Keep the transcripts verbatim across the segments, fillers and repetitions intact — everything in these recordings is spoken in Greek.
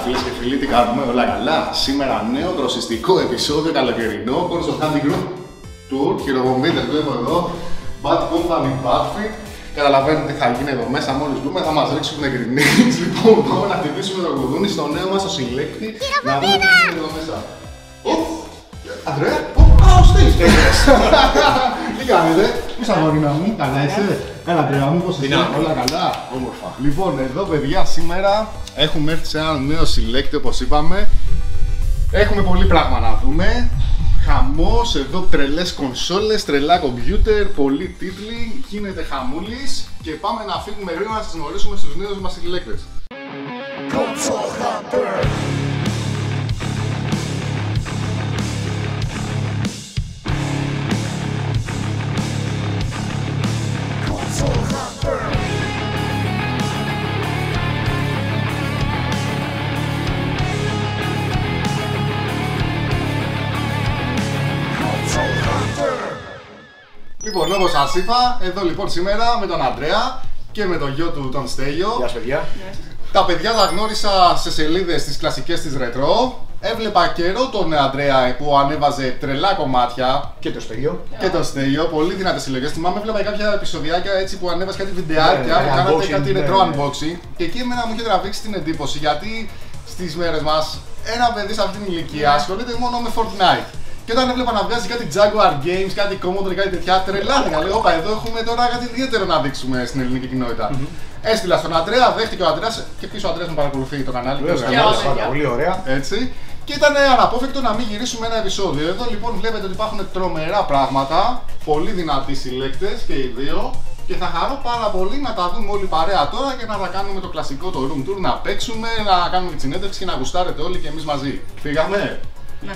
φίλες και φίλοι, τι κάνουμε, όλα καλά. Σήμερα νέο δροσιστικό επεισόδιο καλοκαιρινό, Corso Hunting Group Tour, χειροβομβίδες βλέπω εδώ, Bad Company, Bad Fit. Καταλαβαίνετε τι θα γίνει εδώ μέσα, μόλις μπούμε θα μας ρίξουν γκρινίξ. Λοιπόν, πάμε να χτυπήσουμε το κουδούνι στο νέο μας το συλλέκτη. Να δούμε τι γίνεται εδώ μέσα. Ανδρέα, α, ο Στέλιος. Τι κάνετε, πώς αγόρινα μου, καλά είσαι? Καλά τρέα μου, πώς είσαι, όλα καλά? Όμορφα. Λοιπόν, εδώ παιδιά σήμερα έχουμε έρθει σε ένα νέο συλλέκτη όπως είπαμε. Έχουμε πολύ πράγμα να δούμε. Χαμός, εδώ τρελές κονσόλες, τρελά κομπιούτερ, πολλοί τίτλοι, γίνεται χαμούλης και πάμε να φύγουμε γρήγορα να σας γνωρίσουμε στους νέους μας συλλέκτες. Λοιπόν, όπως σας είπα, εδώ λοιπόν σήμερα με τον Ανδρέα και με τον γιο του τον Στέλιο. Γεια σας παιδιά. Τα παιδιά τα γνώρισα σε σελίδες τις κλασικές της Ρετρό. Έβλεπα καιρό τον Ανδρέα που ανέβαζε τρελά κομμάτια. Και το Στέλιο. Και το Στέλιο, πολύ δυνατές συλλογές. Θυμάμαι, έβλεπα κάποια επεισοδιάκια έτσι που ανέβασε κάτι βιντεάκια, ναι, κάνατε unboxing, κάτι ναι, retro ναι. unboxing. Και εκεί εμένα μου είχε τραβήξει την εντύπωση γιατί στις μέρες μας ένα παιδί σε αυτήν την ηλικία ασχολείται μόνο με Fortnite. Και όταν έβλεπα να βγάζει κάτι Jaguar Games, κάτι Commodore, κάτι τέτοια, τρελάθηκα. Λέω, όπα, εδώ έχουμε τώρα κάτι ιδιαίτερο να δείξουμε στην ελληνική κοινότητα. Mm-hmm. Έστειλα στον Ανδρέα, δέχτηκε ο Ανδρέας και πίσω ο Ανδρέας μου παρακολουθεί το κανάλι. Βέβαια, πολύ ωραία. Έτσι. Και ήταν αναπόφευκτο να μην γυρίσουμε ένα επεισόδιο. Εδώ λοιπόν βλέπετε ότι υπάρχουν τρομερά πράγματα, πολύ δυνατοί συλλέκτες και οι δύο. Και θα χαρώ πάρα πολύ να τα δούμε όλοι παρέα τώρα και να τα κάνουμε το κλασικό το room tour, να παίξουμε, να κάνουμε τη συνέντευξη και να γουστάρετε όλοι και εμείς μαζί. Φύγαμε! Ναι.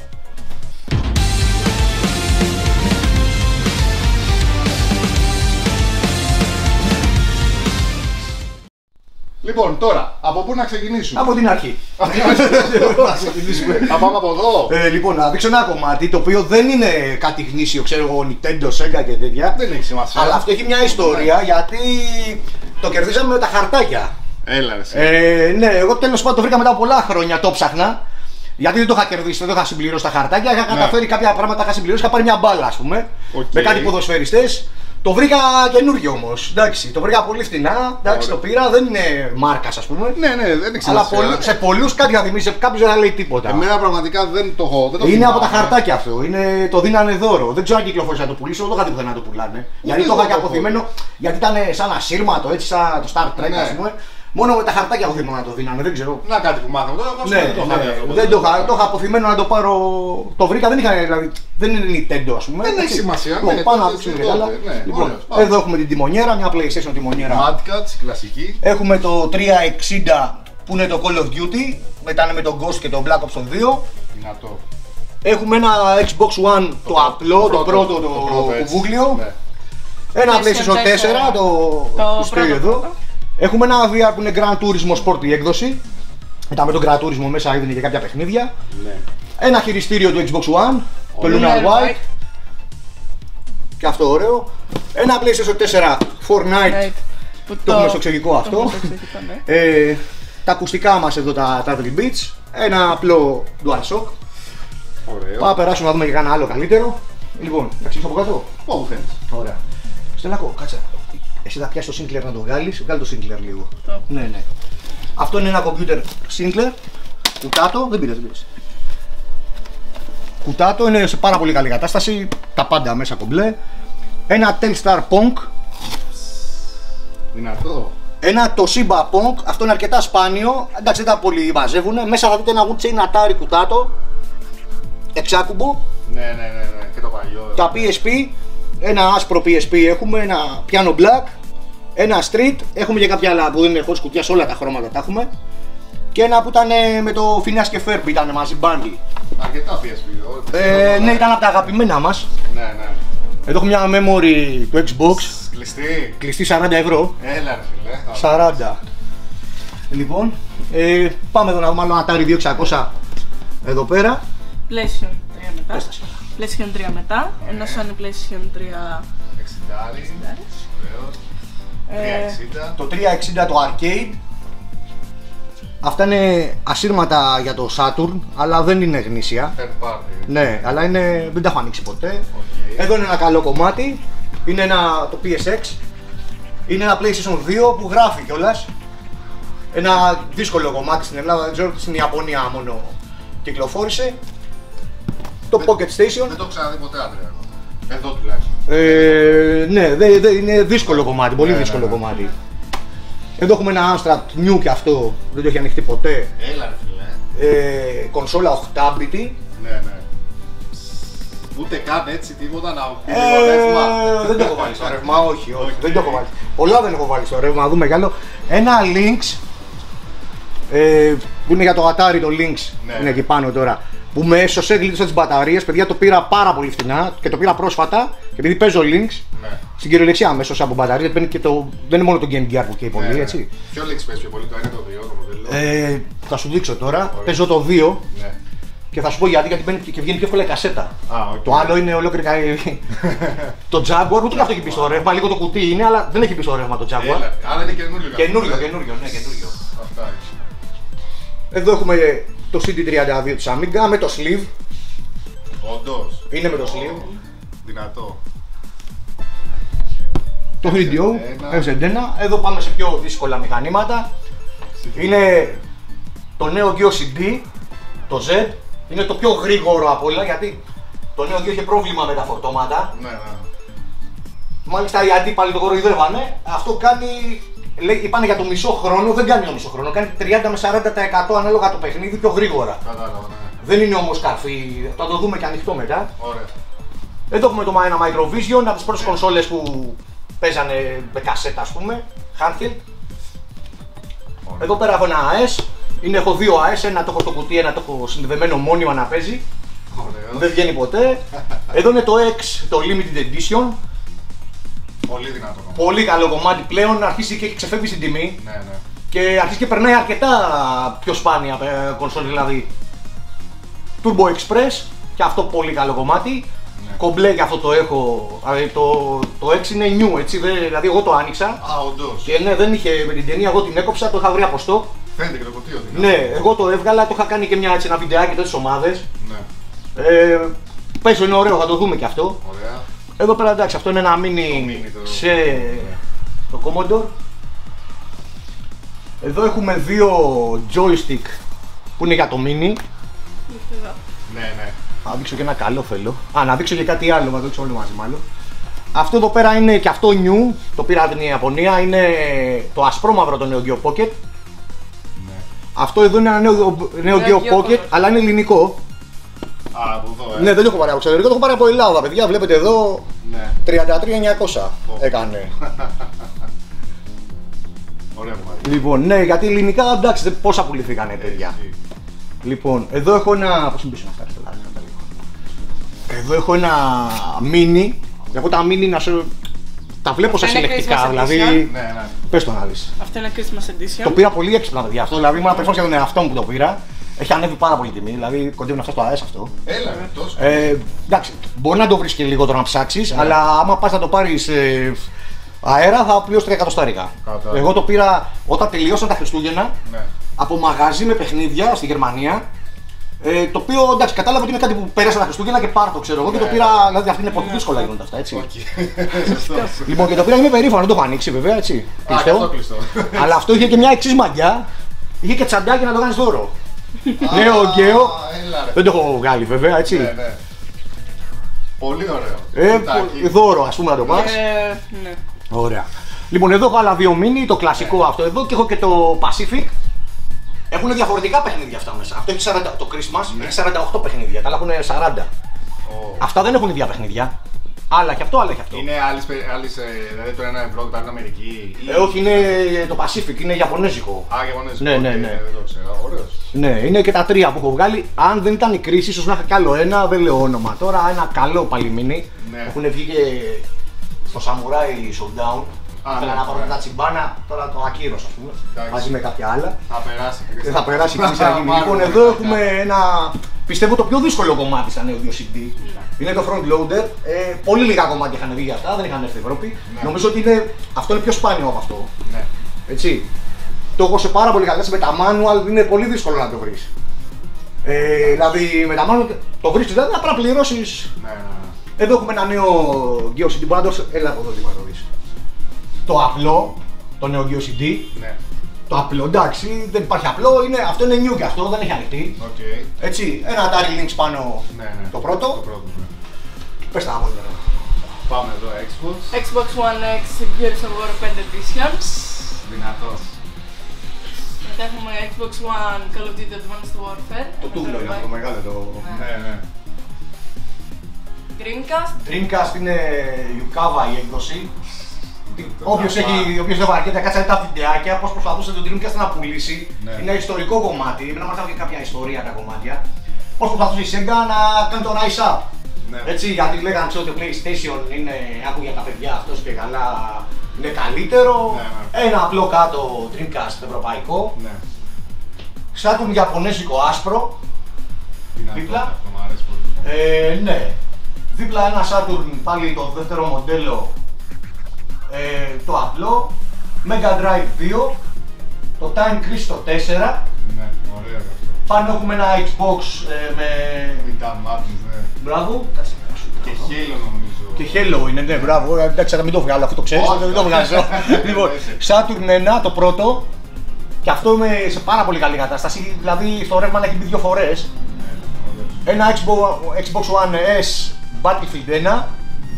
Λοιπόν, τώρα, από πού να ξεκινήσουμε? Από την αρχή. Να ξεκινήσουμε. Θα πάμε από εδώ. Ε, λοιπόν, να δείξω ένα κομμάτι το οποίο δεν είναι κάτι γνήσιο, ξέρω εγώ, Nintendo, Sega και τέτοια. Δεν έχει σημασία. Αλλά αυτό έχει μια ιστορία γιατί το κερδίσαμε με τα χαρτάκια. Έλα, εσύ. Ε, ναι, εγώ τέλος πάντων το βρήκα μετά από πολλά χρόνια, το ψάχνα. Γιατί δεν το είχα κερδίσει, δεν το είχα συμπληρώσει τα χαρτάκια. Είχα καταφέρει κάποια πράγματα, είχα συμπληρώσει, είχα πάρει μια μπάλα, ας πούμε. Okay. Με κάτι ποδοσφαιριστές. Το βρήκα καινούριο όμως. Εντάξει, το βρήκα πολύ φθηνά. Εντάξει, το πήρα, δεν είναι μάρκας, ας πούμε. Ναι, ναι, δεν έχει Αλλά σημασία. πολλού, σε πολλούς κάτι θα θυμίσει, κάποιος δεν θα λέει τίποτα. Εμένα πραγματικά δεν το έχω. Δεν το είναι θυμάμαι. από τα χαρτάκια αυτό. Είναι, το δίνανε δώρο. Δεν ξέρω αν κυκλοφορεί να το πουλήσω, δεν το είχα πουθενά να το πουλάνε. Γιατί το είχα και αποθυμένο, γιατί ήταν σαν ασύρματο, έτσι σαν το Star Trek, Ναι. ας πούμε. Μόνο με τα χαρτάκια έχω θυμάμαι να το δίνανε, δεν ξέρω. Να κάτι που μάθαμε τώρα, Ναι, δεν το είχα δει αυτό. δεν το είχα, το είχα αποθυμένο να το πάρω. Το βρήκα, δεν είχα, δηλαδή, δεν είναι Nintendo, ας πούμε. Δεν έχει έτσι. σημασία. Λοιπόν, Ναι, πάνω να τότε, δείξουμε τότε, καλά. ναι, Λοιπόν, ωραίος, πάμε. εδώ έχουμε την τιμονιέρα, μια PlayStation τιμονιέρα. Mad Cats, κλασική. Έχουμε το τριακόσια εξήντα που είναι το Call of Duty, μετά είναι με τον Ghost και τον Black Ops δύο. Δυνατό. Έχουμε ένα Xbox One το, απλό, το πρώτο, το, το κουβούγλιο. Ναι. Ένα PlayStation τέσσερα, το, Το το στέλιο εδώ. πρώτο. Έχουμε ένα βι αρ που είναι Gran Turismo Sport η έκδοση. Μετά με τον Gran Turismo μέσα έδινε και κάποια παιχνίδια. Ναι. Ένα χειριστήριο του Xbox One, το Lunar Lunar White. White. Και αυτό ωραίο. Ένα PlayStation τέσσερα Fortnite. Right. Που Το έχουμε στο εξωτερικό το αυτό. έχουμε στο εξωτερικό, ναι. Ε, τα ακουστικά μας εδώ τα Travel Beats. Ένα απλό DualShock. Ωραίο. Πάμε να περάσουμε να δούμε και κάνα άλλο καλύτερο. Λοιπόν, να ξεκινήσω από κάτω. Πού θέλεις. Ωραία. Στελάκο, κάτσε. Εσύ θα πιάσει το Sinclair να το βγάλεις. Βγάλει το Sinclair λίγο. Το. Ναι, ναι. Αυτό είναι ένα computer Sinclair. Κουτάτο, δεν πήρε, δεν πήρε. Κουτάτο είναι σε πάρα πολύ καλή κατάσταση. Τα πάντα μέσα κομπλέ. Ένα Telstar Pong. Δυνατό. Ένα Toshiba Pong. Αυτό είναι αρκετά σπάνιο. Εντάξει, δεν τα πολύ μαζεύουν. Μέσα θα δείτε ένα woodchain Atari κουτάτο. Εξάκουμπο. Ναι, ναι, ναι, ναι. Και το παλιό. Τα πι ες πι. Ένα άσπρο πι ες πι έχουμε. Ένα piano black. Ένα street. Έχουμε και κάποια άλλα που δεν είναι χωρίς κουτιά, σε όλα τα χρώματα τα έχουμε. Και ένα που ήταν με το Phineas και Ferb, ήταν μαζί bundle. Αρκετά πι ες πι. Ε, ναι, ήταν από τα αγαπημένα μας. Ναι, ναι. Εδώ έχω μια memory του Xbox. Κλειστή. Κλειστή σαράντα ευρώ. Έλα ρε φίλε. σαράντα. Λοιπόν, ε, πάμε εδώ να δούμε άλλο Atari δύο χιλιάδες εξακόσια εδώ πέρα. PlayStation τρία μετά. Πες τα σχετικά. PlayStation τρία μετά. Ένα Sony PlayStation τρία. εξήντα. Ωραίο. Ε, τριακόσια εξήντα. Το τριακόσια εξήντα το arcade. Αυτά είναι ασύρματα για το Saturn, αλλά δεν είναι γνήσια. Third party. Ναι, αλλά είναι... δεν τα έχω ανοίξει ποτέ. Okay. Εδώ είναι ένα καλό κομμάτι. Είναι ένα... το πι ες εξ. Είναι ένα PlayStation δύο που γράφει κιόλας. Ένα δύσκολο κομμάτι στην Ελλάδα, δεν ξέρω, στην Ιαπωνία μόνο κυκλοφόρησε. Το δεν, Pocket Station. Δεν το ξαναδεί ποτέ, Άντρια. Εδώ τουλάχιστον. Ε, ναι, δε, δε, είναι δύσκολο κομμάτι, πολύ ναι, δύσκολο ναι, ναι. κομμάτι. Εδώ έχουμε ένα Amstrad New και αυτό, δεν το έχει ανοιχτεί ποτέ. Έλα ρε φίλε. Ε, κονσόλα οκτάμπιτη. Ναι, ναι. Ούτε καν έτσι τίποτα να πει το ρεύμα. Ε, δεν το έχω βάλει στο ρεύμα, όχι, όχι, δεν το έχω βάλει. Πολλά δεν έχω βάλει στο ρεύμα, να δούμε κι άλλο. Ένα Lynx, ε, που είναι για το Atari το Lynx, Ναι. είναι εκεί πάνω τώρα. Που με έσωσε, γλίτωσα τις μπαταρίες, παιδιά, το πήρα πάρα πολύ φθηνά και το πήρα πρόσφατα. Και επειδή παίζω Lynx, Ναι. στην κυριολεξία με έσωσε από μπαταρίες, δεν, και το, δεν είναι μόνο το Game Gear που καίει πολύ, Ναι, ναι. έτσι. Ποιο Lynx παίζει πιο πολύ, το ένα ή το δύο, το μοντέλο. Ε, θα σου δείξω τώρα, Ωραία. παίζω το δύο Ναι. και θα σου πω γιατί, γιατί μπαίνει και βγαίνει πιο εύκολα η κασέτα. Α, οκ. Το άλλο είναι ολόκληρη. Το Jaguar, ούτε και αυτό έχει μπει στο ρεύμα. Λίγο το κουτί είναι, αλλά δεν έχει μπει στο ρεύμα το Jaguar. Έλα, άρα είναι καινούριο. Καινούριο, καθόλου, καινούριο, ναι, καινούριο. Αυτά έχει. Εδώ έχουμε το σι ντι τριάντα δύο της Amiga με το sleeve. Όντως. Είναι με το sleeve. Δυνατό. Το θρι ντι ο, ένα. εφ ζεντ ένα. Εδώ πάμε σε πιο δύσκολα μηχανήματα. Είναι το Neo Geo σι ντι, το Z. Είναι το πιο γρήγορο από όλα γιατί το Neo Geo είχε πρόβλημα με τα φορτώματα. Ναι, ναι. Μάλιστα οι αντίπαλοι το κοροϊδεύανε. Αυτό κάνει. Λέει, είπανε για το μισό χρόνο, δεν κάνει το μισό χρόνο. Κάνει τριάντα με σαράντα τοις εκατό ανάλογα το παιχνίδι πιο γρήγορα. Κατάλαβα, ναι. Δεν είναι όμως καρφί, θα το δούμε και ανοιχτό μετά. Ωραία. Εδώ έχουμε το ένα Microvision, από τις πρώτες κονσόλες που παίζανε με κασέτα, ας πούμε. Handheld. Ωραία. Εδώ πέρα έχω ένα έι ες. Είναι, έχω δύο έι ες, ένα το έχω στο κουτί, ένα το έχω συνδεδεμένο μόνιμα να παίζει. Ωραίο. Δεν βγαίνει ποτέ. Εδώ είναι το X, το Limited Edition. Πολύ δυνατό. Πολύ καλό κομμάτι πλέον, αρχίζει και έχει ξεφεύγει στην τιμή. Ναι, ναι. Και αρχίζει και περνάει αρκετά πιο σπάνια ε, κονσόλη, δηλαδή Turbo Express και αυτό πολύ καλό κομμάτι. Ναι. Κομπλέ και αυτό το έχω, δηλαδή το, το έξι είναι new, έτσι, δε, δηλαδή εγώ το άνοιξα Α, όντως. και ναι, δεν είχε με την ταινία, εγώ την έκοψα, το είχα βρει από stock. Φαίνεται και το κουτί ότι. Ναι, εγώ το έβγαλα, το είχα κάνει και μια, έτσι, ένα βιντεάκι τέτοιες ομάδες. Ναι. Ε, παίζω, είναι ωραίο, θα το δούμε και αυτό. Ωραία. Εδώ πέρα εντάξει, αυτό είναι ένα mini, Το mini, το- σε το Commodore. Εδώ έχουμε δύο joystick που είναι για το mini. Εδώ. Ναι, ναι. Θα δείξω και ένα καλό θέλω. Α, να δείξω και κάτι άλλο, να δείξω όλοι μαζί μάλλον. Αυτό εδώ πέρα είναι και αυτό new, το πήρα από την Ιαπωνία, είναι το ασπρόμαυρο το Neo Geo Pocket. Ναι. Αυτό εδώ είναι ένα Neo, Neo Neo Geo Geo Pocket, Pocket. αλλά είναι ελληνικό. Α, από εδώ, ε. Ναι, δεν το έχω πάρει από εξωτερικό, το έχω πάρει από Ελλάδα, παιδιά. Βλέπετε εδώ Ναι. τριάντα τρία χιλιάδες εννιακόσια Πω. έκανε. Ωραία κομμάτι. Λοιπόν, ναι, γιατί ελληνικά εντάξει, δεν- πόσα πουληθήκανε παιδιά. Έτσι. Λοιπόν, εδώ έχω ένα. Πώς είναι πίσω να φτάσει το λάδι, κατά λίγο. Εδώ έχω ένα mini. Εγώ τα mini να σου. Τα βλέπω σαν Αυτά είναι συλλεκτικά, Christmas δηλαδή. edition. Ναι, ναι. Πες το να δεις. Αυτό είναι Christmas edition. Το πήρα πολύ έξυπνα, παιδιά. Αυτό δηλαδή ήμουν απευθεία για τον εαυτό μου που το πήρα. Έχει ανέβει πάρα πολύ τιμή, δηλαδή κοντεύει να φτάσει στο ΑΕΣ αυτό. Έλα, ρε, τόσο. Ε, εντάξει, μπορεί να το βρει και λιγότερο να ψάξει, αλλά άμα πα να το πάρει ε, αέρα θα πληρώσει τρία εκατοστάρικα. Κατάλαβα. Εγώ το πήρα όταν τελείωσαν τα Χριστούγεννα Ναι. από μαγαζί με παιχνίδια στη Γερμανία. Ε, το οποίο εντάξει, κατάλαβα ότι είναι κάτι που πέρασε τα Χριστούγεννα και πάρ' το ξέρω εγώ και το Ναι. πήρα. Δηλαδή αυτή είναι πολύ δύσκολα γίνονται αυτά, έτσι. Οκ. Σωστός. Λοιπόν, και το πήρα, είμαι περήφανο, δεν το έχω ανοίξει βέβαια, έτσι. Α, και Κλειστό. αυτό κλειστό. Αλλά αυτό είχε και μια εξή μαγιά. Είχε και τσαντάκι να το κάνει δώρο. Α, Νέο Geo. Έλα, ρε. Δεν το έχω βγάλει βέβαια, έτσι. Ναι, ναι. Πολύ ωραίο. Ε, Κουτάκι. πο- δώρο, α πούμε, να το πάρει. Ε, ναι. Ωραία. Λοιπόν, εδώ έχω άλλα δύο mini, το κλασικό αυτό εδώ και έχω και το Pacific. Έχουν διαφορετικά παιχνίδια αυτά μέσα. Αυτό έχει σαράντα, το Christmas Ναι. έχει σαράντα οκτώ παιχνίδια, τα άλλα έχουν σαράντα. Ω. Αυτά δεν έχουν ίδια παιχνίδια. Άλλα και αυτό, άλλα και αυτό. Είναι άλλες, πε- άλλες, ε, δηλαδή το ένα ευρώ και το άλλο είναι Αμερική. ή- Ε, όχι, είναι το Pacific, είναι Ιαπωνέζικο. Α, Ιαπωνέζικο. Ναι, ναι, οκ, ναι. Δεν το ξέρω. Ωραίος. Ναι, είναι και τα τρία που έχω βγάλει. Αν δεν ήταν η κρίση, ίσω να είχα κι άλλο ένα, δεν λέω όνομα. Τώρα ένα καλό πάλι mini. Ναι. Έχουν βγει και στο Samurai Showdown. Α, Θέλα ναι, να πάρω ναι. τα τσιμπάνα, τώρα το ακύρωσα, α πούμε. Εντάξει. Μαζί με κάποια άλλα. Θα περάσει. Δεν θα περάσει η κρίση να γίνει. πάρουμε Λοιπόν, μετά. εδώ έχουμε ένα. Πιστεύω το πιο δύσκολο κομμάτι στα Neo Geo σι ντι. Είναι το front loader. Ε, πολύ λίγα κομμάτια είχαν βγει για αυτά, δεν είχαν έρθει στην Ευρώπη. Ναι. Νομίζω ότι είναι, αυτό είναι πιο σπάνιο από αυτό. Ναι. Έτσι. Το έχω σε πάρα πολύ καλά. Με τα manual είναι πολύ δύσκολο να το βρεις. Ε, δηλαδή με τα manual το βρίσκεις, δηλαδή να παραπληρώσεις. Ναι, ναι, ναι. Εδώ έχουμε ένα νέο GeoCD, μπορεί να το έλα εδώ λίγο να το δεις. Το απλό, το νέο GeoCD. Ναι. Το απλό, εντάξει, δεν υπάρχει απλό, είναι, αυτό είναι new και αυτό, δεν έχει ανοιχτεί. Okay. Έτσι, ένα Atari Lynx πάνω Ναι, ναι. το πρώτο. Το πρώτο, ναι. Πες τα από εδώ. Πάμε εδώ, Xbox. Xbox One X Gears of War πέντε Editions. Δυνατός. Μετά έχουμε Xbox One Call of Duty Advanced Warfare. Το τούβλο είναι αυτό, μεγάλο το... Ναι, ναι. Dreamcast. Dreamcast είναι Yukawa η έκδοση. Το Όποιος ταπά. έχει, όποιος δεν βαριέται, κάτσε να δει τα βιντεάκια, πώς προσπαθούσε το Dreamcast να πουλήσει. Ναι. Είναι ιστορικό κομμάτι, να μάθαμε και κάποια ιστορία τα κομμάτια. Πώς προσπαθούσε η Sega να κάνει το Rise Up. Ναι. Έτσι, γιατί λέγανε ότι το PlayStation είναι, άκουγε τα παιδιά αυτός και καλά, είναι καλύτερο. Ναι, ναι. Ένα απλό κάτω Dreamcast ευρωπαϊκό. Ναι. Saturn Ιαπωνέζικο άσπρο. Δυνατό Δίπλα. αυτό, μου αρέσει πολύ. Ε, ναι. Δίπλα ένα Saturn, πάλι το δεύτερο μοντέλο, ε, το απλό. Mega Drive δύο. Το Time Crisis το τέσσερα. Ναι, ωραίο αυτό. Πάνω έχουμε ένα Xbox ε, με... Ήταν Madness, ναι. Μπράβο. Και Halo νομίζω. Και Halo είναι, ναι, μπράβο. Εντάξει, θα μην το βγάλω, αφού το ξέρεις, Όχι, δεν το όχι. βγάζω. Λοιπόν, Saturn ένα, το πρώτο. Και αυτό είμαι σε πάρα πολύ καλή κατάσταση. Δηλαδή, στο ρεύμα να έχει μπει δύο φορές. Ναι, ωραίος. Ένα Xbox, Xbox One S Battlefield ένα.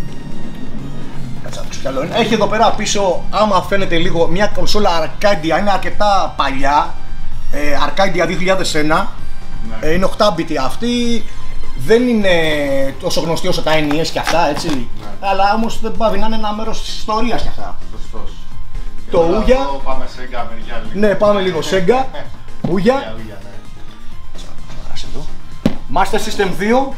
Κάτσε να δείξω κι άλλο ένα. Έχει εδώ πέρα πίσω, άμα φαίνεται λίγο, μια κονσόλα Arcadia, είναι αρκετά παλιά. Ε, Arcadia δύο χιλιάδες ένα. Ναι. Ε, είναι οκτώ bit αυτή. Δεν είναι τόσο γνωστή όσο τα εν ι ες και αυτά, έτσι. Ναι. Αλλά όμως δεν πάβει να είναι ένα μέρος της ιστορίας και αυτά. Σωστός. Το Και τώρα Ouya. εδώ Πάμε Sega, μεριά λίγο. Ναι, πάμε λίγο Sega. Ouya. Ouya, Ouya, ναι. Master System δύο.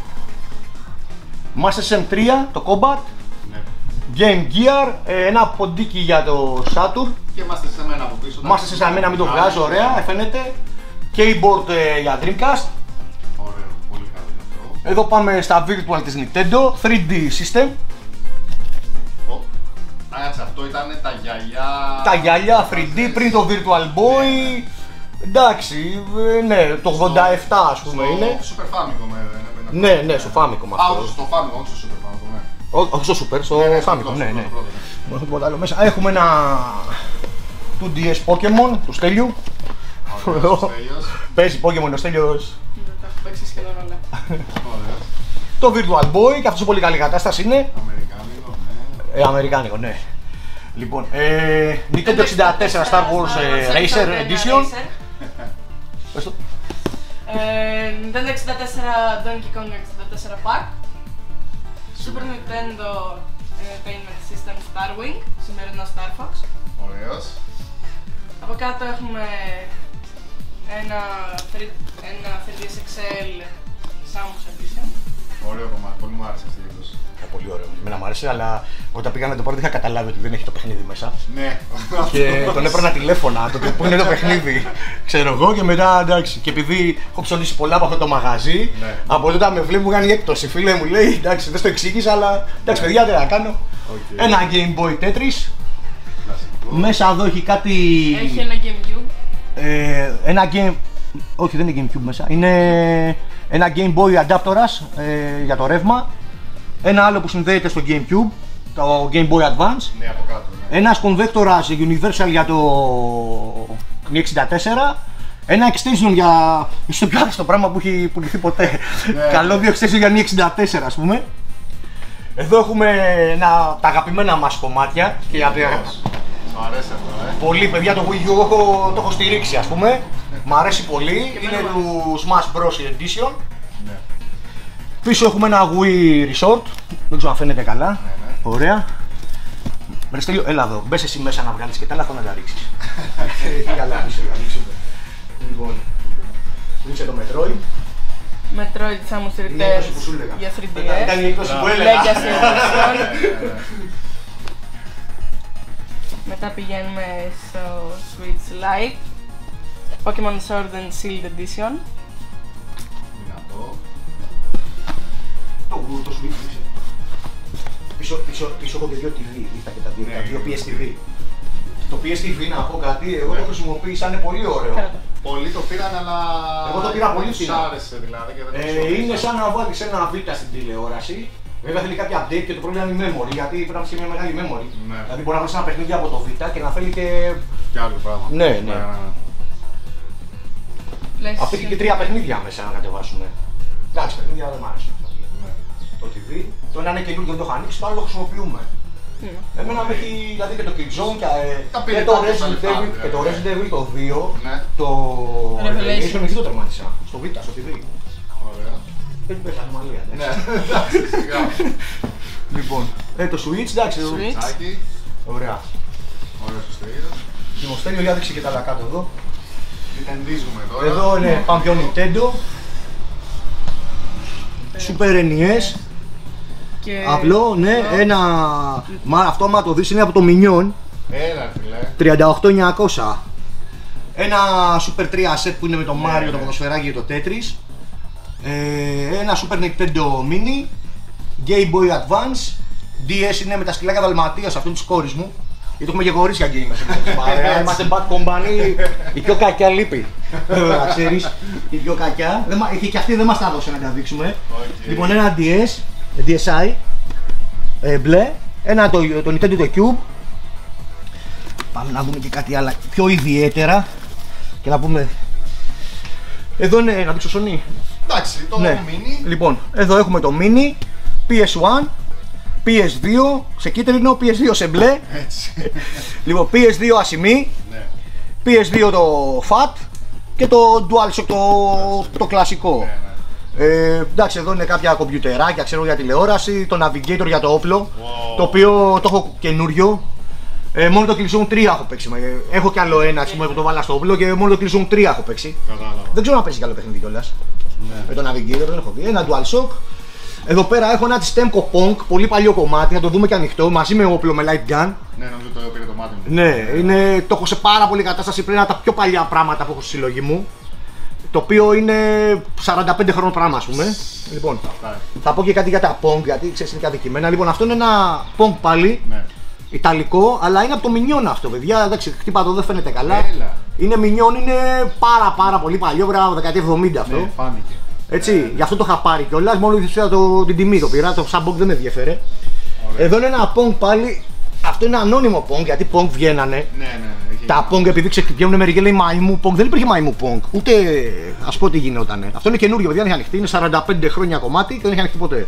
Master System τρία, το Combat. Ναι. Game Gear, ε, ένα ποντίκι για το Saturn. Και είμαστε σε μένα από πίσω. Master System σε μένα, μην το βγάζω, ωραία, φαίνεται. Keyboard ε, για Dreamcast. Ωραίο, πολύ καλό αυτό. Εδώ πάμε στα Virtual της Nintendo, θρι ντι System. Ω, Κάτσε, αυτό ήταν τα γυαλιά. Τα γυαλιά θρι ντι πριν το Virtual Boy. Εντάξει, ε, ναι, το ογδόντα επτά ας πούμε Στο είναι. Super Famicom, ε, δεν Ναι, ναι, στο Famicom Α, αυτό. όχι στο Famicom, όχι στο Super Famicom, ναι. Ό- Όχι στο Super, στο Ναι, ναι, Famicom, πρώτο, ναι, ναι. πρώτο, πρώτο, ναι. Έχουμε τίποτα άλλο μέσα. Έχουμε ένα two ντι ες Pokemon του Στέλιου. Ωραίος, τέλειος. Παίζει Pokemon ο Στέλιος. Δεν τα έχω παίξει σχεδόν όλα. Ωραίος. Το Virtual Boy και αυτό σε πολύ καλή κατάσταση είναι. Αμερικάνικο, ναι. Ε, αμερικάνικο, ναι. Λοιπόν, ε, Nintendo εξήντα τέσσερα Star Wars ε, Racer Edition. Πες το. Ε, Nintendo εξήντα τέσσερα Donkey Kong εξήντα τέσσερα Pack. Super Nintendo Entertainment System Starwing, σημερινό Star Fox. Ωραίος. Από κάτω έχουμε ένα, θρι- ένα θρι ντι ες εξ ελ Samus Edition. Ωραίο κομμάτι, πολύ μου άρεσε αυτή η έκδοση. Ε, πολύ ωραίο. Εμένα μου άρεσε, αλλά όταν πήγα να το πάρω δεν είχα καταλάβει ότι δεν έχει το παιχνίδι μέσα. Ναι. Και τον έπαιρνα τηλέφωνα, το που είναι το παιχνίδι. Ξέρω εγώ και μετά εντάξει. Και επειδή έχω ψωνίσει πολλά από αυτό το μαγαζί, Ναι. από τότε με βλέπει μου κάνει έκπτωση. Φίλε μου λέει εντάξει, δεν στο εξήγησα, αλλά εντάξει, παιδιά δεν θα κάνω. Οκ. Ένα Game Boy Tetris. Κλασικό. Μέσα εδώ έχει κάτι. Έχει ένα GameCube. Ε, ένα game. Όχι, δεν είναι GameCube μέσα. Είναι ένα Game Boy αντάπτορας ε, για το ρεύμα. Ένα άλλο που συνδέεται στο GameCube, το Game Boy Advance. Ναι, από κάτω, ναι. Ένας κονβέκτορας Universal για το μη εξήντα τέσσερα. Ένα extension για. ίσως το πιο άθιστο πράγμα που έχει πουληθεί ποτέ. Ναι. Καλώδιο extension για μη εξήντα τέσσερα, ας πούμε. Εδώ έχουμε ένα, τα αγαπημένα μας κομμάτια. Και για τα- Ωραίος. Μ' αρέσει αυτό, ε. πολύ παιδιά το Wii U έχω, το έχω στηρίξει, ας πούμε. Μ' αρέσει πολύ. Είναι του Smash Bros. Edition. Ναι. Πίσω έχουμε ένα Wii Resort. Δεν ξέρω αν φαίνεται καλά. Ναι, ναι. Ωραία. Ρε Στέλιο, έλα εδώ. Μπες εσύ μέσα να βγάλεις και τα άλλα θα να τα ρίξεις. Καλά, πίσω, να ρίξουμε. Λοιπόν, ρίξε το Metroid. Metroid Samus Είναι η έκδοση που σου Returns έλεγα. για θρι ντι Ήταν- Ήταν η ες. έκδοση που έλεγα. Legacy Edition. Ναι, ναι. Μετά πηγαίνουμε στο Switch Lite. Pokemon Sword and Shield Edition. Δυνατό. Το το Switch ρίξε. Πίσω, πίσω, πίσω έχω και δύο τι βι. Ήρθα και τα δύο, Ναι, τα δύο ναι. πι ες τι βι. Το πι ες τι βι να πω κάτι, εγώ το χρησιμοποίησα, είναι πολύ ωραίο. Πολλοί το πήραν, αλλά. Εγώ το πήρα πολύ φθηνά. Τους άρεσε δηλαδή και δεν το ε, χρησιμοποίησα. Είναι σαν να βάλεις ένα β στην τηλεόραση. Βέβαια θέλει κάποια update και το πρόβλημα είναι η memory, γιατί πρέπει να έχει μια μεγάλη memory. Ναι. Δηλαδή μπορεί να βρει ένα παιχνίδι από το β και να θέλει και. Και άλλο πράγμα. Ναι, ναι. Λες... Αυτή και τρία παιχνίδια μέσα να κατεβάσουμε. Εντάξει, παιχνίδια δεν μ' άρεσαν. Ναι. Το τι βι, το ένα είναι καινούργιο, δεν το έχω ανοίξει, το άλλο το χρησιμοποιούμε. Mm. Εμένα με έχει δηλαδή και το Killzone και, και το Resident Evil και το Resident Evil το δύο, ναι. Το Revelation εκεί το τερμάτισα, στο β, στο τι βι. Ωραία. Έτσι πες, ανομαλία. Ναι, εντάξει, σιγά. Λοιπόν, ε, το Switch, εντάξει, το Switch. Ωραία. Ωραία, στο στέλιο. Λοιπόν, Στέλιο, για δείξει και τα άλλα κάτω εδώ. Nintendίζουμε τώρα. Εδώ είναι πάμε πιο Nintendo. Super εν ι ες. Και... Απλό, ναι, ένα. Μα αυτό, άμα το δεις, είναι από το Minion. Έλα, φίλε. τριάντα οκτώ χιλιάδες εννιακόσια. Ένα Super τρία set που είναι με το Mario, ναι, το ποδοσφαιράκι και το Tetris. Ε, ένα Super Nintendo Mini. Game Boy Advance. ντι ες είναι με τα σκυλάκια Δαλματίας, αυτόν της κόρης μου. Γιατί έχουμε και κορίτσια gamers. Παρέα, είμαστε Bad Company. Η πιο κακιά λείπει. Να ξέρεις, η πιο κακιά. Και αυτή δεν μας τα έδωσε να τα δείξουμε. Λοιπόν, ένα ντι ες, ντι ες άι ε, μπλε, ένα το, το Nintendo το Cube. Πάμε να δούμε και κάτι άλλο πιο ιδιαίτερα και να πούμε. Εδώ είναι, να δείξω Sony. Εντάξει, το ναι. Mini. Λοιπόν, εδώ έχουμε το Mini, πι ες ένα, πι ες δύο σε κίτρινο, πι ες δύο σε μπλε. Έτσι. Λοιπόν, πι ες δύο ασημή, ναι. πι ες δύο το Fat και το DualShock το, το κλασικό. Ναι, ναι. Ε, εντάξει, εδώ είναι κάποια κομπιουτεράκια, ξέρω, για τηλεόραση, το Navigator για το όπλο, wow. Το οποίο το έχω καινούριο. Ε, μόνο το Killzone τρία έχω παίξει. Έχω κι άλλο ένα που το βάλα στο όπλο και μόνο το Killzone τρία έχω παίξει. Κατάλαβα. Δεν ξέρω να παίξει κι άλλο παιχνίδι κιόλας. Ναι. Με το Navigator δεν έχω δει. Ένα DualShock. Εδώ πέρα έχω ένα της Temco Pong, πολύ παλιό κομμάτι, να το δούμε και ανοιχτό, μαζί με όπλο, με light gun. Ναι, νομίζω το πήρε το μάτι μου. Ναι, είναι, το έχω σε πάρα πολύ κατάσταση, πριν από τα πιο παλιά πράγματα που έχω στη συλλογή μου. Το οποίο είναι σαράντα πέντε χρόνων πράγμα, ας πούμε. Λοιπόν, θα πω και κάτι για τα Pong, γιατί ξέρεις είναι και αδικημένα. Λοιπόν, αυτό είναι ένα Pong πάλι, ναι. Ιταλικό, αλλά είναι από το Minion αυτό, παιδιά. Εντάξει, χτύπα το, δεν φαίνεται καλά. Έλα. Είναι Minion, είναι πάρα πάρα πολύ παλιό, βράδυ δεκαετία εβδομήντα αυτό. Ναι, φάνηκε. Έτσι, ναι, ναι. Γι' αυτό το είχα πάρει κιόλας, μόνο είδα το, την τιμή το πήρα, το σαν Pong δεν με ενδιαφέρε. Εδώ είναι ένα Pong πάλι, αυτό είναι ανώνυμο Pong, γιατί Pong βγαίνανε. Ναι, ναι, ναι. Τα Pong επειδή ξεκλειώνουν μερικοί λέει μαϊμού Pong, δεν υπήρχε μαϊμού Pong, ούτε ας πω τι γινότανε. Αυτό είναι καινούριο, παιδιά, δεν έχει ανοιχτεί, είναι σαράντα πέντε χρόνια κομμάτι και δεν έχει ανοιχτεί ποτέ.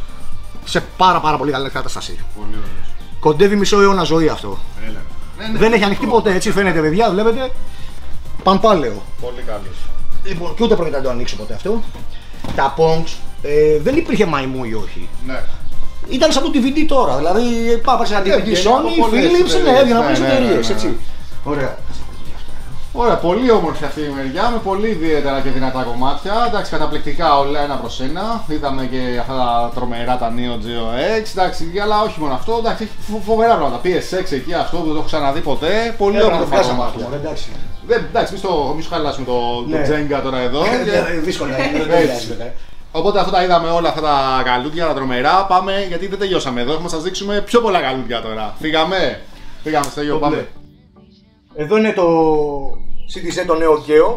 Σε πάρα πάρα πολύ καλή κατάσταση. Πολύ ωραίος. Κοντεύει μισό αιώνα ζωή αυτό. Έλα. Ναι, ναι, δεν ναι, έχει ανοιχτεί ποτέ, έτσι φαίνεται, παιδιά, βλέπετε. Παμπάλαιο. Πολύ καλός. Λοιπόν, και ούτε πρόκειται να το ανοίξω ποτέ αυτό. Τα Pongs ε, δεν υπήρχε μαϊμού ή όχι. Ναι. Ήταν σαν το ντι βι ντι τώρα, δηλαδή πάμε σε ένα ντι βι ντι Sony, Philips, ναι, έβγαιναν από τις εταιρείες, έτσι. Ωραία. Ωραία, πολύ όμορφη αυτή η μεριά με πολύ ιδιαίτερα και δυνατά κομμάτια. Εντάξει, καταπληκτικά όλα ένα προς ένα. Είδαμε και αυτά τα τρομερά τα Neo Geo X. Εντάξει, αλλά όχι μόνο αυτό. Εντάξει, έχει φοβερά πράγματα. πι ες εξ εκεί αυτό που δεν το έχω ξαναδεί ποτέ. Πολύ όμορφα κομμάτια. Εντάξει, εντάξει, μην σου χαλάσουμε το Jenga τώρα εδώ. Δύσκολα, δεν χρειάζεται. Οπότε αυτά τα είδαμε όλα αυτά τα καλούδια, τα τρομερά. Πάμε, γιατί δεν τελειώσαμε εδώ. Έχουμε να σας δείξουμε πιο πολλά καλούδια τώρα. Φύγαμε. Φύγαμε, Στέλιο, πάμε. Εδώ είναι το σι ντι ζετ το νέο Geo.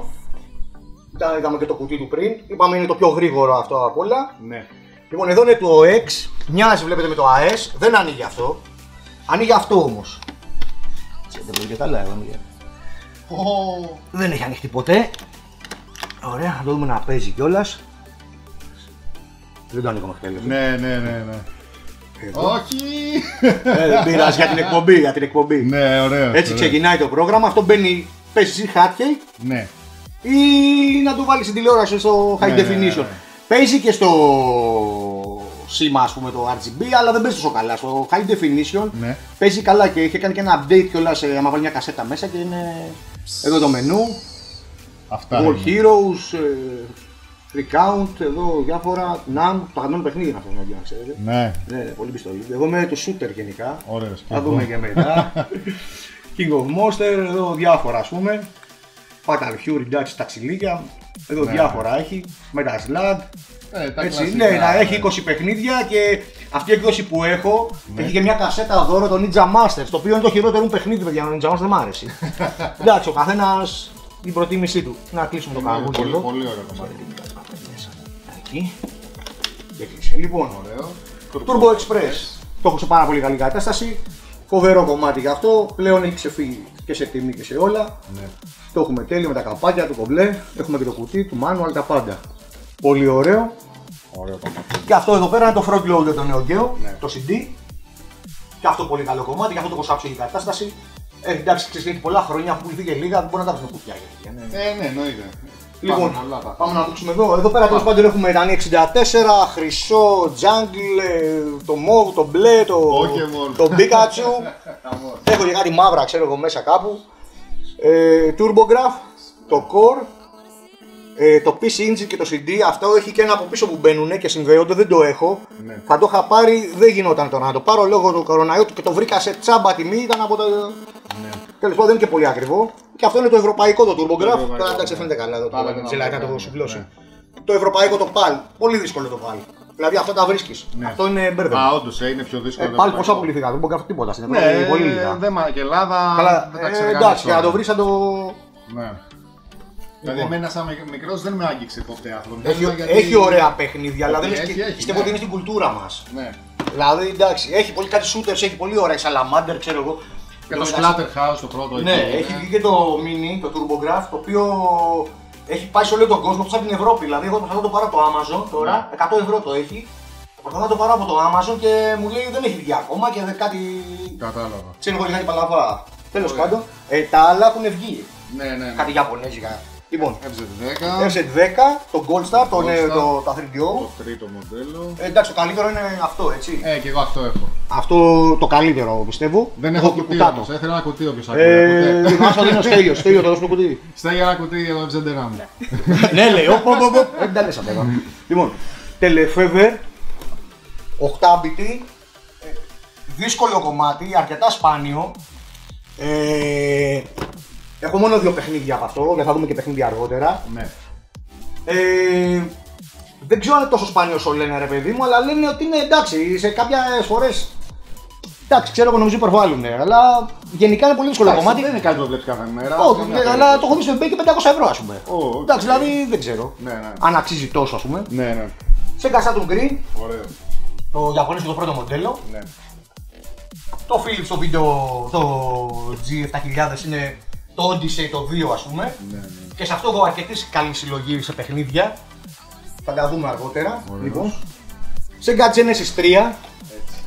Είδαμε και το κουτί του πριν. Είπαμε είναι το πιο γρήγορο αυτό απ' όλα. Ναι. Λοιπόν, εδώ είναι το X. Μοιάζει, βλέπετε, με το έι ες. Δεν ανοίγει αυτό. Ανοίγει αυτό όμως. Δεν μπορεί και καλά, εδώ ανοίγει. Oh. Δεν έχει ανοιχτεί ποτέ. Ωραία, να το δούμε να παίζει κιόλας. Δεν το ανοίγω μέχρι τέλος. Ναι, ναι, ναι, ναι. Εδώ. Όχι! Ε, δεν πειράζει για την εκπομπή, για την εκπομπή. Ναι, ωραίο. Έτσι ωραίο. Ξεκινάει το πρόγραμμα, αυτό μπαίνει, παίζει ή hardcake ναι. Ή να το βάλεις στην τηλεόραση στο high ναι, definition. Ναι, ναι. Παίζει και στο σήμα, ας πούμε, το αρ τζι μπι, αλλά δεν παίζει τόσο καλά. Στο high definition ναι. Παίζει καλά και είχε κάνει και ένα update κιόλας, άμα βάλει μια κασέτα μέσα και είναι εδώ το μενού. Αυτά World Heroes, Recount, εδώ διάφορα, Nam, το αγαπημένο παιχνίδι είναι αυτό, να ξέρετε. Ναι. Ναι, πολύ πιστολή. Εγώ είμαι το shooter γενικά. Ωραίος. Θα δούμε και μετά. King of Monster, εδώ διάφορα ας πούμε. Fatal Fury, εντάξει, τα ξυλίκια. Εδώ ναι. Διάφορα έχει. Metal Slug. Ε, έτσι, ναι, να έχει είκοσι παιχνίδια και Αυτή η έκδοση που έχω ναι. έχει και μια κασέτα δώρο το Ninja Masters, το οποίο είναι το χειρότερο μου παιχνίδι, παιδιά. Ο Ninja Masters δεν μ' άρεσε. Εντάξει, ο καθένας την προτίμησή του. Να κλείσουμε το καγούλι. Πολύ, εδώ. πολύ ωραίο κομμάτι. Εκεί. Και κλείσε. Λοιπόν, Ωραίο. Turbo Express. Το έχω σε πάρα πολύ καλή κατάσταση. Φοβερό κομμάτι γι' αυτό. Πλέον έχει ξεφύγει και σε τιμή και σε όλα. Ναι. Το έχουμε τέλειο με τα καπάκια του κομπλέ. Έχουμε και το κουτί του manual, τα πάντα. Πολύ ωραίο. Ωραίο κομμάτι. Και αυτό εδώ πέρα είναι το front loader το νεογγέο, Ναι. το σι ντι. Και αυτό πολύ καλό κομμάτι, και αυτό το έχω σάψει η κατάσταση. Ε, εντάξει, ξέρεις, έχει πολλά χρόνια που πουληθεί και λίγα, δεν μπορεί να τα βρει κουτιά. Γιατί, ναι. Ε, ναι, εννοείται. Λοιπόν, Πάμε, πολλά, πάμε να δείξουμε εδώ. Εδώ πέρα τέλος πάντων έχουμε τα εξήντα τέσσερα, χρυσό, jungle, το mauve, το μπλε, το, το Pikachu. Έχω και κάτι μαύρα, ξέρω εγώ μέσα κάπου. Ε, TurboGrafx, το Core, ε, το πι σι Engine και το σι ντι. Αυτό έχει και ένα από πίσω που μπαίνουν και συνδέονται, δεν το έχω. Ναι. Θα το είχα πάρει, δεν γινόταν τώρα να το πάρω λόγω του κοροναϊού και το βρήκα σε τσάμπα τιμή, ήταν από το. Ναι. Τέλος πάντων δεν είναι και πολύ ακριβό. Και αυτό είναι το ευρωπαϊκό το TurboGrafx. Τώρα εντάξει, φαίνεται καλά εδώ. Ζηλάει να το συμπλώσει. Το ευρωπαϊκό το πι έι ελ. Πολύ δύσκολο το πι έι ελ. Δηλαδή αυτά τα βρίσκεις. Ναι. Αυτό είναι μπέρδεμα. Α, όντως, είναι πιο δύσκολο. Ε, πάλι πόσα πουληθήκα, δεν μπορώ τίποτα στην Ευρώπη. Ναι, πολύ λίγα. δεν μα και Ελλάδα. Καλά, δεν τα ε, ξέρει εντάξει, κανείς για να το όλα. βρεις θα το. Ναι. Δηλαδή, εμένα σαν μικρός δεν με άγγιξε ποτέ αυτό. Έχει, Γιατί... έχει ωραία παιχνίδια, αλλά δεν Έχει, είναι έχει, και- έχει, πιστεύω ναι. ότι είναι στην κουλτούρα μας. Ναι. Δηλαδή εντάξει, έχει πολύ κάτι shooters, έχει πολύ ωραία Salamander, ξέρω εγώ. Και το Εντάξει, Splatterhouse το πρώτο. Ναι, εκεί, έχει βγει και το Mini, το TurboGrafx, το οποίο έχει πάει σε όλο τον κόσμο, εκτός από την Ευρώπη. Δηλαδή, εγώ προσπαθώ να το πάρω από το Amazon τώρα, εκατό ευρώ το έχει. Προσπαθώ να το πάρω από το Amazon και μου λέει δεν έχει βγει ακόμα και δεν κάτι. Κατάλαβα. Ξέρω εγώ κάτι παλαβά. Τέλος Ωραία. πάντων, ε, τα άλλα έχουν βγει. Ναι, ναι. ναι. Κάτι Ιαπωνέζικα. Λοιπόν, εφ ζετ δέκα. εφ ζετ δέκα, το Gold Star, το, Gold νέο- Star. το, το θρι ντι ο. Το τρίτο μοντέλο. Ε, εντάξει, το καλύτερο είναι αυτό, έτσι. Ε, και εγώ αυτό έχω. Αυτό το καλύτερο πιστεύω. Δεν έχω και κουτί κουτάτο. όμως. Έθελα ένα κουτί όποιος Ε, ακούει. λοιπόν, αυτό είναι ο Στέλιος. Στέλιο, το δώσω το κουτί. Στέλνει ένα κουτί εδώ εφ ζετ δέκα μου. Ναι, λέει, οπ, οπ, οπ, οπ. Δεν τα λες αυτά. Λοιπόν, Telefever, οκτώ μπιτ, δύσκολο κομμάτι, αρκετά σπάνιο. Ε, έχω μόνο δύο παιχνίδια από αυτό, δεν θα δούμε και παιχνίδια αργότερα. Ναι. Ε, δεν ξέρω αν είναι τόσο σπάνιο όσο λένε ρε παιδί μου, αλλά λένε ότι είναι εντάξει, σε κάποιες φορές. Εντάξει, ξέρω εγώ νομίζω υπερβάλλουν, αλλά γενικά είναι πολύ δύσκολο Εντάξει, κομμάτι. δεν είναι κάτι που το βλέπεις κάθε μέρα. Όχι, Δεν είναι αλλά απαραίτητο. το έχω δει στο eBay και πεντακόσια ευρώ ας πούμε. Ω, οκ. Εντάξει, δηλαδή δεν ξέρω Ναι, ναι. αν αξίζει τόσο ας πούμε. Ναι, ναι. Σε Saturn Green, Ωραίο. το Ιαπωνέζικο το πρώτο μοντέλο. Ναι. Το Philips το βίντεο, το τζι επτά χιλιάδες είναι το Odyssey το δύο ας πούμε. Ναι, ναι. Και σε αυτό έχω αρκετή καλή συλλογή σε παιχνίδια. Θα τα δούμε αργότερα. Ωραίος. Λοιπόν. Sega Genesis τρία. Έτσι.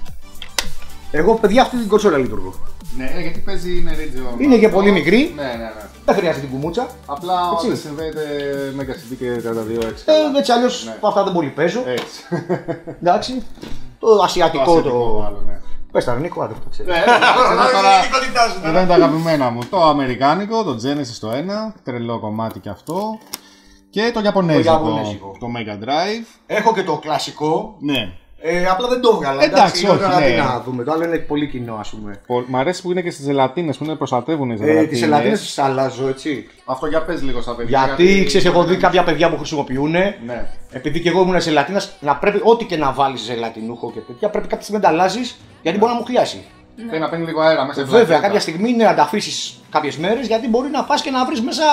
Εγώ παιδιά αυτή την κονσόλα λειτουργώ. Ναι, ε, γιατί παίζει είναι region. Είναι και πολύ μικρή. Ναι, ναι, ναι. Δεν χρειάζεται την κουμούτσα. Απλά Έτσι. δεν συνδέεται με Mega σι ντι και τριάντα δύο έξι. Ε, έτσι αλλιώς Ναι. από αυτά δεν πολύ παίζω. Έτσι. Εντάξει. Το ασιατικό το. άλλο, ναι. Πες τα Νίκο, άντε το ξέρεις. Ναι, εντάξει, τώρα- Ειδικότητά Εδώ είναι τα αγαπημένα μου. Το αμερικάνικο, το Genesis το ένα, τρελό κομμάτι και αυτό. Και το Ιαπωνέζικο, Ιαπωνέζικο. το Mega Drive. Έχω και το κλασικό. Ναι. Ε, απλά δεν το έβγαλα. Εντάξει, όχι, τώρα ναι. τι να δούμε. Το άλλο είναι πολύ κοινό, ας πούμε. Πο- Μ' αρέσει που είναι και στις ζελατίνες που είναι προστατεύουν οι Ε, ζελατίνες. τις ελαττίνες τις αλλάζω, έτσι. Αυτό για πες λίγο στα παιδιά. Γιατί ξέρεις, έχω δει κάποια παιδιά που χρησιμοποιούν. Ναι. Επειδή και εγώ ήμουν ζελατίνα, να πρέπει ό,τι και να βάλει ζελατινούχο και τέτοια πρέπει κάποια στιγμή να τα αλλάζει γιατί μπορεί να μου χρειάσει. Θέλει να παίρνει λίγο αέρα μέσα. Βέβαια, πλακέτα. κάποια στιγμή είναι να τα αφήσει κάποιε μέρε γιατί μπορεί να πα και να βρει μέσα.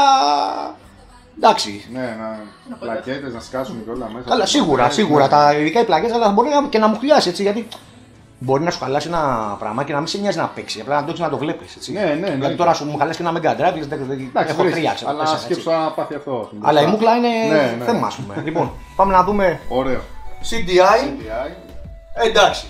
Εντάξει. Ναι, να. Πλακέτες να σκάσουν και όλα μέσα. Καλά, σίγουρα, Ναι, σίγουρα. ναι. Τα ειδικά οι πλακές, αλλά μπορεί να- και να μου χρειάσει έτσι. Γιατί μπορεί να σου χαλάσει ένα πράγμα και να μην σε νοιάζει να παίξει. Απλά να το έχεις να το βλέπει. Ναι, ναι, ναι. Δηλαδή τώρα σου μου χαλάσει και ένα Mega Drive, λες, δεν Εντάξει, έχω βρίσκεις, τρία. ξέρω, αλλά τέσσερα, σκέψου έτσι. να πάθει αυτό. Αλλά η μούκλα είναι Ναι, ναι. θέμα, α πούμε. Λοιπόν, πάμε να δούμε Ωραίο. σι ντι άι. σι ντι άι. Εντάξει.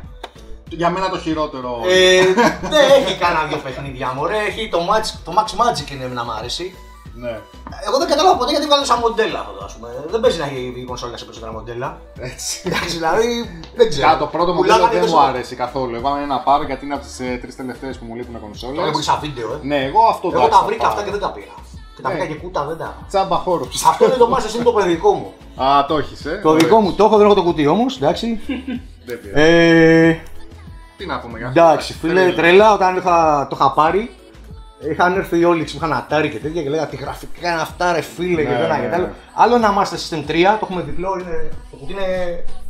Για μένα το χειρότερο. Ε, δεν έχει κανένα δύο παιχνίδια, μωρέ. Έχει το, Match, το Max Magic είναι να μ' άρεσει. Ναι. Εγώ δεν κατάλαβα ποτέ γιατί βγάλω σαν μοντέλα αυτό, ας πούμε. Δεν παίζει να έχει η κονσόλα σε περισσότερα μοντέλα. Έτσι. Εντάξει, δηλαδή δεν ξέρω. Κα- το πρώτο μοντέλο Πουλάγανε δεν τόσο- μου άρεσε καθόλου. Εγώ άμενα να πάρω γιατί είναι από τις ε, τρεις τελευταίες που μου λείπουν Τώρα κονσόλες. δεν μπορεί σαν βίντεο, ε. Ναι, εγώ αυτό Εγώ εντάξει, τα θα βρήκα πάρω. αυτά και δεν τα πήρα. Και τα Ναι. βρήκα και κούτα, δεν τα. Τσάμπα χώρο. Αυτό είναι το Masters, είναι το παιδικό μου. Α, το έχεις, ε. Το Ωραίο. δικό μου το έχω, δεν έχω το κουτί όμως, εντάξει. Δεν πειράζει. Ε, Τι να πούμε για αυτό. εντάξει, φίλε, τρελά όταν είχα, το είχα πάρει. Είχαν έρθει όλοι που είχαν ατάρει και τέτοια και λέγανε τι γραφικά είναι αυτά, ρε φίλε, και Ναι, το ένα ναι, και το άλλο. ναι. Άλλο ένα Master System τρία, το έχουμε διπλό, είναι, το κουτί είναι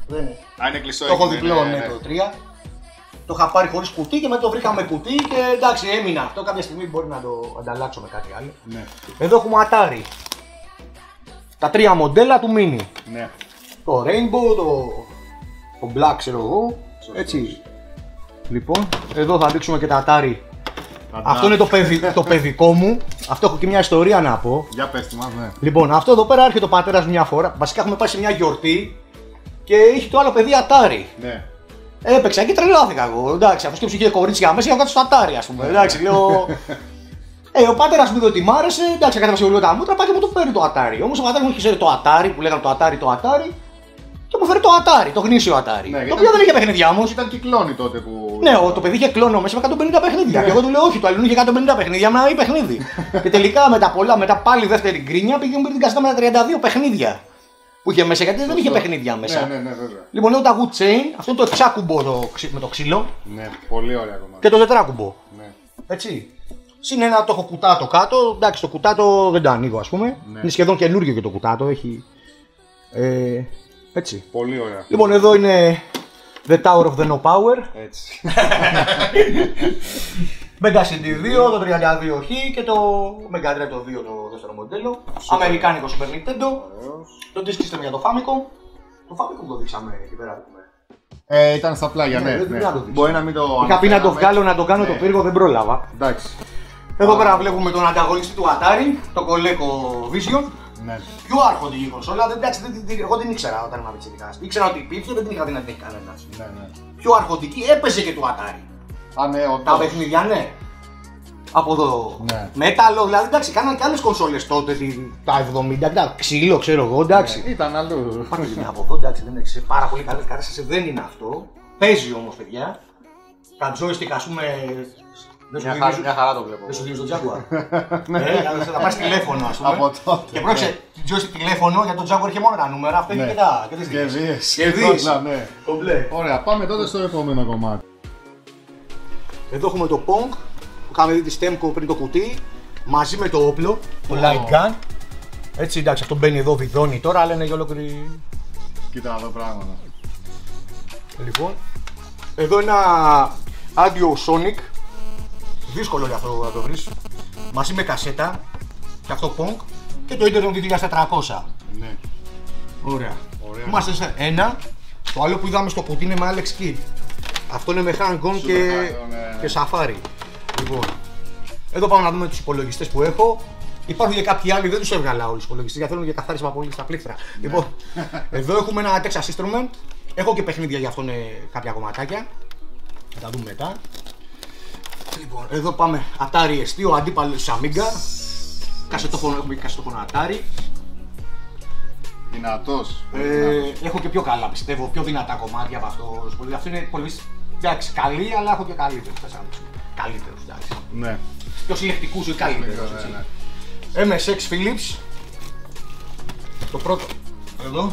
Δεν είναι. Α, είναι κλειστό. Το έχω εκεί, διπλό, ναι, ναι, ναι. το τρία. Το είχα πάρει χωρίς κουτί και μετά το βρήκα με κουτί και εντάξει, έμεινα αυτό. Κάποια στιγμή μπορεί να το ανταλλάξω με κάτι άλλο. Ναι. Εδώ έχουμε Atari. Τα τρία μοντέλα του Mini. Ναι. Το Rainbow, το, το Black, ξέρω εγώ. Έτσι. Λοιπόν, εδώ θα δείξουμε και τα Atari. Αυτό είναι το, παιδι, το παιδικό μου. Αυτό έχω και μια ιστορία να πω. Για πες τη μας, ναι. Λοιπόν, αυτό εδώ πέρα έρχεται ο πατέρας μου μια φορά. Βασικά έχουμε πάει σε μια γιορτή και είχε το άλλο παιδί Atari. Ναι. Έπαιξα και τρελάθηκα εγώ. Εντάξει, αφού σκέψου είχε κορίτσια μέσα, είχα κάτω στο Atari, α πούμε. Εντάξει, λέω. Ε, ο πατέρας μου είδε ότι μ' άρεσε, εντάξει, κατέβασε λίγο τα μούτρα, πάει και μου το φέρει το Atari. Όμως ο πατέρας μου είχε ξέρει το Atari, που λέγαμε το Atari, το Atari, και μου φέρει το Atari, το γνήσιο Atari. Ναι, το οποίο δεν είχε παιχνίδια όμως. Ήταν κυκλώνει τότε που. Ναι, ο, το παιδί είχε κλόνο μέσα με εκατόν πενήντα παιχνίδια. Και εγώ του λέω όχι, το αλλού είχε εκατόν πενήντα παιχνίδια, με ένα ή παιχνίδι. Και τελικά μετά πολλά, μετά πάλι δεύτερη γκρίνια πήγε με την κασέτα με τα τριάντα δύο παιχνίδια. Που είχε μέσα, γιατί δεν είχε παιχνίδια μέσα. Ναι, ναι, ναι, βέβαια. Λοιπόν, έχω τα Wood Chain, αυτό είναι το εξάκουμπο το, με το ξύλο. Ναι, πολύ ωραία κομμάτι. Και το τετράκουμπο. Ναι. Έτσι. Συν ένα το έχω κουτάτο κάτω. Εντάξει, το κουτάτο δεν το ανοίγω, ας πούμε. Ναι. Είναι σχεδόν καινούργιο και το κουτάτο. Έχει. Ε, έτσι. Πολύ ωραία. Λοιπόν, εδώ είναι The Tower of the No Power. Έτσι. Mega σι ντι δύο, το τριάντα δύο χ και το Mega Drive το δύο, το δεύτερο μοντέλο. Αμερικάνικο Super Nintendo. Το Disk System για το Famicom. Το Famicom το δείξαμε εκεί πέρα. Ε, ήταν στα πλάγια, Ναι, ναι. δεν ναι. να το δεις. Μπορεί να μην το. Είχα πει να το αναφέραμε. βγάλω, να το κάνω Ναι. το πύργο, δεν πρόλαβα. Εντάξει. Εδώ πέρα βλέπουμε τον ανταγωνιστή του Atari, το Coleco Vision. Ναι. Πιο άρχοντη η κονσόλα, δεν, εντάξει, δεν, δεν, εγώ δεν ήξερα όταν ήμουν πιτσιρικάς. Ήξερα ότι υπήρχε, δεν την είχα δει να την έχει κανένας. Ναι, ναι. Πιο αρχοντική, έπαιζε και του Atari. Α, ναι, όντως. Τα παιχνίδια, ναι. Από εδώ. Ναι. Μέταλλο, δηλαδή εντάξει, κάναν και άλλες κονσόλες τότε, τη- τα εβδομήντα, τα ξύλο, ξέρω εγώ, εντάξει. Ναι, ήταν αλλού. Πάρτε μια από εδώ, εντάξει, δεν έχει πάρα πολύ καλές κάρτες, δεν είναι αυτό. Παίζει όμως, παιδιά. Τα joystick, ας πούμε. Δεν σου Μια, χαρά, θυμίζουν- μια χαρά το βλέπω. δεν σου θυμίζει τον Jaguar. Ε, για να- θα πάρεις τηλέφωνο, ας πούμε. Από τότε. Και πρόκειται joystick τηλέφωνο, για τον Jaguar είχε μόνο τα νούμερα, αυτό έχει Ναι. και τα. Και τις Και δεις. δεις. Και δεις. Όλα, ναι. Κομπλέ. Ωραία, πάμε τότε στο επόμενο κομμάτι. Εδώ έχουμε το Pong που είχαμε δει τη Stemco πριν το κουτί, μαζί με το όπλο, το light gun. Έτσι, εντάξει, αυτό μπαίνει εδώ, βιδώνει τώρα, αλλά είναι για ολόκληρη. Κοίτα εδώ πράγματα. Λοιπόν, εδώ ένα Audio Sonic, δύσκολο για αυτό να το βρεις, μαζί με κασέτα, και αυτό Pong, και το Internet δύο χιλιάδες τετρακόσια. Ναι. Ωραία. Ωραία. Είμαστε σε ένα, το άλλο που είδαμε στο κουτί είναι με Alex Kidd. Αυτό είναι με Hang-On Super και, Hang-On, ναι. και Safari. Λοιπόν, εδώ πάμε να δούμε τους υπολογιστές που έχω. Υπάρχουν και κάποιοι άλλοι, δεν τους έβγαλα όλους τους υπολογιστές, γιατί θέλουν και καθάρισμα πολύ στα πλήκτρα. Λοιπόν, εδώ έχουμε ένα Texas Instrument. Έχω και παιχνίδια για αυτόν, κάποια κομματάκια. Θα τα δούμε μετά. Λοιπόν, εδώ πάμε Atari ες τι, ο αντίπαλος της Amiga. Κασετόφωνο, έχουμε και κασετόφωνο Atari. Δυνατός. Ε, έχω και πιο καλά, πιστεύω, πιο δυνατά κομμάτια από αυτό. Αυτό είναι πολύ. Εντάξει, καλή, αλλά έχω και καλύτερους. Καλύτερους, εντάξει. Ναι. Πιο συλλεκτικούς ή καλύτερους. Ναι, έτσι. ναι. εμ ες εξ Philips. Το πρώτο. Εδώ.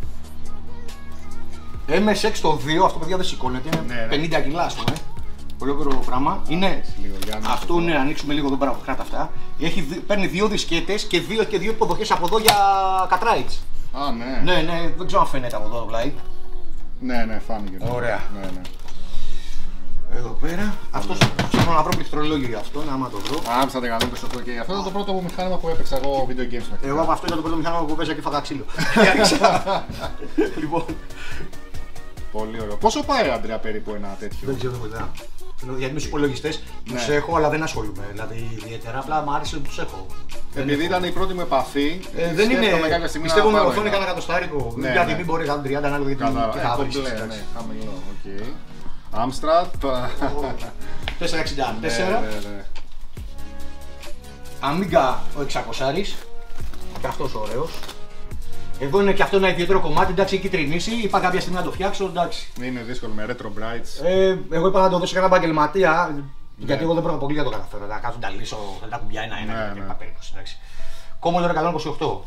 εμ ες εξ το δύο, αυτό παιδιά δεν σηκώνεται. Είναι Ναι, ναι. πενήντα κιλά, ας πούμε. Ολόκληρο πράγμα. Είναι. Λίγο, για να- Αυτό ναι, ανοίξουμε λίγο εδώ πέρα από κάτω αυτά. Έχει, δι- παίρνει δύο δισκέτες και δύο, και δύο υποδοχές από εδώ για cartridge. Α, ναι. Ναι, ναι, δεν ξέρω αν φαίνεται από εδώ το live. Ναι, ναι, φάνηκε. Ωραία. Ναι, ναι. Εδώ πέρα. Αυτό θέλω να βρω πληκτρολόγιο για αυτό, άμα το βρω. Α, ψάχνετε να δείτε στο το και αυτό ήταν το πρώτο μου μηχάνημα που έπαιξα εγώ video games. Εγώ από αυτό ήταν το πρώτο μηχάνημα που παίζα και φάγα ξύλο. Λοιπόν, Πολύ ωραίο. Πόσο πάει, Αντρέα, περίπου ένα τέτοιο? δεν ξέρω μετά. Γιατί με του υπολογιστέ του Ναι. έχω, αλλά δεν ασχολούμαι. Δηλαδή ιδιαίτερα, απλά μου άρεσε που του έχω. Επειδή ήταν η πρώτη μου επαφή, Ε, δεν είναι. σκέφτομαι κάποια στιγμή Πιστεύω να με πάρω οθόνη ένα. κανένα εκατοστάρικο. Ναι, Γιατί ναι. μην μπορεί να τριάντα ανάλογα γιατί Κατάλαβα. και Ε, θα βρει. κομπλέ, ναι, χαμηλό, οκ. Amstrad. τετρακόσια εξήντα τέσσερα. Ναι, ναι, ναι. Amiga ο εξακόσια. Και αυτό ωραίο. Εδώ είναι και αυτό ένα ιδιαίτερο κομμάτι. Εντάξει, έχει τρινήσει. Είπα κάποια στιγμή να το φτιάξω. Εντάξει. Είναι δύσκολο με retro brights. Ε, εγώ είπα να το δώσω σε έναν επαγγελματία. Ναι. Γιατί εγώ δεν μπορώ πολύ να το καταφέρω. Να κάτσω να τα λύσω, θα τα κουμπιά ένα-ένα Ναι, και ναι. τα περίπτωση. Εντάξει. Commodore εκατόν είκοσι οκτώ.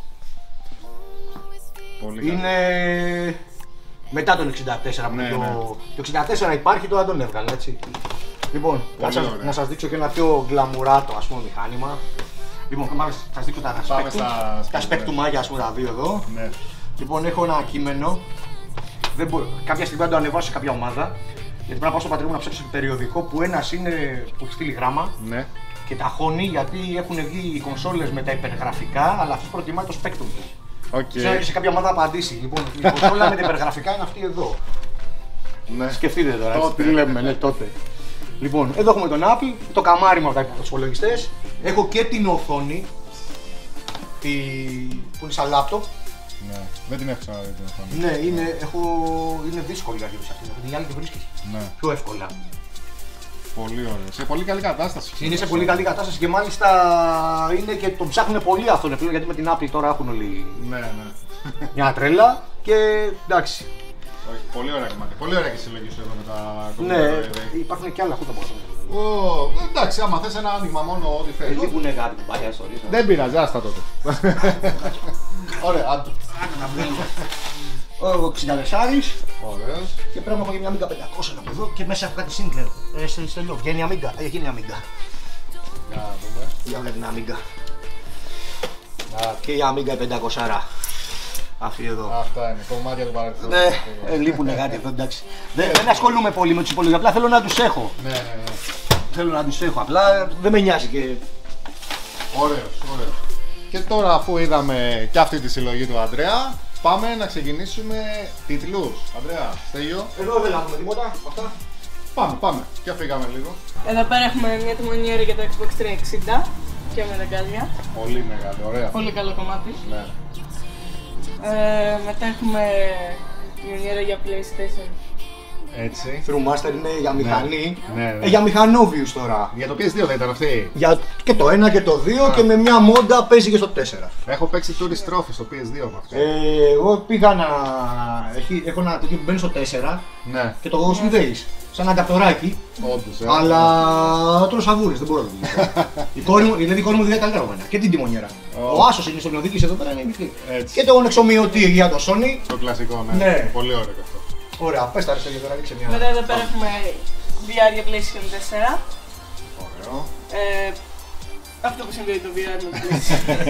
Πολύ καλό. Είναι μετά τον εξήντα τέσσερα που Ναι, το... ναι. το εξήντα τέσσερα υπάρχει, τώρα τον έβγαλε έτσι. Λοιπόν, να σας, ωραία. να σας δείξω και ένα πιο γκλαμουράτο ας πούμε μηχάνημα. Λοιπόν, θα σας δείξω τα Πάμε spectrum, στα τα spectrum, spectrumάκια ας πούμε τα δύο εδώ. Ναι. Λοιπόν, έχω ένα κείμενο. δεν μπο... κάποια στιγμή θα το ανεβάσω σε κάποια ομάδα. Γιατί πρέπει να πάω στο πατρί μου να ψάξω περιοδικό που ένας είναι που έχει στείλει γράμμα Ναι. και τα χώνει γιατί έχουν βγει οι κονσόλες με τα υπεργραφικά, αλλά αυτός προτιμάει το Spectrum του. Okay. Σε, σε κάποια ομάδα θα απαντήσει. Λοιπόν, η κονσόλα με τα υπεργραφικά είναι αυτή εδώ. Ναι. Σκεφτείτε τώρα, έτσι, Τότε. τι λέμε, ναι, τότε. Λοιπόν, εδώ έχουμε τον Apple, το καμάρι μου από τα υπολογιστές. Έχω και την οθόνη, τη... που είναι σαν λάπτοπ. Ναι. Δεν την έχω ξαναδεί την οθόνη. Ναι, είναι, έχω... είναι δύσκολη για σε αυτήν. Την άλλη τη βρίσκεις Ναι. πιο εύκολα. Πολύ ωραία. Σε πολύ καλή κατάσταση. Είναι σε πολύ καλή κατάσταση και μάλιστα είναι και τον ψάχνουν πολύ αυτόν πλέον γιατί με την Apple τώρα έχουν όλοι Ναι, ναι. μια τρέλα και εντάξει. Όχι, πολύ ωραία κομμάτι. Πολύ ωραία και η συλλογή σου εδώ με τα Ναι, κομμάτια. υπάρχουν και άλλα χούτα που Ω, εντάξει, άμα θες ένα άνοιγμα μόνο ό,τι θες. λείπουν κάτι που παλιά ιστορία. Δεν πειράζει, άστα τότε. Ωραία, άντε. Ο εξήντα τέσσερα Ωραίος. και πρέπει να έχω και μια Amiga πεντακόσια από εδώ και μέσα έχω κάτι Sinclair. Ε, σε στελώ, βγαίνει η Amiga, ε, γίνει η Amiga. Για να δούμε. Για να την Amiga. Και η Amiga πεντακόσια. Αυτή εδώ. Αυτά είναι, κομμάτια του παρελθόντος. Ναι, ε, λείπουνε κάτι εδώ, εντάξει. Δεν, δεν ασχολούμαι πολύ με τους υπολογιστές, απλά θέλω να τους έχω. Ναι, ναι, ναι. Θέλω να τους έχω, απλά δεν με νοιάζει και... Ωραίος, ωραίος. Και τώρα αφού είδαμε και αυτή τη συλλογή του Ανδρέα, πάμε να ξεκινήσουμε τίτλους. Ανδρέα, Στέλιο. Εδώ δεν λάβουμε τίποτα, αυτά. Πάμε, πάμε. Και αφήγαμε λίγο. Εδώ πέρα έχουμε μια τιμονιέρα για το Xbox τριακόσια εξήντα και με δεκάδια. Πολύ μεγάλη, ωραία. Πολύ καλό κομμάτι. Ναι. Ε, μετά έχουμε τιμονιέρα για PlayStation. Έτσι. Thrumaster είναι για μηχανή. Ναι, ναι. Ε, για μηχανόβιους τώρα. Για το πι ες δύο δεν ήταν αυτή. Για και το ένα και το δύο και με μια μόντα παίζει και στο τέσσερα. Έχω παίξει Tourist Trophy στο πι ες δύο με αυτό. Ε, εγώ πήγα να. Έχει, έχω ένα τέτοιο που μπαίνει στο τέσσερα Ναι, και το συνδέεις. Σαν ένα καπτοράκι. όντως. Ε. Αλλά τρώω σαβούρες, δεν μπορώ να το δω. Η κόρη μου, δηλαδή η κόρη μου δεν καλύτερα από μένα. Και την τιμονιέρα. Oh. Ο Άσος είναι στο μειοδίκης εδώ πέρα, είναι μικρή. Έτσι. Και το εξομοιωτή για το Sony. Το κλασικό, ναι. Ναι. Πολύ ωραίο και αυτό. Ωραία, πες τα ρε Στέλιο, τώρα ρίξε μια. Μετά εδώ πέρα έχουμε βι αρ για PlayStation τέσσερα. Ωραίο. Ε, αυτό που συνδέει το βι αρ με το PlayStation.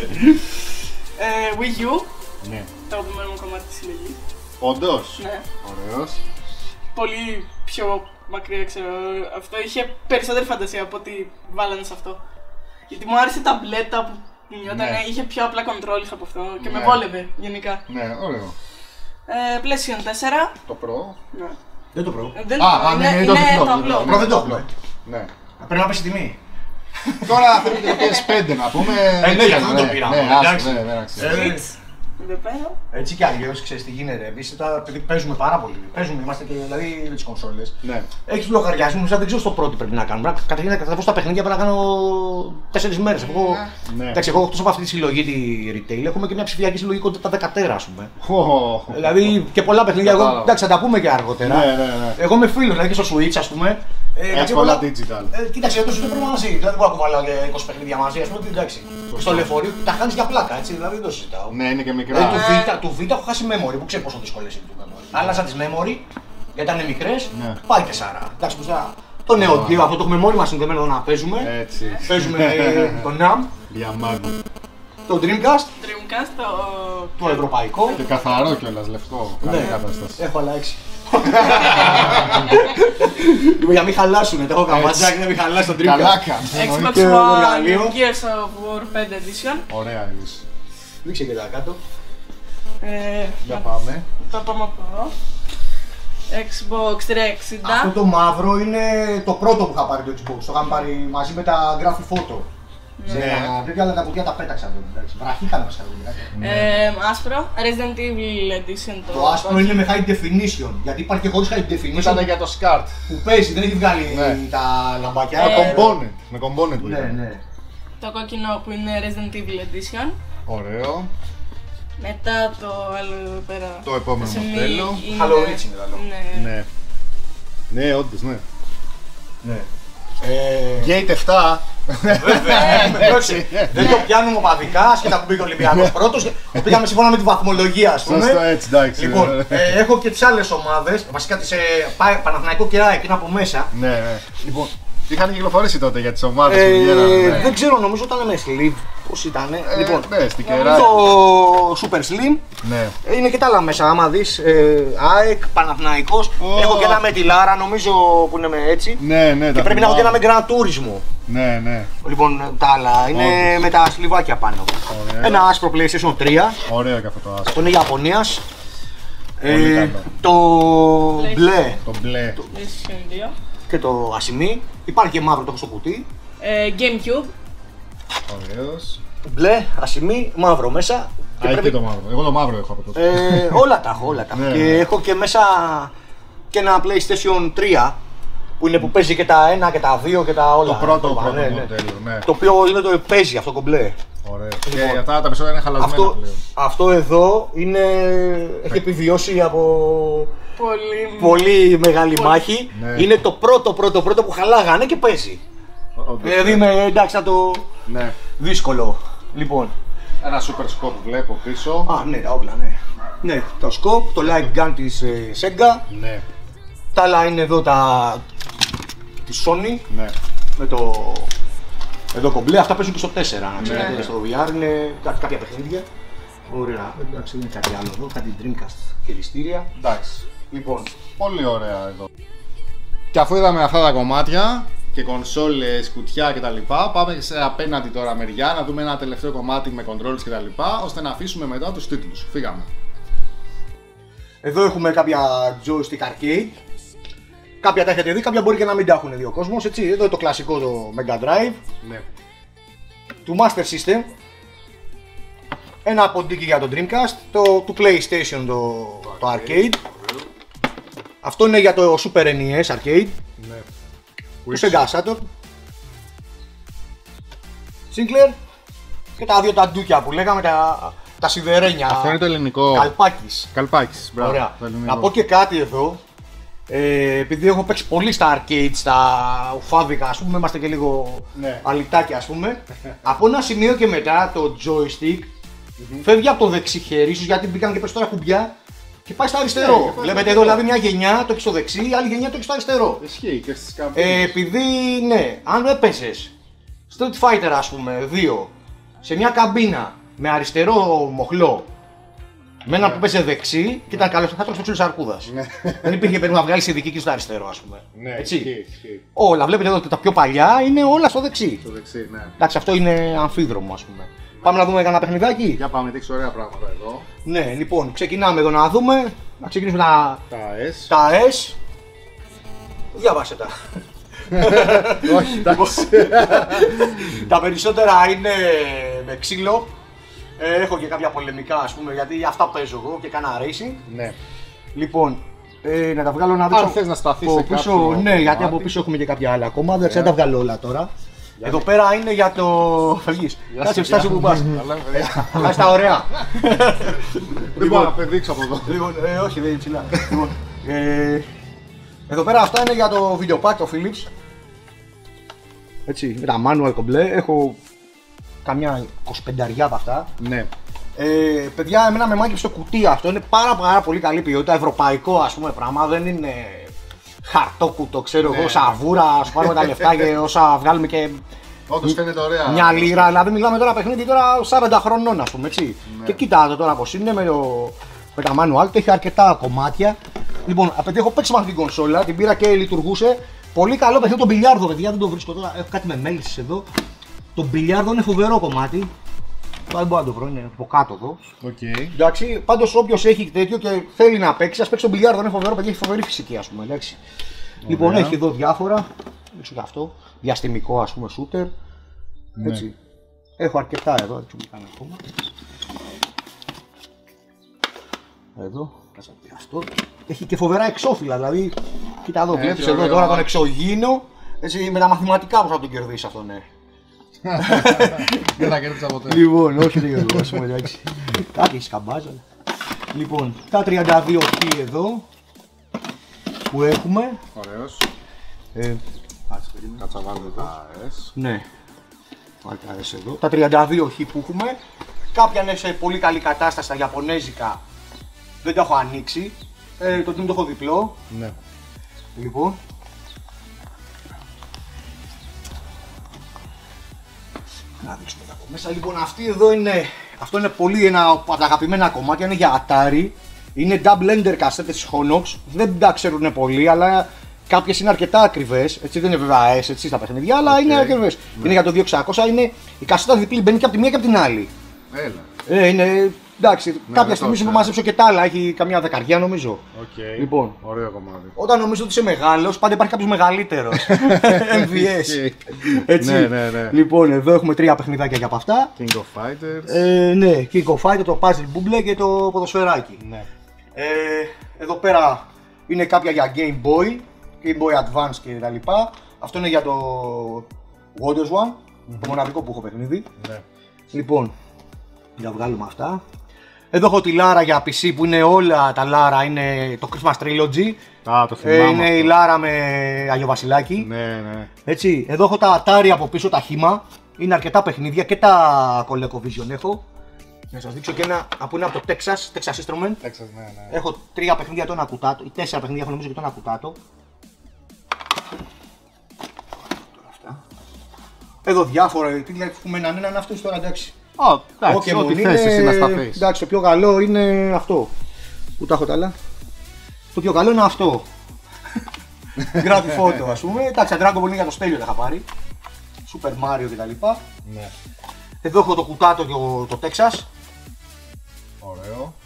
ε, Wii U, Ναι. το αγαπημένο μου κομμάτι της συλλογής. Όντως. Ναι. Ωραίος. Πολύ πιο μακριά, ξέρω. Αυτό είχε περισσότερη φαντασία από ό,τι βάλανε σε αυτό. Γιατί μου άρεσε η ταμπλέτα που νιώτανε, Ναι. είχε πιο απλά controls από αυτό και με Ναι. βόλευε γενικά. Ναι, ωραίο. Ε, PlayStation τέσσερα. Το Pro. Ναι. Δεν το προ. Ε, Δεν, Α, α, ναι, είναι, είναι το είναι διπλό, το το διπλό. απλό. Προ δεν το απλό. Ναι. Πρέπει να πέσει η τιμή. Τώρα θέλει και το πι ες φάιβ να πούμε. Ε, ναι, γι' αυτό δεν το πήραμε, Ναι, εντάξει. άστο, ναι, ναι, εντάξει. Ε, Switch. Εδώ πέρα. Έτσι κι αλλιώς ξέρεις τι γίνεται. Εμείς τώρα επειδή παίζουμε πάρα πολύ. Παίζουμε, είμαστε και δηλαδή με τις κονσόλες. Ναι. Έχεις λογαριασμούς, δεν ξέρω στο πρώτο πρέπει να κάνουμε. Καταρχήν να κατεβώ στα παιχνίδια πρέπει να κάνω τέσσερις μέρες. Εγώ, Ναι. εντάξει, εγώ εκτός από αυτή τη συλλογή τη retail έχουμε και μια ψηφιακή συλλογή κοντά τα δεκατέρα, ας πούμε. Χω. Δηλαδή και πολλά παιχνίδια. Εγώ, Κατάλαβα. εντάξει, θα τα πούμε και αργότερα. Ναι, ναι, ναι. Εγώ είμαι φίλος, δηλαδή και στο Switch, ας πούμε. Ε, Έχεις κάποια πολλά πολλά- digital. Ε, κοίταξε, το δεν πρέπει μαζί. Δηλαδή, δεν μπορώ να κουβαλάω και είκοσι παιχνίδια μαζί. Ας πούμε, εντάξει. Στο λεωφορείο τα χάνεις για πλάκα, έτσι, δηλαδή δεν το συζητάω. Ναι, είναι και Δηλαδή, μικρά. του Β, του Β έχω χάσει memory που ξέρει πόσο δύσκολες είναι του memory. Άλλαζα τις memory γιατί ήταν μικρές, Ναι. πάει τεσσάρα. Εντάξει, πως τώρα, το νέο δύο, αυτό το memory μας συνδεμένο εδώ να παίζουμε. Έτσι. Παίζουμε ε, το ναμ, Διαμάντι. το Dreamcast, Dreamcast, το. το ευρωπαϊκό. Και καθαρό κιόλας, λευκό. Καλή Ναι, κατάσταση. έχω αλλάξει. Λοιπόν, για να μην χαλάσουνε, το έχω καμπατζάκι να μην χαλάσει το Dreamcast. Καλά κάνεις. Xbox Και το One εργαλείο. Gears of War πέντε Edition. Ωραία είδηση. Δείξε και τα κάτω. Ε, Για πάμε. το πάμε από εδώ. Xbox τριακόσια εξήντα. Αυτό το μαύρο είναι το πρώτο που είχα πάρει το Xbox. Το είχαμε πάρει μαζί με τα Graphic Photo. Ναι. Ναι. Βέβαια, αλλά τα κουτιά τα πέταξα εδώ. εντάξει. Βραχήκαμε στα κουτιά. Ε, άσπρο, Resident Evil Edition. Το άσπρο είναι με high definition. Γιατί υπάρχει και χωρίς high Ήταν definition για το SCART. που παίζει, δεν έχει βγάλει Ναι. τα λαμπάκια. Ε, Με component. Με component που Ναι, ήταν. ναι. Το κόκκινο που είναι Resident Evil Edition. Ωραίο. Μετά το άλλο εδώ πέρα. Το επόμενο σε μη- μοντέλο. είναι- Halo Reach είναι το άλλο. Ναι. Ναι. Ναι, όντως, ναι. ναι. Ε, Gate επτά. βέβαια, πρόσεξε, δεν το πιάνουμε οπαδικά, άσχετα που πήγε ο Ολυμπιακός πρώτος. Το πήγαμε σύμφωνα με τη βαθμολογία, ας πούμε. Σωστό, έτσι, εντάξει. Λοιπόν, ε, έχω και τις άλλες ομάδες, βασικά τις ε, Πα- Παναθηναϊκό και ΑΕΚ είναι από μέσα. Ναι, ναι. Λοιπόν, είχαν κυκλοφορήσει τότε για τις ομάδες Ε, που βγαίνανε. ναι. δεν ξέρω, νομίζω ήταν με sleeve. Πώς ήτανε. Ε, λοιπόν, ναι, στικεράκι. το Super Slim. Ναι. Είναι και τα άλλα μέσα. Άμα δεις, ε, ΑΕΚ, Παναθηναϊκός. Oh. Έχω και ένα με τη Λάρα, νομίζω που είναι με έτσι. Ναι, ναι, και πρέπει να έχω και ένα με Grand Turismo. Ναι, ναι. Λοιπόν, τα άλλα είναι Όντως. με τα σλιβάκια πάνω. Ωραία. Ένα άσπρο PlayStation τρία. Ωραίο και αυτό το άσπρο. Αυτό είναι Ιαπωνίας. Πολύ Ε, καλό. το μπλε Το μπλε. PlayStation δύο. και το ασημί. Υπάρχει και μαύρο, το έχω στο κουτί. Ε, GameCube. Ωραίος. Μπλε, ασημί, μαύρο μέσα. Α, έχει και το μαύρο. Εγώ το μαύρο έχω από τότε. Ε, όλα τα έχω, όλα τα έχω. Ναι, Και ναι. έχω και μέσα και ένα PlayStation τρία που είναι που παίζει και τα ένα και τα δύο και τα όλα. Το πρώτο, Το- πρώτο ναι, ναι. μοντέλο, ναι. Το οποίο είναι το παίζει αυτό κομπλέ. Ωραίο. Λοιπόν, Και αυτά τα επεισόδια είναι χαλασμένα Αυτό, πλέον. αυτό εδώ είναι, έχει επιβιώσει από Πολύ. πολύ μεγάλη Πολύ. μάχη. Ναι. Είναι το πρώτο πρώτο πρώτο που χαλάγανε και παίζει. Όντως, Δηλαδή ναι. με εντάξει θα το Ναι. δύσκολο. Λοιπόν, Ένα super scope βλέπω πίσω. α ναι τα όπλα ναι. Ναι, το scope, το light gun της ε, Sega. Ναι, Τα άλλα είναι εδώ τα της Sony ναι. με το εδώ κομπλέ. Αυτά παίζουν και στο τέσσερα να ξέρετε, Ναι. στο βι αρ είναι κά- κάποια παιχνίδια. Ωραία, εντάξει είναι κάτι άλλο εδώ, κάτι Dreamcast χειριστήρια. Εντάξει. Λοιπόν, Πολύ ωραία εδώ. Και αφού είδαμε αυτά τα κομμάτια και κονσόλες, κουτιά κτλ. Πάμε σε απέναντι τώρα μεριά να δούμε ένα τελευταίο κομμάτι με controls κτλ. Ώστε να αφήσουμε μετά τους τίτλους. Φύγαμε. εδώ έχουμε κάποια joystick arcade. Κάποια τα έχετε δει, κάποια μπορεί και να μην τα έχουν δει ο κόσμος, έτσι. Εδώ είναι το κλασικό το Mega Drive Ναι. του Master System. Ένα ποντίκι για το Dreamcast, το του PlayStation το, το arcade. Αυτό είναι για το Super εν ι ες arcade. Ναι. Το Sega Saturn. Sinclair. Και τα δύο τα ντούκια που λέγαμε, τα, τα σιδερένια. Αυτό είναι το ελληνικό. Καλπάκης. Καλπάκης. Μπράβο. Ωραία. Το ελληνικό. Να πω και κάτι εδώ. Ε, επειδή έχω παίξει πολύ στα arcade, στα ουφάδικα, ας πούμε, είμαστε και λίγο Ναι. αλυτάκια, ας πούμε. Από ένα σημείο και μετά το joystick φεύγει από το δεξί χέρι, ίσως γιατί μπήκαν και περισσότερα κουμπιά και πάει στο αριστερό. Ναι, και πάει Βλέπετε στο εδώ αριστερό. δηλαδή μια γενιά το έχει στο δεξί, η άλλη γενιά το έχει στο αριστερό. Ισχύει και στις καμπίνες. Ε, επειδή ναι, αν έπαιζες Street Fighter ας πούμε δύο σε μια καμπίνα με αριστερό μοχλό με έναν που παίζει δεξί και ήταν καλό, θα το ξύλο αρκούδα. Ναι. Δεν υπήρχε περίπου να βγάλει ειδική και στο αριστερό, α πούμε. Ναι, Έτσι. ισχύει, ισχύει. Όλα, βλέπετε εδώ τα πιο παλιά είναι όλα στο δεξί. Το δεξί, ναι. Εντάξει, αυτό είναι αμφίδρομο, α πούμε. Πάμε να δούμε κανένα παιχνιδάκι. Για πάμε, δείξω ωραία πράγματα εδώ. Ναι, λοιπόν, ξεκινάμε εδώ να δούμε. Να ξεκινήσουμε τα, Τα S. τα S. Διαβάσε τα. Όχι, εντάξει. Τα περισσότερα είναι με ξύλο. Ε, έχω και κάποια πολεμικά, ας πούμε, γιατί αυτά παίζω εγώ και κάνα racing. Ναι. Λοιπόν, ε, να τα βγάλω να δείξω. Αν θες να σταθείς από σε πίσω, κάποιο ναι, γιατί κομμάτι. από πίσω έχουμε και κάποια άλλα ακόμα. Δεν ξέρω να τα βγάλω όλα τώρα. Εδώ πέρα είναι για το. Φεύγεις. Κάτσε, φτάσει που πας. Καλά, παιδιά. Κάτσε τα ωραία. Δεν μπορώ να πεδείξω από εδώ. Λοιπόν, ε, όχι, δεν είναι ψηλά. Λοιπόν, ε, εδώ πέρα αυτά είναι για το βιντεοπάκι, το Philips. Έτσι, με τα manual κομπλέ. Έχω καμιά εικοσιπενταριά από αυτά. Ναι. Ε, παιδιά, εμένα με μάγεψε το κουτί αυτό. Είναι πάρα, πάρα πολύ καλή ποιότητα. Ευρωπαϊκό, ας πούμε, πράγμα. Δεν είναι χαρτόκουτο, ξέρω Ναι. εγώ, σαβούρα. Σου πάρουμε τα λεφτά και όσα βγάλουμε και Όντως φαίνεται ωραία. μια λίρα. Δηλαδή, μιλάμε τώρα παιχνίδι τώρα σαράντα χρονών, ας πούμε, έτσι. Ναι. Και κοιτάτε τώρα πώς είναι με, το, με τα manual. Έχει αρκετά κομμάτια. Λοιπόν, απαιτεί, έχω παίξει με αυτή την κονσόλα, την πήρα και λειτουργούσε. Πολύ καλό παιχνίδι το μπιλιάρδο, παιδιά, δεν το βρίσκω τώρα. Έχω κάτι με μέλισσες εδώ. Το μπιλιάρδο είναι φοβερό κομμάτι. Τώρα δεν μπορώ να το βρω, είναι από κάτω εδώ. Οκ. Εντάξει, πάντως όποιος έχει τέτοιο και θέλει να παίξει, ας παίξει το μπιλιάρδο, είναι φοβερό, παιδί, έχει φοβερή φυσική, ας πούμε. Εντάξει. Λοιπόν, έχει εδώ διάφορα. Δείξω και αυτό. Διαστημικό, ας πούμε, shooter. Ναι. Έτσι. Έχω αρκετά εδώ, έτσι μου κάνω ακόμα. Εδώ, κάτσε να πιαστώ. Έχει και φοβερά εξώφυλλα, δηλαδή. Κοίτα εδώ, Έχει βλέπεις εδώ ωραίο. τώρα τον εξωγήινο. Έτσι, με τα μαθηματικά πώς θα τον κερδίσει αυτό, ναι. Δεν θα κέρδισα ποτέ. Λοιπόν, όχι δεν γελάσουμε, εντάξει. Κάτι έχει καμπάζα. Λοιπόν, τα τριάντα δύο χ εδώ που έχουμε. Ωραίος. Ε, κάτσε, περίμενε. Κάτσα βάλω εδώ. Τα S. Ναι, βάλτε τα S εδώ. Τα τριάντα δύο χ που έχουμε. Κάποια είναι σε πολύ καλή κατάσταση, τα Ιαπωνέζικα. Δεν τα έχω ανοίξει. Ε, το τίμο το έχω διπλό. Ναι. Λοιπόν. Να δείξουμε τα Μέσα λοιπόν αυτή εδώ είναι, αυτό είναι πολύ ένα από τα αγαπημένα κομμάτια, είναι για Atari. Είναι double ender κασέτες της Honox, δεν τα ξέρουν πολύ, αλλά κάποιες είναι αρκετά ακριβές. Έτσι δεν είναι βέβαια έτσι στα παιχνίδια, αλλά okay. είναι ακριβές. Ναι. Είναι για το δύο εξακόσια, είναι η κασέτα διπλή, μπαίνει και από τη μία και από την άλλη. Έλα. Ε, είναι, εντάξει, ναι, κάποια στιγμή σου μαζέψω και τα άλλα, έχει καμιά δεκαριά νομίζω. Okay. Λοιπόν, ωραίο κομμάτι. Όταν νομίζω ότι είσαι μεγάλος, πάντα υπάρχει κάποιος μεγαλύτερος. εμ βι ες. Έτσι. Ναι, ναι, ναι. Λοιπόν, εδώ έχουμε τρία παιχνιδάκια για από αυτά. King of Fighters. Ε, ναι, King of Fighters, το Puzzle Bubble και το ποδοσφαιράκι. Ναι. Ε, εδώ πέρα είναι κάποια για Game Boy, Game Boy Advance και τα λοιπά. Αυτό είναι για το Wonders One, mm-hmm. το μοναδικό που έχω παιχνίδι. Ναι. Λοιπόν, για να βγάλουμε αυτά. Εδώ έχω τη Lara για πι σι που είναι όλα τα Lara, είναι το Christmas Trilogy. Α, το θυμάμαι. Ε, είναι αυτό. Η Lara με Άγιο Βασιλάκι. Ναι, ναι. Έτσι, εδώ έχω τα Atari από πίσω, τα χύμα. Είναι αρκετά παιχνίδια και τα ColecoVision έχω. Να σας δείξω και ένα από είναι από το Texas, Texas Instrument. Texas, ναι, ναι. Έχω τρία παιχνίδια το ένα κουτάτο, ή τέσσερα παιχνίδια έχω νομίζω και το ένα κουτάτο. Εδώ διάφορα, τι λέει, έχουμε έναν έναν αυτό τώρα εντάξει. Oh, εντάξει, ό,τι θες εσύ να σταθείς. Εντάξει, το πιο καλό είναι αυτό. Πού τα έχω τα άλλα. Το πιο καλό είναι αυτό. Γράφει φώτο ας πούμε. Εντάξει, Dragon Ball για το Στέλιο τα είχα πάρει. Super Mario κτλ. Ναι. Εδώ έχω το κουτάτο και το Texas. Ωραίο.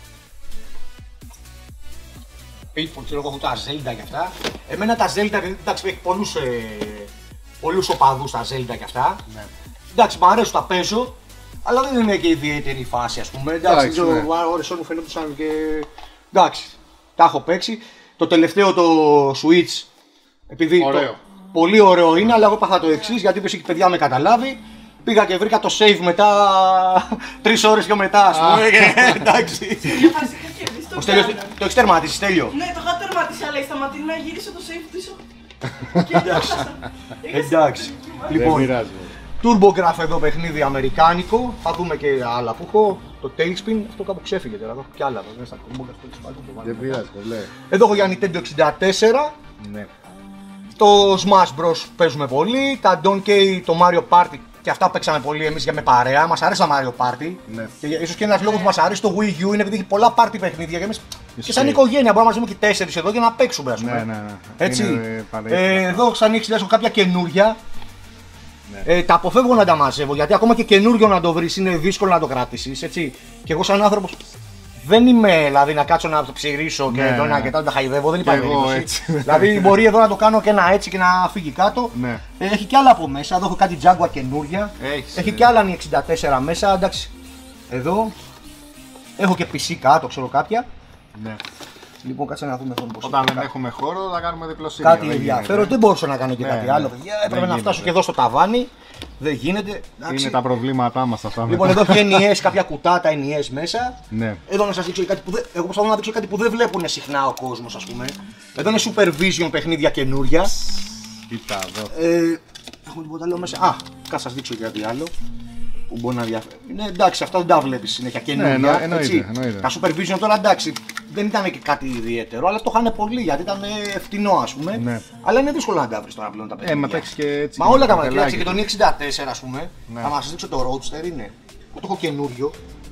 People, ξέρω εγώ έχω τα Zelda και αυτά. Εμένα τα Zelda, εντάξει, έχει πολλούς, ε, πολλούς οπαδούς τα Zelda και αυτά. Ναι. Εντάξει, μου αρέσουν, τα παίζω. Αλλά δεν είναι και ιδιαίτερη φάση, ας πούμε. Εντάξει, ναι. Ώρες μου φαίνονται σαν και... Εντάξει, τα έχω παίξει. Το τελευταίο το Switch, επειδή το... πολύ ωραίο είναι, αλλά εγώ πάθα το εξής, γιατί πες και παιδιά με καταλάβει. Πήγα και βρήκα το save μετά, τρεις ώρες και μετά, ας πούμε. Εντάξει. Ο Στέλιος, το έχεις τερματίσει, Στέλιο? Ναι, το είχα τερματίσει, αλλά η Σταματίνα γύρισε το save πίσω. Εντάξει. Λοιπόν, TurboGrafx εδώ παιχνίδι αμερικάνικο, θα δούμε και άλλα που έχω. Το Tailspin, αυτό κάπου ξέφυγε τώρα, έχω και άλλα μέσα στα TurboGrafx. Δεν πειράζει, το λέει. Εδώ έχω για Nintendo εξήντα τέσσερα. Ναι. Το Smash Bros παίζουμε πολύ, τα Donkey, το Mario Party και αυτά παίξαμε πολύ εμείς για με παρέα. Μας αρέσει το Mario Party. Ναι. Και ίσως και ένας λόγος που μας αρέσει το Wii U είναι επειδή έχει πολλά party παιχνίδια και εμείς και σαν οικογένεια μπορούμε να μαζεύουμε και τέσσερις εδώ και να παίξουμε, ας πούμε. Ναι, ναι, ναι. Έτσι. Ε, εδώ ξανοίξεις, έχω κάποια καινούρια. Ναι. Ε, τα αποφεύγω να τα μαζεύω γιατί ακόμα και καινούριο να το βρεις είναι δύσκολο να το κρατήσεις. Έτσι. Και εγώ σαν άνθρωπος δεν είμαι δηλαδή να κάτσω να το ψηρίσω και, ναι, το ένα και τα χαϊδεύω, δεν υπάρχει περίπτωση. Δηλαδή μπορεί εδώ να το κάνω και ένα έτσι και να φύγει κάτω. Ναι. Ε, έχει και άλλα από μέσα, εδώ έχω κάτι Jaguar καινούρια. Έχεις, έχει ε. και άλλα εξήντα τέσσερα μέσα, εντάξει. Εδώ έχω και πι σι κάτω, ξέρω κάποια. Ναι. Λοιπόν, κάτσε να δούμε πώς. Όταν δεν έχουμε χώρο, θα κάνουμε διπλοσύνη. Κάτι ενδιαφέρον, δεν μπορούσα να κάνω και ναι, κάτι ναι. άλλο. Παιδιά, έπρεπε να φτάσω και εδώ στο ταβάνι. Δεν γίνεται. Εντάξει. Είναι τα προβλήματά μας αυτά. Λοιπόν, εδώ έχει εν ι ες, κάποια κουτάτα εν ι ες μέσα. Ναι. Εδώ να σας δείξω κάτι που δεν. Εγώ προσπαθώ να δείξω κάτι που δεν βλέπουν συχνά ο κόσμος, ας πούμε. Εδώ είναι Supervision παιχνίδια καινούρια. Κοίτα εδώ. Ε, έχουμε τίποτα άλλο μέσα. Α, κάτσε σας δείξω κάτι άλλο. Που μπορεί να διαφέρει. Ναι, εντάξει, αυτά δεν τα βλέπεις συνέχεια καινούρια. Ναι, εννοείται, εννοείται. Τα Supervision τώρα εντάξει, δεν ήταν και κάτι ιδιαίτερο, αλλά το είχαν πολύ γιατί ήταν φτηνό, ας πούμε. Ναι. Αλλά είναι δύσκολο να τα βρεις τώρα πλέον τα παιχνίδια. Ε, μα και έτσι. Μα όλα τα παιχνίδια και το εξήντα τέσσερα, ας πούμε. Ναι. Θα μας δείξω το Roadster είναι. Που το έχω καινούριο.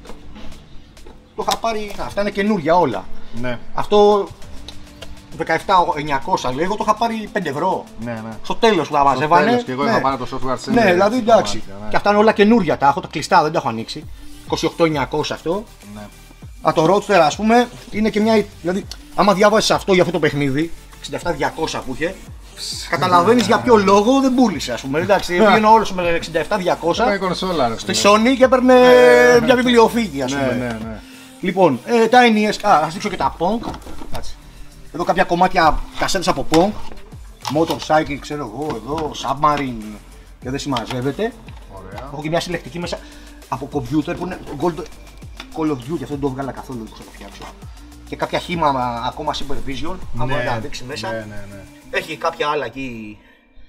Το είχα πάρει. Αυτά είναι καινούρια όλα. Ναι. Αυτό δεκαεπτά χιλιάδες εννιακόσια λέει, εγώ το είχα πάρει πέντε ευρώ. Ναι, ναι. Στο τέλος που τα μαζεύανε. Και εγώ είχα πάρει το software center. Ναι, δηλαδή εντάξει. Ναι. Και αυτά είναι όλα καινούρια, τα έχω τα κλειστά, δεν τα έχω ανοίξει. είκοσι οκτώ χιλιάδες εννιακόσια αυτό. Ναι. Α, το Roadster ας πούμε είναι και μια. Δηλαδή, άμα διάβαζες αυτό για αυτό το παιχνίδι, εξήντα επτά χιλιάδες διακόσια που είχε, καταλαβαίνεις για ποιο λόγο δεν πούλησε, ας πούμε. Εντάξει, πήγαινε όλος με εξήντα επτά χιλιάδες διακόσια στη Sony και έπαιρνε μια βιβλιοθήκη, ας πούμε. Λοιπόν, τα εν ι ες, α, ας δείξω και τα Pong. Εδώ κάποια κομμάτια κασέτες από Pong. Motorcycle, ξέρω εγώ, εδώ, Submarine και δεν συμμαζεύεται. Ωραία. Έχω και μια συλλεκτική μέσα από computer που είναι Gold Call of Duty, αυτό δεν το έβγαλα καθόλου, δεν ξέρω να φτιάξω. Και κάποια χύμα ακόμα Supervision, ναι, άμα να δείξει μέσα. Ναι, ναι, ναι. Έχει κάποια άλλα εκεί.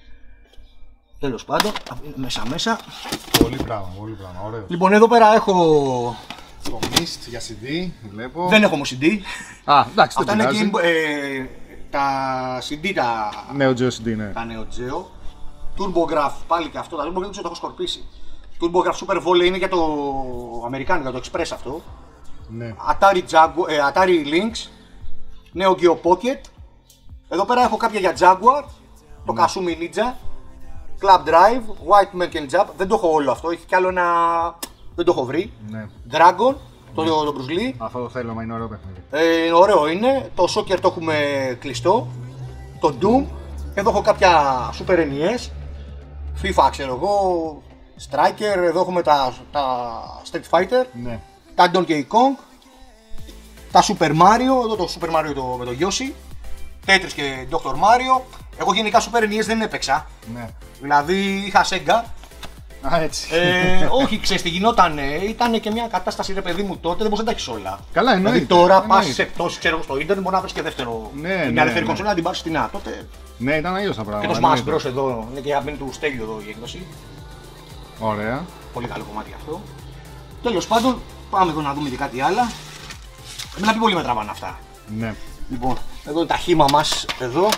Τέλος πάντων, μέσα μέσα. Πολύ πράγμα, πολύ πράγμα, ωραίο. Λοιπόν, εδώ πέρα έχω το Mist για σι ντι, βλέπω. Δεν έχω όμως σι ντι. Α, εντάξει, αυτά είναι εκεί, ε, τα σι ντι, τα Neo Geo σι ντι, ναι. Τα Neo Geo. TurboGrafx, πάλι και αυτό, τα TurboGrafx το έχω σκορπίσει. TurboGrafx Super Volley είναι για το αμερικάνικο, για το Express αυτό. Ναι. Atari, Jaguar, ε, Atari Lynx, Neo Geo Pocket. Εδώ πέρα έχω κάποια για Jaguar, το Ναι. Kasumi Ninja, Club Drive, White Man Can Jump. Δεν το έχω όλο αυτό, έχει κι άλλο ένα. Δεν το έχω βρει. Ναι. Dragon, το, ναι. το Bruce Lee. Αυτό το θέλω, μα είναι ωραίο παιχνίδι. Ε, ωραίο είναι. Το Soccer το έχουμε κλειστό. Το Doom. Εδώ έχω κάποια Super εν ι ες. FIFA ξέρω εγώ. Striker. Εδώ έχουμε τα, τα Street Fighter. Ναι. Τα Donkey Kong. Τα Super Mario. Εδώ το Super Mario το, με το Yoshi. Tetris και Doctor Mario. Εγώ γενικά Super εν ι ες δεν έπαιξα. Ναι. Δηλαδή είχα Sega. Α, έτσι. Ε, όχι, ξέρεις τι γινότανε. Ήταν και μια κατάσταση ρε παιδί μου τότε, δεν μπορείς να τα έχεις όλα. Καλά, εννοείται. Δηλαδή τώρα πας εννοείται. σε πτώση, ξέρω στο ίντερνετ, μπορεί να βρεις και δεύτερο. Ναι, μια ναι, ελεύθερη ναι. κονσόλα να την πάρεις στην Α. Τότε. Ναι, ήταν αλλιώς τα πράγματα. Και το Smash εννοείται. Bros εδώ είναι και η αγαπημένη του Στέλιο εδώ η έκδοση. Ωραία. Πολύ καλό κομμάτι αυτό. Τέλος πάντων, πάμε εδώ να δούμε και κάτι άλλο. Εμένα πιο πολύ με τραβάνε αυτά. Ναι. Λοιπόν, εδώ είναι τα χήμα μας εδώ.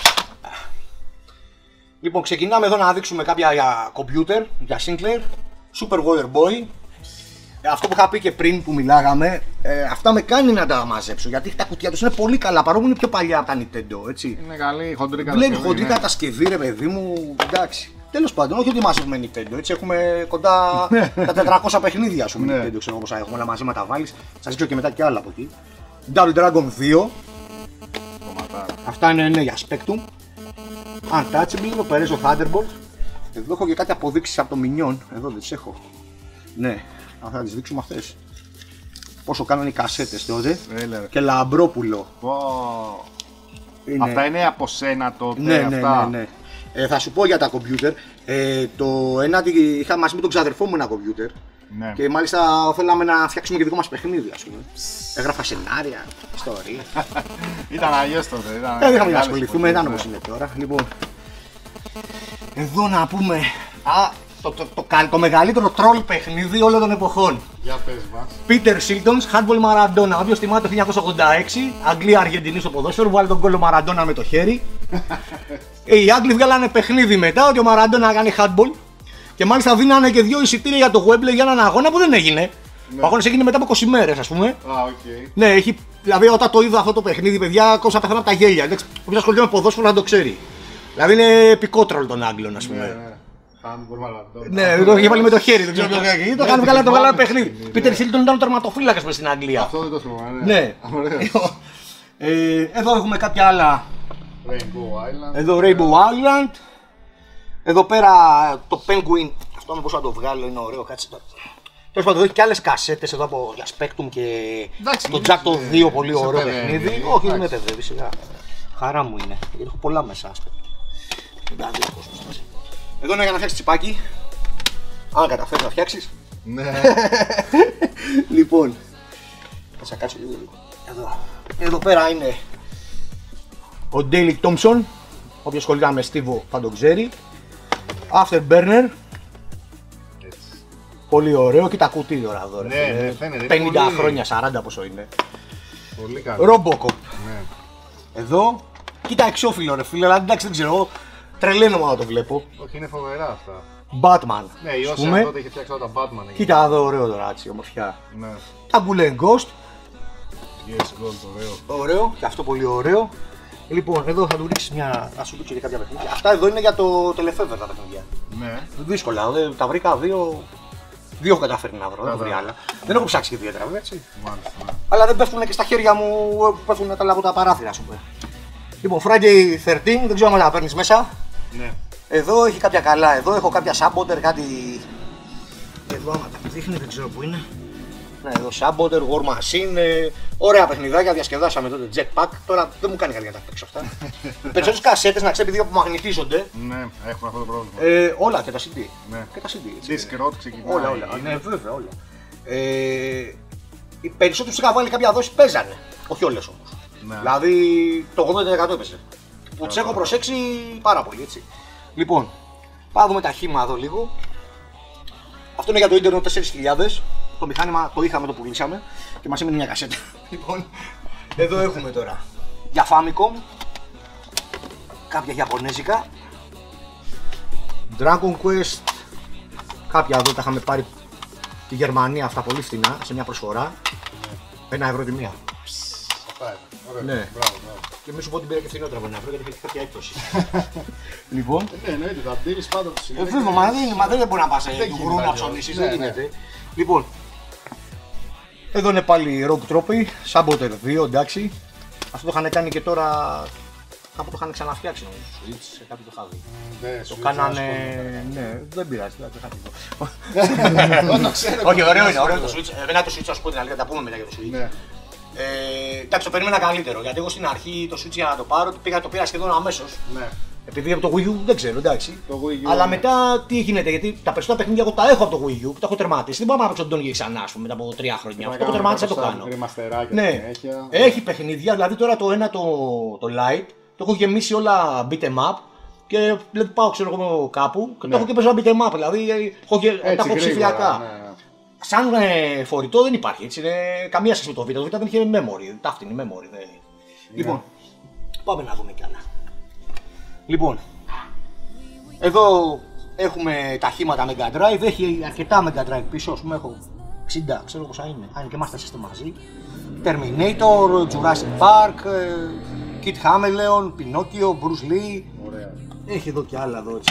Λοιπόν, ξεκινάμε εδώ να δείξουμε κάποια για κομπιούτερ, για Sinclair, Super Wonder Boy. Ε, αυτό που είχα πει και πριν που μιλάγαμε, ε, αυτά με κάνει να τα μαζέψω γιατί τα κουτιά τους είναι πολύ καλά παρόλο που είναι πιο παλιά από τα Nintendo, έτσι. Είναι καλή χοντρή κατασκευή. Βλέπει χοντρή ναι. κατασκευή, ρε παιδί μου, εντάξει. Τέλος πάντων, όχι ότι μαζεύουμε Nintendo, έτσι έχουμε κοντά τα τετρακόσια παιχνίδια, ας πούμε, Ναι. Nintendo, ξέρω πόσα έχουμε, όλα μαζί με τα βάλεις. Σας δείξω και μετά και άλλα από εκεί. Double Dragon δύο, Κομματάρα. αυτά είναι ναι, για Spectrum. Untouchable, εδώ Perezzo Thunderbolt. Εδώ έχω και κάτι αποδείξεις από το Minion, εδώ δεν τις έχω. Ναι, θα τις δείξουμε αυτές. Πόσο κάνανε οι κασέτες τότε. Έλα, ρε. Και Λαμπρόπουλο. Πω. Είναι... Αυτά είναι από σένα τότε. Ναι, ναι, αυτά. ναι, ναι. Ε, θα σου πω για τα κομπιούτερ. Ε, το ένα είχα μαζί με τον ξαδερφό μου ένα κομπιούτερ. Ναι. Και μάλιστα θέλαμε να φτιάξουμε και δικό μας παιχνίδι, ας πούμε. Έγραφα σενάρια, ιστορία. Ήταν αλλιώς τότε. Ήταν Δεν είχαμε να άλλες ασχοληθούμε, εποχές, ήταν ναι. όπως είναι τώρα. Λοιπόν, εδώ να πούμε. Α, το, το, το, το, το μεγαλύτερο τρόλ παιχνίδι όλων των εποχών. Για πες μας. Peter Shilton's Handball Maradona. Όποιος θυμάται το χίλια εννιακόσια ογδόντα έξι, Αγγλία-Αργεντινή στο ποδόσφαιρο, βάλει τον κόλλο Maradona με το χέρι. Οι Άγγλοι βγάλανε παιχνίδι μετά ότι ο Maradona έκανε handball. Και μάλιστα δίνανε και δύο εισιτήρια για το Wembley για έναν αγώνα που δεν έγινε. Ναι. Ο αγώνας έγινε μετά από είκοσι μέρες, ας πούμε. Α, οκ. Ναι, έχει, δηλαδή όταν το είδα αυτό το παιχνίδι, παιδιά, κόψα πεθάνω από τα γέλια. Εντάξει, όποιος ασχολείται με ποδόσφαιρο να το ξέρει. Δηλαδή είναι επικότρολ των Άγγλων, ας πούμε. Ναι, ναι. Handball Maradona. Ναι, το είχε βάλει με το χέρι, δεν ξέρω ποιο το είχε. Το είχαν βγάλει το θυμάμαι. βγάλει παιχνίδι. Πίτερ Σίλτον ήταν ο τερματοφύλακας μες στην Αγγλία. Αυτό δεν το θυμάμαι. Ναι. Ωραίος. Ε, εδώ έχουμε κάποια άλλα. Rainbow Island. Εδώ Rainbow Island. Εδώ πέρα το Penguin. Αυτό με πώς να το βγάλω είναι ωραίο, κάτσε το. Τέλος πάντων, εδώ έχει και άλλες κασέτες εδώ από για Spectrum και Εντάξει, το μην Jack το σε- δύο πολύ σε ωραίο παιδεύει. παιχνίδι. Όχι, Εντάξει. δεν με παιδεύει σιγά. Χαρά μου είναι. Γιατί έχω πολλά μέσα. Spectrum. Δεν τα δει ο κόσμος. Εδώ είναι για να φτιάξεις τσιπάκι. Αν καταφέρεις να φτιάξεις. Ναι. Λοιπόν, θα σε κάτσω λίγο λίγο. Εδώ. Εδώ πέρα είναι ο Ντέιλι Τόμψον. Όποιος ασχολείται με Στίβο θα τον ξέρει. Afterburner. Έτσι. Πολύ ωραίο. Κοίτα κουτί τώρα εδώ. ρε Ναι, φίλε. ναι, φαίνεται, είναι πενήντα πολύ- χρόνια, σαράντα πόσο είναι. Πολύ καλό. Robocop. Ναι. Εδώ. Κοίτα εξώφυλλο ρε φίλε, αλλά εντάξει δεν ξέρω. Τρελαίνομαι όταν το βλέπω. Όχι, είναι φοβερά αυτά. Batman. Ναι, η ας Όσια πούμε. τότε είχε φτιάξει όλα τα Batman. εκεί. Κοίτα εδώ ωραίο τώρα έτσι, ομορφιά. Ναι. Τα Bullet Ghost. Yes, gold, ωραίο. Ωραίο, και αυτό πολύ ωραίο. Λοιπόν, εδώ θα του ρίξεις μια. Θα σου δείξω και κάποια παιχνίδια. Αυτά εδώ είναι για το Telefever τα παιχνίδια. Ναι. Δύσκολα, δε, τα βρήκα δύο. Δύο έχω καταφέρει να βρω, δεν έχω βρει άλλα. Δεν έχω ψάξει και ιδιαίτερα, βέβαια έτσι. Μάλιστα. ναι. Αλλά δεν πέφτουν και στα χέρια μου, πέφτουν τα λάβω τα παράθυρα, ας πούμε. Λοιπόν, Friday thirteen, δεν ξέρω αν τα παίρνεις μέσα. Ναι. Εδώ έχει κάποια καλά, εδώ έχω κάποια Saboteur, κάτι. Εδώ άμα τα δείχνει, δεν ξέρω που είναι. Ναι, εδώ Saboteur, War Machine, ε, ωραία παιχνιδάκια, διασκεδάσαμε τότε Jetpack. Τώρα δεν μου κάνει καλή να τα παίξω αυτά. Περισσότερες κασέτες να ξέρει, επειδή απομαγνητίζονται. Ναι, έχουμε αυτό το πρόβλημα. Ε, όλα και τα σι ντι. Ναι. Και τα σι ντι. έτσι. Disc Road ξεκινάει. Όλα, όλα. Ναι, βέβαια, όλα. Ε, οι περισσότεροι που είχα βάλει κάποια δόση παίζανε. Όχι όλες όμως. Ναι. Δηλαδή το ογδόντα τοις εκατό έπαιζε. Που τις έχω προσέξει πάρα πολύ, έτσι. Λοιπόν, πάμε να δούμε τα χήμα εδώ λίγο. Αυτό είναι για το ίντερνετ τέσσερις χιλιάδες. Το μηχάνημα το είχαμε, το πουλήσαμε και μας έμεινε μια κασέτα. Λοιπόν, εδώ έχουμε τώρα για Famicom, κάποια ιαπωνέζικα, Dragon Quest Κάποια εδώ τα είχαμε πάρει τη Γερμανία αυτά πολύ φθηνά σε μια προσφορά. Ένα ευρώ τη μία. Ωραία. Ναι. Μπράβο, μπράβο. Και μη σου πω την πήρα και φθηνότερα από ένα ευρώ γιατί έχει κάποια έκπτωση. Λοιπόν. Ναι, εννοείται, θα δίνεις πάντα το Ε, βέβαια, μα δεν, μα δεν μπορεί να πας του γουρού να ψωνίσεις, δεν γίνεται. Λοιπόν, εδώ είναι πάλι Rogue Trophy, Saboteur δύο, εντάξει. Αυτό το είχαν κάνει και τώρα, κάπου το είχαν ξαναφτιάξει νομίζω, Switch, σε κάποιο το είχα δει. Το κάνανε, ναι, δεν πειράζει, δεν το είχα δει. Όχι, ωραίο είναι, ωραίο το Switch, εμένα το Switch, ας πω την αλήθεια, τα πούμε μετά για το Switch. Ε, εντάξει, το περίμενα καλύτερο, γιατί εγώ στην αρχή το Switch για να το πάρω, το πήγα, το πήρα σχεδόν αμέσως. Ναι. Επειδή από το Wii U δεν ξέρω, εντάξει. Το Wii U, αλλά ναι. Μετά τι γίνεται, γιατί τα περισσότερα παιχνίδια εγώ τα έχω από το Wii U, που τα έχω τερματίσει. Δεν μπορώ να παίξω τον Tony ξανά, ας πούμε, μετά από τρία χρόνια. Αυτό που τερμάτισα το κάνω. Ναι, έχει παιχνίδια, δηλαδή τώρα το ένα το, το Lite, το έχω γεμίσει όλα beat em up και δηλαδή πάω ξέρω εγώ κάπου και ναι. Το έχω και παίζω beat em up, δηλαδή έχω, τα έχω ψηφιακά. Ναι. Σαν ε, φορητό δεν υπάρχει, έτσι, είναι καμία σχέση με το Β. Το Β δεν είχε memory, ταύτινη memory. Δεν... Yeah. Λοιπόν, πάμε να δούμε κι άλλα. Λοιπόν, εδώ έχουμε τα χήματα Mega Drive, έχει αρκετά Mega Drive πίσω, ας πούμε έχω εξήντα, ξέρω πόσα είναι, αν και Master System μαζί. Terminator, Jurassic Park, Kid Hameleon, Pinocchio, Bruce Lee. Ωραία. Έχει εδώ κι άλλα εδώ έτσι.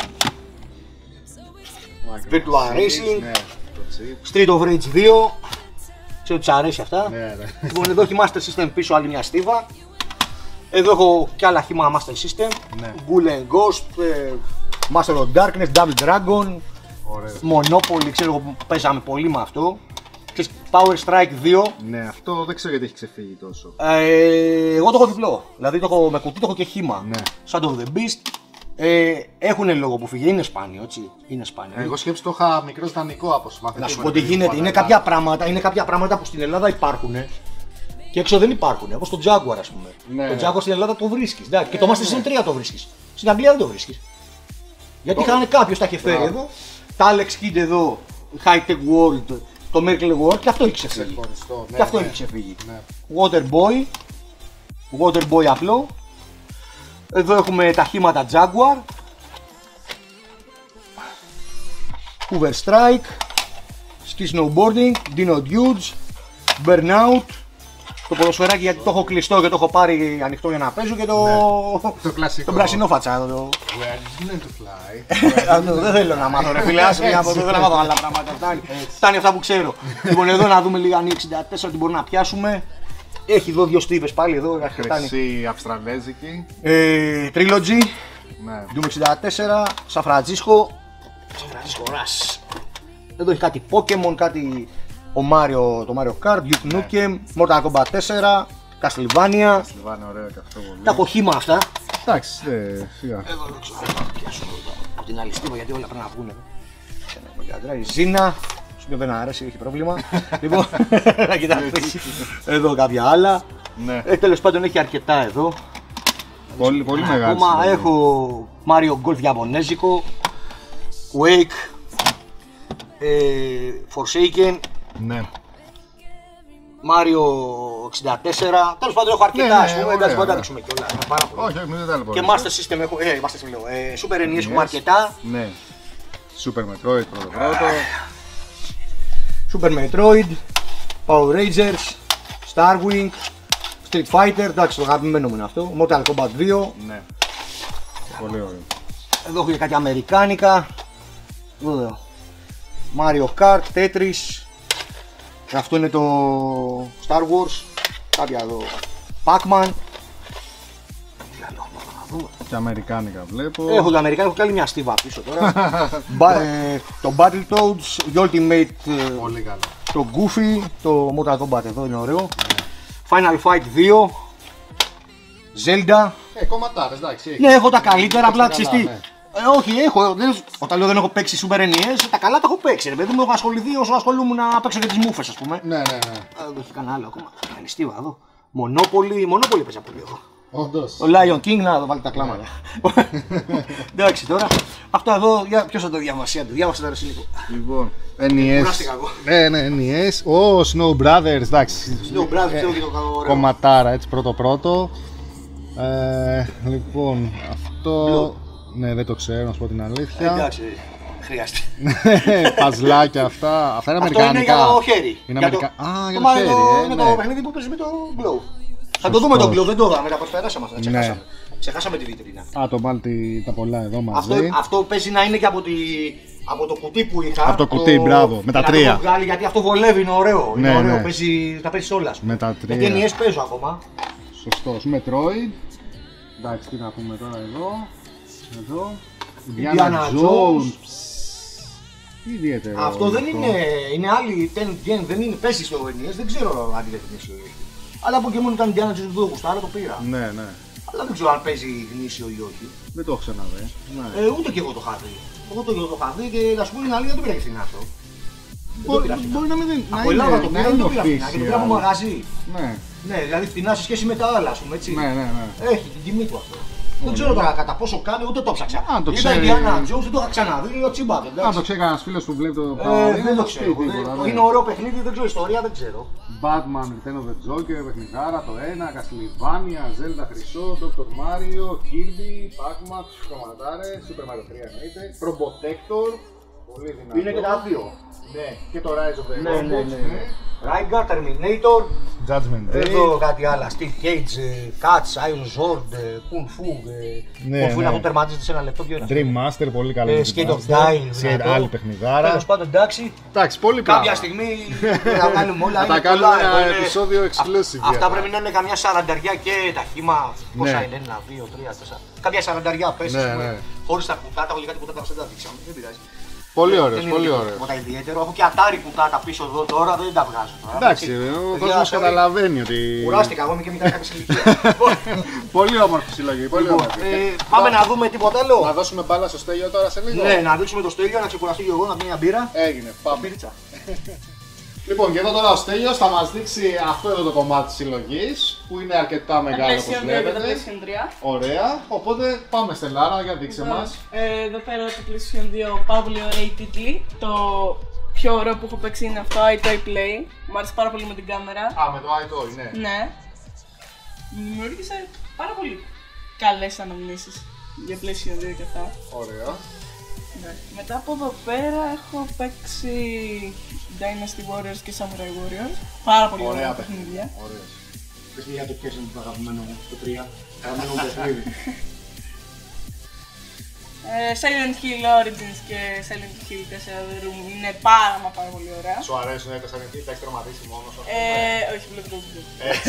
Virtua Racing. Ναι. Street of Rage δύο, ξέρω ότι σ' αρέσει αυτά. Ναι, ναι. Λοιπόν, εδώ έχει Master System πίσω άλλη μια στίβα. Εδώ έχω κι άλλα χήμα Master System. Ναι. Ghoul and Ghost, ε, Master of Darkness, Double Dragon, ωραίο. Monopoly, ξέρω που παίζαμε πολύ με αυτό. Power Strike δύο. Ναι, αυτό δεν ξέρω γιατί έχει ξεφύγει τόσο. Ε, εγώ το έχω διπλό, δηλαδή το έχω με κουτί, το έχω και χήμα. Ναι. Σαν το The Beast. Ε, έχουν λόγο που φύγει, είναι σπάνιο, έτσι. Είναι σπάνιο. Εγώ σκέψη το είχα μικρό δανεικό από μαθητή. Να σου πω τι γίνεται, είναι κάποια, πράγματα, είναι κάποια πράγματα που στην Ελλάδα υπάρχουν και έξω δεν υπάρχουν. Όπως το Jaguar, ας πούμε. Ναι, το Jaguar στην Ελλάδα το βρίσκεις. Ναι, και το Master System τρία το βρίσκεις. Στην Αγγλία δεν το βρίσκεις. Γιατί το... είχαν κάποιος τα είχε φέρει yeah. εδώ. Τα Alex Kidd εδώ, High Tech World, το Merkel World και αυτό έχει ξεφύγει. Ναι, και αυτό ναι, έχει ξεφύγει. Ναι. Waterboy, Waterboy απλό. Εδώ έχουμε τα χήματα Jaguar, Hoover Strike, Ski Snowboarding, Dino Dudes, Burnout, το ποδοσφαιράκι γιατί το έχω κλειστό και το έχω πάρει ανοιχτό για να παίζω και το, ναι, το κλασικό. Το πράσινο φατσά. Το... Where did to fly. Δεν θέλω να μάθω ρε φίλε, άσε μια από εδώ, δεν να μάθω άλλα πράγματα, φτάνει. Φτάνει αυτά που ξέρω. Λοιπόν εδώ να δούμε λίγα εξήντα τέσσερα τι μπορούμε να πιάσουμε. Έχει εδώ δύο στίβες πάλι εδώ. Χρυσή αυστραλέζικη. Ε, Trilogy. Ναι. Doom εξήντα τέσσερα. Σαν Φραντζίσκο. Σαν Φραντζίσκο Ρας. Εδώ έχει κάτι Pokemon, κάτι ο Mario, το Mario Kart, Duke Nukem, ναι. Mortal Kombat τέσσερα, Castlevania. Castlevania, ωραία και αυτό πολύ. Τα έχω χύμα αυτά. Εντάξει, δε, φύγα. Εδώ δεν ξέρω να πιάσουμε από την άλλη στίβα γιατί όλα πρέπει να βγουν. Ζήνα. Σου δεν αρέσει, έχει πρόβλημα. Λοιπόν, να κοιτάξτε. Εδώ κάποια άλλα. Ναι. Ε, τέλος πάντων έχει αρκετά εδώ. Πολύ, πολύ μεγάλη. Ακόμα έχω Mario Golf Ιαπωνέζικο, Quake, ε, Forsaken, ναι. Mario εξήντα τέσσερα. Τέλος πάντων έχω αρκετά, ας πούμε, εντάξει, μπορούμε να δείξουμε κιόλας. Όχι, όχι, δεν τα και Master System έχω, ε, Master System λέω, ε, Super εν ι ες έχουμε αρκετά. Ναι. Super Metroid πρώτο πρώτο. Super Metroid, Power Rangers, Starwing, Street Fighter, εντάξει το αγαπημένο μου είναι αυτό, Mortal Kombat δύο. Ναι. Πολύ ωραίο. Εδώ έχω και κάτι αμερικάνικα. Εδώ. Mario Kart, Tetris. Αυτό είναι το Star Wars. Κάποια εδώ. Pac-Man. Και αμερικάνικα βλέπω. Έχω τα αμερικάνικα, έχω και άλλη μια στίβα πίσω τώρα. Ba- ε, το Battletoads, το Ultimate. Πολύ καλό. Το Goofy, το Mortal Kombat εδώ είναι ωραίο. Yeah. Final Fight δύο. Zelda. Ε, κομματάρες, εντάξει. Ναι, έχω τα καλύτερα, απλά ξέρεις τι. Ναι. Ε, όχι, έχω. Δεν, όταν λέω δεν έχω παίξει Super εν ι ες, τα καλά τα έχω παίξει. Ρε παιδί μου, έχω ασχοληθεί όσο ασχολούμουν να παίξω και τις μούφες, ας πούμε. Ναι, ναι, ναι. Δεν έχει κανένα άλλο ακόμα. Καλή στίβα εδώ. Monopoly, Monopoly παίζα πολύ εγώ. Όντως. Ο Lion King, να εδώ βάλει τα κλάματα. Εντάξει τώρα. Αυτό εδώ, ποιος θα το διαβάσει, αν το διάβασε τώρα εσύ λίγο. Λοιπόν, εν ι ες. Ναι, ναι, εν ι ες. Ο Snow Brothers, εντάξει. Snow Brothers, ξέρω και το καλό. Κομματάρα, έτσι πρώτο πρώτο. Λοιπόν, αυτό. Ναι, δεν το ξέρω, να σου πω την αλήθεια. Εντάξει. χρειάζεται. Παζλάκια αυτά. Αυτά είναι Αυτό αμερικανικά. είναι για το χέρι. Είναι Για το- αμερικα... Α, για το το χέρι. μάλλον ε, είναι ναι. το παιχνίδι που παίζει με το Glow. Θα το δούμε το Glow, δεν το είδαμε, τα προσπεράσαμε αυτά. Ναι. Ξεχάσαμε. Ξεχάσαμε τη βιτρίνα. Α, το Multi τα πολλά εδώ Αυτό, μαζί. αυτό παίζει να είναι και από, τη, από το κουτί που είχα. Από το κουτί, μπράβο, με τα να το τρία. έχω βγάλει, γιατί αυτό βολεύει, είναι ωραίο. Ναι, είναι ωραίο, ναι. παίζει, τα παίζει όλα. Με τα τρία. Γιατί ενιαίες παίζω ακόμα. Σωστός. Metroid. Εντάξει, τι να πούμε τώρα εδώ. Εδώ. Indiana Indiana Jones. Τι ιδιαίτερο. Αυτό δεν είναι, είναι άλλη ten gen, δεν είναι, παίζει στο ενιαίες, δεν ξέρω αν είναι γνήσιο ή όχι. Αλλά από και μόνο ήταν Indiana Jones που το γουστάρα, το πήρα. Ναι, ναι. Αλλά δεν ξέρω αν παίζει γνήσιο ή όχι. Δεν το έχω ξαναδεί. Ναι. Ε, ούτε και εγώ το είχα δει. Εγώ το, το είχα δει και να σου πω την αλήθεια δεν το πήρα και φθηνά αυτό. Δεν το Μπορεί, πήρα φθηνά. μπορεί να μην είναι. Από Ελλάδα το να πήρα, δεν είναι το πήρα φθηνά και το πήρα από official. μαγαζί. Ναι, Ναι, δηλαδή φθηνά σε σχέση με τα άλλα, α πούμε έτσι. ναι, ναι. ναι. Έχει την τιμή του αυτό. Δεν ξέρω τώρα κατά πόσο κάνει, ούτε το ψάξα. Αν το Είδα ξέρει- Indiana Jones, δεν το είχα ξαναδεί, είναι ο Τσιμπάκ. Αν το ξέρει κανένα φίλο που βλέπει το Ε, παράδειγμα, δεν το θα σου ξέρω. πει τίποτα, δεν- ναι. Είναι ωραίο παιχνίδι, δεν ξέρω ιστορία, δεν ξέρω. Batman, Return of the Joker, παιχνιδάρα, το ένα, Castlevania, Zelda Χρυσό, Doctor Mario, Kirby, Pac-Man, κομματάρε, Super Mario τρία εννοείται, Probotector, πολύ δυνατό. Είναι και τα δύο. Ναι, και το Rise of the Ναι, ναι, Robots, ναι. Raigar, Terminator, Judgment Day. εδώ κάτι άλλα. Steel Cage, ε, Cats, Iron Sword, ε, Kung Fu. ε, Ναι, Kung Fu είναι ναι. αυτό που τερματίζεται σε ένα λεπτό πιο ένα. Dream Master, πολύ καλό. Ε, Dream Skate of Master. Dying, Skate, δυνατό. άλλη παιχνιδάρα. Τέλος πάντων, εντάξει. Εντάξει, πολύ Κάποια πράγμα. στιγμή θα τα κάνουμε όλα. Θα είναι τα κάνουμε πολλά, ένα εδώ είναι- επεισόδιο Α- exclusive για Αυτά τα- πρέπει να είναι καμιά σαρανταριά και τα χύμα. Πόσα Ναι. είναι, ένα, δύο, τρία, τέσσερα. Κάποια σαρανταριά πες, Ναι, ναι. χωρίς τα κουτάτα, έχω κάτι κουτάτα δεν τα δείξαμε, δεν πειράζει. Πολύ ωραίο, Δεν πολύ είναι ωραίο. τίποτα ιδιαίτερο. Έχω και ατάρι κουτάτα πίσω εδώ τώρα, δεν τα βγάζω τώρα. Εντάξει, Έτσι. ο Παιδιά, κόσμος sorry. καταλαβαίνει ότι. Κουράστηκα, εγώ είμαι και μικρά κάποια ηλικία. Πολύ όμορφη συλλογή, πολύ Λοιπόν, όμορφη. ε, πάμε να δούμε τίποτα Να άλλο. δώσουμε μπάλα στο Στέλιο τώρα σε λίγο. Ναι, να δείξουμε το Στέλιο, να ξεκουραστεί και εγώ, να πιει μια μπύρα. Έγινε, πάμε. Μπύριτσα. Λοιπόν, και εδώ τώρα ο Στέλιος θα μας δείξει αυτό εδώ το κομμάτι της συλλογής που είναι αρκετά μεγάλο όπως PlayStation δύο και το βλέπετε. PlayStation τρία. Ωραία, οπότε πάμε Στελάρα, για δείξε μας. Ε, εδώ πέρα το PlayStation δύο, πάρα πολύ ωραίοι τίτλοι. Το πιο ωραίο που έχω παίξει είναι αυτό, iToy Play. Μου άρεσε πάρα πολύ με την κάμερα. Α, με το iToy, ναι. Ναι. Μου δημιούργησε πάρα πολύ καλές αναμνήσεις για PlayStation δύο και αυτά. Ωραία. Ναι. Μετά από εδώ πέρα έχω παίξει Dynasty Warriors και Samurai Warriors. Πάρα πολύ Ωραία ωραία παιχνίδια. παιχνίδια. Ωραία. Πες μου για το ποιος είναι το αγαπημένο μου, το τρία. Αγαπημένο μου παιχνίδι. Ε, Silent Hill Origins και Silent Hill τέσσερα The Room είναι πάρα μα πάρα πολύ ωραία. Σου αρέσουν οι τέσσερα νυχτή, τα έχεις τερματίσει μόνος σου. Ε, όχι, βλέπω το βίντεο. Έτσι.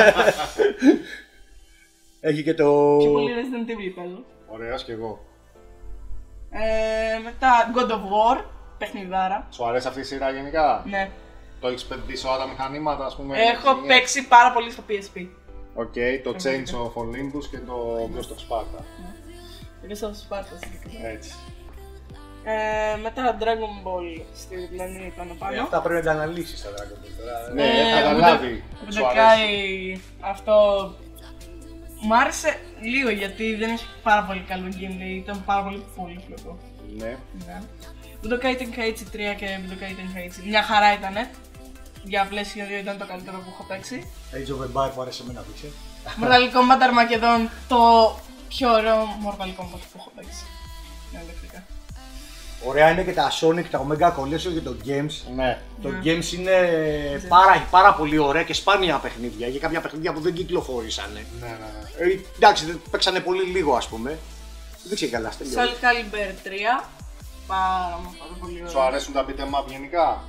Έχει και το... Πιο πολύ Resident Evil παίζω. Ωραίος κι εγώ. Ε, μετά God of War, παιχνιδάρα. Σου αρέσει αυτή η σειρά γενικά. Ναι. Το έχεις πετύχει σε όλα τα μηχανήματα, ας πούμε. Έχω είναι- παίξει πάρα πολύ στο πι ες πι. Οκ, το Chains of Olympus και το Ghost of Sparta. Και στο Sparta συγκεκριμένα. Έτσι. Ε, μετά Dragon Ball στη διπλανή πάνω Ε, πάνω. Αυτά πρέπει να τα αναλύσεις τα Dragon Ball τώρα. Ναι, Ε, έχω καταλάβει. μου Σου το αρέσει. κάνει αυτό. Μ' άρεσε λίγο γιατί δεν έχει πάρα πολύ καλό gameplay, ήταν πάρα πολύ πολύπλοκο. Ναι. Ναι. Budokai Tenkaichi τρία και Budokai Tenkaichi μια χαρά ήτανε. Για PlayStation δύο ήταν το καλύτερο που έχω παίξει. Age of Empires που άρεσε εμένα πήξε. Mortal Kombat Armageddon, το πιο ωραίο Mortal Kombat που έχω παίξει. Ναι, ηλεκτρικά. Ωραία είναι και τα Sonic, τα Omega Collection και το Games. Ναι. Το Ναι. Games είναι πάρα, πάρα πολύ ωραία και σπάνια παιχνίδια. Για κάποια παιχνίδια που δεν κυκλοφόρησαν. Ναι, ναι, ναι. Ε, εντάξει, δεν παίξανε πολύ λίγο ας πούμε. Δεν ξέρω καλά, Soul τελειώνει. Calibur τρία, πάρα, μα πάρα πολύ ωραίο. Σου αρέσουν τα beat'em up γενικά.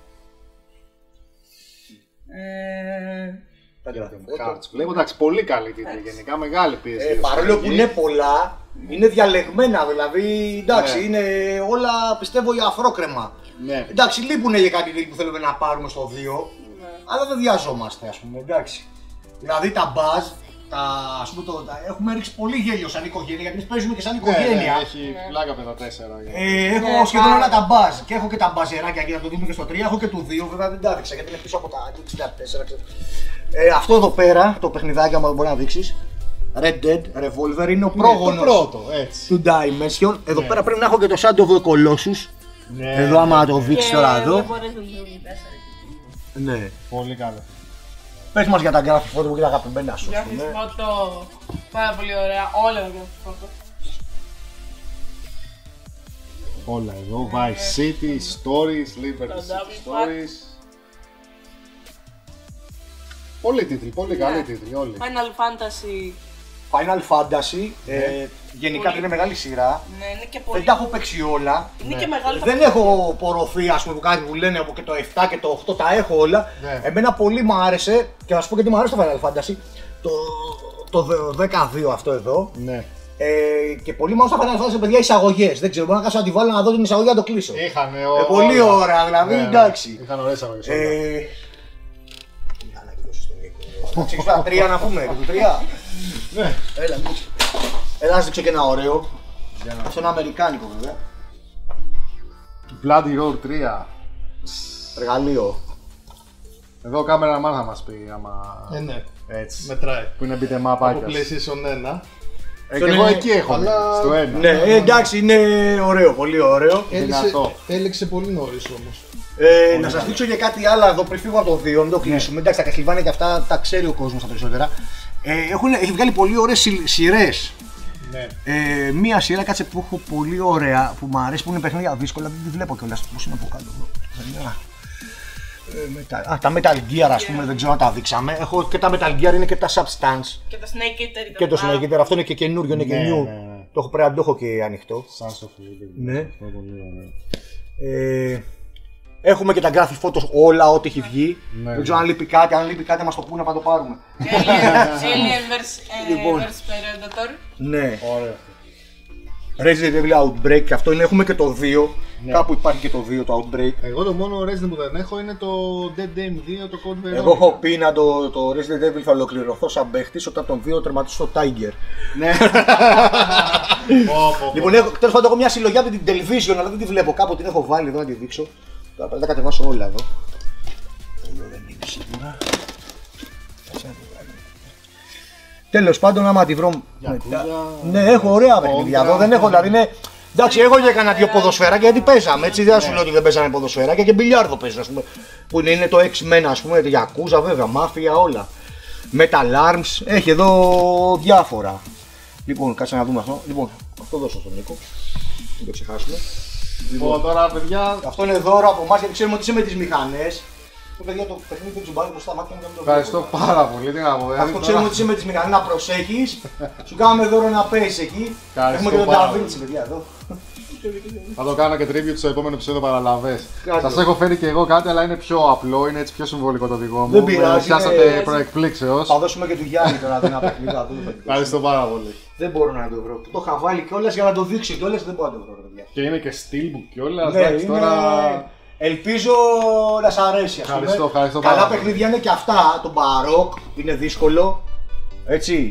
Ε, Τα κρατώ. Cards. Βλέπω εντάξει, πολύ καλή τίτλη γενικά, μεγάλη πίεση. Ε, για παρόλο συλλογή. που είναι πολλά, είναι διαλεγμένα δηλαδή. Εντάξει, Ναι. είναι όλα πιστεύω για αφρόκρεμα. Ναι. Εντάξει, λείπουν για κάτι που θέλουμε να πάρουμε στο δύο, ναι. αλλά δεν βιαζόμαστε, ας πούμε. Εντάξει. Δηλαδή τα μπαζ, τα, ας πούμε, το, τα, έχουμε ρίξει πολύ γέλιο σαν οικογένεια γιατί εμείς παίζουμε και σαν Ναι, οικογένεια. ναι, έχει πλάκα με τα τέσσερα. Ε, έχω Ναι, σχεδόν πάρα. όλα τα μπαζ και έχω και τα μπαζεράκια και να το δούμε και στο τρία. Έχω και του δύο, βέβαια δεν τα έδειξα γιατί είναι πίσω από τα εξήντα τέσσερα. Ξέρω. Ε, αυτό εδώ πέρα, το παιχνιδάκι, άμα μπορεί να δείξει. Red Dead Revolver είναι ο Ναι, το πρόγονος πρώτο, έτσι. του Dimension. Εδώ Ναι. πέρα πρέπει να έχω και το Shadow of the Colossus. Ναι, Εδώ, άμα το Και δείξει τώρα εδώ. δεν μπορείς να το δει τέσσερα. Ναι. Πολύ καλό. Πες μας για τα graphic photo που είναι τα αγαπημένα σου. ας Graphics πούμε. photo, πάρα πολύ ωραία, όλα τα graphics photo. Όλα εδώ. Vice City, Stories, Liberty City Stories. Πολλοί τίτλοι, πολύ Ναι. καλοί τίτλοι όλοι. Final Fantasy. Final Fantasy, ε, γενικά είναι μεγάλη σειρά. Ναι, είναι και πολύ. Δεν τα έχω παίξει όλα. Είναι Ναι. και μεγάλη. Δεν έχω πορωθεί, ας πούμε, που κάτι που λένε από και το επτά και το οκτώ τα έχω όλα. Ναι. Εμένα πολύ μου άρεσε και να σου πω γιατί μου άρεσε το Final Fantasy. Το, το δεκαδύο αυτό εδώ. Ναι. Ε, και πολύ μου άρεσε το Final Fantasy, παιδιά, εισαγωγές. Δεν ξέρω, μπορώ να κάτσω να τη βάλω να δω την εισαγωγή να το κλείσω. Είχανε Ε, όλα. πολύ ωραία, δηλαδή, Ναι, ναι. εντάξει. Είχαν ωραίες αγωγές όλα. Ε, να ανακοινώσω στον Νίκο. Ξέρεις τα τρία να πούμε, το τρία. Ναι. Έλα, δείξε. Έλα να σου δείξω και ένα ωραίο. Αυτό είναι αμερικάνικο βέβαια. Bloody Roar τρία. Εργαλείο. Εδώ ο κάμεραμαν θα μας πει άμα... Ε, ναι, Έτσι. μετράει. Που είναι beat'em up Από άκιας. PlayStation ένα. Ε, και εγώ είναι- εκεί έχω μείνει, αλλά- στο ένα. Ναι, ε, εντάξει, είναι ωραίο, πολύ ωραίο. Έληξε, Δυνατό. έληξε πολύ νωρίς όμως. Ε, να σας δείξω και κάτι άλλο εδώ πριν φύγω από το δύο, μην το κλείσουμε. Εντάξει, τα Castlevania και αυτά τα ξέρει ο κόσμος τα περισσότερα. Ε, έχουν, έχει βγάλει πολύ ωραίες συ- σειρές. Ναι. Ε, μία σειρά κάτσε που έχω πολύ ωραία, που μου αρέσει, που είναι παιχνίδια δύσκολα, δεν τη βλέπω κιόλας. Πώς είναι από κάτω εδώ. Α, ε, μετά- Α, τα Metal Gear, ας πούμε, δεν ξέρω αν τα δείξαμε. Έχω και τα Metal Gear, είναι και τα Substance. Και το Snake Eater ήταν. Και το πάρα- Snake Eater, αυτό είναι και καινούριο, είναι και Ναι, new. ναι, ναι. Το έχω, πρέπει να το έχω και ανοιχτό. Sons of Liberty. Ναι. Αυτό είναι πολύ ωραίο. Ε, έχουμε και τα graphic photos όλα, ό,τι έχει βγει. Ναι. Δεν ξέρω αν λείπει κάτι, αν λείπει κάτι, μας το πούνε να το πάρουμε. Alien Alien vs. ε, Λοιπόν. vs Predator. Ναι. Ωραίο. Resident Evil Outbreak, και αυτό είναι, έχουμε και το δύο. Ναι. Κάπου υπάρχει και το δύο, το Outbreak. Εγώ το μόνο Resident που δεν έχω είναι το Dead Aim δύο, το Code Veronica. Εγώ έχω πει να το, το Resident Evil θα ολοκληρωθώ σαν παίχτης όταν τον δύο τερματίσω στο Tiger. Ναι. Πω, πω, πω. Λοιπόν, έχω, τέλος πάντων, έχω μια συλλογή από την Television, αλλά δεν τη βλέπω. Κάπου την έχω βάλει εδώ να τη δείξω. Τώρα πρέπει να τα κατεβάσω όλα εδώ. Εδώ δεν είναι σίγουρα. Τέλος πάντων, άμα τη βρω. μετά- Ναι, έχω ωραία παιχνίδια εδώ. Δεν έχω, δηλαδή είναι. Εντάξει, έχω και κανένα δύο ποδοσφαίρακια γιατί παίζαμε. Έτσι, δεν σου λέω ότι δεν παίζαμε ποδοσφαίρακια και μπιλιάρδο παίζω, ας πούμε. Που είναι, είναι το X-Men, ας πούμε, τη Yakuza βέβαια, μάφια, όλα. Metal Arms, έχει εδώ διάφορα. Λοιπόν, κάτσε να δούμε αυτό. Λοιπόν, αυτό δώσω στον Νίκο. Μην το ξεχάσουμε. Λοιπόν, τώρα παιδιά, Αυτό είναι δώρο από εμάς γιατί ξέρουμε ότι είσαι με τις μηχανές. Το παιδιά το παιχνίδι δεν τσουμπάει μπροστά μάτια μου και μην το ευχαριστώ βλέπω. πάρα πολύ. Τι να πω, δηλαδή, Αυτό τώρα- ξέρουμε ότι είσαι με τις μηχανές, να προσέχεις. Σου κάνουμε δώρο να παίζεις εκεί. Ευχαριστώ Έχουμε και τον πάρα Da Vinci, παιδιά, εδώ. Θα το κάνω και tribute στο επόμενο επεισόδιο παραλαβές. Κάτω. Σας έχω φέρει και εγώ κάτι, αλλά είναι πιο απλό, είναι έτσι πιο συμβολικό το δικό μου. Δεν πειράζει, Με πιάσατε είναι- προεκπλήξεως. Θα δώσουμε και του Γιάννη τώρα, δεν παιχνίδι, θα δούμε. Ευχαριστώ πάρα πολύ. Δεν μπορώ να το βρω. Που το είχα βάλει κιόλας για να το δείξω κιόλας, δεν μπορώ να το βρω, παιδιά. Και είναι και steelbook κιόλας. Ναι, εντάξει, είναι... τώρα. Ελπίζω να σ' αρέσει, ας πούμε. Ευχαριστώ, ευχαριστώ Καλά πάρα πολύ. παιχνίδια είναι και αυτά. Το Barok είναι δύσκολο. Έτσι.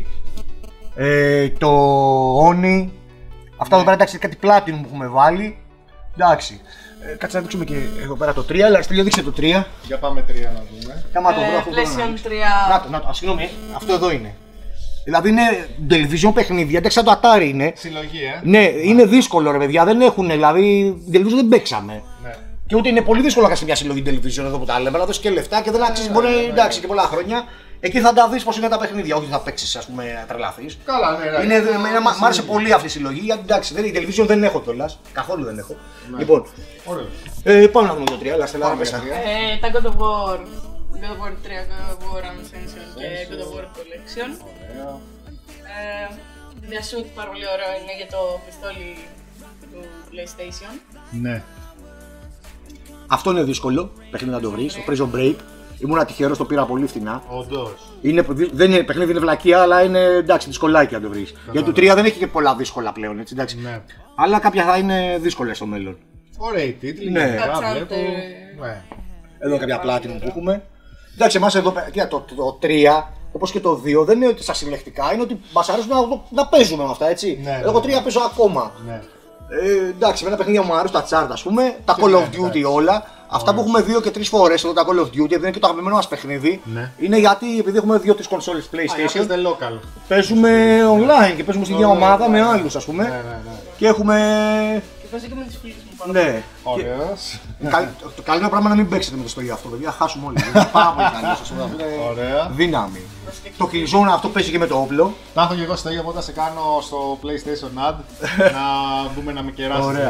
Ε, το Oni. Αυτά εδώ πέρα εντάξει κάτι πλάτινο που έχουμε βάλει. Εντάξει. Ε, κάτσε να δείξουμε και εδώ πέρα το τρία. Αλλά στείλω δείξε το τρία. Για πάμε τρία να δούμε. Κάμα το βρω Ε, αυτό μπορώ να PlayStation ανοίξω. τρία. Να το, να το. Α, συγγνώμη, αυτό εδώ είναι. Δηλαδή είναι television παιχνίδια, εντάξει σαν το Atari είναι. Συλλογή, ε. Ναι, είναι δύσκολο ρε παιδιά, δεν έχουν δηλαδή. Television δεν παίξαμε. Ναι. Και ούτε είναι πολύ δύσκολο να κάνει μια συλλογή television εδώ που τα λέμε, να δώσει και λεφτά και δεν αξίζει. Μπορεί να εντάξει και πολλά χρόνια. Εκεί θα τα δει πώ είναι τα παιχνίδια, όχι θα παίξει, α πούμε, τρελαθεί. Καλά, ναι, ναι. Είναι, εμένα μ' άρεσε πολύ αυτή η συλλογή γιατί εντάξει, δεν, η television δεν έχω κιόλα. Καθόλου δεν έχω. Λοιπόν, Ωραίο. ε, πάμε να δούμε το τρία, αλλά στελάρα Πάμε μέσα. για τρία. Ε, τα God of War. God of War τρία, God of War Ascension και God of War Collection. Ωραία. Ε, Μια shoot πάρα πολύ ωραίο είναι για το πιστόλι του PlayStation. Ναι. Αυτό είναι δύσκολο παιχνίδι να το βρει. Το Prison Break. Ήμουν τυχερό, το πήρα πολύ φθηνά. Όντως. Είναι, δεν είναι παιχνίδι, είναι βλακεία, αλλά είναι εντάξει, δυσκολάκι να το βρει. Γιατί το τρία δεν έχει και πολλά δύσκολα πλέον, έτσι, εντάξει. Ναι. Αλλά κάποια θα είναι δύσκολα στο μέλλον. Ωραία τίτλοι. Ναι. γενικά, Catch βλέπω. Hunter. Ναι. Εδώ κάποια πλάτινο που έχουμε. Εντάξει, εμά εδώ κοίτα, το, το, το τρία, όπως και το δύο, δεν είναι ότι στα συλλεκτικά, είναι ότι μας αρέσουν να, να παίζουμε με αυτά, έτσι. Ναι, Εγώ ναι, τρία ναι. παίζω ακόμα. Ναι. Ε, εντάξει, με ένα παιχνίδι μου αρέσουν τα τσάρτα, ας πούμε, τα Και Call ναι, of Duty εντάξει. όλα. Αυτά που έχουμε δύο και τρεις φορές εδώ τα Call of Duty, επειδή είναι και το αγαπημένο μας παιχνίδι, Ναι. είναι γιατί επειδή έχουμε δύο-τρεις κονσόλες PlayStation, Παίζετε local. παίζουμε online και παίζουμε στην ίδια Ναι, ναι, ομάδα ναι, με ναι. άλλους, ας πούμε. Ναι, ναι, ναι. Και έχουμε. Και παίζω και με τις φίλες μου πάνω. Ναι. Ωραίος. Καλ- Το καλύτερο πράγμα είναι να μην παίξετε με το στολί αυτό, παιδιά. Χάσουμε όλοι. Είναι πάρα πολύ καλό. σας πω, αυτό είναι Ωραία. δύναμη. Το Killzone αυτό παίζει και με το όπλο. Τα έχω και εγώ στο ίδιο, οπότε σε κάνω στο PlayStation Ad να μπούμε να με κεράσεις Ωραία. λίγο.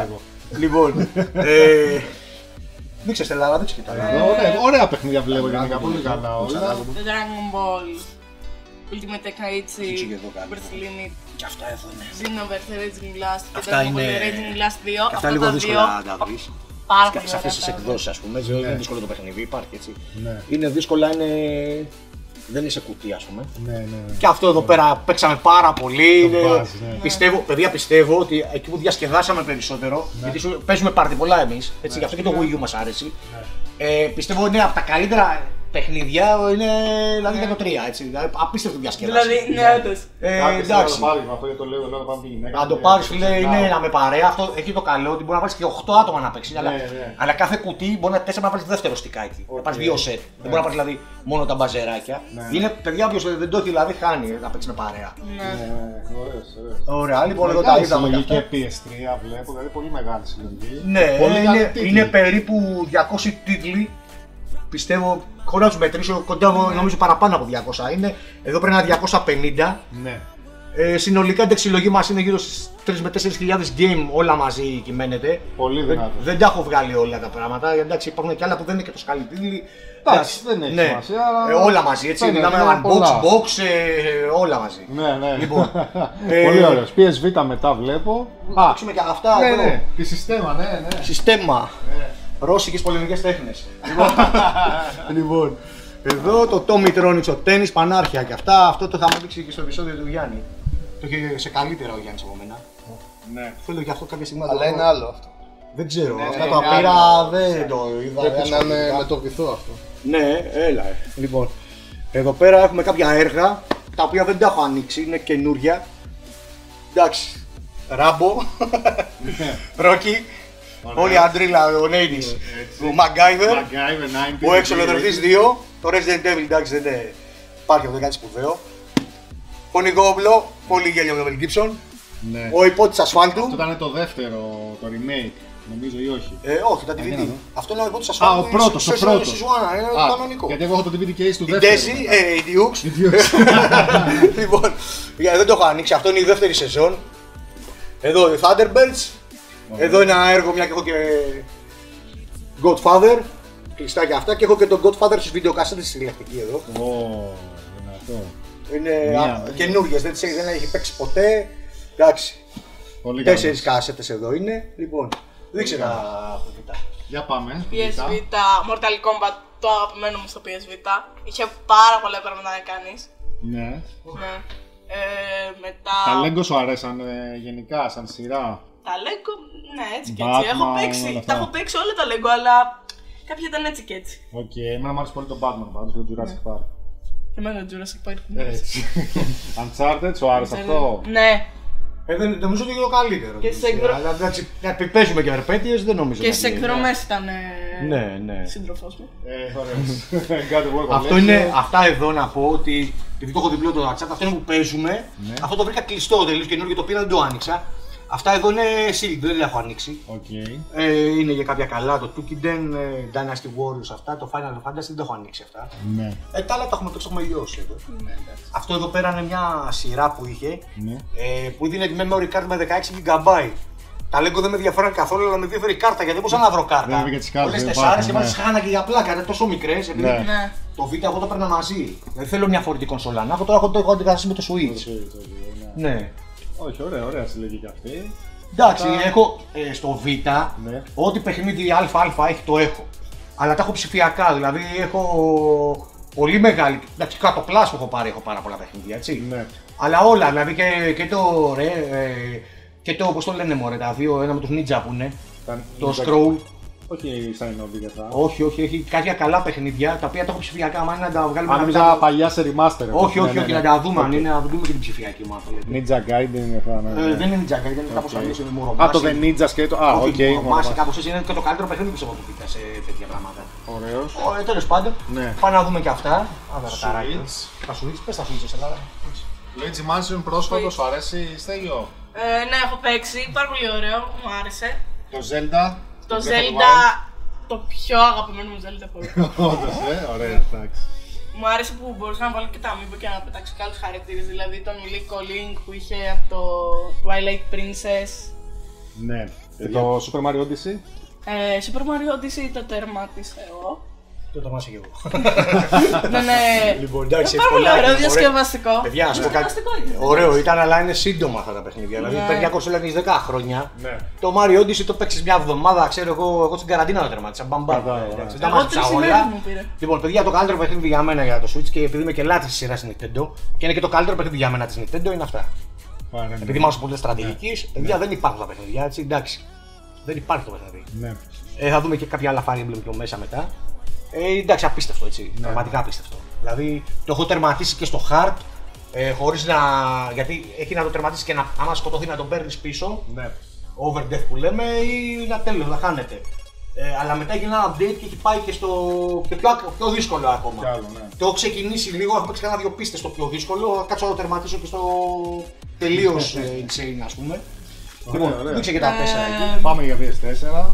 Λοιπόν. ε, δεν ξέρεις Ελλάδα, δεν ξέρεις τα Εδώ, ωραία, ωραία παιχνίδια βλέπω γενικά, πολύ καλά όλα. Το Dragon Ball, Ultimate Tenkaichi, εδώ κάτω. Birth Limit, Και αυτά εδώ είναι. Xenoverse, Raging Blast και Αυτά Dragon Ball είναι- Raging Blast δύο. Και αυτά Αυτά λίγο τα δύσκολα δύο να τα βρεις. πάρα πολύ Σε αυτές ωραία τις τα εκδόσεις, ας πούμε, δεν είναι δύσκολο το παιχνίδι, υπάρχει έτσι. Ναι, Είναι δύσκολα, είναι. Δεν είναι σε κουτί, ας πούμε. ναι, ναι. Και αυτό εδώ πέρα παίξαμε πάρα πολύ. Είναι- βάζεις, ναι. Πιστεύω, παιδιά, πιστεύω ότι εκεί που διασκεδάσαμε περισσότερο, Ναι. γιατί σου- παίζουμε πάρτι πολλά εμείς, έτσι, γι' αυτό και το Wii U μας άρεσε. Ε, πιστεύω είναι από τα καλύτερα παιχνίδια, είναι δηλαδή για το τρία, έτσι, δηλαδή, απίστευτη διασκέδαση. Δηλαδή, ναι, όντως. Ε, Κάτι θέλω να εντάξει. το πάρει, αυτό γιατί το λέω, λέω να πάμε τη γυναίκα. Αν το και- πάρει, φίλε, και- είναι να- να με παρέα. Αυτό έχει το καλό ότι μπορεί να βάλει και οκτώ άτομα να παίξει. Αλλά, ναι. αλλά κάθε κουτί μπορεί να τέσσερα να βάλει δεύτερο στικάκι. Να πάρει δύο σετ. Δεν μπορεί να πάρει δηλαδή μόνο τα μπαζεράκια. Ναι. Είναι παιδιά, όποιο δεν το έχει δηλαδή χάνει να παίξει με παρέα. Ναι. Ναι, ωραίος, ωραίος. Ωραία, λοιπόν, εδώ τα Μεγάλη είδαμε. συλλογή και και αυτά. πι ες τρία βλέπω, δηλαδή πολύ μεγάλη συλλογή. Ναι, Πολύ είναι, καλή είναι, τίτλη. περίπου διακόσιοι τίτλοι. Πιστεύω, χωρίς να του μετρήσω, κοντά νομίζω παραπάνω από διακόσια είναι. Εδώ πρέπει να είναι διακόσια πενήντα. Ναι. Ε, συνολικά η συλλογή μας είναι γύρω στις τρεις με τέσσερις χιλιάδες game, όλα μαζί κυμαίνεται. Πολύ Δεν, δυνατό. δεν τα έχω βγάλει όλα τα πράγματα. Εντάξει, υπάρχουν και άλλα που δεν είναι και τόσο καλή τίτλοι. Εντάξει, δεν έχει σημασία, αλλά Ε, όλα μαζί, έτσι. φαίνεται, Μιλάμε είναι unbox, πολλά. box, ε, όλα μαζί. Ναι, ναι. Λοιπόν, Πολύ ε, ωραίος. πι ες βι μετά βλέπω. Να παίξουμε και αυτά ναι, εδώ. ναι. Τι συστέμα, ναι, ναι. Συστέμα. Ρώσικες πολεμικές τέχνες. λοιπόν, λοιπόν, εδώ το Tommy Tronic, το τένις, πανάρχια και αυτά. Αυτό το θα μου δείξει και στο επεισόδιο του Γιάννη. Το είχε σε καλύτερα ο Γιάννης από μένα. Ναι. Θέλω και αυτό κάποια στιγμή να το Αλλά δω. είναι άλλο αυτό. Δεν ξέρω, Ναι, αυτά ναι, τα είναι πήρα άλλο. δεν το είδα. Πρέπει δεν να είναι ασχολήθηκα. με το βυθό αυτό. Ναι, έλα. ε. Λοιπόν, εδώ πέρα έχουμε κάποια έργα τα οποία δεν τα έχω ανοίξει, είναι καινούρια. Εντάξει, Ράμπο, Ρόκι, όλη η Αντρίλα, ο Νέινις, ο Μαγκάιβερ, MacGyver, ο Εξολοδρευτής δύο, το Resident Evil, εντάξει δεν είναι- υπάρχει αυτό κάτι σπουδαίο. Φωνικό πολύ γέλιο με τον Mel Gibson, Ναι. ο υπότης Αυτό ασφάλτου. ήταν το δεύτερο, το remake, νομίζω ή όχι. Ε, όχι, τα ντι βι ντι. να δω. Αυτό είναι ο υπότης Α, ασφάλτου. ο πρώτος, ο πρώτος. Είναι Α, κανονικό. γιατί εγώ έχω το ντι βι ντι case του Η δεύτερου. Ντέζι, μετά. ε, η Διούξ. Λοιπόν, για- δεν το έχω ανοίξει, αυτό είναι η δεύτερη σεζόν. Εδώ οι Thunderbirds. Εδώ ένα έργο, μια και έχω και Godfather. Κλειστά και αυτά. Και έχω και τον Godfather στις βιντεοκασέτες στη συλλεκτική εδώ. Ω, δυνατό. Είναι Μία. καινούργιες, δεν, τις έχει- δεν έχει παίξει ποτέ. Εντάξει. Πολύ καλό. Τέσσερις κασέτες εδώ είναι. Λοιπόν, δείξε τα κουτά. Για πάμε. πι ες Β. Vita, Mortal Kombat, το αγαπημένο μου στο πι ες Vita. Είχε πάρα πολλά πράγματα να κάνεις. Ναι. Ναι. Ε, μετά. Τα Lego σου αρέσαν ε, γενικά, σαν σειρά. Τα Lego, ναι, έτσι και έτσι. Batman, Έχω όλα παίξει, αυτά. τα έχω παίξει όλα τα Lego, αλλά κάποια ήταν έτσι και έτσι. Οκ, εμένα μου άρεσε πολύ το Batman πάντως και το Jurassic Park. Και εμένα το Jurassic Park. Έτσι. Uncharted, σου άρεσε αυτό. Ναι, Ε, δεν, νομίζω ότι είναι το καλύτερο. Και της, στις εκδρο- Αλλά εντάξει, να παίζουμε και αρπέτειες, δεν νομίζω. και να στις είναι. εκδρομές ήταν Ναι, ναι. σύντροφός μου. Ε, ωραίος. God of War Αυτό Collection. είναι, αυτά εδώ να πω ότι επειδή το έχω διπλό το chat, αυτό είναι που παίζουμε. Ναι. Αυτό το βρήκα κλειστό τελείως καινούργιο, το πήρα, δεν το άνοιξα. Αυτά εδώ είναι sealed, δεν τα έχω ανοίξει. Οκ. Ε, είναι για κάποια καλά, το Tukiden, ε, Dynasty Warriors αυτά, το Final Fantasy δεν το έχω ανοίξει αυτά. Ναι. Ε, τα άλλα τα έχουμε, το έχουμε λιώσει εδώ. Αυτό εδώ πέρα είναι μια σειρά που είχε, Ναι. ε, που έδινε memory card με δεκαέξι τζι μπι. Τα Lego δεν με ενδιαφέραν καθόλου, αλλά με ενδιαφέρει η κάρτα γιατί δεν μπορούσα να βρω κάρτα. Δεν έβγαινε τις κάρτες, Όλες δεν τεσσάρες και υπάρχουν, μάλιστα χάνα και για πλάκα, είναι τόσο μικρές. επειδή Ναι. Ναι. Το Vita εγώ το έπαιρνα μαζί. Δεν θέλω μια φορητή κονσόλα. Να έχω τώρα έχω το έχω αντικαταστήσει με το Switch. Ναι. Ναι. Όχι, ωραία, ωραία συλλογή κι αυτή. Εντάξει, Αυτά- έχω ε, στο Vita Ναι. ό,τι παιχνίδι ΑΑ έχει το έχω. Αλλά τα έχω ψηφιακά, δηλαδή έχω πολύ μεγάλη. Εντάξει, κάτω πλάσ που έχω πάρει, έχω πάρα πολλά παιχνίδια, έτσι. Ναι. Αλλά όλα, δηλαδή και, και το ρε, ε, και το πώς το λένε μωρέ, τα δύο, ένα με τους Ninja που είναι, Ήταν- το Ninja- Scroll. Όχι σαν Nobby και αυτά. Όχι, όχι, έχει κάποια καλά παιχνίδια τα οποία τα έχω ψηφιακά. Αν είναι να τα βγάλουμε. Αν να νόμιζα τα- παλιά σε remaster. Όχι, όχι, Ναι, όχι, ναι, να ναι. τα δούμε. Αν Οκ. είναι να δούμε και την ψηφιακή μου, αν θέλετε. Ninja Gaiden είναι αυτά, ναι, Ε, ναι. δεν είναι Ninja Gaiden, είναι κάπως Οκ. αλλιώς. Είναι Α, το The Muromashi. Ninja και το. Α, οκ. Όχι, Muromashi, Muromashi. κάπως έτσι είναι και το καλύτερο παιχνίδι που έχω πει σε τέτοια πράγματα. Ωραίος. Ω, τέλος πάντων, Ναι. πάμε να δούμε και αυτά. Αν δεν τα ράκια. Switch. Τα Switch, πες τα Switch σε Ελλάδα. Luigi Mansion πρόσφατο, σου αρέσει, Στέλιο. Ε, ναι, έχω παίξει, πάρα πολύ ωραίο, μου άρεσε. Το Zelda. Το Breath of the Zelda, το πιο αγαπημένο μου Zelda από όλα. Wild. Όντως, ε, ωραία, εντάξει. Μου άρεσε που μπορούσα να βάλω και τα amiibo και να πετάξω και άλλους χαρακτήρες, δηλαδή τον Lico Link που είχε από το Twilight Princess. Ναι. Και το Super Mario Odyssey. Ε, Super Mario Odyssey το τερμάτισα εγώ. Το τερμάτισα και εγώ. Ναι, ναι. Λοιπόν, εντάξει, πάρα πολύ ευκολάκι, ωραίο, ωραία. διασκευαστικό. Παιδιά, ας πω κάτι. Διασκευαστικό είναι. Ωραίο ήταν, αλλά είναι σύντομα αυτά τα παιχνίδια. Δηλαδή, Ναι. παίρνει μια κονσόλα έχεις δέκα χρόνια. Ναι. Το Mario Odyssey το παίξεις μια εβδομάδα, ξέρω εγώ, εγώ στην καραντίνα το τερμάτισα. Μπαμπαμ. Κατάλαβα, Εντάξει, ναι. τα Εγώ μάζεψα τρεις όλα. ημέρες μου πήρε. Λοιπόν, παιδιά, το καλύτερο παιχνίδι για μένα για το Switch και επειδή είμαι και λάτρης της σειράς της Nintendo και είναι και το καλύτερο παιχνίδι για μένα της Nintendo είναι αυτά. Α, ναι, ναι. Επειδή είμαστε πολύ στρατηγικής, παιδιά δεν υπάρχουν τα παιχνίδια, έτσι, εντάξει. Δεν υπάρχει το παιχνίδι. Ναι. Ε, θα δούμε και κάποια άλλα Fire Emblem πιο μέσα μετά. Ε, εντάξει, απίστευτο έτσι. Ναι. Πραγματικά απίστευτο. Δηλαδή το έχω τερματίσει και στο hard, ε, χωρίς να. Γιατί έχει να το τερματίσει και να, άμα σκοτωθεί να τον παίρνει πίσω. Ναι. Overdeath που λέμε, ή να τέλος, να χάνεται. Ε, αλλά μετά έχει ένα update και έχει πάει και στο. Και πιο, πιο δύσκολο ακόμα. Κι άλλο, ναι. Το έχω ξεκινήσει λίγο, έχω παίξει κάνα δύο πίστες στο πιο δύσκολο. Θα κάτσω να το τερματίσω και στο τελείως ε, insane, ας πούμε. Λοιπόν, ωραία. δείξε και τα Ε, τέσσερα εκεί. Πάμε για πι ες φορ.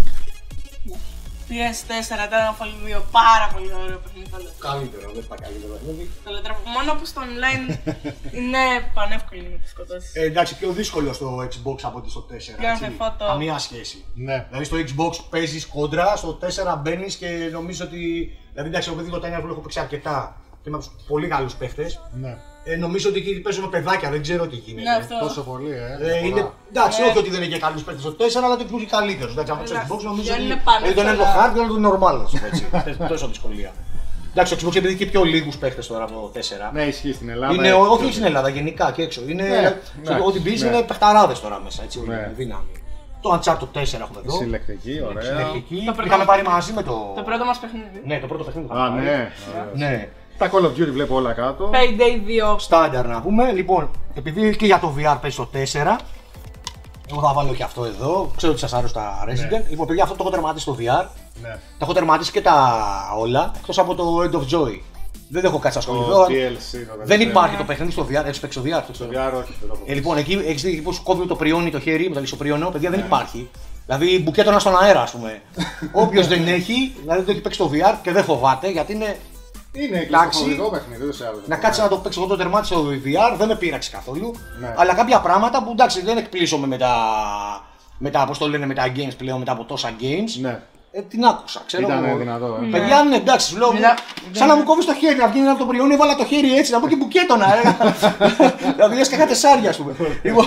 πι ες φορ ήταν ένα πολύ δύο πάρα πολύ ωραίο παιχνίδι. το λατρεύω. Καλύτερο, δεν πάει καλύτερο παιχνίδι. Το λατρεύω. Μόνο που στο online είναι πανεύκολο να το σκοτώσει. Ε, εντάξει, πιο δύσκολο στο Xbox από ότι στο τέσσερα. Grand έτσι. Theft Auto. Καμία σχέση. Ναι. Δηλαδή στο Xbox παίζει κόντρα, στο τέσσερα μπαίνει και νομίζω ότι. Δηλαδή εντάξει, εγώ παιδί το Titanfall έχω παίξει αρκετά και με τους πολύ καλού παίχτε. Ναι. Ε, νομίζω ότι εκεί παίζουμε παιδάκια, δεν ξέρω τι γίνεται. Ναι, αυτό. Τόσο πολύ, ε. Ε, είναι, εντάξει, Ναι. όχι ότι δεν είναι και καλού παίχτε στο τέσσερα, αλλά δεν είναι και καλύτερου. Εντάξει, αν παίξει Εντάξει, Xbox νομίζω δεν ότι. είναι πάνω, Δηλαδή τον αλλά- έχω hard και τον normal, να σου πω έτσι. Τόσο δυσκολία. Εντάξει, το Xbox επειδή έχει και πιο λίγου παίχτε τώρα από το τέσσερα. Ναι, ισχύει στην Ελλάδα. Είναι, έχει όχι πιο στην Ελλάδα, γενικά και έξω. Είναι, Ναι, στο- ναι, ό,τι μπει ναι. είναι παιχταράδες τώρα μέσα. Έτσι, Ναι. είναι δύναμη. Το Uncharted τέσσερα έχουμε εδώ. Συλλεκτική, ωραία. Συλλεκτική. Το πρώτο- Είχαμε πάρει μαζί με το. Το πρώτο μας παιχνίδι. Ναι, το πρώτο παιχνίδι. που Α, είχαμε πάρει. ναι. Ναι. Τα Call of Duty βλέπω όλα κάτω. Payday δύο. Στάνταρ να πούμε. Λοιπόν, επειδή και για το βι αρ παίζει το τέσσερα, εγώ θα βάλω και αυτό εδώ. Ξέρω ότι σας άρεσε τα Resident. Ναι. Λοιπόν, παιδιά, αυτό το έχω τερματίσει στο βι αρ. Ναι. Τα έχω τερματίσει και τα όλα, εκτός από το End of Joy. Δεν έχω κάτι να Το ασχοληθώ. ντι ελ σι. το Δεν τελευταίο. υπάρχει το παιχνίδι στο βι αρ, έτσι παίξει στο βι αρ. Στο βι αρ, όχι. δεν το έχω Ε, λοιπόν, εκεί έχεις δει πως κόβει το πριόνι το χέρι με το λησοπριόνιο, παιδιά δεν υπάρχει. Δηλαδή μπουκέτονα στον αέρα, ας πούμε. Όποιος δεν έχει, δηλαδή δεν το έχει παίξει στο βι αρ και δεν φοβάται γιατί είναι. Είναι Εντάξει. κλειστοχωρητικό παιχνίδι, ούτως ή άλλως. Να κάτσει να το παίξει εγώ το τερμάτι στο βι αρ, δεν με πείραξε καθόλου. Ναι. Αλλά κάποια πράγματα που εντάξει δεν εκπλήσωμαι με τα. Με τα, πώς το λένε, με τα games πλέον, μετά από τόσα games. Ναι. Ε, την άκουσα, ξέρω Ήταν εγώ. δυνατό, ε. Παιδιά, ναι, εντάξει, σου λέω. Μιλά- Σαν να μου κόβει το χέρι, να βγαίνει από το πριόνι, έβαλα το χέρι έτσι, να πω και μπουκέτονα. Ε. Δηλαδή, έσκαγα τεσσάρια, α πούμε. Λοιπόν,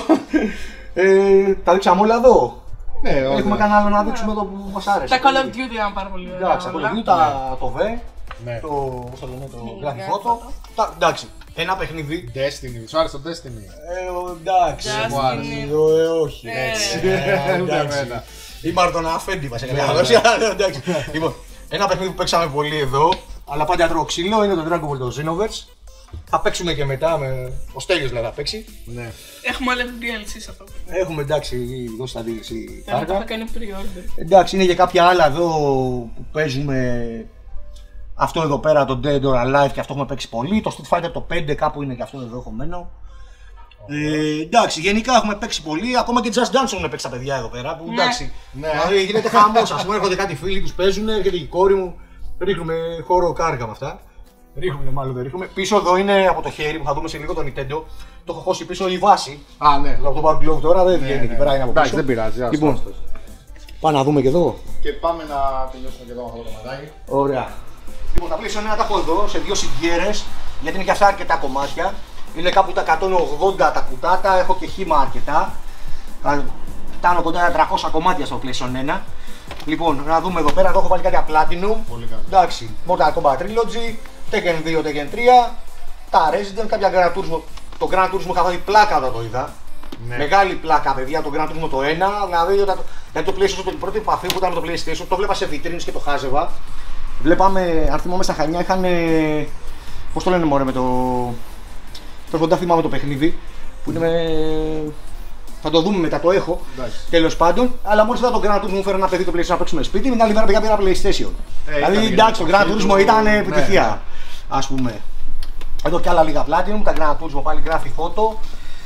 ε, τα δείξαμε όλα εδώ. Ναι, όχι. Έχουμε κανένα άλλο να δείξουμε εδώ που μα άρεσε. Τα Call of Duty ήταν πάρα πολύ ωραία. Εντάξει, όλα. το τα, το βε, Ναι. το, πώς το λένε, το Ναι, Grand Grand Theft Auto. Τα- Εντάξει, ένα παιχνίδι. Destiny, σου άρεσε το Destiny. Ε, ο, εντάξει, Destiny. μου άρεσε. Ε, ε, όχι, Ε, έτσι. ε, Ε, ούτε εντάξει. εμένα. Η Μαρτώνα Αφέντη μας έκανε λάθος. Εντάξει. Λοιπόν, ένα παιχνίδι που παίξαμε πολύ εδώ, αλλά πάντα τρώω ξύλο, είναι το Dragon Ball το Xenoverse. Θα παίξουμε και μετά, με... ο Στέλιος δηλαδή θα παίξει. Ναι. Έχουμε όλα τα ντι ελ σι σε αυτό. Έχουμε εντάξει δώσει τα δι ελ σι Δεν το κάργα. είχα κάνει pre-order. Εντάξει, είναι και κάποια άλλα εδώ που παίζουμε. Αυτό εδώ πέρα το Dead or Alive και αυτό έχουμε παίξει πολύ. Το Street Fighter το πέντε κάπου είναι και αυτό εδώ χωμένο. Ε, εντάξει, γενικά έχουμε παίξει πολύ. Ακόμα και Just Dance έχουν παίξει τα παιδιά εδώ πέρα. Που, Ναι. εντάξει, Ναι. δηλαδή γίνεται χαμός. Ας πούμε, έρχονται κάτι φίλοι, τους παίζουν, έρχεται και η κόρη μου. Ρίχνουμε χώρο κάργα με αυτά. Ρίχνουμε, μάλλον δεν ρίχνουμε. Πίσω εδώ είναι από το χέρι που θα δούμε σε λίγο το Nintendo. Το έχω χώσει πίσω η βάση. Α, ναι. Από το Bad Glove τώρα δεν βγαίνει εκεί πέρα, είναι από Εντάξει, πίσω. δεν πειράζει. ας Λοιπόν, άστος. πάμε να δούμε και εδώ. Και πάμε να τελειώσουμε και εδώ με αυτό το κομματάκι. Ωραία. Λοιπόν, τα PlayStation ένα τα έχω εδώ σε δύο συγκέρες, γιατί είναι και αυτά αρκετά κομμάτια. Είναι κάπου τα εκατόν ογδόντα τα κουτάτα, έχω και χύμα αρκετά. Φτάνω κοντά τα τριακόσια κομμάτια στο PlayStation ένα. Λοιπόν, να δούμε εδώ πέρα, εδώ έχω βάλει κάτι Platinum. Πολύ καλό. Εντάξει, Mortal Kombat Trilogy, Tekken δύο, Tekken τρία, τα Resident, κάποια Gran Turismo. Το Gran Turismo είχα βάλει πλάκα όταν το είδα. Ναι. Μεγάλη πλάκα, παιδιά, το Gran Turismo το ένα. Δηλαδή, όταν, δηλαδή το PlayStation, την πρώτη επαφή που ήταν με το PlayStation, το βλέπα σε βιτρίνες και το χάζευα. Βλέπαμε, αν θυμάμαι στα Χανιά, είχαν. Πώς το λένε, μωρέ, με το. Τέλος πάντων, θυμάμαι το παιχνίδι. Που είναι με. Θα το δούμε μετά, το έχω. Τέλος πάντων, αλλά μόλις είδα το Gran Turismo μου φέρε ένα παιδί το PlayStation να παίξουμε σπίτι, την άλλη μέρα πήγα πήρα PlayStation. Ε, δηλαδή, ήταν εντάξει, το για Gran το Turismo σπίτι ήταν του, επιτυχία. ναι, ναι. Ας πούμε. Εδώ κι άλλα λίγα Platinum, τα Gran Turismo πάλι γράφει φώτο.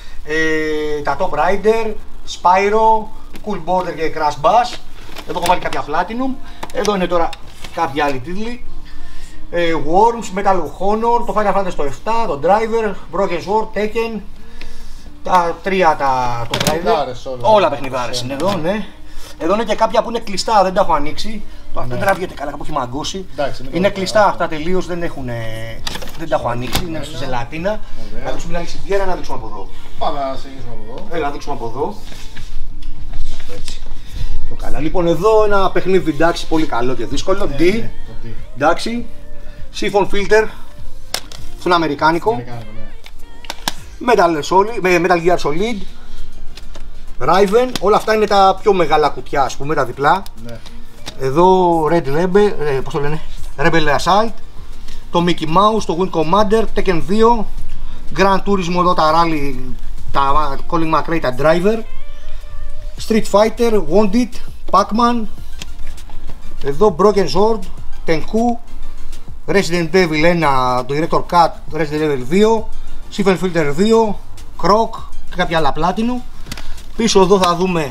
Ε, τα Top Rider, Spyro, Cool Border και Crash Bash. Εδώ έχω βάλει κάποια Platinum. Εδώ είναι τώρα κάποιοι άλλοι τίτλοι. Ε, Worms, Metal Honor, το Final Fantasy το επτά, το Driver, Broken Sword, Tekken. Τα τρία τα το Driver. Παιχνιδάρες όλα. Όλα παιχνιδάρες είναι εδώ, ναι. Εδώ είναι και κάποια που είναι κλειστά, δεν τα έχω ανοίξει. Ναι. Δεν τραβιέται καλά, κάπου έχει μαγκώσει. Εντάξει, είναι κλειστά αυτά τελείως, δεν, έχουν, δεν τα έχω ανοίξει. Είναι στη ζελατίνα. Να δείξουμε μια λυσιντιέρα, να δείξουμε από εδώ. Πάμε να συνεχίσουμε από εδώ. Έλα, να δείξουμε από εδώ. Έτσι. Πιο καλά. Λοιπόν, εδώ ένα παιχνίδι εντάξει, πολύ καλό και δύσκολο. Ναι, D. Ναι, εντάξει. Siphon filter. Στον αμερικάνικο. Ναι. Metal, solid, Metal Gear Solid. Raven. Όλα αυτά είναι τα πιο μεγάλα κουτιά, ας πούμε, τα διπλά. Ναι. Εδώ Red Rebel, ε, πώς το λένε, Rebel Assault. Το Mickey Mouse, το Wing Commander, Tekken δύο. Grand Turismo εδώ τα Rally, τα Colin McRae, τα Driver. Street Fighter, Wounded, Pac-Man. Εδώ Broken Sword, Tenku, Resident Evil ένα, το Director Cut, Resident Evil δύο, Siphon Filter δύο, Croc και κάποια άλλα Platinum. Πίσω εδώ θα δούμε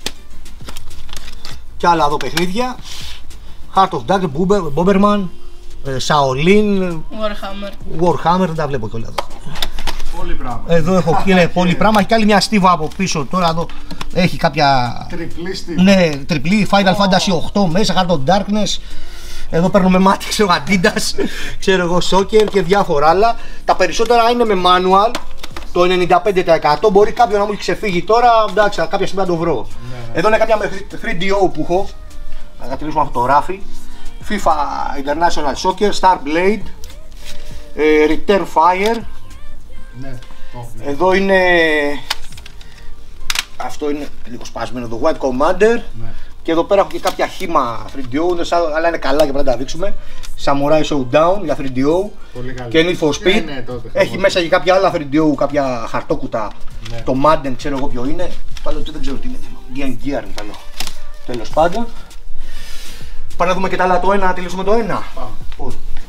και άλλα εδώ παιχνίδια. Heart of Darkness, Bomberman, Shaolin, Warhammer. Warhammer, δεν τα βλέπω κιόλα εδώ. Πολύ πράγμα. Εδώ έχω είναι πολύ πράγμα, έχει και άλλη μια στίβα από πίσω τώρα εδώ. Έχει κάποια. Τριπλή στίβα. Ναι, τριπλή, Final oh. Fantasy οκτώ μέσα, Heart of Darkness. Εδώ παίρνουμε μάτι, ξέρω, Adidas, ξέρω εγώ, Soccer και διάφορα άλλα. Τα περισσότερα είναι με manual, το ενενήντα πέντε τοις εκατό. Μπορεί κάποιο να μου έχει ξεφύγει τώρα, εντάξει, κάποια στιγμή να το βρω. Ναι, ναι. Εδώ είναι κάποια με θρι ντι ο που έχω. Να κατηλήσουμε αυτό το ράφι. FIFA International Soccer, Star Blade, ε, Return Fire. Ναι, εδώ είναι. Αυτό είναι λίγο σπασμένο, το White Commander. Ναι. Και εδώ πέρα έχω και κάποια χήμα θρι ντι ο, αλλά είναι καλά και πρέπει να τα δείξουμε. Samurai Showdown για θρι ντι ο. Και Need for Speed. Ναι, ναι, τότε, έχει μέσα και κάποια άλλα θρι ντι ο, κάποια χαρτόκουτα. Ναι. Το Madden ξέρω εγώ ποιο είναι. Πάλι δεν ξέρω τι είναι. Game Gear είναι καλό. Τέλος πάντων. Πάμε να δούμε και τα άλλα το ένα, να τελειώσουμε το ένα. Πάμε.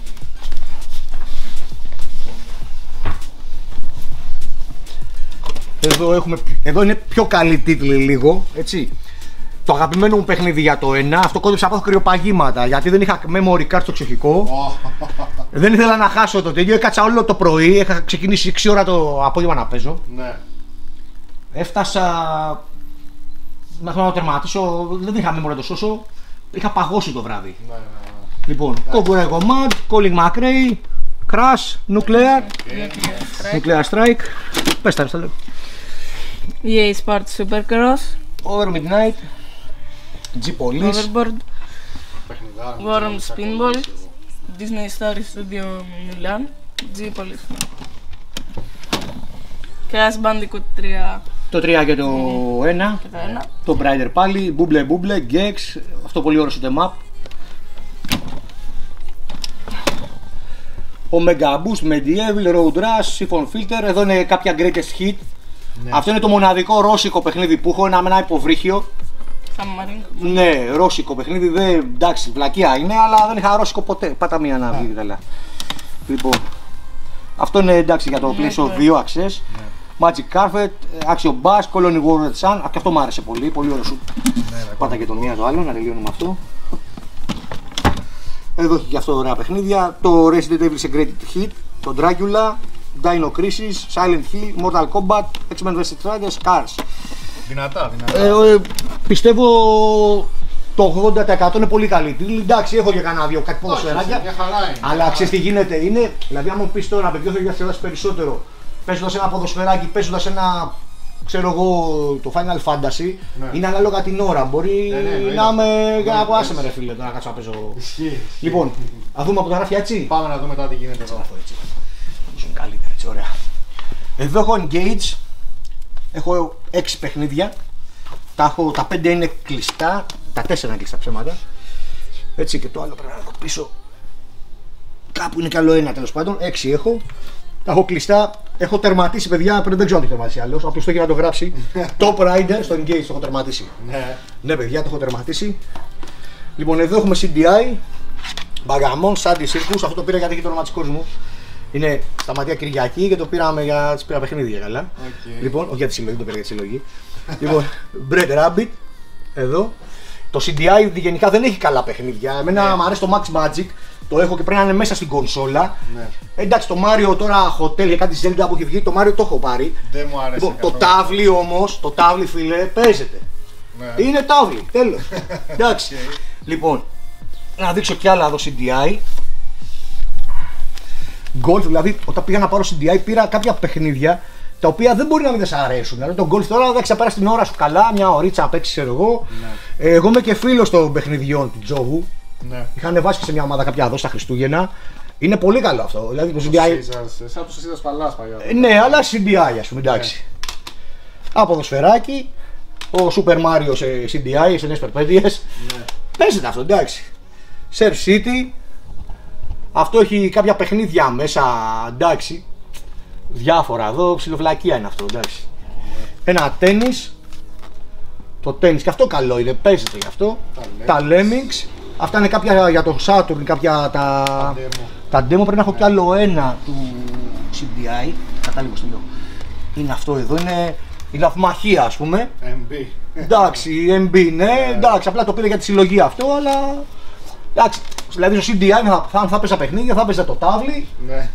Εδώ, έχουμε, εδώ είναι πιο καλή τίτλοι λίγο, έτσι. Το αγαπημένο μου παιχνίδι για το ένα, αυτό κόντεψα από κρυοπαγήματα γιατί δεν είχα memory card στο εξοχικό. Oh. Δεν ήθελα να χάσω το τέτοιο, έκατσα όλο το πρωί, είχα ξεκινήσει έξι ώρα το απόγευμα να παίζω. Ναι. Έφτασα μέχρι να το τερματίσω, δεν είχα memory να το σώσω, είχα παγώσει το βράδυ. Ναι, ναι, ναι. Λοιπόν, Conquer Command, Colin McRae, Crash, Nuclear, okay. Nuclear Strike, πες τα, λέω. ι έι Sports Supercross, Over Midnight, G-Police, Overboard, Worm Spinball, Disney Story Studio Milan, G-Police, Crash Bandicoot τρία. Το τρία και το ένα, και το, ένα. Το Brider πάλι, Bubble Bubble, Gex, αυτό πολύ ωραίο στο map. Omega Boost, Medieval, Road Rush, Siphon Filter, εδώ είναι κάποια Greatest Hit. Ναι. Αυτό είναι το μοναδικό ρώσικο παιχνίδι που έχω, ένα με ένα υποβρύχιο. Ναι, ρώσικο παιχνίδι, δεν, εντάξει, βλακεία είναι, αλλά δεν είχα ρώσικο ποτέ. Πάτα μία να βγει καλά. Λοιπόν, αυτό είναι εντάξει για το PlayStation δύο Access. Ναι. Magic Carpet, Action Bass, Colony World Sun, και αυτό μου άρεσε πολύ, πολύ ωραίο σου. Ναι, πάτα και το μία το άλλο, να τελειώνουμε αυτό. Εδώ έχει και αυτό ωραία παιχνίδια. Το Resident Evil Secret Hit, το Dracula, Dino Crisis, Silent Hill, Mortal Kombat, X-Men versus. Riders, Cars. Δυνατά, δυνατά. Ε, ε, πιστεύω το ογδόντα τοις εκατό είναι πολύ καλή. Εντάξει, έχω και κανένα δύο κάτι ποδοσφαιράκια. Αλλά ξέρεις τι γίνεται, είναι. Δηλαδή, αν μου πει τώρα με ποιο θέλει να διασκεδάσει περισσότερο, παίζοντας ένα ποδοσφαιράκι, παίζοντας ένα. Ξέρω εγώ το Final Fantasy, ναι. Είναι ανάλογα την ώρα. Μπορεί ναι, ναι, να είμαι. Για να άσε με ρε φίλε, να κάτσω να παίζω. Ισχύει. Λοιπόν, να δούμε από τα γράφια έτσι. Πάμε να δούμε τώρα τι γίνεται εδώ. Έτσι. Είναι καλύτερα, έτσι, ωραία. Εδώ έχω Engage. Έχω έξι παιχνίδια. Τα, έχω, τα πέντε είναι κλειστά. Τα τέσσερα είναι κλειστά ψέματα. Έτσι και το άλλο πρέπει να έχω πίσω. Κάπου είναι κι άλλο ένα τέλος πάντων. Έξι έχω. Τα έχω κλειστά. Έχω τερματίσει παιδιά. Πριν δεν ξέρω αν το έχει τερματίσει άλλο. Απλώς το για να το γράψει. Top Rider στο Engage το έχω τερματίσει. Ναι. Ναι, παιδιά, το έχω τερματίσει. Λοιπόν, εδώ έχουμε σι ντι άι. Bagamon, Sandy Circus. Αυτό το πήρα γιατί έχει το όνομα της κόρης μου. Είναι Σταματία Κυριακή και το πήραμε για τις πήρα παιχνίδια καλά. Okay. Λοιπόν, όχι για τη συλλογή, το πήρα για τη συλλογή. Λοιπόν, Bread Rabbit. Εδώ. Το σι ντι άι γενικά δεν έχει καλά παιχνίδια. Εμένα yeah. μου αρέσει το Max Magic. Το έχω και πρέπει να είναι μέσα στην κονσόλα. Ναι. Εντάξει, το Mario τώρα Hotel για κάτι Zelda που έχει βγει, το Mario το έχω πάρει. Δεν μου άρεσε. Λοιπόν, το τάβλι όμως, το τάβλι φίλε, παίζεται. Ναι. Είναι τάβλη, τέλος. Εντάξει. Okay. Λοιπόν, να δείξω κι άλλα εδώ σι ντι άι. Golf, δηλαδή όταν πήγα να πάρω σι ντι άι πήρα κάποια παιχνίδια τα οποία δεν μπορεί να μην δεν σ' αρέσουν. Δηλαδή το golf τώρα εντάξει, θα περάσει την ώρα σου καλά, μια ωρίτσα να παίξει, ξέρω εγώ. Ναι. Εγώ είμαι και φίλος των παιχνιδιών του Τζόγου. Ναι. Είχα ανεβάσει και σε μια ομάδα κάποια εδώ στα Χριστούγεννα. Είναι πολύ καλό αυτό. Δηλαδή το σι ντι άι. Σαν το Caesars Palace παλιά. Ναι, αλλά σι ντι άι, ας πούμε, εντάξει. Ναι. Αποδοσφαιράκι, ο Super Mario σε σι ντι άι, σε νέες περπέτειες. Ναι. Παίζεται αυτό, εντάξει. Surf City. Αυτό έχει κάποια παιχνίδια μέσα, εντάξει. Διάφορα εδώ, ψιλοφλακία είναι αυτό, εντάξει. Ναι. Ένα τένις. Το τένις και αυτό καλό είναι, παίζεται γι' αυτό. Τα Lemmings. Αυτά είναι κάποια για το Saturn, κάποια τα, τα, demo. τα demo. Πρέπει να έχω κι άλλο ένα του σι ντι άι. Κατάληγο στο λέω. Είναι αυτό εδώ, είναι η λαυμαχία, ας πούμε. εμ μπι. Εντάξει, εμ μπι ναι, εντάξει, απλά το πήρε για τη συλλογή αυτό, αλλά. Εντάξει, δηλαδή στο σι ντι άι θα, θα, θα παίζα παιχνίδια, θα παίζα το τάβλι, ναι.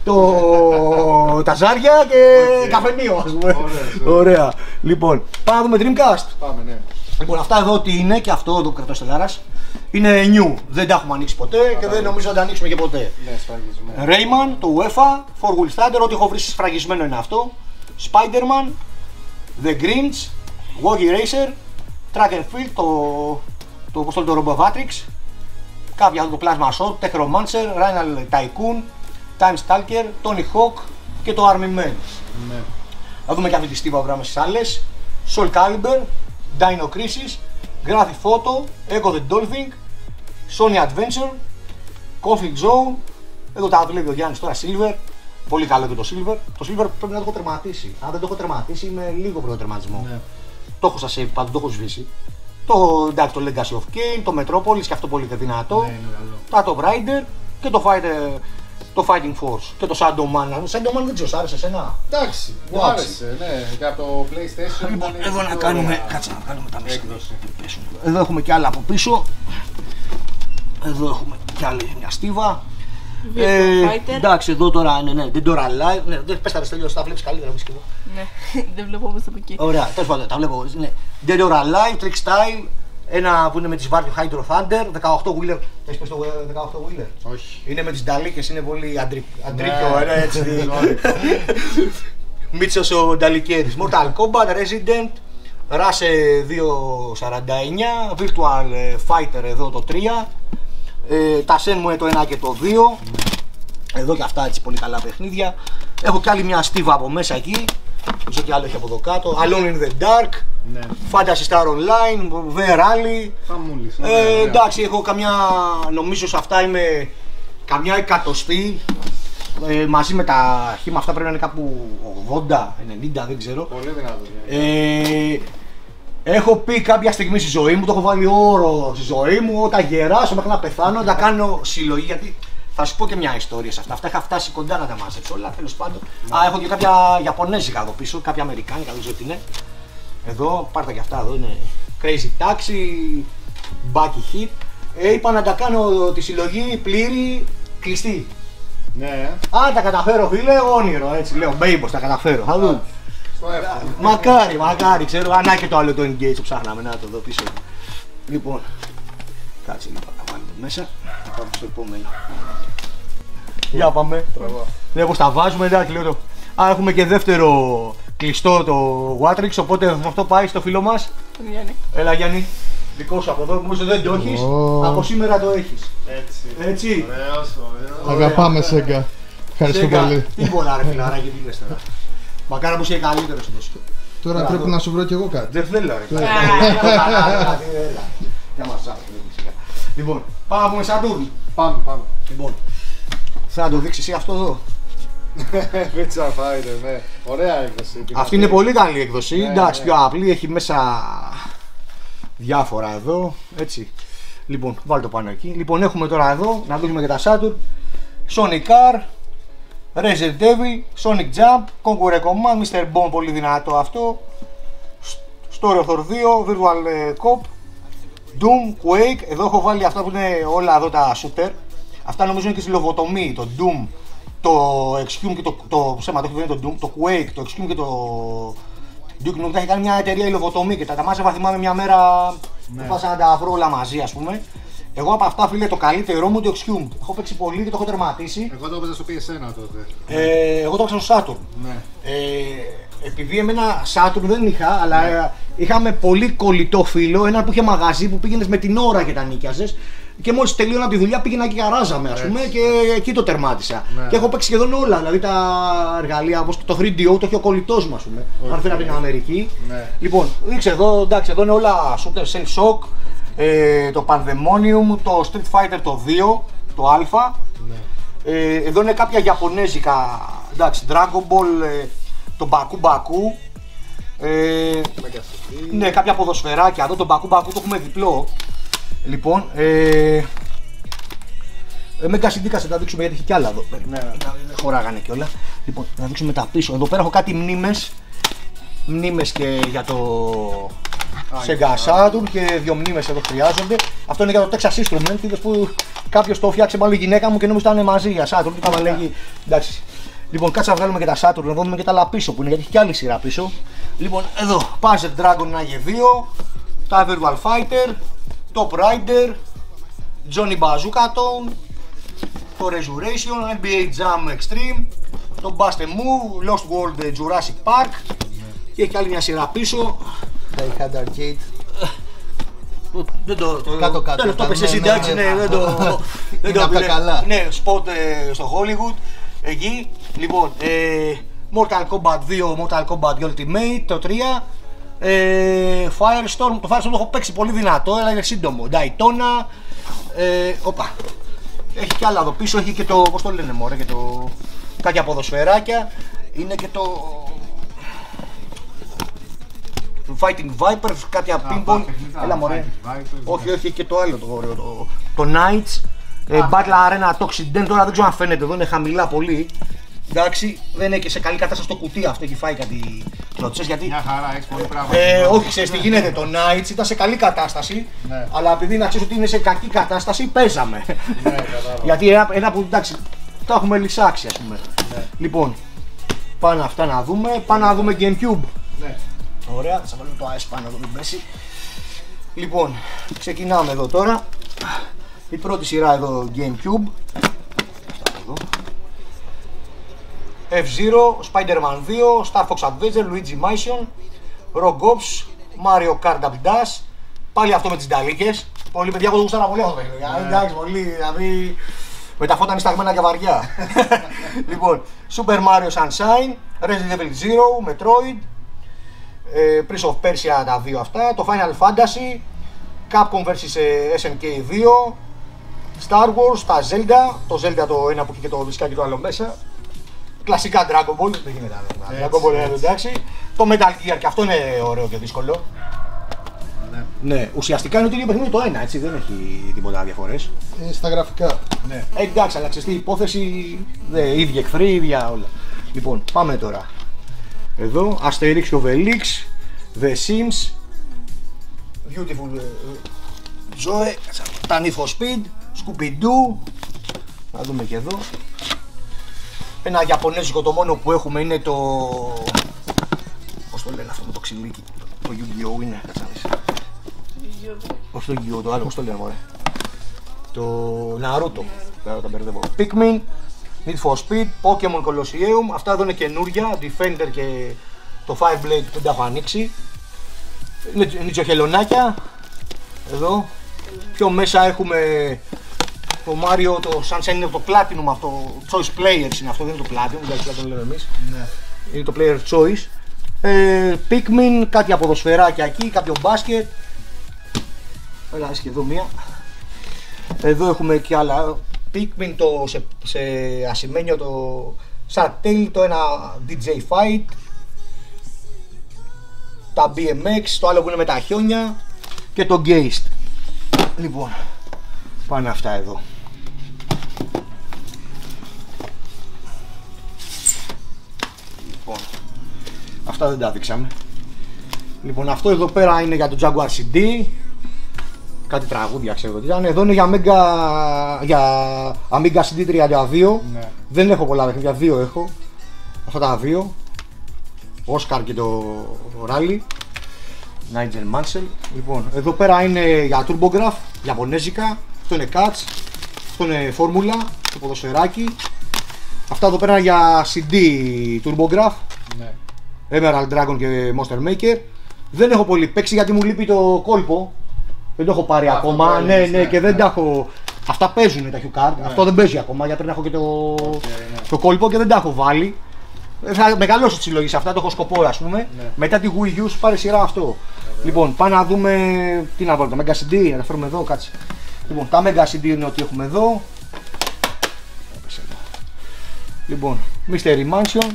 το, τα ζάρια και okay. καφενείο, ας πούμε. Ωραία, ωραία. Λοιπόν, πάμε να δούμε Dreamcast. Πάμε, ναι. Λοιπόν, αυτά εδώ τι είναι και αυτό εδώ κρατώ στελάρας. Είναι new, δεν τα έχουμε ανοίξει ποτέ και δεν νομίζω να τα ανοίξουμε και ποτέ. Ναι, σφραγισμένο. Rayman, το UEFA, four wheel starter, ό,τι έχω βρει σφραγισμένο είναι αυτό. Spider-Man, The Grinch, Woggy Racer, Track and Field, το, το, το, το Robovatrix, κάποια το Plasma Shot, Techromancer, Rhino Tycoon, Time Stalker, Tony Hawk και το Army Men. Ναι. Θα δούμε και αυτή τη στίβα που βράμε στις άλλες. Soul Calibur, Dino Crisis, Graphic Photo, Echo the Dolphin, Sony Adventure, Conflict Zone. Εδώ τα δουλεύει ο Γιάννης τώρα, Silver. Πολύ καλό και το Silver. Το Silver πρέπει να το έχω τερματίσει. Αν δεν το έχω τερματίσει, είμαι λίγο πρωτοτερματισμό. Ναι. Το έχω στα save, πάντως το έχω σβήσει. Το, εντάξει, το Legacy of Kain, το Metropolis και αυτό πολύ δυνατό. Ναι, τα Tomb Raider και το, Fighter, το Fighting Force και το Shadow Man. Shadow Man δεν ξέρω, σ' άρεσε εσένα? Εντάξει, μου άρεσε, ναι, και από το PlayStation. Λοιπόν, εδώ να κάνουμε, κάτσε να κάνουμε τα μέσα. Εδώ έχουμε και άλλα από πίσω. Εδώ έχουμε και άλλη μια στίβα. Ε, εντάξει, εδώ τώρα είναι, ναι, δεν τώρα live. Ναι, δεν πες τα ρεστέλιο, τα βλέπεις καλύτερα, βρίσκει εδώ. Ναι, δεν βλέπω όπως από εκεί. Ωραία, τέλος πάντων, τα βλέπω. Ναι. Δεν τώρα live, trick style. Ένα που είναι με τις Vario Hydro Thunder, δεκαοκτώ wheeler. Έχεις πες το δεκαοκτώ wheeler? Όχι. Είναι με τις νταλίκες, είναι πολύ αντρίκιο, ναι, έτσι. Μίτσος ο Νταλικέρης. Mortal Kombat, Resident, Rush διακόσια σαράντα εννιά, Virtual Fighter εδώ το τρία. Ε, τα Shenmue μου είναι το ένα και το δύο. Εδώ και αυτά έτσι πολύ καλά παιχνίδια. Έχω κι άλλη μια στίβα από μέσα εκεί. Δεν ξέρω τι άλλο έχει από εδώ κάτω. Alone in the Dark, ναι. Fantasy Star Online, The Rally. Φαμούλης, ε, ναι, εντάξει, έχω καμιά, νομίζω σε αυτά είμαι καμιά εκατοστή. Ε, μαζί με τα χήμα αυτά πρέπει να είναι κάπου ογδόντα ενενήντα, δεν ξέρω. Πολύ δυνατό. Ε, έχω πει κάποια στιγμή στη ζωή μου, το έχω βάλει όρο στη ζωή μου, όταν γεράσω μέχρι να πεθάνω, να κάνω συλλογή. Γιατί θα σου πω και μια ιστορία σε αυτά. Αυτά είχα φτάσει κοντά να τα μαζέψω όλα, τέλος πάντων. Ναι. Α, έχω και κάποια Ιαπωνέζικα εδώ πίσω, κάποια Αμερικάνικα, δεν ξέρω τι είναι. Εδώ, πάρτε και αυτά εδώ, είναι Crazy Taxi, Bucky Hit. Ε, είπα να τα κάνω τη συλλογή πλήρη, κλειστή. Ναι. Αν τα καταφέρω, φίλε, όνειρο, έτσι λέω, Μπέιμπος, τα καταφέρω, θα δούμε. Μακάρι, μακάρι, ξέρω, ανά και το άλλο το Engage που ψάχναμε, να το δω πίσω. Λοιπόν, κάτσε να τα βάλουμε μέσα, θα πάμε στο επόμενο. Για πάμε. Ναι, πως τα βάζουμε, εντάξει, λέω το. Α, έχουμε και δεύτερο κλειστό το Watrix, οπότε αυτό πάει στο φίλο μας. Τον Γιάννη. Έλα Γιάννη, δικό σου από εδώ, όμως δεν το έχεις, oh. από σήμερα το έχεις. Έτσι. Έτσι. Ωραίος, ωραίος. Αγαπάμε Σέγγα. Ευχαριστώ πολύ. Τίποτα ρε φιλάρα, γιατί λες τώρα. Μακάρα που είσαι καλύτερος εδώ. Τώρα πρέπει να σου βρω κι εγώ κάτι. Δεν θέλω ρε. Λοιπόν, πάμε να πούμε Saturn. Πάμε, πάμε. Λοιπόν, θα το δείξεις εσύ αυτό εδώ. Virtua Fighter, ναι. Ωραία έκδοση. Αυτή είναι πολύ καλή έκδοση. Εντάξει, πιο απλή, έχει μέσα διάφορα εδώ. Έτσι. Λοιπόν, βάλτε το πάνω εκεί. Λοιπόν, έχουμε τώρα εδώ να δούμε και τα Saturn. Sonic Car, Resident Evil, Sonic Jump, Conquer Command, μίστερ Bond, πολύ δυνατό αυτό. Story of Thor δύο, Virtual Cop, Doom, Quake. Εδώ έχω βάλει αυτά που είναι όλα εδώ τα shooter. Αυτά νομίζω είναι και στη λογοτομή. Το Doom, το Exhume και το. το ψέμα, το έχει το Doom, το Quake, το Exhume και το. Duke Nukem τα είχε κάνει μια εταιρεία υλοβοτομή και τα τα μάζευα, θυμάμαι μια μέρα που πάσα να τα βρω όλα μαζί, ας πούμε. Εγώ από αυτά, φίλε, το καλύτερό μου το Exhumed. Έχω παίξει πολύ και το έχω τερματίσει. Εγώ το έπαιζα στο πι ες ένα τότε. Ε, εγώ το έπαιξα στο Saturn. Ναι. Ε, επειδή εμένα Saturn δεν είχα, αλλά ναι. είχαμε πολύ κολλητό φίλο, ένα που είχε μαγαζί που πήγαινες με την ώρα και τα νίκιαζες. Και μόλις τελείωνα τη δουλειά πήγαινα και καράζαμε, ας πούμε, και εκεί το τερμάτισα. Ναι. Και έχω παίξει σχεδόν όλα, δηλαδή τα εργαλεία όπως το θρι ντι ο το έχει ο κολλητός μου, ας πούμε. Okay. Αν φέρει από την Αμερική. Ναι. Λοιπόν, δείξε εδώ, εντάξει, εδώ είναι όλα Super Cell Shock, ε, το Pandemonium, το Street Fighter το δύο, το Α. Ναι. Ε, εδώ είναι κάποια ιαπωνέζικα, εντάξει, Dragon Ball, ε, το Baku Baku. Ε, ναι, κάποια ποδοσφαιράκια εδώ, το Baku Baku το έχουμε διπλό. Λοιπόν, ε, Mega σι ντι θα τα δείξουμε γιατί έχει κι άλλα εδώ. Ναι, δεν χωράγανε κιόλα. Λοιπόν, θα δείξουμε τα πίσω. Εδώ πέρα έχω κάτι μνήμες. Μνήμες και για το Sega Saturn και δύο μνήμες εδώ χρειάζονται. Αυτό είναι για το Texas Instruments. Είδες που κάποιος το φτιάξε μάλλον η γυναίκα μου και νόμιζα ήταν μαζί για Saturn. Τι θα λέγει. Εντάξει. Λοιπόν, κάτσε να βγάλουμε και τα Saturn, να δούμε και τα άλλα πίσω που είναι γιατί έχει κι άλλη σειρά πίσω. Λοιπόν, εδώ Puzzle Dragon ένα και δύο, τα Virtual Fighter, Top Rider, Johnny Bazookaton, το Resurrection, εν μπι έι Jam Extreme, το Bust a Move, Lost World Jurassic Park και έχει άλλη μια σειρά πίσω. Die Hard Arcade. Δεν το κάτω κάτω. Το πες εσύ, εντάξει, ναι, δεν το... Είναι από τα καλά. Ναι, spot στο Hollywood, εκεί. Λοιπόν, Mortal Kombat δύο, Mortal Kombat Ultimate, το τρία. Ε, Firestorm, το Firestorm το έχω παίξει πολύ δυνατό, αλλά είναι σύντομο. Daytona, ε, όπα. Έχει κι άλλα εδώ πίσω, έχει και το, πώς το λένε μωρέ, και το κάποια ποδοσφαιράκια. Είναι και το Fighting Vipers, κάποια ah, pinball. Έλα μωρέ. Όχι, όχι, και το άλλο το ωραίο, το, το Knights, ah, ε, Battle Arena Toxiden, τώρα δεν ξέρω αν φαίνεται, εδώ είναι χαμηλά πολύ. Εντάξει, δεν είναι και σε καλή κατάσταση το κουτί αυτό, έχει φάει κάτι κλωτσές γιατί... Μια χαρά, έχεις πολύ πράγμα. Ε, όχι, ξέρεις τι γίνεται, το Knights ήταν σε καλή κατάσταση, ναι. Αλλά επειδή να ξέρεις ότι είναι σε κακή κατάσταση, παίζαμε. Ναι, γιατί ένα, ένα που, εντάξει, το έχουμε λυσάξει, ας πούμε. Ναι. Λοιπόν, πάμε αυτά να δούμε, πάμε να δούμε Gamecube. Ναι. Ωραία, θα βάλουμε το άι ες πάνω εδώ, μην πέσει. Λοιπόν, ξεκινάμε εδώ τώρα. Η πρώτη σειρά εδώ, Gamecube. Εδώ. F-Zero, Spider-Man δύο, Star Fox Adventure, Luigi Mansion, Rogue Ops, Mario Kart Double Dash. Πάλι αυτό με τις νταλίκες. Πολύ παιδιά, εγώ το γούσταρα πολύ αυτό το παιχνίδι. Εντάξει, πολύ, δηλαδή με τα φώτα νησταγμένα και βαριά. Λοιπόν, Super Mario Sunshine, Resident Evil Zero, Metroid, Prince of Persia τα δύο αυτά, το Final Fantasy, Capcom versus ες εν κέι δύο, Star Wars, τα Zelda, το Zelda το ένα που είχε και το δισκάκι το άλλο μέσα. Κλασικά Dragon Ball, δεν γίνεται άλλο. Dragon Ball είναι εντάξει. Το Metal Gear και αυτό είναι ωραίο και δύσκολο. Ναι, ναι, ουσιαστικά είναι το ίδιο παιχνίδι το ένα, έτσι, δεν έχει τίποτα διαφορές. Είναι στα γραφικά. Ναι. Ε, εντάξει, αλλά ξέρεις τι υπόθεση, δε, ίδιοι εχθροί, ίδια όλα. Λοιπόν, πάμε τώρα. Εδώ, Asterix και Obelix, The Sims, Beautiful Joe, τα Need for Speed, Scooby-Doo. Να δούμε και εδώ. Ένα ιαπωνέζικο, το μόνο που έχουμε είναι το... Πώς το λένε αυτό με το ξυλίκι, το Yu-Gi-Oh είναι, κάτσε να δεις. Όχι το Yu-Gi-Oh, το άλλο, πώς το λένε μωρέ. Το Naruto, τα μπερδεύω. Pikmin, Need for Speed, Pokemon Colosseum, αυτά εδώ είναι καινούρια, Defender και το Fireblade που δεν τα έχω ανοίξει. Νιτσοχελονάκια, εδώ. Πιο μέσα έχουμε το Mario, το Sunshine είναι το Platinum αυτό, Choice Players είναι αυτό, δεν είναι το Platinum, δεν το λέμε εμείς. Ναι. Είναι το Player Choice. Ε, Pikmin, κάτι ποδοσφαιράκια εκεί, κάποιο μπάσκετ. Έλα, έχει και εδώ μία. Εδώ έχουμε και άλλα. Pikmin το σε, σε ασημένιο το Shark το ένα ντι τζέι Fight. Τα μπι εμ εξ, το άλλο που είναι με τα χιόνια και το Geist. Λοιπόν, πάνε αυτά εδώ. Λοιπόν, αυτά δεν τα δείξαμε. Λοιπόν, αυτό εδώ πέρα είναι για το Jaguar σι ντι. Κάτι τραγούδια ξέρω τι ήταν. Εδώ είναι για, Mega, για Amiga σι ντι τριάντα δύο. Ναι. Δεν έχω πολλά παιχνίδια, δύο έχω. Αυτά τα δύο. Oscar και το Rally. Nigel Mansell. Λοιπόν, εδώ πέρα είναι για TurboGraf, Ιαπωνέζικα. Αυτό είναι Catch. Αυτό είναι Φόρμουλα, το ποδοσφαιράκι. Αυτά εδώ πέρα για σι ντι TurboGraf. Ναι. Emerald Dragon και Monster Maker. Δεν έχω πολύ παίξει γιατί μου λείπει το κόλπο. Δεν το έχω πάρει Α, ακόμα. το Ναι, ναι, ναι, και δεν ναι. τα έχω. Αυτά παίζουν τα Hue Card. Ναι. Αυτό δεν παίζει ακόμα γιατί πρέπει να έχω και το, Okay, ναι. το κόλπο και δεν τα έχω βάλει. Θα μεγαλώσω τη συλλογή σε αυτά, το έχω σκοπό, ας πούμε. Ναι. Μετά τη Wii U σου πάρει σειρά αυτό. Ναι. Λοιπόν, πάμε να δούμε. Τι να βάλω, τα Mega σι ντι, να τα φέρουμε εδώ, κάτσε. Λοιπόν, τα Mega σι ντι είναι ό,τι έχουμε εδώ. Λοιπόν, Mystery Mansion,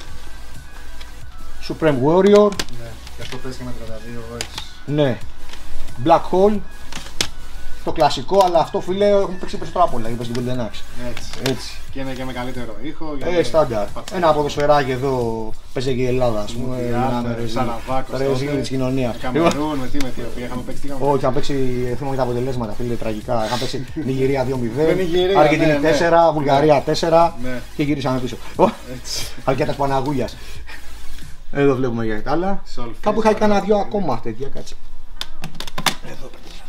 Supreme Warrior, Ναι, και αυτό πες και με τριάντα δύο έτσι. ναι, Black Hole, το κλασικό, αλλά αυτό φίλε έχουμε παίξει περισσότερο απ' όλα, είπες την Golden Axe. Έτσι. Έτσι. Και είναι και με καλύτερο ήχο. Ε, στάνταρ. Ένα ποδοσφαιράκι εδώ παίζει και η Ελλάδα, ας πούμε. Σαραβάκος. Ρεζίλη της κοινωνίας. Καμερούν, με τι, με τι, οποία είχαμε παίξει τι είχαμε Όχι, είχα παίξει, θυμάμαι τα αποτελέσματα, φίλε, τραγικά. Είχα παίξει Νιγηρία δύο μηδέν, Με Νιγηρία, Αργεντινή ναι, ναι. τέσσερα, Βουλγαρία τέσσερα Ναι. και γυρίσαμε πίσω. Έτσι. Αρκετά Παναγούλιας. Εδώ βλέπουμε για τα άλλα. Solface, Κάπου είχα κανένα δυο ναι. ακόμα τέτοια, κάτσε. Εδώ πέτυχα.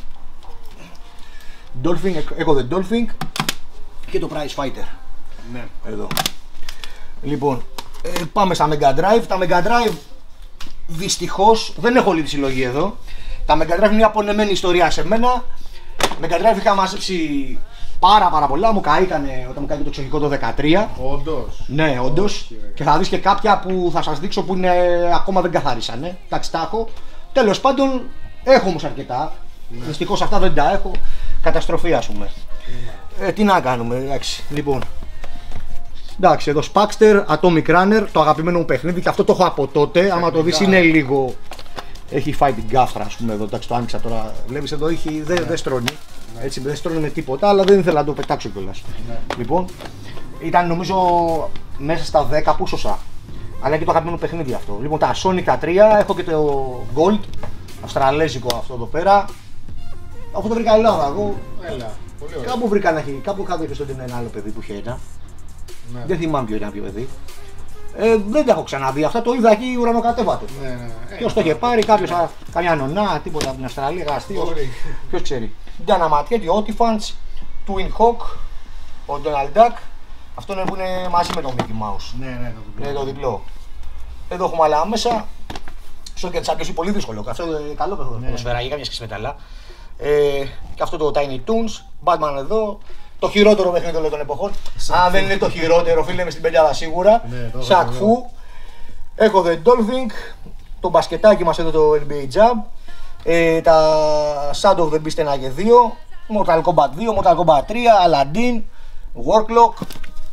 Dolphin, έχω the Dolphin και το Prize Fighter. Ναι. Εδώ. Λοιπόν, ε, πάμε στα Mega Drive. Τα Mega Drive δυστυχώς δεν έχω όλη τη συλλογή εδώ. Τα Mega Drive είναι μια απονεμένη ιστορία σε μένα. Mega Drive είχα μαζέψει πάρα πάρα πολλά. Μου καήκανε όταν μου καήκε το εξοχικό το δεκατρία. Όντως. Ναι, όντως. Όχι, ρε. Και θα δεις και κάποια που θα σας δείξω που είναι, ακόμα δεν καθαρίσανε. Εντάξει, τα έχω. Τέλος πάντων, έχω όμως αρκετά. Ναι. Δυστυχώς αυτά δεν τα έχω. Καταστροφή, ας πούμε. Ε, τι να κάνουμε, εντάξει. Λοιπόν. Εντάξει, εδώ Spaxter, Atomic Runner, το αγαπημένο μου παιχνίδι και αυτό το έχω από τότε. Άμα το δεις είναι λίγο. Έχει φάει την γκάφτρα, ας πούμε εδώ. Εντάξει, το άνοιξα τώρα. Βλέπεις εδώ, έχει, δεν, δεν στρώνει. Έτσι, δεν στρώνει με τίποτα, αλλά δεν ήθελα να το πετάξω κιόλας. Ναι. Λοιπόν, ήταν νομίζω μέσα στα δέκα που σώσα. Αλλά και το αγαπημένο παιχνίδι αυτό. Λοιπόν, τα Sonic τα τρία, έχω και το Gold, αυστραλέζικο αυτό εδώ πέρα. Αυτό το βρήκα Ελλάδα, εγώ. Έλα. Πολύ ωραία. Κάπου βρήκα να έχει, κάπου είχα δει στον ένα άλλο παιδί που είχε ένα. Ναι. Δεν θυμάμαι ποιο ήταν ποιο παιδί. Ε, δεν τα έχω ξαναδεί. Αυτά το είδα εκεί ουρανοκατέβατο. Ναι, ναι, ναι. Ποιο το είχε πάρει, κάποιο, καμιά νονά, τίποτα από την Αυστραλία, γαστείο. Μπορεί. Ποιο ξέρει. Dynamite, ο Otifants, Twin Hawk, ο Donald Duck. Αυτό είναι που είναι μαζί με τον Mickey Mouse. Ναι, ναι, το διπλό. Είναι το διπλό. Εδώ έχουμε άλλα μέσα. Στο και Champions είναι πολύ δύσκολο. Αυτό είναι καλό παιχνίδι. Ποδοσφαιράκι, καμία σχέση με τα άλλα. Ε, και αυτό το Tiny Toons, Batman εδώ. Το χειρότερο παιχνίδι όλων των εποχών. Αν δεν είναι το χειρότερο, φίλε, με στην πεντάδα σίγουρα. Ναι, το έχω Σακφού. Έχω The Dolphin, το μπασκετάκι μας εδώ το N B A Jam. Ε, τα Shadow of the Beast ένα και δύο. Mortal Kombat δύο, Mortal Kombat τρία, Aladdin, Warclock.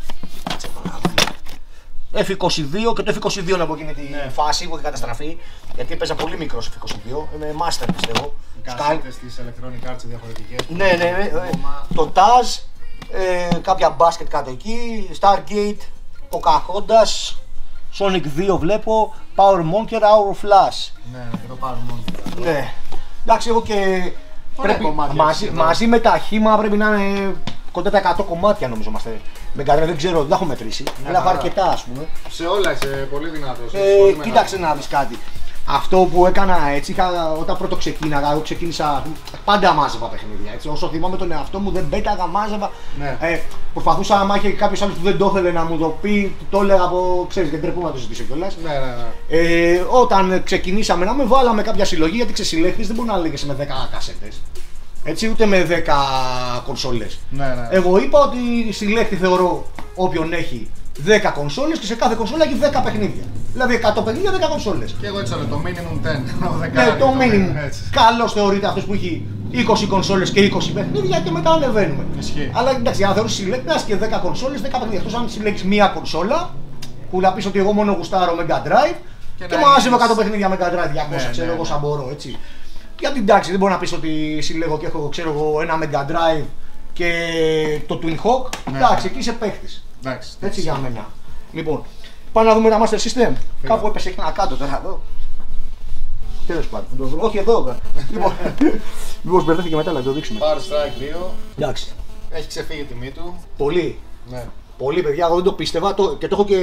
εφ είκοσι δύο και το εφ είκοσι δύο είναι από εκείνη τη Ναι. φάση που έχει καταστραφεί. Γιατί παίζα πολύ μικρός εφ είκοσι δύο. Είμαι master πιστεύω. Σκάλ. Κασέτες της Electronic Arts διαφορετικές. Ναι, ναι, ναι. ε, Το Taz, ε, κάποια μπάσκετ κάτω εκεί, Stargate, Pocahontas, Sonic δύο βλέπω, Power Monkey, Hour of Flash. Ναι, ναι, και το πάρουμε μόνο. Ναι. Εντάξει, έχω και. Ωραία Πρέπει, κομμάτια μαζί, έχεις εδώ. μαζί με τα χήμα πρέπει να είναι κοντά τα εκατό κομμάτια νομίζω είμαστε. Με κατρέ, δεν ξέρω, δεν τα έχω μετρήσει. Αλλά έχω χαρά. αρκετά ας πούμε. Σε όλα είσαι πολύ δυνατός. είσαι Ε, πολύ μεγάλος. κοίταξε να δεις κάτι. Αυτό που έκανα έτσι, είχα, όταν πρώτο ξεκίναγα, εγώ ξεκίνησα πάντα μάζευα παιχνίδια. Έτσι. Όσο θυμάμαι τον εαυτό μου, δεν πέταγα, μάζευα. Ναι. Ε, προσπαθούσα, άμα είχε κάποιο άλλο που δεν το ήθελε να μου το πει, το έλεγα από ξέρεις, δεν τρεπούμε να το ζητήσω κιόλας. Ναι, ναι, ναι. Ε, όταν ξεκινήσαμε να με βάλαμε κάποια συλλογή, γιατί ξεσυλλέχτης δεν μπορεί να λέγεσαι με δέκα κασέτες. Έτσι, ούτε με δέκα κονσόλες. Ναι, ναι. Εγώ είπα ότι συλλέχτη θεωρώ όποιον έχει δέκα κονσόλες και σε κάθε κονσόλα έχει δέκα παιχνίδια. Δηλαδή εκατό παιχνίδια, δέκα κονσόλες. Και εγώ έτσι λέω, το minimum δέκα. Ναι, το minimum. Έτσι. Καλώς θεωρείται αυτός που έχει είκοσι κονσόλες και είκοσι παιχνίδια και μετά ανεβαίνουμε. Ισχύει. Αλλά εντάξει, αν θεωρείς συλλέκτης και δέκα κονσόλες, δέκα παιχνίδια. Εκτός αν συλλέξεις μία κονσόλα, που να πεις ότι εγώ μόνο γουστάρω Mega Drive Και και, να μαζεύω έχεις- εκατό παιχνίδια Mega Drive διακόσια, Ναι, ξέρω ναι, εγώ ναι. σαν μπορώ, έτσι. Γιατί εντάξει, δεν μπορεί να πεις ότι συλλέγω και έχω ξέρω εγώ, ένα Mega Drive και το Twin Hawk. Ναι. Εντάξει, εκεί είσαι παίχτης. Εντάξει. Έτσι για μένα. Λοιπόν, πάμε να δούμε τα Master System. Κάπου έπεσε ένα κάτω τώρα εδώ. Τέλος πάντων. το βρω. Όχι εδώ. Λοιπόν, μήπως μπερδέθηκε μετά να το δείξουμε. Power Strike δύο. Εντάξει. Έχει ξεφύγει η τιμή του. Πολύ. Ναι. Πολύ παιδιά, εγώ δεν το πίστευα το, και το έχω και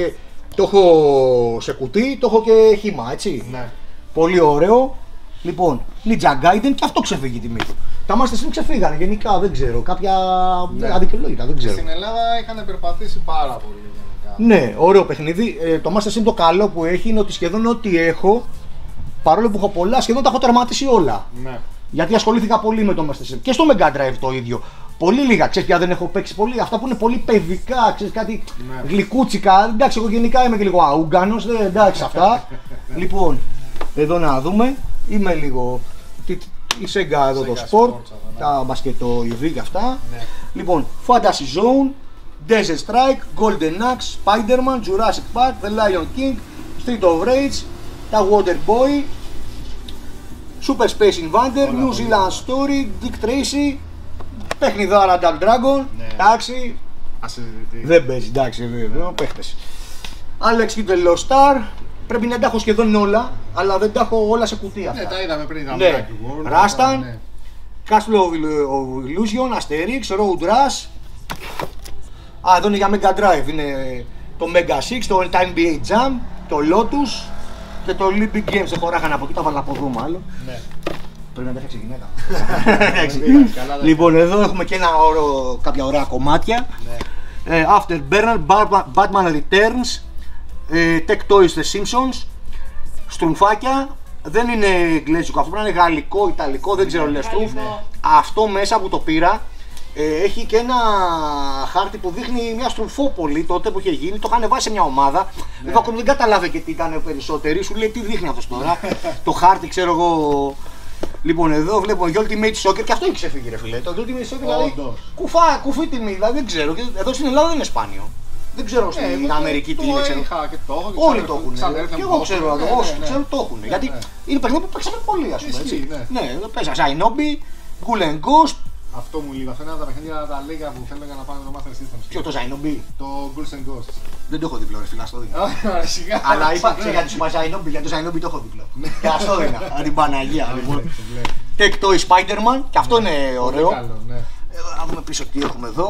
Το έχω σε κουτί, το έχω και χύμα, έτσι. Ναι. Πολύ ωραίο. Λοιπόν, Ninja Gaiden και αυτό ξεφύγει η τιμή του. Τα Master System ξεφύγανε γενικά, δεν ξέρω. Κάποια Ναι. αδικαιολόγητα, δεν ξέρω. Στην Ελλάδα είχαν περπατήσει πάρα πολύ γενικά. Ναι, ωραίο παιχνίδι. Ε, το Master System το καλό που έχει είναι ότι σχεδόν ό,τι έχω, παρόλο που έχω πολλά, σχεδόν τα έχω τερματίσει όλα. Ναι. Γιατί ασχολήθηκα πολύ με το Master System. Και στο Mega Drive το ίδιο. Πολύ λίγα, ξέρεις πια δεν έχω παίξει πολύ. Αυτά που είναι πολύ παιδικά, ξέρεις κάτι Ναι. γλυκούτσικα. Εντάξει, εγώ γενικά είμαι και λίγο αούγκανος, δεν εντάξει αυτά. Λοιπόν, εδώ να δούμε. Είμαι λίγο. Τι- Η Sega εδώ το Sega Sport, Sports, αυτά, ναι. τα μπασκετοειδή και αυτά. Ναι. Λοιπόν, Fantasy Zone, Desert Strike, Golden Axe, Spider-Man, Jurassic Park, The Lion King, Street of Rage, τα Water Boy, Super Space Invader, Όλα New πολύ Zealand Story, Dick Tracy, παιχνιδάρα Dark Dragon, Ναι. εντάξει, Ασυζητητή. δεν παίζει, εντάξει, βέβαια, παίχτες. Alex Kidd The Lost Star, πρέπει να τα έχω σχεδόν όλα, αλλά δεν τα έχω όλα σε κουτί αυτά. Ναι, τα είδαμε πριν. τα Ναι. Miracle World, Rastan, ναι. Castle of of Illusion, Asterix, Road Rush. Α, εδώ είναι για Mega Drive, είναι το Mega έξι, το Time μπι έιτ Jam, το Lotus και το Olympic Games. Δεν χωράγανε από εκεί, τα βάλα από εδώ μάλλον. Ναι. Πρέπει να τα φτιάξει γυναίκα. Εντάξει, καλά, δεν- Λοιπόν, εδώ έχουμε και ένα όρο, κάποια ωραία κομμάτια. Ναι. Ε, After Burner, Batman- Batman Returns, ε, Tech Toys The Simpsons, στρουμφάκια. Δεν είναι εγγλέζικο, αυτό πρέπει να είναι γαλλικό, ιταλικό, δεν ξέρω λες στρούμφ. Γαλλικό. Αυτό μέσα που το πήρα ε, έχει και ένα χάρτη που δείχνει μια στρουμφόπολη τότε που είχε γίνει. Το είχαν βάσει σε μια ομάδα. Ναι. Εγώ ακόμη δεν κατάλαβε και τι ήταν περισσότεροι. Σου λέει τι δείχνει αυτό τώρα. Το χάρτη, ξέρω εγώ. Λοιπόν, εδώ βλέπουμε για Ultimate Soccer και αυτό έχει ξεφύγει, ρε φίλε. Το Ultimate Soccer δηλαδή. Όντως. Κουφά, κουφή τιμή, δηλαδή δεν ξέρω. Και εδώ στην Ελλάδα δεν είναι σπάνιο. Δεν ξέρω στην Ναι, εγώ Αμερική το τι είναι, ξέρω. είχα και το έχω και Όλοι ξέρω, το έχουν. ξαδέρφια Και μου εγώ το ξέρω, έχουν. εγώ Ναι, ναι, ναι. ξέρω το έχουν. Γιατί ναι. είναι παιχνίδι που παίξαμε πολύ, α πούμε. Ισχύει, έτσι. ναι. Ναι, εδώ παίζα Zainobi, Cool and Ghost. Αυτό μου λίγο. Αυτό είναι από τα παιχνίδια τα λίγα που θέλω για να πάνε το Master System. Ποιο το Zainobi. Το Ghouls and Ghosts. Δεν το έχω διπλό, ρε φίλε, ας το δίνω. Α, σιγά. Αλλά είπα, ξέρω γιατί σου είπα Zainobi, γιατί το Zainobi το έχω διπλό. Και ας το δίνω, αν την Παναγία. Λοιπόν. Tech Toy Spider-Man, και αυτό είναι ωραίο. Πολύ καλό, ναι. Εδώ, να δούμε πίσω τι έχουμε εδώ.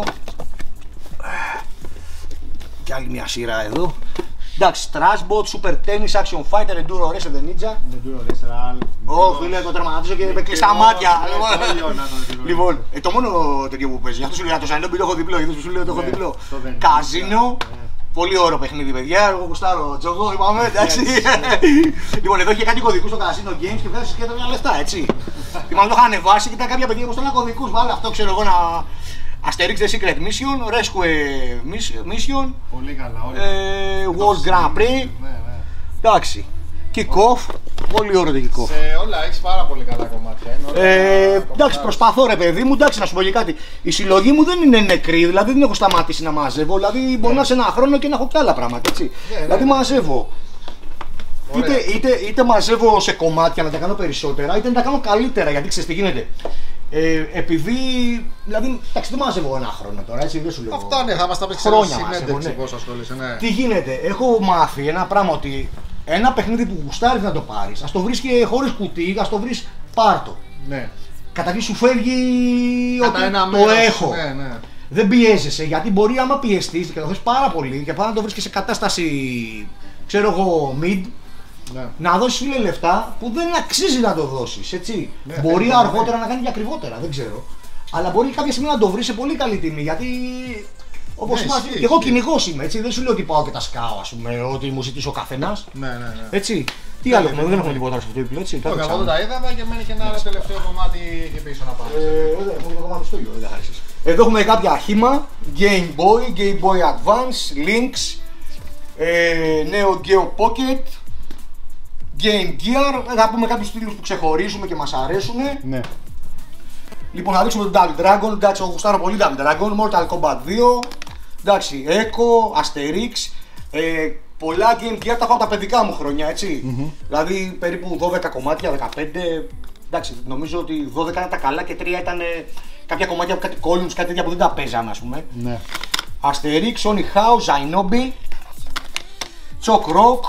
Και άλλη μια σειρά εδώ. Εντάξει, Trashbot, Super Tennis, Action Fighter, Enduro Racer The Ninja. Δεν του ρωτήσω άλλο. Ω, φίλε, το τερματίζω και με κλειστά μάτια. Λοιπόν, Λοιπόν, ε, το μόνο τέτοιο που παίζει, γι' αυτό σου λέω το Zainobi το έχω διπλό, γιατί σου λέω το έχω Ναι, διπλό. αυτό δεν είναι. Καζίνο, πολύ ωραίο παιχνίδι, παιδιά. Εγώ κουστάρω τζογό, είπαμε, εντάξει. Λοιπόν, εδώ είχε κάτι κωδικούς στο Casino Games και βγάζει και μια λεφτά, έτσι. Θυμάμαι το είχα ανεβάσει και ήταν κάποια παιδιά που στέλναν κωδικούς. Βάλε αυτό, ξέρω εγώ, να. Asterix The Secret Mission, Rescue Mission, πολύ καλά. όλοι. ε, Το World Grand Prix. Ναι, ναι. Εντάξει. Kick-off, πολύ ωραίο το kick-off. Σε όλα έχει πάρα πολύ καλά κομμάτια. είναι όλα Ε, κομμάτια. εντάξει, προσπαθώ ρε παιδί μου, εντάξει, να σου πω και κάτι. Η συλλογή μου δεν είναι νεκρή, δηλαδή δεν έχω σταματήσει να μαζεύω. Δηλαδή, μπορεί να σε ένα χρόνο και να έχω και άλλα πράγματα, έτσι. Ναι, ναι, δηλαδή, ναι. μαζεύω. Είτε, Ωραία. είτε, είτε μαζεύω σε κομμάτια να τα κάνω περισσότερα, είτε να τα κάνω καλύτερα. Γιατί ξέρει τι γίνεται. Ε, επειδή. Δηλαδή, εντάξει, δεν μαζεύω ένα χρόνο τώρα, έτσι δεν σου λέω. Αυτά ναι, θα μα τα πει σε Χρόνια συνέντευξη μαζεύω, ναι. πώς ασχολείσαι. Ναι. Τι γίνεται, έχω μάθει ένα πράγμα ότι ένα παιχνίδι που γουστάρεις να το πάρεις, ας το βρεις και χωρίς κουτί, ας το βρεις πάρτο. Ναι. Καταρχήν σου φεύγει Κατά ότι ένα το μέρος, έχω. Ναι, ναι. Δεν πιέζεσαι, γιατί μπορεί άμα πιεστείς και το θες πάρα πολύ και πάει να το βρεις και σε κατάσταση, ξέρω εγώ, mid, Ναι. να δώσεις φίλε λεφτά που δεν αξίζει να το δώσεις, έτσι. Ναι, μπορεί θέλει, αργότερα ναι. να κάνει και ακριβότερα, δεν ξέρω. Αλλά μπορεί κάποια στιγμή να το βρεις σε πολύ καλή τιμή, γιατί όπως Ναι, είμαστε, ισχύει, και εγώ ισχύει. κυνηγός είμαι, έτσι. Δεν σου λέω ότι πάω και τα σκάω, ας πούμε, ότι μου ζητήσει ο καθένας. Ναι, ναι, ναι. Έτσι. Τι άλλο έχουμε, δεν έχουμε τίποτα άλλο σε αυτό το επίπεδο, έτσι. Το κάτι καβότο ψάχνουμε. τα είδαμε και μένει και ένα άλλο τελευταίο κομμάτι εκεί πίσω να πάμε. Ε, εδώ έχουμε το κομμάτι στο ίδιο, δεν τα χάρισες. Εδώ έχουμε κάποια χύμα, Game Boy, Game Boy Advance, Lynx, ε, Neo Geo Pocket, Game Gear. Θα πούμε κάποιους τίτλους που ξεχωρίζουμε και μας αρέσουν. Ναι. Λοιπόν, θα δείξουμε τον Double Dragon, εντάξει, εγώ γουστάρω πολύ Double Dragon, Mortal Kombat δύο, εντάξει, Echo, Asterix, ε, πολλά Game Gear τα έχω από τα παιδικά μου χρόνια, έτσι. Mm-hmm. Δηλαδή περίπου δώδεκα κομμάτια, δεκαπέντε, εντάξει, νομίζω ότι δώδεκα ήταν τα καλά και τρία ήταν ε, κάποια κομμάτια από κάτι columns, κάτι τέτοια που δεν τα παίζαμε, ας πούμε. Ναι. Asterix, Sonic House, Zainobi, Choc Rock,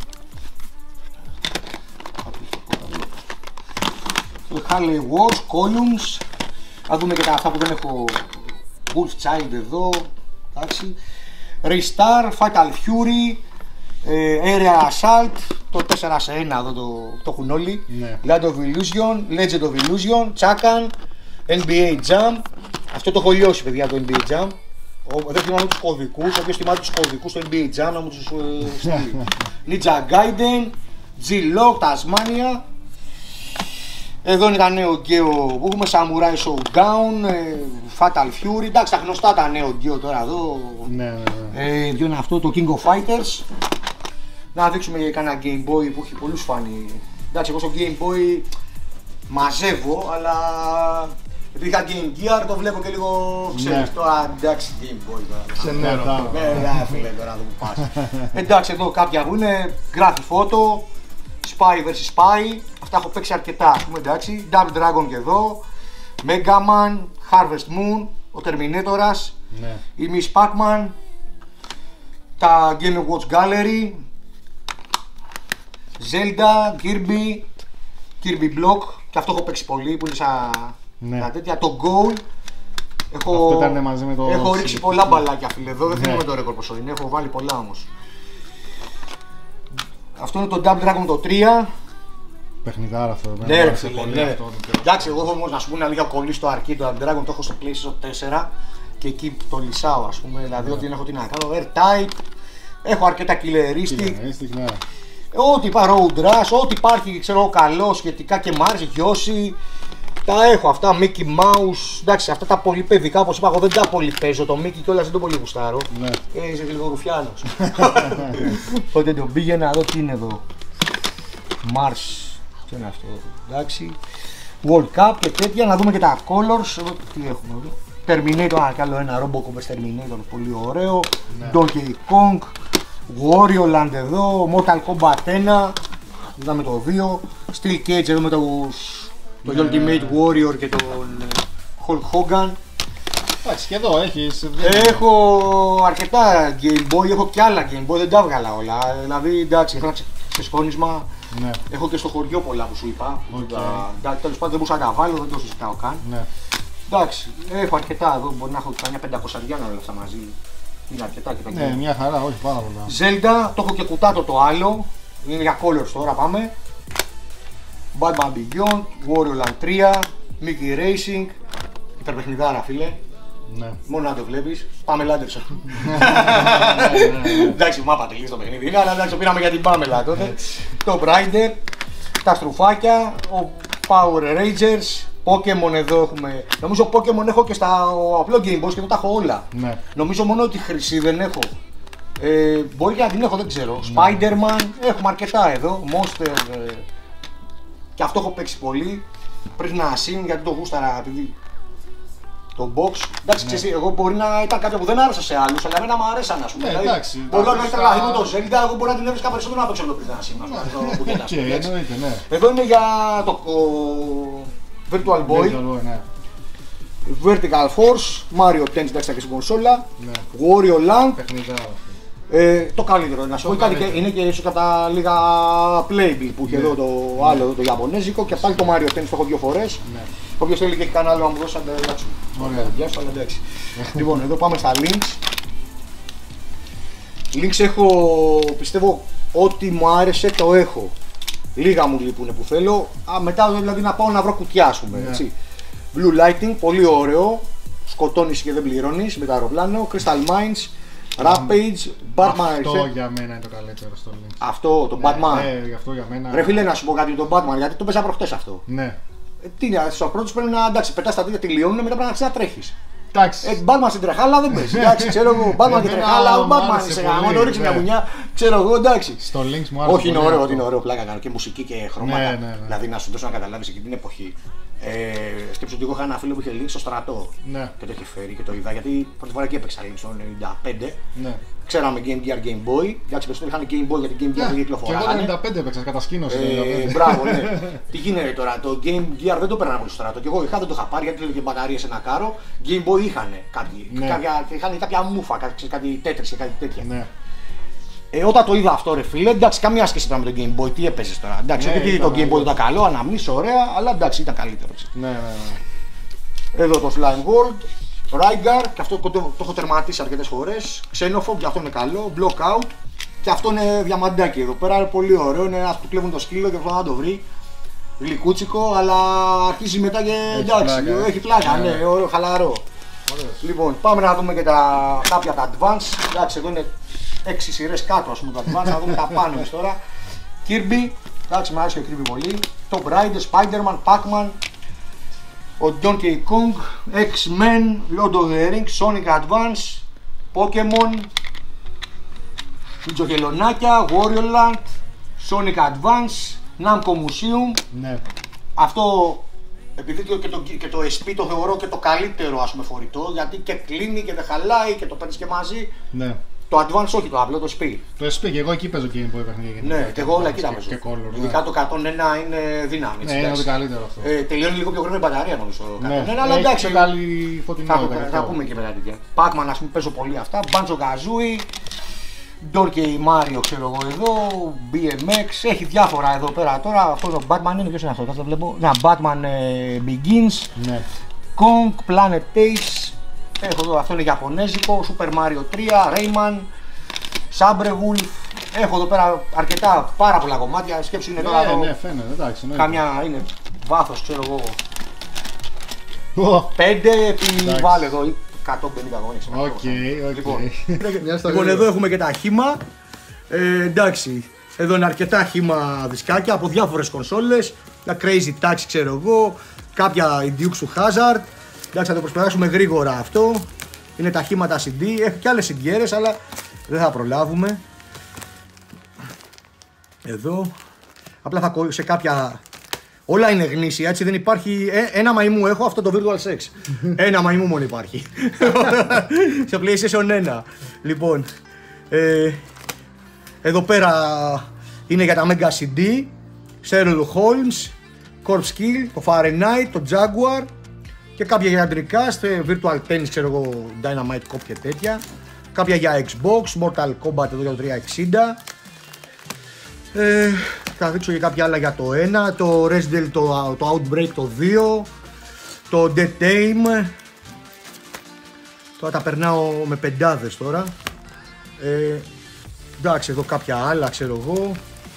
Harley Wars, Columns. Θα δούμε και τα αυτά που δεν έχω. Wolf Child εδώ. Εντάξει. Raystar, Fatal Fury, Ε, Area Assault, το τέσσερα σε ένα εδώ το, το έχουν όλοι. Ναι. Land of Illusion, Legend of Illusion, Chakan, N B A Jam. Αυτό το έχω λιώσει, παιδιά, το N B A Jam. Ο, δεν θυμάμαι τους κωδικούς, όποιος θυμάται τους κωδικούς του N B A Jam να μου τους ε, στείλει. Ninja Gaiden, G-Lock, Tasmania. Εδώ είναι τα νέο γκέο που έχουμε, Samurai Showdown, ε, Fatal Fury. Εντάξει, τα γνωστά τα νέο γκέο τώρα εδώ. Ναι, ναι, ναι. Ε, ποιο είναι αυτό, το King of Fighters. Να δείξουμε κανένα Game Boy που έχει πολλούς φάνη. Εντάξει, εγώ στο Game Boy μαζεύω, αλλά επειδή είχα Game Gear το βλέπω και λίγο, ξέρεις, Ναι. τώρα εντάξει Game Boy τώρα. Ξενέρωτα. Ναι, ναι, φίλε, τώρα εδώ που πας. Εντάξει, εδώ κάποια που είναι, γράφει φώτο, Spy versus. Spy, αυτά έχω παίξει αρκετά, ας πούμε, εντάξει. Double Dragon και εδώ, Mega Man, Harvest Moon, ο Terminatoras, Ναι. η Miss Pac-Man, τα Game Watch Gallery, Zelda, Kirby, Kirby Block, και αυτό έχω παίξει πολύ που είναι σαν Ναι. τα τέτοια, το Goal. Έχω, Αυτό ήταν μαζί με το έχω ρίξει Silk. πολλά μπαλάκια, φίλε, εδώ δεν Ναι. θυμάμαι το ρεκόρ πόσο είναι, έχω βάλει πολλά όμως. Αυτό είναι το Double Dragon το τρία. Παιχνιδάρα αυτό. εμένα Ναι, μου ρε άρεσε φίλε, πολύ ναι. αυτό, το- Εντάξει, εγώ έχω όμως να σου πούνε αλήθεια κολλήσει στο arcade το Double Dragon, το έχω στο PlayStation τέσσερα και εκεί το λυσάω, ας πούμε, δηλαδή ότι δεν έχω τι να κάνω. R-Type, έχω αρκετά killeristic, Killeristic, ναι. ό,τι υπάρχει, Road Rush, ό,τι υπάρχει, ξέρω εγώ, καλό σχετικά και μ' άρεσε, Yoshi. Τα έχω αυτά, Mickey Mouse, εντάξει, αυτά τα πολύ παιδικά, όπως είπα, εγώ δεν τα πολύ παίζω, το Mickey κιόλας δεν το πολύ γουστάρω. Ναι. Ε, είσαι και λίγο ρουφιάνος. Οπότε τον πήγαινα να δω τι είναι εδώ. Mars, τι είναι αυτό, εντάξει. World Cup και τέτοια, να δούμε και τα colors, εδώ τι έχουμε εδώ. Terminator, ένα κι άλλο ένα Robocop vs Terminator, πολύ ωραίο. Ναι. Donkey Kong, Wario Land εδώ, Mortal Kombat ένα, είδαμε το δύο. Steel Cage εδώ με τους, το Ναι. Ultimate Warrior και τον Hulk Hogan. Εντάξει, και εδώ έχεις. Έχω αρκετά Game Boy, έχω και άλλα Game Boy, δεν τα έβγαλα όλα. Δηλαδή, εντάξει, έχω ένα ξε- ξεσχόνισμα. Ναι. Έχω και στο χωριό πολλά που σου είπα. Οκ. Τα- εντάξει, τέλος πάντων δεν μπορούσα να τα βάλω, δεν το συζητάω καν. Ναι. Εντάξει, έχω αρκετά εδώ, μπορεί να έχω καμιά πεντακόσια όλα αυτά μαζί. Είναι αρκετά και τα Ναι, Game. μια χαρά, όχι πάρα πολλά. Zelda, το έχω και κουτάτο το άλλο. Είναι για colors τώρα, πάμε. Batman Beyond, Wario Land τρία, Mickey Racing. Υπερπαιχνιδάρα, φίλε. Ναι. Μόνο να το βλέπεις, πάμε Λάντερσον. Εντάξει, μάπα τελείως το παιχνίδι είναι, αλλά εντάξει, το πήραμε για την Πάμελα τότε. Το Brider, τα στρουφάκια, ο Power Rangers, Pokemon εδώ έχουμε. Νομίζω Pokemon έχω και στα απλό Game Boy και εδώ τα έχω όλα. Ναι. Νομίζω μόνο ότι χρυσή δεν έχω. Ε, μπορεί και να την έχω, δεν ξέρω. Spider-Man, έχουμε αρκετά εδώ. Monster, ε, και αυτό έχω παίξει πολύ. Πριν να ασύν γιατί το γούσταρα, επειδή το box. Εντάξει, ξέρεις, εγώ μπορεί να ήταν κάποια που δεν άρεσε σε άλλους, αλλά εμένα μου αρέσαν, ας πούμε. Ναι, Δηλαδή, εντάξει, μπορεί να τα ήταν χρυσά- τρελαθεί με το Zelda, εγώ μπορεί να την έβρισκα περισσότερο να το ξέρω πριν να ασύν. ας πούμε, το μπουκέτα, ας Και πούμε, εντάξει. εννοείται, ναι. Εδώ είναι για το ο, Virtual Boy, Virtual Boy, ναι. Vertical Force, Mario Tennis, εντάξει, τα και στην κονσόλα, Ναι. Wario Land. Παιχνιδάρα. Ε, το καλύτερο, να σου πω Το κάτι, και- καλύτερο. είναι και ίσως από τα λίγα playbill που είχε Ναι. εδώ το άλλο, εδώ, το Ιαπωνέζικο, και πάλι το Mario Tennis το έχω δύο φορές. Ναι. Όποιος θέλει και έχει κανένα άλλο να μου δώσει, θα το εντάξει. Ωραία. Γεια σου, αλλά εντάξει. Λοιπόν, εδώ πάμε στα links. Links έχω, πιστεύω, ό,τι μου άρεσε το έχω. Λίγα μου λείπουν που θέλω. Α, μετά δηλαδή να πάω να βρω κουτιά, ας πούμε. Ναι. Έτσι. Blue Lighting, πολύ ωραίο. Σκοτώνεις και δεν πληρώνεις με το αεροπλάνο. Crystal Mines, Rampage, Batman Αυτό Reset. για μένα είναι το καλύτερο στο Link. Αυτό, το Batman. Ναι, γι' αυτό για μένα. Ρε φίλε, να σου πω κάτι για τον Batman, γιατί το παίζα προχτές αυτό. Ναι. Ε, τι είναι, στο πρώτο πρέπει να εντάξει, πετάς τα τέτοια, τελειώνουν, μετά πρέπει να ξανατρέχεις. Εντάξει. Ε, Batman στην τρεχάλα δεν παίζει. Εντάξει, ξέρω εγώ. Batman και Εμένα τρεχάλα, ο μου Batman άρεσε σε πολύ, γάμο, το ρίξει μια ναι. μουνιά. Ξέρω εγώ, εντάξει. Στο Links μου άρεσε. Όχι, είναι πολύ ωραίο, αυτό. είναι ωραίο, πλάκα κάνω και μουσική και χρώματα. Ναι, ναι, ναι. Δηλαδή να σου δώσω να καταλάβει εκείνη την εποχή. Ε, σκέψου ότι εγώ είχα ένα φίλο που είχε Link στο στρατό. Ναι. Και το είχε φέρει και το είδα γιατί πρώτη φορά εκεί έπαιξα Link στο ενενήντα πέντε. Ναι. Ξέραμε Game Gear, Game Boy. Εντάξει, περισσότεροι είχαν Game Boy γιατί Game Gear δεν Και εγώ κυκλοφοράγανε. ενενήντα πέντε έπαιξα, κατασκήνωση. Ε, ενενήντα πέντε. μπράβο, ναι. Τι γίνεται τώρα, το Game Gear δεν το πέρανε πολύ στο στρατό. Και εγώ είχα, δεν το είχα πάρει γιατί έλεγε μπαταρία σε ένα κάρο. Game Boy είχαν κάτι, Ναι. κάποια, είχαν κάποια μούφα, κάτι, κάτι τέτρις και κάτι τέτοια. Ναι. Ε, όταν το είδα αυτό, ρε φίλε, εντάξει, καμία σχέση ήταν με το Game Boy, τι έπαιζε τώρα. Εντάξει, Ναι, όχι ότι ήταν το Game Boy ωραίο. ήταν καλό, αναμνήσεις, ωραία, αλλά εντάξει, ήταν καλύτερο. Ναι, ναι, ναι. Εδώ το Slime World, Rygar, και αυτό το, το έχω τερματίσει αρκετές φορές. Xenophobe, και αυτό είναι καλό. Blockout, Και αυτό είναι διαμαντάκι εδώ πέρα, είναι πολύ ωραίο. Είναι ένας που κλέβουν το σκύλο και αυτό να το βρει. Γλυκούτσικο, αλλά αρχίζει μετά και εντάξει, πλάκα, έχει πλάκα, ναι, ναι, ωραίο, χαλαρό. Ωραίος. Λοιπόν, πάμε να δούμε και τα, κάποια από τα advance. Εντάξει, εδώ είναι έξι σειρές κάτω, ας πούμε, το advance, να δούμε τα πάνω εμείς τώρα. Kirby, εντάξει, μου άρεσε ο Kirby πολύ. Tomb Raider, Spider-Man, Pac-Man, ο Donkey Kong, X-Men, Lord of the Rings, Sonic Advance, Pokemon, Τζογελονάκια, Wario Land, Sonic Advance, Namco Museum. Ναι. Αυτό, επειδή και το, και το ες πι το θεωρώ και το καλύτερο, ας πούμε, φορητό, γιατί και κλείνει και δεν χαλάει και το παίρνεις και μαζί. Ναι. Το Advance όχι, το απλό, το ες πι. Το ες πι και εγώ εκεί παίζω Game Boy παιχνίδια. Ναι, και εγώ όλα εκεί τα παίζω. Color, ειδικά ναι. το εκατόν ένα είναι δύναμη. Ναι, είναι το καλύτερο αυτό. Ε, τελειώνει λίγο πιο γρήγορα η μπαταρία νομίζω το Ναι, εκατόν ένα, αλλά εντάξει. Έχει καλή φωτεινότητα. Θα, θα πούμε και μετά τέτοια. Pac-Man, ας πούμε, παίζω πολύ αυτά. Banjo Kazooie, Donkey Mario, ξέρω εγώ εδώ, μπι εμ εξ, έχει διάφορα εδώ πέρα τώρα. Αυτό το Batman είναι, ποιος είναι αυτό, το βλέπω. Να, Batman ε, Begins, Ναι. Kong, Planet Ace, έχω εδώ, αυτό είναι Ιαπωνέζικο, Super Mario τρία, Rayman, Sabre Wolf. Έχω εδώ πέρα αρκετά, πάρα πολλά κομμάτια. Σκέψου είναι τώρα ναι, εδώ. Ναι, φαίνεται, εντάξει. Ναι, καμιά είναι βάθος, ξέρω εγώ. Oh. πέντε επί βάλε εδώ, εκατόν πενήντα κομμάτια. Οκ, οκ. Λοιπόν, λοιπόν εδώ έχουμε και τα χύμα. Ε, εντάξει, εδώ είναι αρκετά χύμα δισκάκια από διάφορες κονσόλες. Τα Crazy Taxi, ξέρω εγώ. Κάποια η Duke του Hazard. Εντάξει, θα το προσπεράσουμε γρήγορα αυτό. Είναι τα χύματα σι ντι. Έχω και άλλες σι ντι-έρες, αλλά δεν θα προλάβουμε. Εδώ. Απλά θα κολλήσω σε κάποια. Όλα είναι γνήσια, έτσι δεν υπάρχει. Ε, ένα μαϊμού έχω, αυτό το Virtual Sex. Ένα μαϊμού μόνο υπάρχει. Σε PlayStation ένα. Λοιπόν. Ε, εδώ πέρα είναι για τα Mega σι ντι. Sherlock Holmes, Corpse Kill, το Fahrenheit, το Jaguar. Και κάποια για Dreamcast, Virtual Tennis, ξέρω εγώ, Dynamite Cop και τέτοια. Κάποια για Xbox, Mortal Kombat εδώ για το τριακόσια εξήντα. Ε, θα δείξω και κάποια άλλα για το ένα, το Resident, το, το Outbreak το δύο, το Dead Aim. Τώρα τα περνάω με πεντάδες τώρα. Ε, εντάξει, εδώ κάποια άλλα ξέρω εγώ.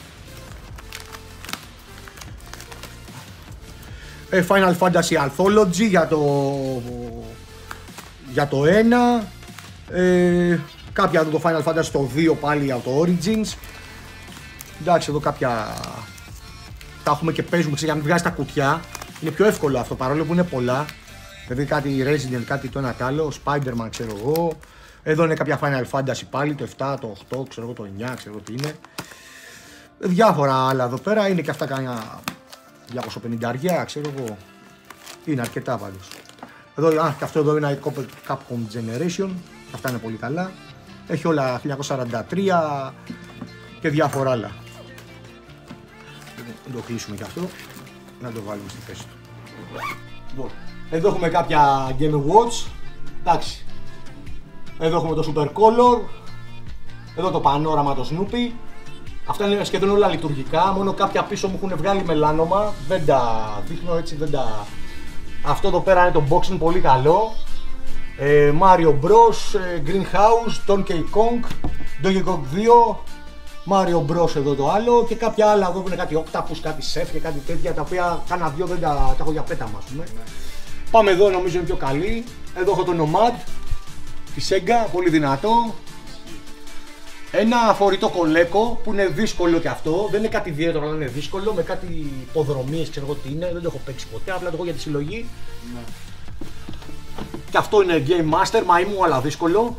Ε, Final Fantasy Anthology για το, για το ένα. Ε, κάποια εδώ το Final Fantasy το δύο πάλι για το Origins. Εντάξει, εδώ κάποια τα έχουμε και παίζουμε, ξέρω, για να μην βγάζει τα κουτιά. Είναι πιο εύκολο αυτό παρόλο που είναι πολλά. Δηλαδή κάτι Resident, κάτι το ένα τ' άλλο, Spider-Man ξέρω εγώ. Εδώ είναι κάποια Final Fantasy πάλι, το επτά, το οκτώ, ξέρω εγώ, το εννιά, ξέρω τι είναι. Διάφορα άλλα εδώ πέρα, είναι και αυτά κανένα διακόσια πενήντα αριά, ξέρω εγώ. Είναι αρκετά πάντως. Εδώ, α, και αυτό εδώ είναι η Capcom Generation, αυτά είναι πολύ καλά. Έχει όλα χίλια εννιακόσια σαράντα τρία και διάφορα άλλα. Να το κλείσουμε και αυτό, να το βάλουμε στη θέση του. Λοιπόν, εδώ έχουμε κάποια Game Watch. Εντάξει. Εδώ έχουμε το Super Color. Εδώ το πανόραμα το Snoopy. Αυτά είναι σχεδόν όλα λειτουργικά. Μόνο κάποια πίσω μου έχουν βγάλει μελάνομα. Δεν τα δείχνω έτσι, δεν τα. Αυτό εδώ πέρα είναι το boxing, πολύ καλό. Ε, Mario Bros, Greenhouse, Donkey Kong, Donkey Kong δύο. Mario Bros εδώ το άλλο και κάποια άλλα εδώ που είναι κάτι Octopus, κάτι Chef και κάτι τέτοια τα οποία κάνα δυο δεν τα, τα έχω για πέταμα, ας πούμε. Πάμε εδώ, νομίζω είναι πιο καλή. Εδώ έχω το Nomad τη Sega, πολύ δυνατό. Ένα φορητό κολέκο που είναι δύσκολο και αυτό, δεν είναι κάτι ιδιαίτερο αλλά είναι δύσκολο, με κάτι υποδρομίες, ξέρω εγώ τι είναι, δεν το έχω παίξει ποτέ, απλά το έχω για τη συλλογή. Ναι. Και αυτό είναι Game Master, μαϊμού αλλά δύσκολο.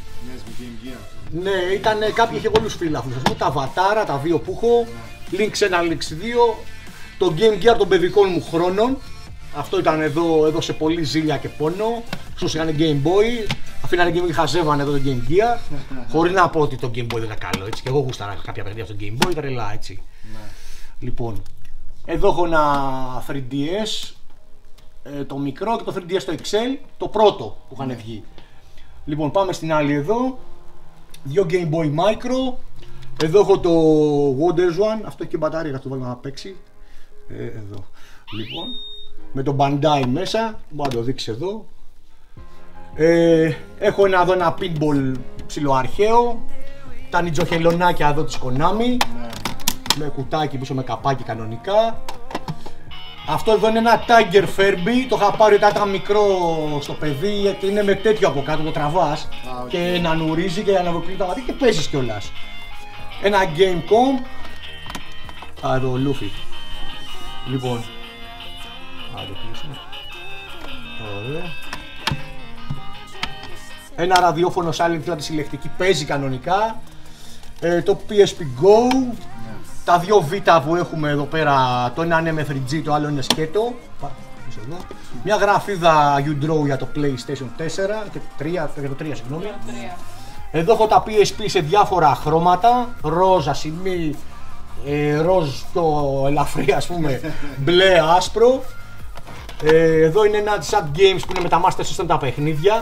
Ναι, ήταν κάποιοι, είχε πολλούς φίλαθλους, ας πούμε, τα Βατάρα, τα δύο που έχω, Lynx ένα, Lynx δύο, το Game Gear των παιδικών μου χρόνων. Αυτό ήταν εδώ, έδωσε πολύ ζήλια και πόνο. Όσοι είχαν Game Boy, αφήνανε Game Boy και χαζεύανε εδώ το Game Gear. Χωρίς να πω ότι το Game Boy δεν ήταν καλό, έτσι. Και εγώ γούσταρα κάποια παιχνίδια στο Game Boy, τρελά, έτσι. Ναι. Λοιπόν, εδώ έχω ένα θρι ντι ες, ε, το μικρό και το θρι ντι ες το εξ ελ, το πρώτο που είχαν βγει. Λοιπόν, πάμε στην άλλη εδώ. Δύο Game Boy Micro. Εδώ έχω το Wonders One, αυτό έχει και μπαταρία, θα το βάλουμε να παίξει. Ε, εδώ. Λοιπόν, με το Bandai μέσα, μπορώ να το δείξει εδώ. Ε, έχω ένα εδώ ένα pinball ψιλοαρχαίο. Τα νιτζοχελονάκια εδώ της Konami. Ναι. Με κουτάκι πίσω, με καπάκι κανονικά. Αυτό εδώ είναι ένα Tiger Furby. Το είχα πάρει όταν ήταν μικρό στο παιδί, γιατί είναι με τέτοιο από κάτω, το τραβάς okay. και να νουρίζει και να βοκλεί τα μάτια και παίζεις κιόλας. Ένα Gamecom. Α, εδώ ο Luffy. Λοιπόν. Α, το κλείσουμε. Ωραία. Ένα ραδιόφωνο Silent Hill, τη συλλεκτική, παίζει κανονικά. Ε, το πι ες πι Go. Ναι. Τα δύο Β που έχουμε εδώ πέρα, το ένα είναι με θρι τζι, το άλλο είναι σκέτο. Εδώ. Μια γραφίδα U-Draw για το PlayStation τέσσερα και τρία, για το τρία, συγγνώμη. Εδώ έχω τα πι ες πι σε διάφορα χρώματα, ροζ, ασημή, ε, ροζ το ελαφρύ, ας πούμε, μπλε, άσπρο. Ε, εδώ είναι ένα Chat Games που είναι με τα Master System τα παιχνίδια.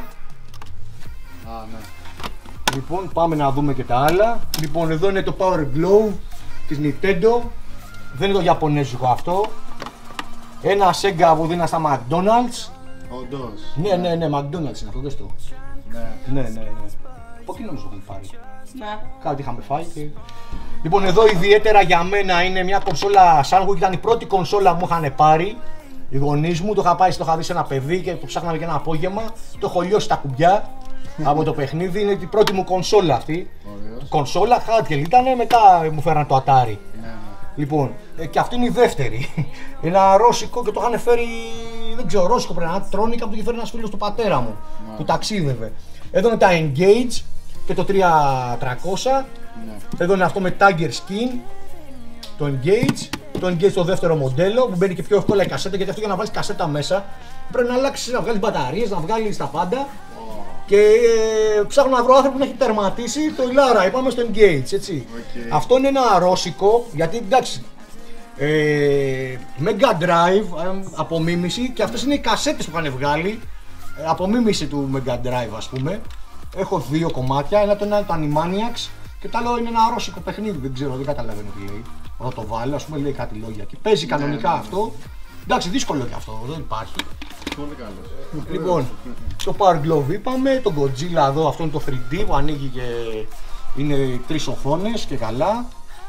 Α, ναι. Λοιπόν, πάμε να δούμε και τα άλλα. Λοιπόν, εδώ είναι το Power Glove της Nintendo. Δεν είναι το Ιαπωνέζικο αυτό. Ένα Sega που δίνα στα McDonald's. Όντως. Ναι, ναι, ναι, McDonald's είναι αυτό, δες το. Ναι. Ναι, ναι, ναι. Από εκεί νομίζω έχουμε πάρει. Ναι. Κάτι είχαμε φάει και... Λοιπόν, εδώ ιδιαίτερα για μένα είναι μια κονσόλα Sunwing, ήταν η πρώτη κονσόλα που μου είχαν πάρει. Οι γονείς μου, το είχα πάει, το είχα δει σε ένα παιδί και το ψάχναμε για ένα απόγευμα. Το έχω λιώσει τα κουμπιά από το παιχνίδι, είναι η πρώτη μου κονσόλα αυτή. Ωραίος. Κονσόλα, Handheld ήταν, μετά μου φέραν το Atari. Ναι, ναι. Λοιπόν, ε, και αυτή είναι η δεύτερη. Ένα ρώσικο και το είχαν φέρει, δεν ξέρω, ρώσικο πρέπει να είναι, Tronic, που το είχε φέρει ένας φίλος του πατέρα μου, Ναι. που ταξίδευε. Εδώ είναι τα Engage και το τρία τριακόσια. Ναι. Εδώ είναι αυτό με Tiger Skin, το Engage. Το Engage το δεύτερο μοντέλο που μπαίνει και πιο εύκολα η κασέτα, γιατί αυτό για να βάλεις κασέτα μέσα πρέπει να αλλάξεις, να βγάλεις μπαταρίες, να βγάλεις τα πάντα. Oh. Και ε, ψάχνω να βρω άνθρωπο που να έχει τερματίσει το Ιλάρα, είπαμε στο Engage, έτσι. Okay. Αυτό είναι ένα ρώσικο, γιατί εντάξει, ε, Mega Drive, ε, απομίμηση, και αυτές είναι οι κασέτες που είχαν βγάλει, ε, απομίμηση του Mega Drive, ας πούμε. Έχω δύο κομμάτια, ένα το ένα είναι το Animaniacs και το άλλο είναι ένα ρώσικο παιχνίδι, δεν ξέρω, δεν καταλαβαίνω τι λέει. Θα το βάλω, ας πούμε, λέει κάτι λόγια και παίζει κανονικά ναι, ναι. αυτό. Εντάξει, δύσκολο και αυτό, δεν υπάρχει. Πολύ καλό. Λοιπόν, το Power Glove είπαμε, το Godzilla εδώ, αυτό είναι το θρι ντι που ανοίγει και είναι τρεις οθόνες και καλά.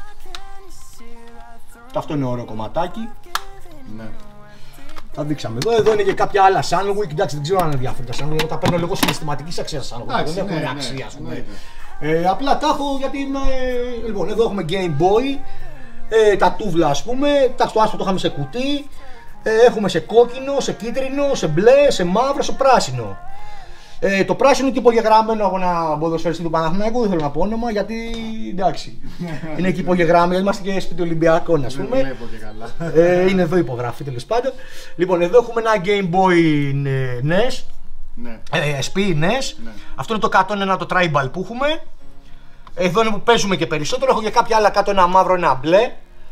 Αυτό είναι ωραίο κομματάκι. Ναι. Τα δείξαμε εδώ. Εδώ είναι και κάποια άλλα Sunwing. Εντάξει, δεν ξέρω αν είναι διάφορα τα Sunwing. Εγώ τα παίρνω λόγω συναισθηματικής αξίας Sunwing. Εντάξει, Δεν έχουν ναι, αξία, ναι, ας πούμε. εννοείται. Ε, απλά τα έχω γιατί είμαι. Λοιπόν, εδώ έχουμε Game Boy. Ε, τα τούβλα, ας πούμε. Εντάξει, το άσπρο το είχαμε σε κουτί. Ε, έχουμε σε κόκκινο, σε κίτρινο, σε μπλε, σε μαύρο, σε πράσινο. Ε, το πράσινο είναι υπογεγραμμένο από ένα ποδοσφαιριστή του Παναθηναϊκού, δεν θέλω να πω όνομα γιατί εντάξει. Είναι εκεί υπογεγραμμένο, είμαστε και σπίτι Ολυμπιακών, ας πούμε. Δεν βλέπω και καλά. Ε, είναι εδώ υπογραφή τέλος πάντων. Λοιπόν, εδώ έχουμε ένα Game Boy νες, Ναι. ε, ες πι νες. Ναι. Αυτό είναι το κάτω, είναι ένα το tribal που έχουμε. Εδώ είναι που παίζουμε και περισσότερο. Έχω και κάποια άλλα κάτω, ένα μαύρο, ένα μπλε.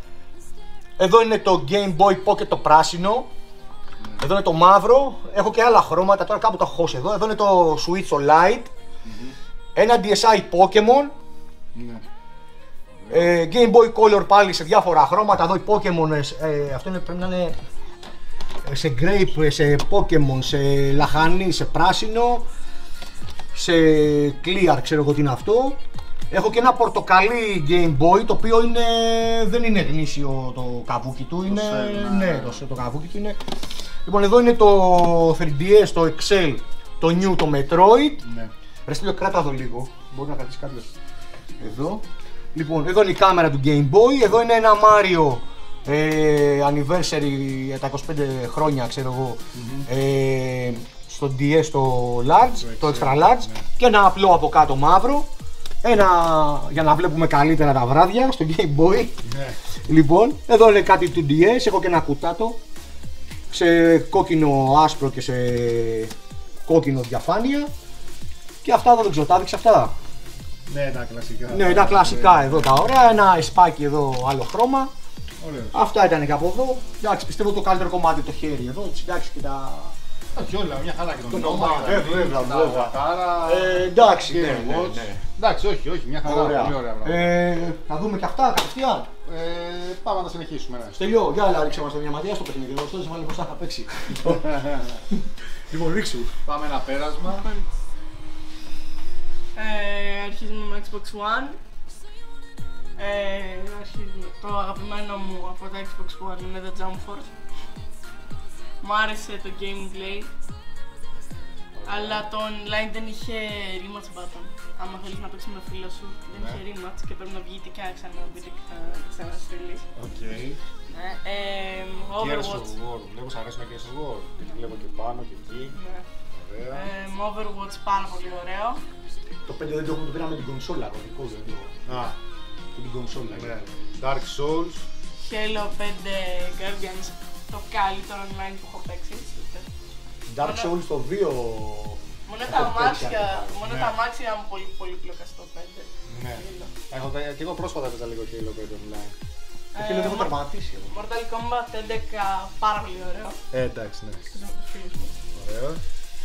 Εδώ είναι το Game Boy Pocket το πράσινο. Εδώ είναι το μαύρο. Έχω και άλλα χρώματα, τώρα κάπου το έχω χώσει εδώ. Εδώ είναι το Switch το Lite. Mm-hmm. Ένα ντι ες άι Pokemon. Ναι. Ε, Game Boy Color πάλι σε διάφορα χρώματα. Εδώ οι Pokemon, ε, αυτό είναι, πρέπει να είναι σε Grape, σε Pokemon, σε λαχανί, σε πράσινο, σε Clear, ξέρω εγώ τι είναι αυτό. Έχω και ένα πορτοκαλί Game Boy, το οποίο είναι, δεν είναι γνήσιο το καβούκι του, είναι, σέλ, ναι, ναι. το, το καβούκι του είναι. Λοιπόν, εδώ είναι το θρι ντι ες, το Excel, το New, το Metroid. Ναι. Ρε Στέλιο, κράτα εδώ λίγο, μπορεί να κρατήσει κάποιος. Εδώ. Λοιπόν, εδώ είναι η κάμερα του Game Boy, εδώ είναι ένα Mario ε, Anniversary, τα είκοσι πέντε χρόνια, ξέρω εγώ, mm-hmm. ε, στο ντι ες, το Large, το, το Extra Large, ναι. Και ένα απλό από κάτω μαύρο. Ένα για να βλέπουμε καλύτερα τα βράδια στο Game Boy. Ναι. Λοιπόν, εδώ είναι κάτι του ντι ες, έχω και ένα κουτάτο σε κόκκινο άσπρο και σε κόκκινο διαφάνεια. Και αυτά εδώ δεν ξέρω, τα έδειξα αυτά. Ναι, τα κλασικά. Ναι, τα κλασικά ναι, εδώ τα ωραία, ένα εσπάκι εδώ άλλο χρώμα. Ωραίος. Αυτά ήταν και από εδώ. Εντάξει, πιστεύω το καλύτερο κομμάτι το χέρι εδώ, εντάξει και τα... Όχι όλα, μια χαρά και τον Το νόμα, νόμα, βέβαια, βέβαια, τα βέβαια. βατάρα, Ε, εντάξει, και ναι, το ναι, watch. ναι. Εντάξει, όχι, όχι, μια χαρά, Ωραία. πολύ ωραία πράγματα. Ε, θα δούμε και αυτά κατευθείαν. Ε, πάμε να τα συνεχίσουμε. Ναι. Στέλιο, για άλλα ρίξε μας μια ματιά στο παιχνίδι, εδώ στέλνεις βάλει μπροστά θα παίξει. Λοιπόν, ρίξου. Πάμε ένα πέρασμα. Ε, αρχίζουμε με Xbox One, Ε, αρχίζουμε. Το αγαπημένο μου από το Xbox One είναι το Jump Force. Μ' άρεσε το gameplay, αλλά το online δεν είχε rematch button. Άμα θέλεις να παίξεις με φίλο σου, δεν είχε rematch και πρέπει να βγείτε και να ξαναμπείτε και να ξαναστρελείς. Οκ. Ναι, ε, Gears of Overwatch. War. Βλέπω σ' αρέσει να Gears of War. Γιατί βλέπω και πάνω και εκεί. Ναι. Ωραία. Ε, Overwatch πάρα πολύ ωραίο. Το πέντε δεν το έχουμε, το πήραμε την κονσόλα, το δικό δεν το. Α, Την κονσόλα. ναι. Dark Souls. Halo πέντε Guardians, το καλύτερο online που έχω παίξει. Dark Souls το δύο. Μόνο έχω τα παίξει αμάξια, αρκετά. μόνο Ναι. τα αμάξια ήταν πολύ πολύ πλοκά στο πέντε. Ναι. Halo. Έχω, και εγώ πρόσφατα έπαιζα λίγο Halo πέντε online. Το Halo δεν έχω Mor- τερματίσει εγώ. Mortal Kombat έντεκα πάρα πολύ ωραίο. Ε, εντάξει, ναι. Παίζα με τους φίλους μου. Ωραίο.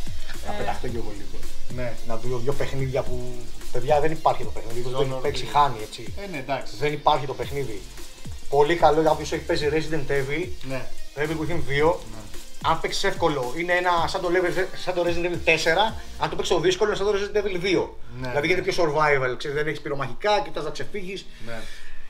Να Ε, πεταχτώ κι εγώ λίγο. Ναι. Να δω δύο παιχνίδια που. Παιδιά δεν υπάρχει το παιχνίδι, το έχει Dishonored. παίξει χάνει έτσι. Ε, ναι, εντάξει. Δεν υπάρχει το παιχνίδι. Πολύ καλό για όποιος έχει παίζει Resident Evil, Ναι. Evil Within δύο. Ναι. Αν παίξει εύκολο, είναι ένα σαν το, level, σαν το Resident Evil τέσσερα. Αν το παίξει το δύσκολο, είναι σαν το Resident Evil δύο. Ναι. Δηλαδή γίνεται πιο survival, ξέρεις, δεν έχει πυρομαχικά, κοιτάς να ξεφύγεις. Ναι.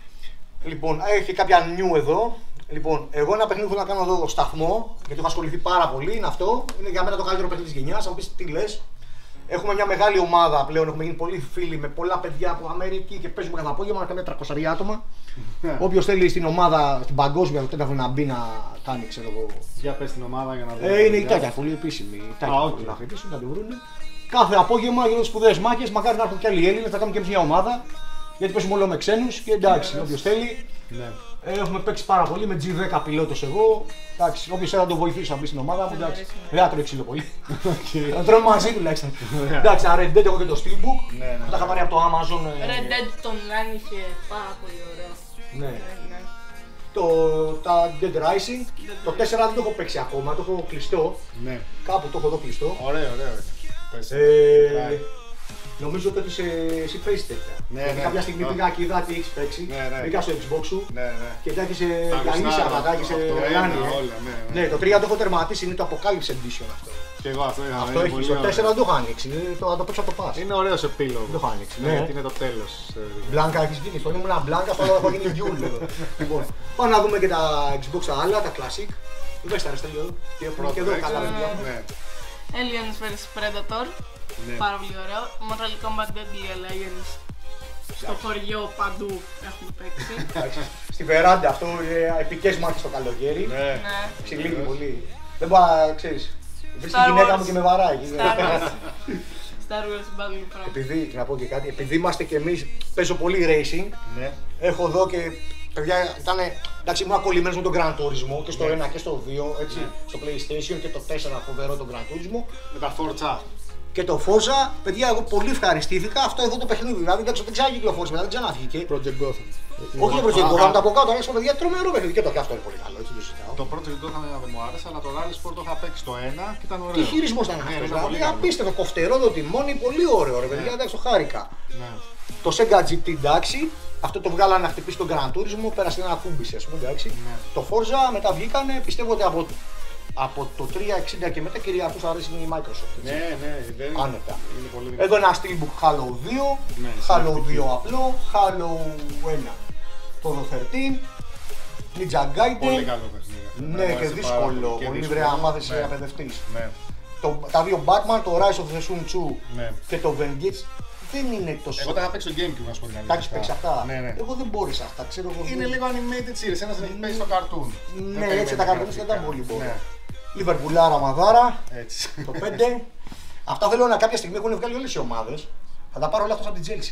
Λοιπόν, έχει κάποια νιου εδώ. Λοιπόν, εγώ ένα παιχνίδι που θέλω να κάνω εδώ στο σταθμό, γιατί έχω ασχοληθεί πάρα πολύ, είναι αυτό. Είναι για μένα το καλύτερο παιχνίδι της γενιάς. Αν πεις τι λες, έχουμε μια μεγάλη ομάδα πλέον. Έχουμε γίνει πολλοί φίλοι με πολλά παιδιά από Αμερική και παίζουμε κάθε απόγευμα. Κάνουμε τριακόσια άτομα. Όποιος θέλει στην ομάδα, στην παγκόσμια, το τέταρτο να μπει να κάνει, ξέρω εγώ. Για πες την ομάδα για να δούμε. Ε, είναι η Τάκια, πολύ επίσημη. Η Τάκια, Α, οκ. πολύ να χτυπήσουν, να την βρουν. Κάθε απόγευμα γίνονται σπουδαίες μάχες. Μακάρι να έρθουν και άλλοι Έλληνες, θα κάνουμε και εμείς μια ομάδα. Γιατί παίζουμε όλο με ξένους και εντάξει, όποιος θέλει. Ναι. Ε, έχουμε παίξει πάρα πολύ με τζι δέκα πιλότος εγώ. Εντάξει, όποιος θέλει να τον βοηθήσει να μπει στην ομάδα μου, εντάξει. Δεν θα τρώει ξύλο πολύ. Θα τρώμε μαζί τουλάχιστον. Εντάξει, ένα Red Dead έχω και το Steelbook. Ναι, ναι. Τα είχα πάρει από το Amazon. ε, Red Dead το online είχε πάρα πολύ ωραίο. Ναι. Ε, ναι. Το, τα Dead Rising. Το τέσσερα δεν το έχω παίξει ακόμα, το έχω κλειστό. Ναι. Κάπου το έχω εδώ κλειστό. Ωραίο, ωραίο. Πες. Ε, Ναι. νομίζω ότι σε, εσύ παίζεις τέτοια. Ναι, Γιατί ναι. κάποια στιγμή Ναι. πήγα και είδα τι έχεις παίξει. Ναι, ναι. Μπήκα στο Xbox σου Ναι, ναι. και τα έχεις Τα γανίσει γουστάρω αυτά, τα έχεις αυτό, αυτό, γάνει. ένα, ε. όλα, ναι, ναι. Ναι, το τρία το έχω τερματίσει, είναι το Apocalypse Edition αυτό. Και εγώ αυτό είχα. Αυτό είναι έχει. πολύ Το ωραίο. τέσσερα δεν το έχω ανοίξει, είναι το, να το παίξω από το pass. Είναι ωραίος επίλογος. Δεν το έχω ανοίξει, Ναι, ναι. γιατί είναι το τέλος. ε, Μπλάνκα έχει γίνει, στον ήμουν μπλάνκα, στο άλλο έχω γίνει γιούλ. Λοιπόν, πάμε να δούμε και τα Xbox τα άλλα, τα Classic. Δες τα αριστερά εδώ. Και έχουμε και εδώ Πρώτο καλά έξω, παιδιά. ναι. Aliens versus. Predator. Ναι. Πάρα πολύ ωραίο. Mortal Kombat Deadly Alliance. Στο χωριό παντού έχουμε παίξει. Εντάξει, στη βεράντα αυτό, ε, επικές μάχες το καλοκαίρι. Ναι. Ναι. Ξυλίγει πολύ. Δεν μπορώ να ξέρεις. Βρεις τη Star γυναίκα Wars. μου και με βαράει. Star Wars. Star Wars Battlefront. Επειδή, να πω και κάτι, επειδή είμαστε κι εμείς, παίζω πολύ racing, Ναι. έχω εδώ και παιδιά ήταν. Εντάξει, ήμουν κολλημένος με τον Gran Turismo και στο Ναι. ένα και στο δύο, έτσι, Ναι. στο PlayStation και το τέσσερα φοβερό τον Gran Turismo. Με τα Forza. Και το Forza, παιδιά, εγώ πολύ ευχαριστήθηκα αυτό εδώ το παιχνίδι. Δηλαδή, εντάξει, δεν ξανακυκλοφόρησε μετά, δεν ξαναβγήκε. Project Gotham. Όχι για Α, προσωπικό, α. θα τα πω κάτω, αρέσει παιδιά, τρομερό παιχνίδι και το και αυτό είναι πολύ καλό, έτσι το συζητάω. Το Project Gotham δεν μου άρεσε, αλλά το Rally Sport το είχα παίξει το ένα και ήταν ωραίο. Τι χειρισμό ήταν Ναι, αυτό, ήταν δηλαδή, πολύ καλό. απίστευτο, κοφτερό το τιμόνι, πολύ ωραίο, ρε παιδιά, εντάξει, το χάρηκα. Ναι. Το Sega τζι τι, εντάξει, αυτό το βγάλανε να χτυπήσει τον Gran Turismo, πέρασε ένα κούμπισε, α πούμε, εντάξει. Ναι. Το Forza μετά βγήκανε, πιστεύω ότι από, από το τριακόσια εξήντα και μετά κυριαρχούς αρέσει η Microsoft. Έτσι. Ναι, ναι, δεν Άνετα. είναι πολύ δυνατό. Εδώ ένα Steelbook Halo δύο, Ναι, Halo συνεχτική. δύο απλό, Halo ένα, το δεκατρία, Ninja Gaiden. Πολύ καλό παιχνίδι. Ναι, Μου και άρεσε πάρα δύσκολο, Και πολύ δύσκολο. βρέα, άμα δεν είσαι Ναι. εκπαιδευτής. Ναι, Το, τα δύο Batman, το Rise of the Sun Tzu ναι. και το Vengeance δεν είναι τόσο. Εγώ τα είχα παίξει στο GameCube, να σου πω την Τα έχεις αλήθεια. παίξει αυτά. Ναι, ναι. Εγώ δεν μπόρεσα αυτά, ξέρω εγώ. Είναι λίγο animated series, ένας έχει παίξει στο cartoon. Ναι, Δεν έτσι τα περιμένεις καρδόνια δεν γραφικά. ήταν πολύ μπορώ. Ναι, Λιβερπουλάρα, Μαδάρα, έτσι. το πέντε. Αυτά θέλω να κάποια στιγμή έχουν βγάλει όλες οι ομάδες. Θα τα πάρω όλα αυτά από την Chelsea.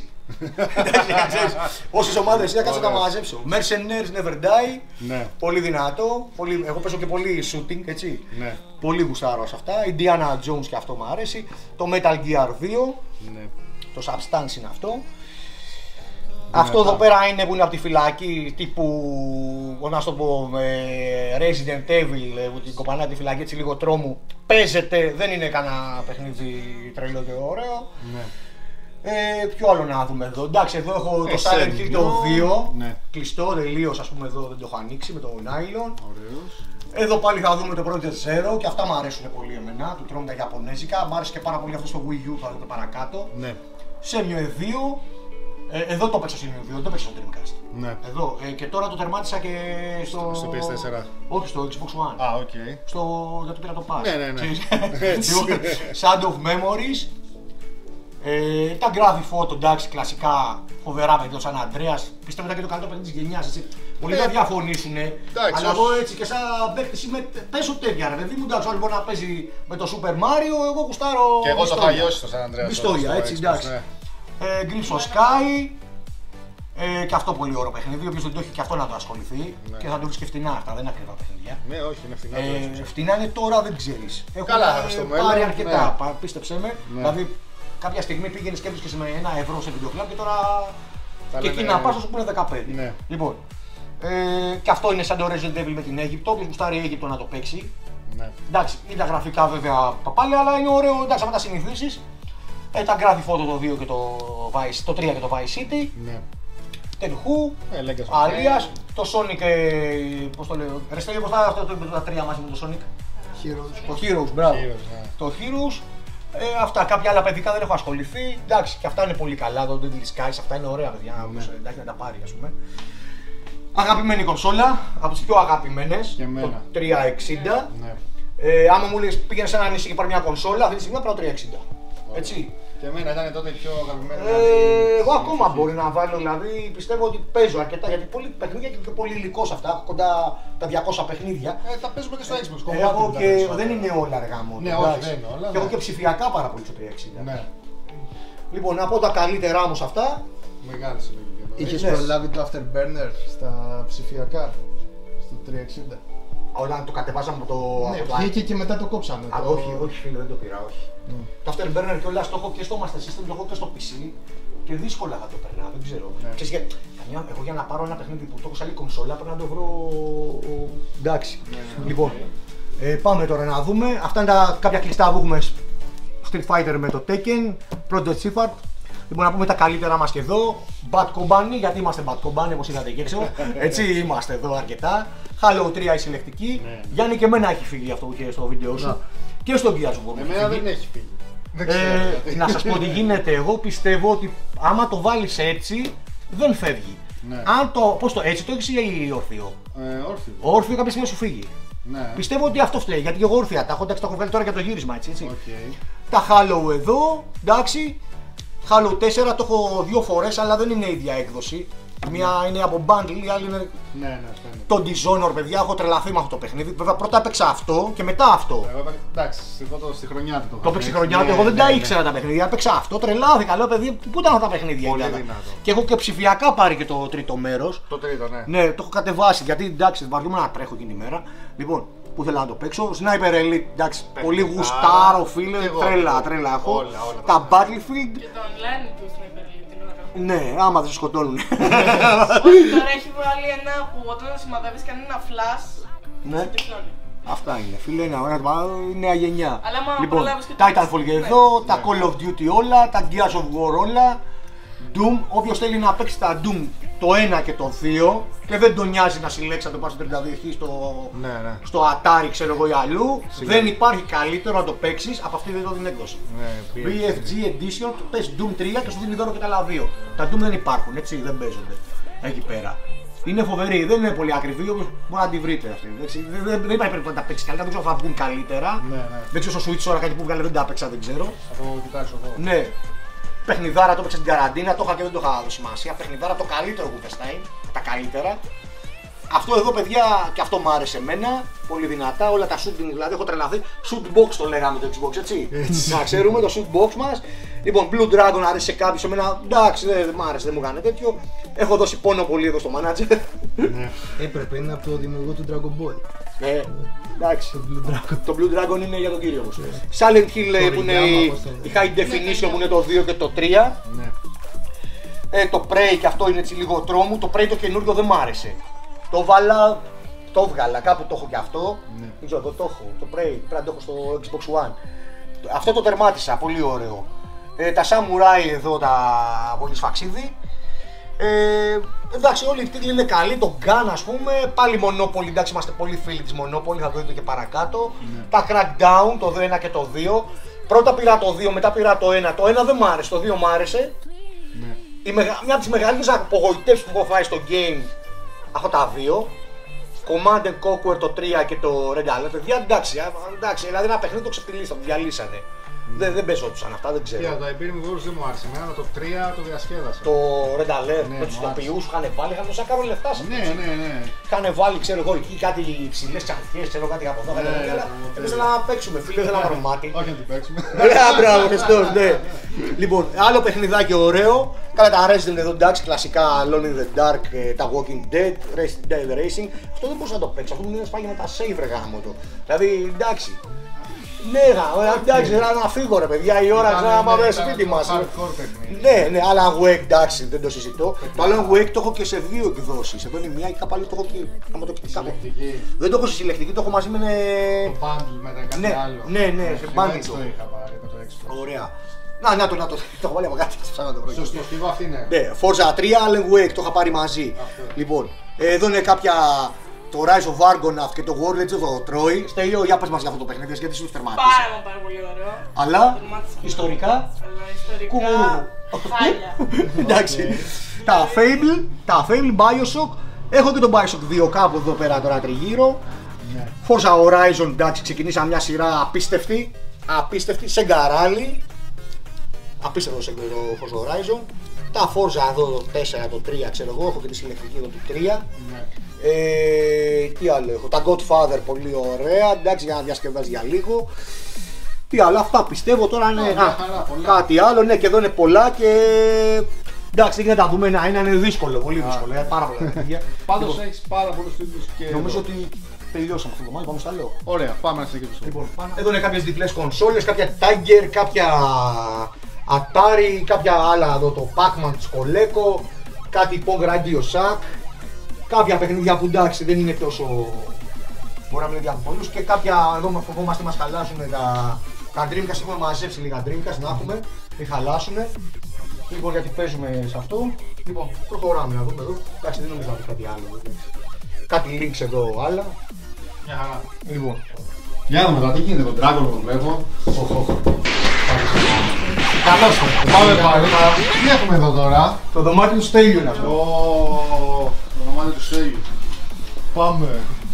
Όσες ομάδες είναι, κάτσε να τα Ωραίο. μαζέψω. Mercenaries Never Die. Ναι, Πολύ δυνατό. Πολύ... Εγώ παίζω και πολύ shooting, έτσι. ναι, Πολύ γουστάρω σε αυτά. Indiana Jones και αυτό μου αρέσει. Το Metal Gear δύο. ναι. Το Substance είναι αυτό. Αυτό εδώ πέρα είναι που είναι από τη φυλακή τύπου, να σου το πω, ε, Resident Evil, ε, που την κοπανάει τη φυλακή έτσι λίγο τρόμου. Παίζεται, δεν είναι κανένα παιχνίδι τρελό και ωραίο. Ναι. Ε, ποιο άλλο να δούμε εδώ. Εντάξει, εδώ έχω το Ε, Silent Hill το δύο. Ναι. Κλειστό, τελείως, ας πούμε, εδώ δεν το έχω ανοίξει με το nylon. Ωραίος. Εδώ πάλι θα δούμε το Project Zero και αυτά μου αρέσουν πολύ εμένα. Του τρώμε τα Ιαπωνέζικα. Μ' άρεσε και πάρα πολύ αυτό στο Wii U, θα δείτε παρακάτω. Ναι. Σέμιο δύο. Ε, εδώ το παίξω Shenmue δύο, δεν το παίξω στο Dreamcast. Ναι. Εδώ. Ε, και τώρα το τερμάτισα και στο. Στο πι ες φορ. Όχι, στο Xbox One. Α, οκ. Στο. Δεν το πήρα το Pass. Ναι, ναι, ναι. Ξέρεις. Λοιπόν, Sound of Memories. Ε, τα Gravity Photo, εντάξει, κλασικά φοβερά παιδιά, σαν Αντρέας. Πιστεύω ήταν και το καλύτερο παιχνίδι της γενιάς. Πολλοί Ε, θα διαφωνήσουνε. εντάξει, Αλλά ως- εγώ έτσι και σαν παίκτης είμαι. Παίζω τέτοια ρε παιδί μου. Εντάξει, όλοι μπορεί να παίζει με το Super Mario. Εγώ γουστάρω. Και εγώ το ιστορία. είχα λιώσει στο San Andreas. Ιστορία, στο έτσι, Xbox, εντάξει. ναι. Ε, Grim στο Sky. Ε, και αυτό πολύ ωραίο παιχνίδι. Όποιος δεν το έχει και αυτό να το ασχοληθεί. Ναι. Και θα το βρει και φτηνά αυτά, δεν είναι ακριβά παιχνίδια. Ναι, όχι, είναι φθηνά. το Ε, Xbox. φτηνά είναι τώρα, δεν ξέρεις. Έχουν Καλά, ε, στο πάρει μέλλον, αρκετά, ναι. πα- πίστεψέ με. Ναι. Δηλαδή, κάποια στιγμή πήγαινε και έβρισκες με ένα ευρώ σε βιντεοκλαμπ και τώρα. Θα και λένε- εκεί να πας θα σου πούνε δεκαπέντε. Ναι. Λοιπόν, ε, και αυτό είναι σαν το Resident Evil με την Αίγυπτο. Όποιος γουστάρει Αίγυπτο να το παίξει. Ναι. Εντάξει, είναι τα γραφικά βέβαια παπάλια, αλλά είναι ωραίο. Εντάξει, άμα τα συνηθίσεις. Ε, τα Gravity Photo το δύο και το, Vice, το τρία και το Vice City. Ναι. Ten Who. Ε, Legacy of Αλίας, το Sonic, ε, πώς το λέω, ρε Στέλιο, πώς θα αυτό το τα τρία μαζί με το Sonic. Heroes. Το Heroes, μπράβο. Heroes, ναι. Το Heroes, ε, αυτά, κάποια άλλα παιδικά δεν έχω ασχοληθεί. Εντάξει, και αυτά είναι πολύ καλά, το Devil Skies, αυτά είναι ωραία παιδιά, Ναι. όπως, εντάξει, να τα πάρει ας πούμε. Αγαπημένη κονσόλα, από τις πιο αγαπημένες, Και εμένα. το τριακόσια εξήντα. Ναι. Ε, άμα μου λες πήγαινε σε ένα νησί και πάρει μια κονσόλα, αυτή τη στιγμή θα πάρω τριακόσια εξήντα. Έτσι. Και εμένα ήταν τότε πιο αγαπημένο. Ε, εγώ ακόμα μπορεί να βάλω, δηλαδή πιστεύω ότι παίζω αρκετά γιατί πολλοί παιχνίδια και πολύ υλικό σε αυτά. Έχω κοντά τα διακόσια παιχνίδια. Ε, τα παίζουμε και στο Xbox. Έχω compatible τα και περισσότερα. δεν είναι όλα αργά μόνο. Ναι, όχι, δεν είναι όλα, Και έχω ναι. και ψηφιακά πάρα πολύ στο τριακόσια εξήντα. Ναι, Λοιπόν, να πω τα καλύτερά μου σε αυτά. μεγάλη συλλογή. Είχες Ναι. προλάβει το Afterburner στα ψηφιακά, στο τριακόσια εξήντα. Όλα το κατεβάζαμε από το. Ναι, από το βγήκε και μετά το κόψανε. Α, το- όχι, όχι φίλε, δεν το πήρα, όχι. Ναι. Το Afterburner κιόλας το έχω και στο Master System, το έχω και στο πι σι και δύσκολα θα το περνάω, δεν ξέρω. Ναι. Ξέρεις, για, καμιά, εγώ για να πάρω ένα παιχνίδι που το έχω σε άλλη κονσόλα πρέπει να το βρω. Εντάξει. Λοιπόν, ε, πάμε τώρα να δούμε. Αυτά είναι τα κάποια κλειστά που έχουμε Street Fighter με το Tekken, Project Seafart. Λοιπόν, να πούμε τα καλύτερα μας και εδώ. Bad Company, γιατί είμαστε Bad Company, όπως είδατε και έξω. Έτσι είμαστε εδώ αρκετά. Halo τρία η συλλεκτική. Ναι. Γιάννη και εμένα έχει φύγει αυτό που είχε στο βίντεο σου. Να. Και στο Gears of War. έχει Εμένα φύγει. δεν έχει φύγει. Δεν ξέρω. Ε, γιατί. να σας πω τι γίνεται, εγώ πιστεύω ότι άμα το βάλεις έτσι δεν φεύγει. Ναι. Αν το, πώς το, έτσι το έχεις ή όρθιο. Ε, όρθιο. Ο όρθιο κάποια στιγμή σου φύγει. Ναι. Πιστεύω ότι αυτό φταίει, γιατί και εγώ όρθια τα έχω, εντάξει, τα έχω βγάλει τώρα για το γύρισμα, έτσι. έτσι. Οκ. Τα Halo εδώ, εντάξει. Halo τέσσερα το έχω δύο φορές, αλλά δεν είναι η ίδια έκδοση. Μία είναι από bundle, η άλλη είναι Ναι, ναι, φαίνεται. το Dishonored, παιδιά. Έχω τρελαθεί με αυτό το παιχνίδι. Βέβαια, πρώτα έπαιξα αυτό και μετά αυτό. Εγώ έπαιξα- εντάξει, εγώ το στη χρονιά του το Το είχα παίξει παίξει. χρονιά του, Ναι, εγώ δεν ναι, τα ναι. ήξερα τα παιχνίδια. Έπαιξα αυτό, τρελάθηκα. Λέω παιδί, πού ήταν αυτά τα παιχνίδια. Πολύ ήταν. δυνατό. Και έχω και ψηφιακά πάρει και το τρίτο μέρο. Το τρίτο, ναι. Ναι, το έχω κατεβάσει γιατί εντάξει, βαριούμαι να τρέχω εκείνη τη μέρα. Λοιπόν, που θέλω να το παίξω. Sniper Elite, εντάξει, πολύ γουστάρω φίλε, Και εγώ. τρέλα, τρέλα έχω. Όλα, όλα τα Τα Battlefield, Και το online του Sniper Elite είναι ωραίο. ναι, άμα δεν σε σκοτώνουν. Όχι, τώρα έχει βγάλει ένα που όταν σημαδεύεις κάνει ένα flash. Ναι. σε τυφλώνει. Αυτά είναι, φίλε, είναι ωραία, η νέα γενιά. Αλλά άμα Λοιπόν, προλάβεις και το Titanfall και ναι. εδώ, τα Call of Duty όλα, τα Gears of War όλα, Doom, όποιος θέλει να παίξει τα Doom το ένα και το δύο και δεν τον νοιάζει να συλλέξει να το πάρει στο τριάντα δύο χιλιάδες στο, Ναι, ναι. στο Atari ξέρω εγώ ή αλλού, Σίγουρα. δεν υπάρχει καλύτερο να το παίξεις από αυτή εδώ την έκδοση. Ναι, μπι εφ τζι Edition, πες Doom τρία και σου δίνει δώρο και τα άλλα δύο. Τα Doom δεν υπάρχουν, έτσι, δεν παίζονται εκεί πέρα. Είναι φοβερή, δεν είναι πολύ ακριβή, όπως μπορεί να τη βρείτε αυτή. Εντάξει, δεν, δεν, δεν υπάρχει περίπτωση να τα παίξει καλύτερα, δεν ξέρω αν θα βγουν καλύτερα. Ναι, ναι. Δεν ξέρω στο Switch τώρα κάτι που βγάλε δεν τα έπαιξα, δεν ξέρω. Θα το κοιτάξω εγώ. Ναι, παιχνιδάρα το έπαιξα στην καραντίνα, το είχα και δεν το είχα δώσει σημασία. Παιχνιδάρα το καλύτερο Wolfenstein, τα καλύτερα. Αυτό εδώ παιδιά και αυτό μου άρεσε εμένα, πολύ δυνατά, όλα τα shooting δηλαδή έχω τρελαθεί. Shoot box το λέγαμε το Xbox, έτσι. Να ξέρουμε το shoot box μας. Λοιπόν, Blue Dragon άρεσε κάποιος, εμένα εντάξει δεν μ' άρεσε, δεν μου κάνει τέτοιο. Έχω δώσει πόνο πολύ εδώ στο manager. Ναι. Έπρεπε, είναι από το δημιουργό του Dragon Ball. Ε, εντάξει. Το Blue Dragon. Το Blue Dragon είναι για τον κύριο μου. Silent Hill ε, που είναι η, πώς το λένε. η High Definition που είναι το δύο και το τρία. Ναι. Ε, το Prey και αυτό είναι έτσι λίγο τρόμου. Το Prey το καινούργιο δεν μ' άρεσε. Το βάλα, το βγάλα, κάπου το έχω και αυτό. Ναι. Δεν ξέρω, εγώ το έχω. Το Prey πρέπει να το έχω στο Xbox One. Αυτό το τερμάτισα, πολύ ωραίο. Ε, τα Samurai εδώ, τα πολύ σφαξίδι. Ε, εντάξει, όλοι οι τίτλοι είναι καλοί. Το Gun, ας πούμε, πάλι Monopoly. Εντάξει, είμαστε πολύ φίλοι της Monopoly, θα το δείτε και παρακάτω. Τα Crackdown, το ένα και το δύο. Πρώτα πήρα το δύο, μετά πήρα το ένα. Το ένα δεν μ' άρεσε, το δύο μ' άρεσε. Ναι. η μεγα... μια από τις μεγαλύτερες απογοητεύσεις που έχω φάει στο game, έχω τα δύο. Command and Conquer το τρία και το Red Alert. Παιδιά, εντάξει, εντάξει, δηλαδή ένα παιχνίδι το ξεφτυλίσαν, το διαλύσανε. Mm. Δεν, δεν παίζονταν αυτά, δεν ξέρω. Yeah, το Imperium Wars δεν μου άρεσε εμένα, το τρία το διασκέδασα. Το Red Alert ναι, με τους τοπιούς που είχαν βάλει, είχαν τόσα κάνουν λεφτά. Ναι, ναι, ναι. Είχαν βάλει, ξέρω εγώ, εκεί κάτι υψηλές ξανθιές, ξέρω κάτι από εδώ. Ναι, ναι, αλλά εμείς να παίξουμε, φίλε, δεν να μάτι. Όχι να την παίξουμε. Ναι, μπράβο, Χριστός, ναι. Λοιπόν, άλλο παιχνιδάκι ωραίο. Κάνα τα Resident εδώ, εντάξει, κλασικά Alone in the Dark, τα Walking Dead, Resident Dead Racing. Αυτό δεν μπορούσα να το παίξω, αυτό μου είναι σπάγει με τα save ρε γάμο το. Δηλαδή, εντάξει. Ναι, εντάξει, να φύγω ρε παιδιά, η ώρα να πάμε σπίτι μας. Ναι, ναι, αλλά Wake, εντάξει, δεν το συζητώ. Το Alan Wake το έχω και σε δύο εκδόσεις. Εδώ είναι μία και κάπου άλλο το έχω και. Δεν το έχω σε συλλεκτική, το έχω μαζί με. Το bundle μετά κάτι άλλο. Ναι, ναι, σε bundle το είχα πάρει με το έξτρα. Ωραία. Να, να το, να το, το έχω βάλει από κάτι, ψάχνω να το βρω. Στο στιβό αυτή είναι. Ναι, Forza τρία, Alan Wake, το είχα πάρει μαζί. Λοιπόν, εδώ είναι κάποια. Το Rise of Argonaut και το War Legends of Troy. Στέλιο, για πες μας για αυτό το παιχνίδι, γιατί σου τερμάτισε. Πάρα πάρα πολύ ωραίο. Αλλά, ιστορικά. Αλλά ιστορικά, χάλια. Εντάξει. Τα Fable, τα Fable, Bioshock. Έχω και τον Bioshock δύο κάπου εδώ πέρα τώρα τριγύρω. Forza Horizon, εντάξει, ξεκινήσαμε μια σειρά απίστευτη. Απίστευτη, σε γκαράλι. Απίστευτο σε το Forza Horizon. Τα Forza εδώ το τέσσερα, το τρία ξέρω εγώ, έχω και τη συλλεκτική εδώ του τρία. Ε, τι άλλο έχω, τα Godfather πολύ ωραία, εντάξει για να διασκεδάσεις για λίγο. Τι άλλο, αυτά πιστεύω τώρα είναι oh, α, χαρά, κάτι άλλο, ναι και εδώ είναι πολλά και εντάξει δεν να τα δούμε ένα, ένα είναι δύσκολο, πολύ δύσκολο, ah. πάρα πολλά παιδιά. Πάντως λοιπόν, έχεις πάρα πολλούς τίτλους και νομίζω εδώ. ότι τελειώσαμε αυτό το μάτι, πάμε στα λέω. Ωραία, πάμε να συνεχίσουμε. Λοιπόν, εδώ είναι κάποιες διπλές κονσόλες, κάποια Tiger, κάποια Atari, κάποια άλλα εδώ το Pac-Man της Coleco, κάτι Pong Radio Shack. Κάποια παιχνίδια που εντάξει δεν είναι τόσο. Μπορεί να μην είναι για πολλούς και κάποια εδώ φοβόμαστε μας χαλάσουν τα, τα Dreamcast. Έχουμε μαζέψει λίγα Dreamcast να έχουμε, μην χαλάσουν. Λοιπόν, γιατί παίζουμε σε αυτό. Λοιπόν, προχωράμε να δούμε εδώ. Εντάξει, δεν νομίζω να δει κάτι άλλο. Κάτι links εδώ άλλα. Μια χαρά. Λοιπόν, για να δούμε τώρα τι γίνεται με τον Dragon που τον βλέπω. καλώς το. Πάμε πάλι. Τι έχουμε εδώ τώρα. Το δωμάτιο του Στέλιου είναι αυτό. Το δωμάτιο του Στέλιου. Πάμε.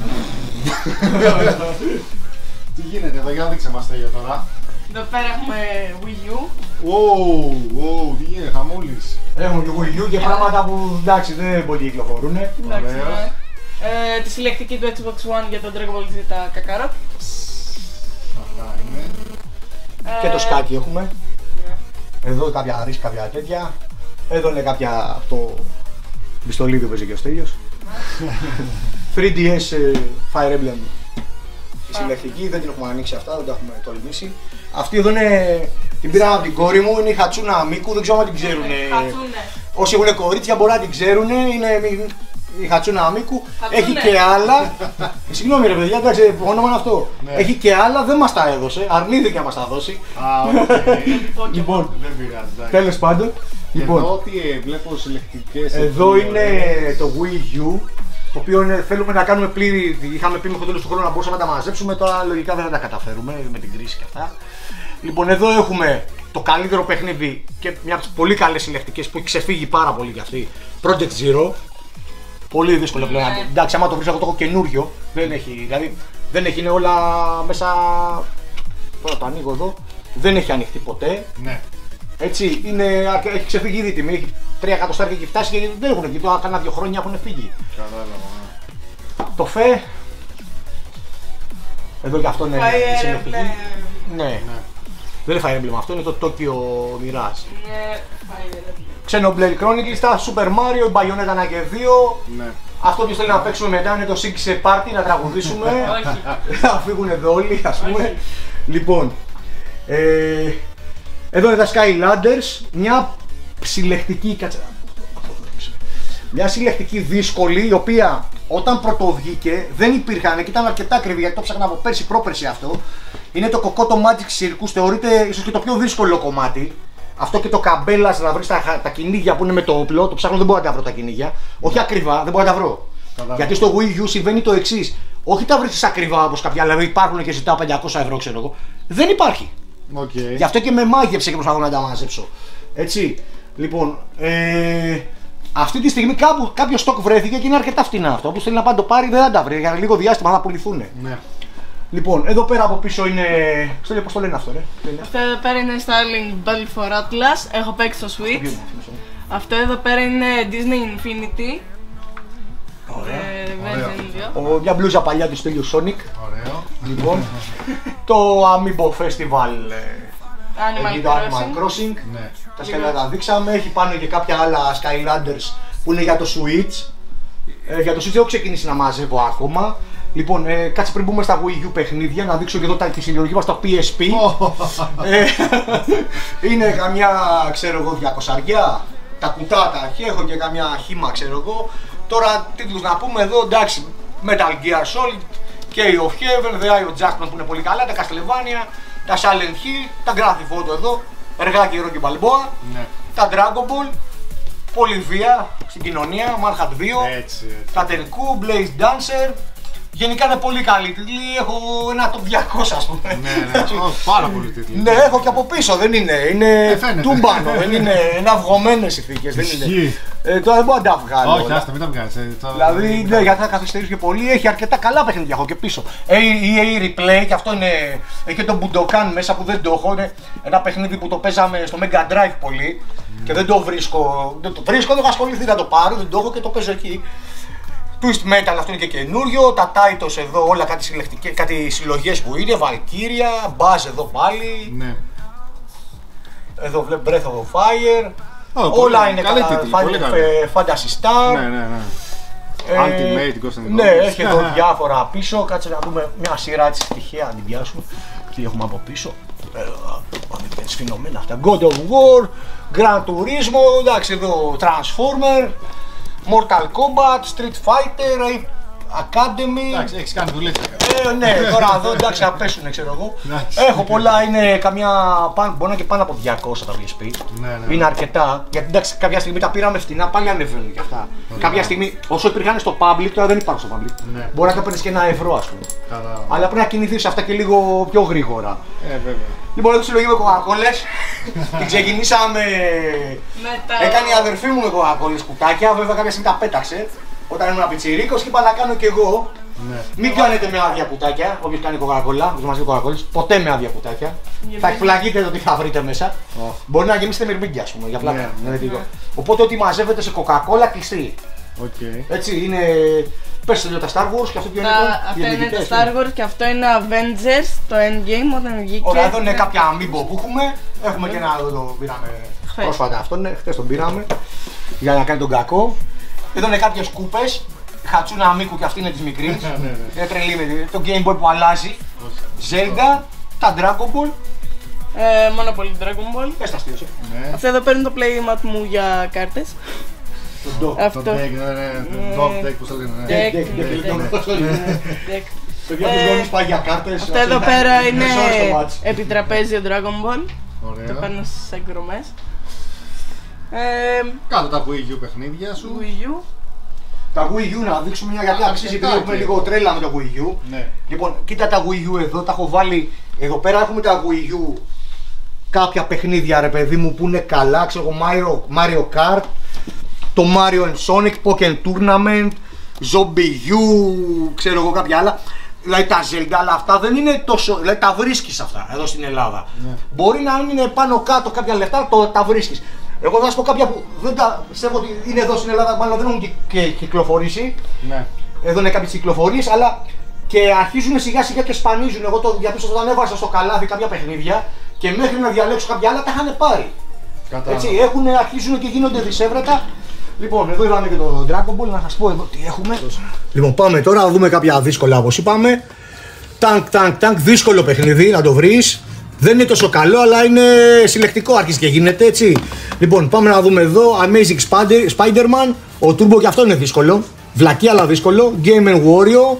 Τι γίνεται εδώ, για να δείξε μας Στέλιο τώρα. Εδώ πέρα έχουμε Wii U. Wow, wow, τι γίνεται, χαμούλης. Έχουμε και Wii U και πράγματα που εντάξει δεν πολύ κυκλοφορούν. Εντάξει, ναι. Ε, τη συλλεκτική του Xbox One για τον Dragon Ball Z Kakarot. Αυτά είναι. Και το σκάκι έχουμε. Ναι. Εδώ κάποια ρίσκα, κάποια τέτοια. Εδώ είναι κάποια το πιστολίδι που παίζει και ο Στέλιος. θρι ντι ες Fire Emblem η συλλεκτική, δεν την έχουμε ανοίξει αυτά, δεν τα έχουμε τολμήσει. Αυτή εδώ είναι, την πήρα από την κόρη μου, είναι η Hatsuna Miku, δεν ξέρω αν την ξέρουν. Όσοι έχουν κορίτσια μπορεί να την ξέρουν, είναι η Hatsuna Miku. Έχει και άλλα. Συγγνώμη ρε παιδιά, εντάξει, όνομα είναι αυτό. Έχει και άλλα, δεν μας τα έδωσε, αρνήθηκε να μας τα δώσει. Λοιπόν, δεν πειράζει. τέλος πάντων. Λοιπόν, εδώ τι βλέπω συλλεκτικές. Εδώ είναι το Wii U. Το οποίο είναι, θέλουμε να κάνουμε πλήρη. Είχαμε πει μέχρι το τέλος του χρόνου να μπορούσαμε να τα μαζέψουμε. Τώρα λογικά δεν θα τα καταφέρουμε με την κρίση και αυτά. Λοιπόν, εδώ έχουμε το καλύτερο παιχνίδι και μια από τις πολύ καλές συλλεκτικές που έχει ξεφύγει πάρα πολύ κι αυτή. Project Zero. Πολύ δύσκολο πλέον. Yeah. Εντάξει, άμα το βρεις, εγώ το έχω καινούριο. Δεν έχει, δηλαδή δεν έχει, είναι όλα μέσα. Τώρα το ανοίγω εδώ. Δεν έχει ανοιχτεί ποτέ. Ναι. Έτσι, είναι, έχει ξεφύγει ήδη η τιμή. Έχει τρία εκατοστάρια και φτάσει και δεν έχουν βγει. Τώρα κάνα δύο χρόνια έχουν φύγει. Κατάλαβα. Το Φε. Εδώ και αυτό είναι συλλεκτική. Ναι. ναι. Δεν είναι Fire Emblem αυτό, είναι το Tokyo Mirage. Ναι, Fire Emblem. Xenoblade Chronicles, τα Super Mario, Bayonetta ένα και δύο. Ναι. Αυτό που θέλει να παίξουμε μετά είναι το Six Party, να τραγουδήσουμε. Όχι. Να φύγουν εδώ όλοι, ας πούμε. Λοιπόν, ε, εδώ είναι τα Skylanders, μια συλλεκτική, κάτσε, μια συλλεκτική δύσκολη, η οποία όταν πρωτοβγήκε δεν υπήρχαν και ήταν αρκετά ακριβή, γιατί το ψάχνα από πέρσι πρόπερσι αυτό. Είναι το Kokoto Magic Circus, θεωρείται ίσως και το πιο δύσκολο κομμάτι. Αυτό και το καμπέλας να βρεις τα, τα κυνήγια που είναι με το όπλο, το ψάχνω δεν μπορώ να τα βρω τα κυνήγια. Όχι ακριβά, δεν μπορώ να τα βρω. Κατάλαβα. Γιατί στο Wii U συμβαίνει το εξής. Όχι τα βρίσκεις ακριβά όπως κάποια, δηλαδή υπάρχουν και ζητάω πεντακόσια ευρώ ξέρω εγώ. Δεν υπάρχει. Okay. Γι' αυτό και με μάγεψε και προσπαθώ να τα μαζέψω. Έτσι. Λοιπόν, ε, αυτή τη στιγμή κάπου, κάποιο στόκ βρέθηκε και είναι αρκετά φτηνά αυτό. Όποιος θέλει να πάει το πάρει δεν θα τα βρει. Για λίγο διάστημα θα πουληθούν. Ναι. Λοιπόν, εδώ πέρα από πίσω είναι. Ξέρω πώς το λένε αυτό, ρε. Αυτό εδώ πέρα είναι Starlink Battle for Atlas. Έχω παίξει στο Switch. Αυτό εδώ πέρα είναι Disney Infinity. Ωραία. Ο, μια μπλούζα παλιά του στέλιου Sonic. Ωραίο. Λοιπόν, το Amiibo Festival. Animal το Crossing. Animal Crossing. Ναι. Τα σκαλιά τα δείξαμε. Έχει πάνω και κάποια άλλα Skylanders που είναι για το Switch. Ε, για το Switch δεν έχω ξεκινήσει να μαζεύω ακόμα. Λοιπόν, ε, κάτσε πριν μπούμε στα Wii U παιχνίδια, να δείξω και εδώ τα, τη συλλογική μας στο πι ες πι. ε, είναι καμιά, ξέρω εγώ, διακοσαριά. Τα κουτάτα και έχω και καμιά χύμα, ξέρω εγώ. Τώρα τίτλους να πούμε εδώ, εντάξει, Metal Gear Solid, Key of Heaven, The Eye of Judgment που είναι πολύ καλά, τα Castlevania, τα Silent Hill, τα Grand Theft Auto εδώ, εργάκι Rocky Balboa, Ναι. τα Dragon Ball, πολύ βία στην κοινωνία, Manhunt δύο, Έτσι, έτσι. τα Tenku, Blaze Dancer. Γενικά είναι πολύ καλή τίτλη, έχω ένα top διακόσια ας πούμε. Ναι, ναι, Ω, πάρα πολύ τίτλοι. Ναι, έχω και από πίσω, δεν είναι, είναι Ε, φαίνεται. τούμπανο, δεν είναι, είναι αυγωμένες οι θήκες, δεν είναι. Ισχύει. Ε, τώρα δεν μπορώ να τα βγάλω. Όχι, όλα. άστα, μην τα βγάζεις. ε, τώρα- Δηλαδή, ναι, γιατί θα καθυστερήσω και πολύ, έχει αρκετά καλά παιχνίδια έχω και πίσω. Ε, ι έι Replay και αυτό είναι, έχει και τον Budokan μέσα που δεν το έχω, είναι ένα παιχνίδι που το παίζαμε στο Mega Drive πολύ και δεν το βρίσκω, δεν το βρίσκω, δεν έχω ασχοληθεί να το πάρω, δεν το έχω και το παίζω εκεί. Twist Metal αυτό είναι και καινούριο, τα Titles εδώ όλα κάτι, συλλεκτικές, κάτι συλλογές που είναι, Valkyria, Buzz εδώ πάλι, Ναι. εδώ βλέπω Breath of Fire, Ω, όλα πολύ- είναι καλή καλά, τίτλη, Fan- πολύ καλή. ε, Fantasy Star. Ναι, ναι, ναι. Ε, Ultimate, Ghost and ναι, Goblins. έχει εδώ διάφορα πίσω. Κάτσε να δούμε μια σειρά έτσι τυχαία να την πιάσουμε. Τι έχουμε από πίσω. Ε, Πάμε και σφινωμένα αυτά. God of War, Gran Turismo, εντάξει εδώ Transformer, Mortal Kombat, Street Fighter, Academy. Εντάξει, έχεις κάνει δουλίτσα. Ε, ναι, τώρα εδώ εντάξει να πέσουνε ξέρω εγώ. Εντάξει. Έχω πολλά, είναι καμιά, πάν- μπορεί να και πάνω από διακόσια τα πι ες πι. Ναι, ναι. Είναι αρκετά. Γιατί εντάξει, κάποια στιγμή τα πήραμε φτηνά, πάλι ανεβαίνουν και αυτά. Κάποια στιγμή, όσο υπήρχαν στο public, τώρα δεν υπάρχουν στο public. Ναι. Μπορεί να τα παίρνει και ένα ευρώ, α πούμε. Καλά. Αλλά πρέπει να κινηθεί αυτά και λίγο πιο γρήγορα. Ε, βέβαια. Λοιπόν, εδώ συλλογή με κοκακόλες. Την ξεκινήσαμε. Μετά. Έκανε η αδερφή μου με κοκακόλες κουτάκια. Βέβαια, κάποια στιγμή τα πέταξε. Όταν ήμουν πιτσιρίκος και είπα να κάνω κι εγώ. Ναι. Μην κάνετε με άδεια κουτάκια, όποιος κάνει κοκακόλα, όποιος μαζί κοκακόλες, ποτέ με άδεια κουτάκια. Γιατί? Θα εκπλαγείτε το τι θα βρείτε μέσα. Oh. Μπορεί να γεμίσετε μυρμήγκια, ας πούμε, για πλάκα. Ναι, Ναι, ναι. ναι. Οπότε ό,τι μαζεύετε σε κοκακόλα κλειστή. Οκ. Έτσι είναι. Πες το τα Star Wars και αυτό ποιο είναι. Τα, το- αυτό οι είναι το ενεργητές, Star Wars και αυτό είναι Avengers, το Endgame όταν βγήκε. Ωραία, εδώ είναι κάποια Amiibo που έχουμε. Έχουμε και ένα εδώ το πήραμε Χθες. πρόσφατα. Αυτό είναι, χθες τον πήραμε για να κάνει τον κακό. Εδώ είναι κάποιες κούπες. Χατσούνα Αμίκου και αυτή είναι της μικρής. Ναι, ναι. Είναι τρελή με τη- το Game Boy που αλλάζει. Zelda, τα Dragon Ball. Ε, μόνο πολύ Dragon Ball. Πες τα αστείο σου. Ναι. Αυτό εδώ παίρνει το playmat μου για κάρτες. Το Dog. Το Αυτό. deck, ναι, ναι. Το dog deck, πώς το λένε. ναι. Deck, Deck, deck, deck, deck. deck. Το για τους Ε, γονείς πάει για κάρτες. Αυτό εδώ πέρα είναι Μισό ώρα στο μάτς. επιτραπέζιο Dragon Ball. Το Ωραία. παίρνω στις εκδρομές. Ε, Κάτω τα Wii U παιχνίδια σου. Wii U. Τα Wii U να δείξουμε μια γιατί Α, αξίζει επειδή αρκετά έχουμε και. λίγο τρέλα με το Wii U. Ναι. Λοιπόν, κοίτα τα Wii U εδώ, τα έχω βάλει. Εδώ πέρα έχουμε τα Wii U κάποια παιχνίδια ρε παιδί μου που είναι καλά. Ξέρω εγώ Mario, Mario Kart, το Mario and Sonic, Pokémon Tournament, Zombie U, ξέρω εγώ κάποια άλλα. Δηλαδή τα Zelda, αλλά αυτά δεν είναι τόσο. Δηλαδή τα βρίσκεις αυτά εδώ στην Ελλάδα. Ναι. Μπορεί να είναι πάνω κάτω κάποια λεφτά, το, τα βρίσκεις. Εγώ θα σου πω κάποια που δεν τα πιστεύω ότι είναι εδώ στην Ελλάδα, μάλλον δεν έχουν κυ- και κυκλοφορήσει. Ναι. Εδώ είναι κάποιες κυκλοφορίες, αλλά και αρχίζουν σιγά σιγά και σπανίζουν. Εγώ το διαπίστωσα όταν έβαζα στο καλάθι κάποια παιχνίδια και μέχρι να διαλέξω κάποια άλλα τα είχαν πάρει. Κατά. Έτσι, έχουν, αρχίζουν και γίνονται δισεύρετα. Λοιπόν, εδώ είδαμε και το Dragon Ball, να σας πω εδώ τι έχουμε. Λοιπόν, πάμε τώρα να δούμε κάποια δύσκολα όπως είπαμε. Τανκ, τανκ, τανκ, δύσκολο παιχνίδι να το βρεις. Δεν είναι τόσο καλό, αλλά είναι συλλεκτικό, άρχισε και γίνεται έτσι. Λοιπόν, πάμε να δούμε εδώ. Amazing Spider- Spider-Man. Ο Turbo και αυτό είναι δύσκολο. Βλακή, αλλά δύσκολο. Game and Wario.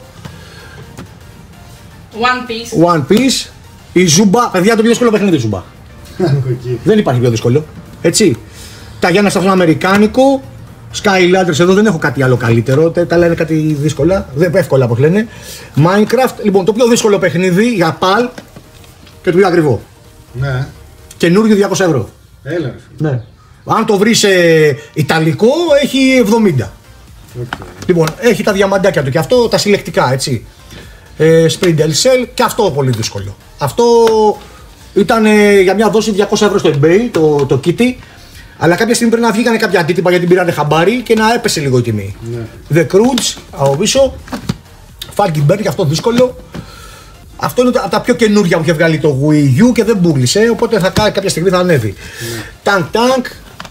One Piece. One Piece. Η Zumba. Παιδιά, το πιο δύσκολο παιχνίδι Zumba. Εκεί. Δεν υπάρχει πιο δύσκολο. Έτσι. Τα Γιάννα σε αυτόν Αμερικάνικο. Skylanders εδώ δεν έχω κάτι άλλο καλύτερο. Τα τα άλλα είναι κάτι δύσκολα. Δεν εύκολα όπως λένε. Minecraft. Λοιπόν, το πιο δύσκολο παιχνίδι για παλ και το πιο ακριβό. Ναι. Καινούριο διακόσια ευρώ. Έλα ρε φίλε. Ναι. Αν το βρεις ε, ιταλικό, έχει εβδομήντα. Okay. Λοιπόν, έχει τα διαμαντάκια του και αυτό τα συλλεκτικά, έτσι. Ε, Sprindle Cell και αυτό πολύ δύσκολο. Αυτό ήταν ε, για μια δόση διακόσια ευρώ στο eBay, το, το kitty. Αλλά κάποια στιγμή πρέπει να βγήκανε κάποια αντίτυπα γιατί την πήρανε χαμπάρι και να έπεσε λίγο η τιμή. Yeah. The Croods από πίσω. Falkenberg και αυτό δύσκολο. Αυτό είναι από τα πιο καινούργια που είχε βγάλει το Wii U και δεν πούλησε, οπότε θα κάνει κάποια στιγμή θα ανέβει. Yeah. Tank Tank,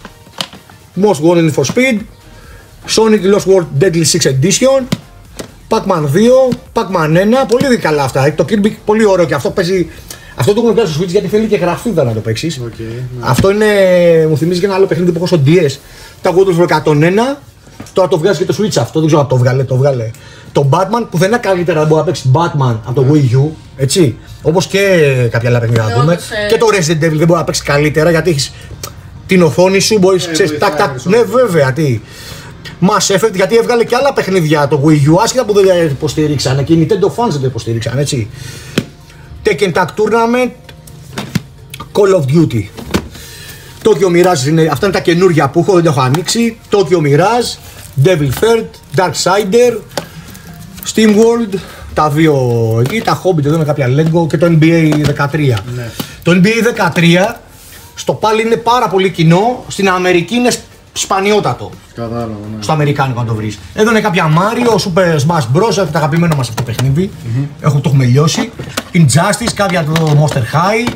Most Wanted for Speed, Sonic Lost World Deadly Six Edition, Pac-Man δύο, Pac-Man ένα, πολύ καλά αυτά. Το Kirby πολύ ωραίο και αυτό παίζει. Αυτό το έχουμε πιάσει στο Switch γιατί θέλει και γραφίδα να το παίξεις. Okay, yeah. Αυτό είναι, μου θυμίζει και ένα άλλο παιχνίδι που έχω στο ντι ες. Τα God of War εκατόν ένα, τώρα το βγάζει και το Switch αυτό, δεν ξέρω αν το βγάλε, το βγάλε. Το Batman που δεν είναι καλύτερα να μπορεί να παίξει Batman από το Wii U, έτσι. Όπως και κάποια άλλα παιχνίδια να δούμε. Και το Resident Evil δεν μπορεί να παίξει καλύτερα γιατί έχεις την οθόνη σου, μπορείς να ξέρεις τάκ τάκ. Ναι, βέβαια, τι. Mass Effect γιατί έβγαλε και άλλα παιχνίδια το Wii U, άσχετα που δεν τα υποστηρίξαν και οι Nintendo fans δεν τα υποστηρίξαν, έτσι. Tekken Tag Tournament, Call of Duty. Tokyo Mirage είναι, αυτά είναι τα καινούργια που έχω, δεν τα έχω ανοίξει. Tokyo Mirage, Devil Third, Darksider, Steam World, τα δύο εκεί, τα Hobbit εδώ με κάποια Lego και το N B A δεκατρία. Ναι. Το N B A δεκατρία στο πάλι είναι πάρα πολύ κοινό, στην Αμερική είναι σπανιότατο. Κατάλαβα, ναι. Στο αμερικάνικο να το βρεις. Εδώ είναι κάποια Mario, Super Smash Bros, το αγαπημένο μας αυτό το παιχνίδι. Mm-hmm. Έχω, το έχουμε λιώσει. Injustice, κάποια το Monster High.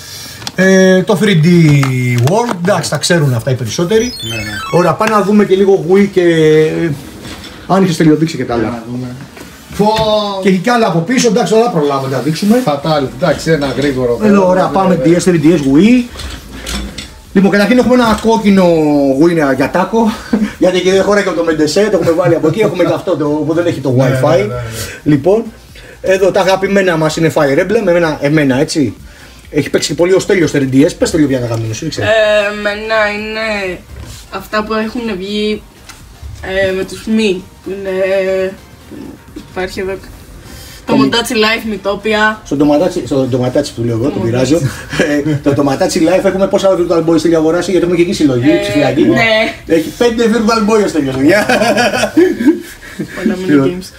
Ε, το θρι ντι World, εντάξει, τα ξέρουν αυτά οι περισσότεροι. Ναι, ναι. Ωραία, πάμε να δούμε και λίγο Wii και. Αν είχες τελειοδείξει και τα άλλα. Oh. Και έχει κι άλλα από πίσω, εντάξει, τώρα προλάβουμε να δείξουμε. Φατάλι, εντάξει, ένα γρήγορο. Εδώ, ωραία, πάμε ντι ες, θρι ντι ες, Wii. Λοιπόν, καταρχήν έχουμε ένα κόκκινο Wii για τάκο. Γιατί εκεί δεν χωράει και το Mendeset, το έχουμε βάλει από εκεί. Έχουμε και αυτό το, που δεν έχει το Wi-Fi. Ναι, ναι, ναι, ναι. Λοιπόν, εδώ τα αγαπημένα μας είναι Fire Emblem, εμένα, εμένα έτσι. Έχει παίξει πολύ ο Στέλιος θρι ντι ες. Πες το λίγο για να αγαπημένο σου, ήξερε. Ε, εμένα είναι αυτά που έχουν βγει ε, με τους μη. Που είναι. Υπάρχει εδώ. Το Tomodachi Life Mythopia. Στο Tomodachi που λέω εγώ, το πειράζω. Το Tomodachi Life έχουμε πόσα Virtual Boy στην αγοράσει γιατί έχουμε και εκεί συλλογή ψηφιακή. Ναι. Έχει πέντε Virtual Boy στην αγοράσει. Πολλά mini games.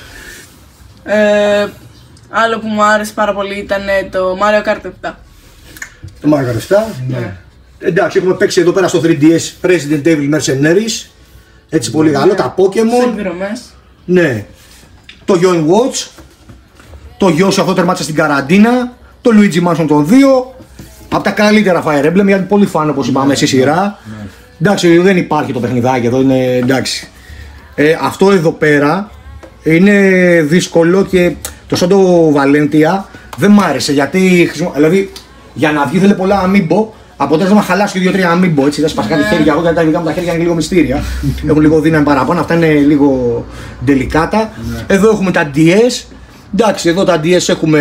Άλλο που μου άρεσε πάρα πολύ ήταν το Mario Kart επτά. Το Mario Kart επτά. Ναι. Εντάξει, έχουμε παίξει εδώ πέρα στο θρι ντι ες Resident Evil Mercenaries. Έτσι πολύ καλό. Τα Pokemon. Ναι. Το Young Watch. Το γιο σου αυτό τερμάτισε στην καραντίνα. Το Luigi Mansion των δύο. Από τα καλύτερα Fire Emblem γιατί πολύ φαν όπως είπαμε στη σειρά. Εντάξει, δεν υπάρχει το παιχνιδάκι εδώ, είναι εντάξει. Ε, αυτό εδώ πέρα είναι δύσκολο και το σαν το Valentia δεν μ' άρεσε γιατί δηλαδή για να βγει θέλει πολλά αμίμπο. Αποτέλεσμα χαλάσει και δύο τρία αμίμπο έτσι. Δεν σπάσα κάτι χέρια εγώ γιατί τα δικά μου τα χέρια είναι λίγο μυστήρια. Έχουν λίγο δύναμη παραπάνω, αυτά είναι λίγο ντελικάτα. Εδώ έχουμε τα ντι ες. Εντάξει, εδώ τα ντι ες έχουμε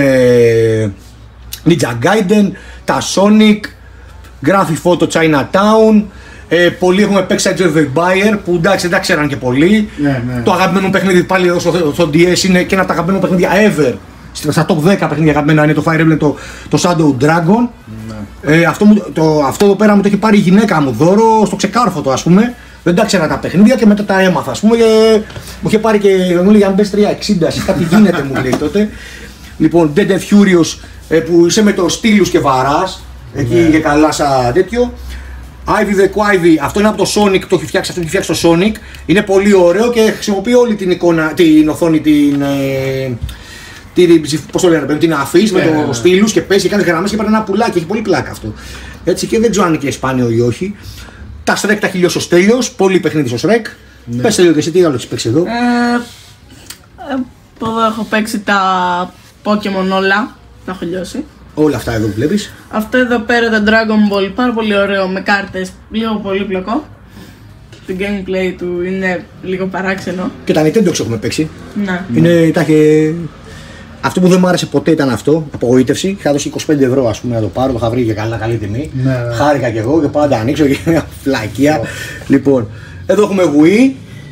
Ninja Gaiden, τα Sonic, Graphic Photo Chinatown. Ε, πολλοί έχουμε παίξει Age of Empires που εντάξει δεν τα ξέραν και πολλοί. Ναι, ναι. Το αγαπημένο παιχνίδι πάλι εδώ στο, στο ντι ες είναι και ένα από τα αγαπημένα παιχνίδια ever. Στα top δέκα παιχνίδια αγαπημένα είναι το Fire Emblem, το, το Shadow Dragon. Ναι. Ε, αυτό, το, αυτό εδώ πέρα μου το έχει πάρει η γυναίκα μου δώρο στο ξεκάρφωτο ας πούμε. Δεν τα ξέρα τα παιχνίδια και μετά τα έμαθα ας πούμε και μου είχε πάρει και μου λέει αν μπες τριακόσια εξήντα, κάτι γίνεται μου λέει τότε. Λοιπόν, Dead and Furious που είσαι με το στήλους και βαράς, εκεί yeah. και καλά σαν τέτοιο. Ivy the Quivy, αυτό είναι από το Sonic, το έχει φτιάξει, αυτό έχει φτιάξει το Sonic. Είναι πολύ ωραίο και χρησιμοποιεί όλη την εικόνα, την οθόνη, την... Ε, την πώς το λένε, την αφής yeah. με το yeah. στήλους και παίζει και κάνεις γραμμές και παίρνει ένα πουλάκι, έχει πολύ πλάκα αυτό. Έτσι και δεν ξέρω αν είναι και σπάνιο ή όχι. Τα Shrek τα έχει λιώσει ο Στέλιος, πολύ παιχνίδι στο Shrek. Ναι. Πες λίγο και εσύ τι άλλο έχεις παίξει εδώ. Ε, εδώ έχω παίξει τα Pokemon όλα, τα έχω λιώσει. Όλα αυτά εδώ που βλέπεις. Αυτό εδώ πέρα το Dragon Ball, πάρα πολύ ωραίο με κάρτες, λίγο πολύπλοκο. Το gameplay του είναι λίγο παράξενο. Και τα Nintendo έχουμε παίξει. Ναι. Είναι, τα είχε... Αυτό που δεν μου άρεσε ποτέ ήταν αυτό, απογοήτευση. Είχα δώσει είκοσι πέντε ευρώ ας πούμε να το πάρω, το είχα βρει και καλά, καλή τιμή. Ναι, ναι. Χάρηκα κι εγώ και πάω να τα ανοίξω και μια φλακία. Oh. Λοιπόν, εδώ έχουμε Wii.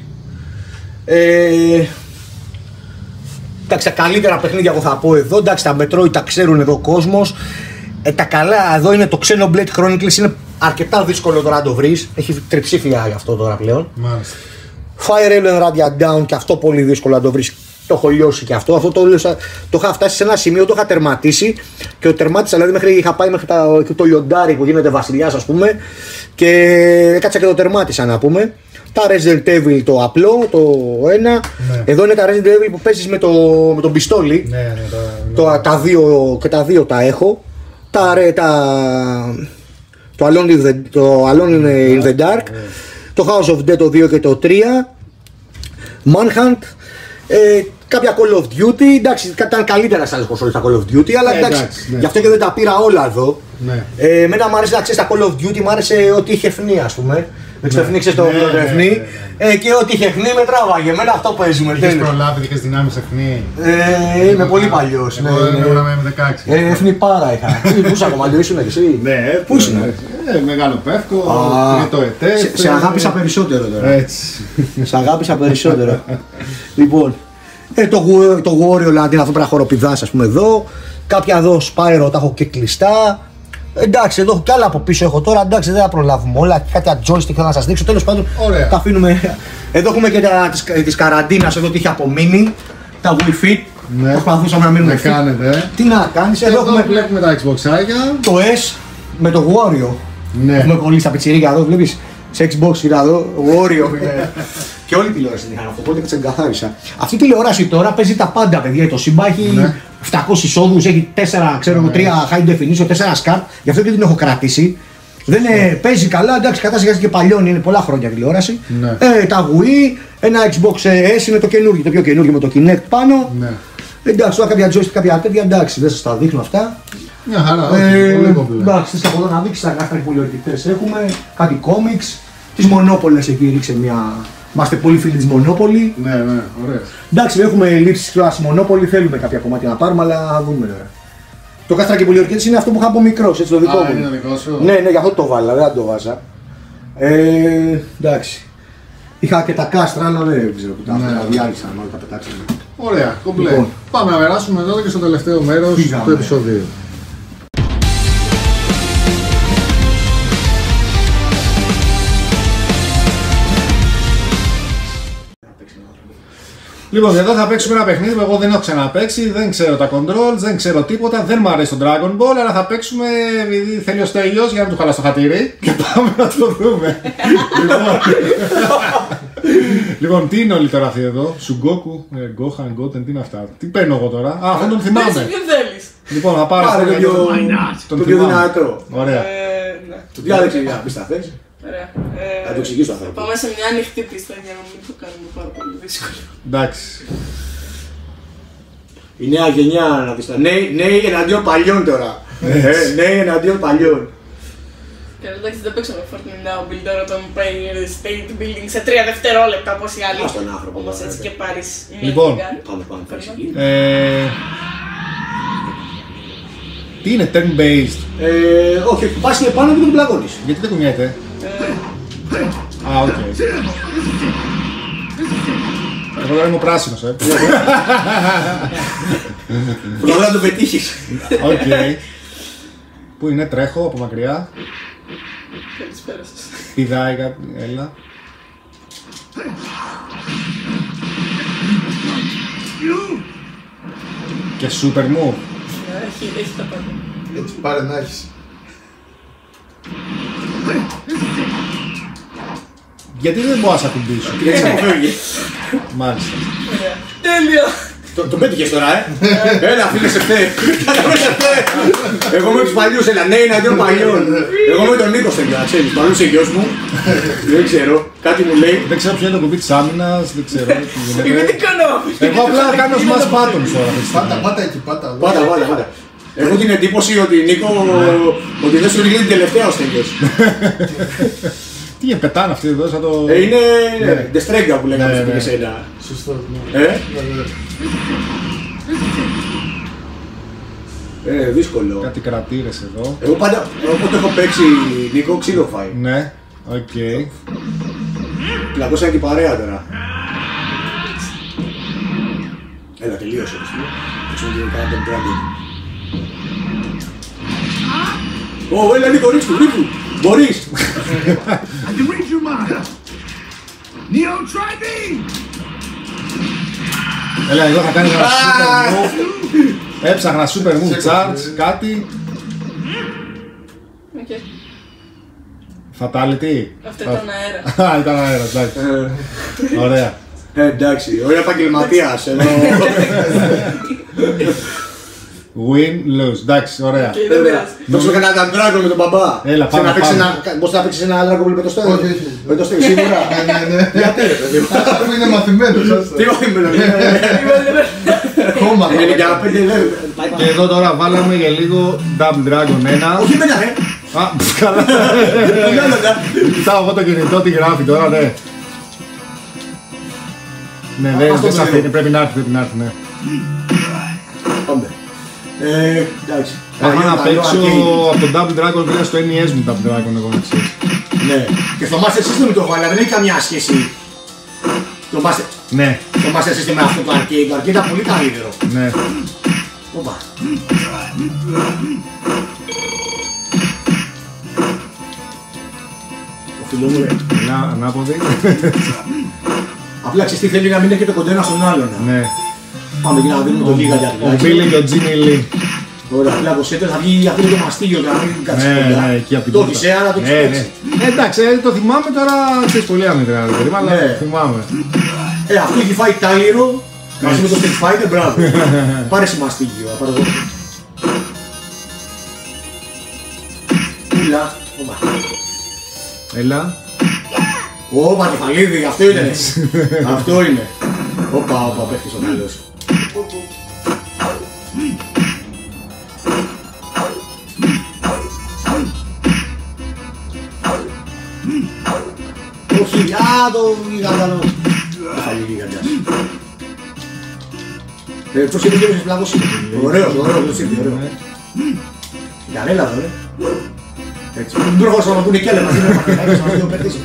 Ε, εντάξει, τα καλύτερα παιχνίδια εγώ θα πω εδώ. Εντάξει, τα Metroid τα ξέρουν εδώ ο κόσμος. Ε, τα καλά εδώ είναι το Xenoblade Chronicles, είναι αρκετά δύσκολο τώρα να το βρεις. Έχει τριψήφια γι' αυτό τώρα πλέον. Μάλιστα. Fire Emblem Radiant Down και αυτό πολύ δύσκολο να το βρεις. Το έχω λιώσει και αυτό. Αυτό το, το είχα φτάσει σε ένα σημείο, το είχα τερματίσει και το τερμάτισα. Δηλαδή μέχρι, είχα πάει μέχρι τα, το λιοντάρι που γίνεται βασιλιάς, ας πούμε, και έκατσα και το τερμάτισα, να πούμε. Τα Resident Evil το απλό, το ένα. Ναι. Εδώ είναι τα Resident Evil που παίζεις με το, με τον πιστόλι. Ναι, ναι, το, το, τα δύο, και τα δύο τα έχω. Τα, τα, το Alone in the, το Alone in the Dark. Yeah. Το House of Dead το δύο και το τρία. Manhunt. Ε, κάποια Call of Duty, εντάξει, ήταν καλύτερα σαν κονσόλες τα Call of Duty, αλλά ε, εντάξει, εντάξει ναι. Γι' αυτό και δεν τα πήρα όλα εδώ. Ναι. Ε, εμένα μου αρέσει να ξέρεις τα Call of Duty, μου άρεσε ό,τι είχε φνεί, ας πούμε. Δεν ξέρω, ναι, ξέρεις το ναι, εφνί. Ναι, ναι, ναι. Ε, και ό,τι είχε φνεί με τράβαγε, εμένα αυτό παίζουμε. Είχες προλάβει, είχες δυνάμεις εφνί. Ε, είμαι πολύ παλιός. Εγώ δεν ήμουν με δεκαέξι. Ε, εφνί πάρα είχα. Πού είσαι ακόμα, το ήσουν εσύ. Ναι, πού ήσουν. Μεγάλο πεύκο, τρίτο ετέ. Σε αγάπησα περισσότερο τώρα. Έτσι. Σε αγάπησα περισσότερο. Λοιπόν. Ε, το, το Wario Land είναι αυτό που χοροπηδάς, ας πούμε, εδώ. Κάποια εδώ Spyro τα έχω και κλειστά. Εντάξει, εδώ κι άλλα από πίσω έχω τώρα. Εντάξει, δεν θα προλάβουμε όλα. Κάτι joystick θέλω να σας δείξω. Τέλος πάντων, ωραία. Τα αφήνουμε. Εδώ έχουμε και τα της, της καραντίνας εδώ τι είχε απομείνει. Τα Wii Fit. Ναι. Προσπαθούσαμε να μείνουμε. Τι κάνετε. Τι να κάνεις, εδώ, εδώ έχουμε... έχουμε. Βλέπουμε τα Xbox'άκια. Το S με το Wario. Ναι. Έχουμε κολλήσει στα πιτσιρίκια εδώ, βλέπεις. Σε Xbox είδα εδώ, Wario. Και όλη η τηλεόραση την είχαν αυτό, οπότε και ξεκαθάρισα. Αυτή η τηλεόραση τώρα παίζει τα πάντα, παιδιά. Το Simba έχει ναι. επτακόσιους όδους, έχει τέσσερα, ξέρω, ναι. τρία high definition, τέσσερα SCART, γι' αυτό και την έχω κρατήσει. Δεν ναι. παίζει καλά, εντάξει, κατάσταση και παλιώνει, είναι πολλά χρόνια τηλεόραση. Ναι. Ε, τα Wii, ένα Xbox S είναι το καινούργιο, το πιο καινούργιο με το Kinect πάνω. Ναι. Εντάξει, τώρα κάποια joystick, κάποια τέτοια, εντάξει, δεν σας τα δείχνω αυτά. Μια χαρά, ε, πολύ κομπλέ. Εντάξει, θες από εδώ να δείξεις τα κάστρα πολιορκητές έχουμε, κάτι comics, τις Μονόπολες εκεί ρίξε μια... Είμαστε πολύ φίλοι της Μονόπολη. Ναι, ναι, ωραία. Εντάξει, έχουμε λήψεις τώρα στη Μονόπολη, θέλουμε κάποια κομμάτια να πάρουμε, αλλά θα δούμε τώρα. Το κάστρα πολιορκητές είναι αυτό που είχα από μικρός, έτσι το δικό μου. Α, είναι δικό σου. Ναι, ναι, γι' αυτό το βάλα, δεν το βάζα. Ε, εντάξει. Είχα και τα κάστρα, αλλά δεν ξέρω που τα ναι, διάλυσαν, μάλλον τα πετάξαμε. Ωραία, κομπλέ. Λοιπόν. Πάμε να περάσουμε εδώ και στο τελευταίο μέρος Φύγαμε. του επεισοδίου. Λοιπόν, εδώ θα παίξουμε ένα παιχνίδι που εγώ δεν έχω ξαναπαίξει, δεν ξέρω τα controls, δεν ξέρω τίποτα, δεν μου αρέσει το Dragon Ball, αλλά θα παίξουμε επειδή θέλει ο Στέλιος για να του χαλάσει το χατήρι και πάμε να το δούμε. λοιπόν, λοιπόν, τι είναι όλοι τώρα αυτοί εδώ, Σουγκόκου, Γκόχαν, Γκότεν, τι είναι αυτά, τι παίρνω εγώ τώρα, α, αυτόν τον θυμάμαι. Τι θέλεις. Λοιπόν, θα πάρω το πιο δυνατό. Ωραία. Το διάλεξε για να πεις τα θες. Ωραία. Θα το εξηγήσω αυτό. Πάμε σε μια ανοιχτή πίστα για να μην το κάνουμε πάρα πολύ δύσκολο. Εντάξει. Η νέα γενιά να δεις τα νέοι εναντίον παλιών τώρα. Νέοι εναντίον παλιών. Και εντάξει, δεν παίξαμε Fortnite Now Builder όταν πάει state building σε τρία δευτερόλεπτα όπως οι άλλοι. Ας τον άνθρωπο. Όμως έτσι και πάρεις μια Λοιπόν, πάμε πάμε. Τι είναι turn based? Όχι, πας και πάνω και τον πλαγώνεις. Γιατί δεν κουνιέται? Α, οκ. Εγώ δεν είμαι ο πράσινος, ε. Πρέπει να το πετύχεις. Οκ. Πού είναι, τρέχω από μακριά. Καλησπέρα σας. Πηδάει κάτι, έλα. Και super move. Έχει, έχει τα πάντα. Έτσι πάρε να έχεις. Γιατί δεν μπορώ να σε ακουμπήσω? Έτσι αποφεύγει. Μάλιστα. Τέλεια! Το πέτυχες τώρα, ε! Έλα, φίλε, σε φταίει! Εγώ με τους παλιούς, έλα, ναι, είναι αντίον παλιών. Εγώ με τον Νίκο στέλνω, ξέρεις, παλιούς ο γιος μου. Δεν ξέρω, κάτι μου λέει. Δεν ξέρω ποιο είναι το κουμπί της άμυνας, δεν ξέρω τι γίνεται. Εγώ τι κάνω! Εγώ απλά κάνω smash buttons τώρα. Πάτα, πάτα εκεί, πάτα. Πάτα, πάτα, πάτα. Έχω την εντύπωση ότι Νίκο, ότι δεν σου ρίχνει την τελευταία ως τέλειος. Τι είναι, πετάνε αυτοί εδώ, σαν το... Ε, είναι δεστρέγκα που λέγαμε στην εσένα. Σωστό. Ε? Ε, δύσκολο. Κάτι κρατήρες εδώ. Εγώ πάντα, όποτε έχω παίξει Νίκο, ξύλο φάει. Ναι, οκ. Πλακώσαν και παρέα τώρα. Έλα, τελείωσε το στήλο. Παίξουμε λίγο καλά τον Μπράντι. Ω, έλα Νίκο, ρίξου, ρίξου. Μπορείς! Έλα, εγώ θα κάνω ένα super move. Έψαχνα super move charge, κάτι. Okay. Fatality. Αυτό ήταν αέρα. Α, ήταν αέρα, εντάξει. Ωραία. Ε, εντάξει, ωραία επαγγελματίας. Win, lose. Εντάξει, ωραία. Δώσε κανένα Dragon με τον μπαμπά. Έλα, πάμε, πάμε. Μπορείς να παίξεις ένα Dragon με το στέλνο. Όχι, όχι. Με το στέλνο, σίγουρα. Ναι, ναι, ναι. Γιατί ρε παιδί μου. Αυτό είναι μαθημένος. Τι μαθημένο. Χώμα. Είναι για πέντε λεπτά. Και εδώ τώρα βάλαμε για λίγο Double Dragon ένα. Όχι πέντε ρε. Α, καλά. Κοιτάω εγώ το κινητό, τι γράφει τώρα, ναι. Ναι, δεν σε αφήνει, πρέπει να έρθει, πρέπει να έρθει, ναι. Πάμε. Ε, εντάξει. Πάμε να παίξω από το Double Dragon, πήγα στο N E S μου Double Dragon, εγώ να ξέρεις. Ναι. Και στο Master System το βάλα, δεν έχει καμιά σχέση. Το Master... Ναι. Το Master System με αυτό το arcade, το arcade ήταν πολύ καλύτερο. Ναι. Οπα. Ο φίλο μου ρε. Μια ανάποδη. Απλά ξέρεις τι θέλει να μην έρχεται κοντά στον άλλον. Ναι. Πάμε και να δίνουμε το λίγα για Ο Billy και ο Jimmy Lee. Ωραία, απλά από σέτερ θα βγει αυτό το μαστίγιο για να μην κάτσει Ναι, κοντά. ναι, εκεί από την Το πόρτα. έχεις, ε, αλλά το έχεις Ναι, παίξει. ναι. Εντάξει, ε, το θυμάμαι τώρα, ξέρεις πολύ αμέτρα, αλλά Ναι. θυμάμαι. Ε, αυτό έχει φάει τάλιρο μαζί με το Street Fighter, μπράβο. Πάρε σε μαστίγιο, θα πάρω εγώ. Ούλα, όπα. Έλα. Όπα, κεφαλίδι, αυτό είναι. Αυτό είναι. Όπα, όπα, πέφτεις ο καλός. Όχι, α, το γιγαντανό. Δεν θα γίνει γιγαντιάς. Ε, πώς είναι και πλάγος είναι. Ωραίος, ωραίος, είναι ωραίο. Η κανέλα εδώ, ρε. Έτσι, μην προχωρήσω να πούνε κι άλλα μαζί με τα πακετάκια μας δύο παίρτες.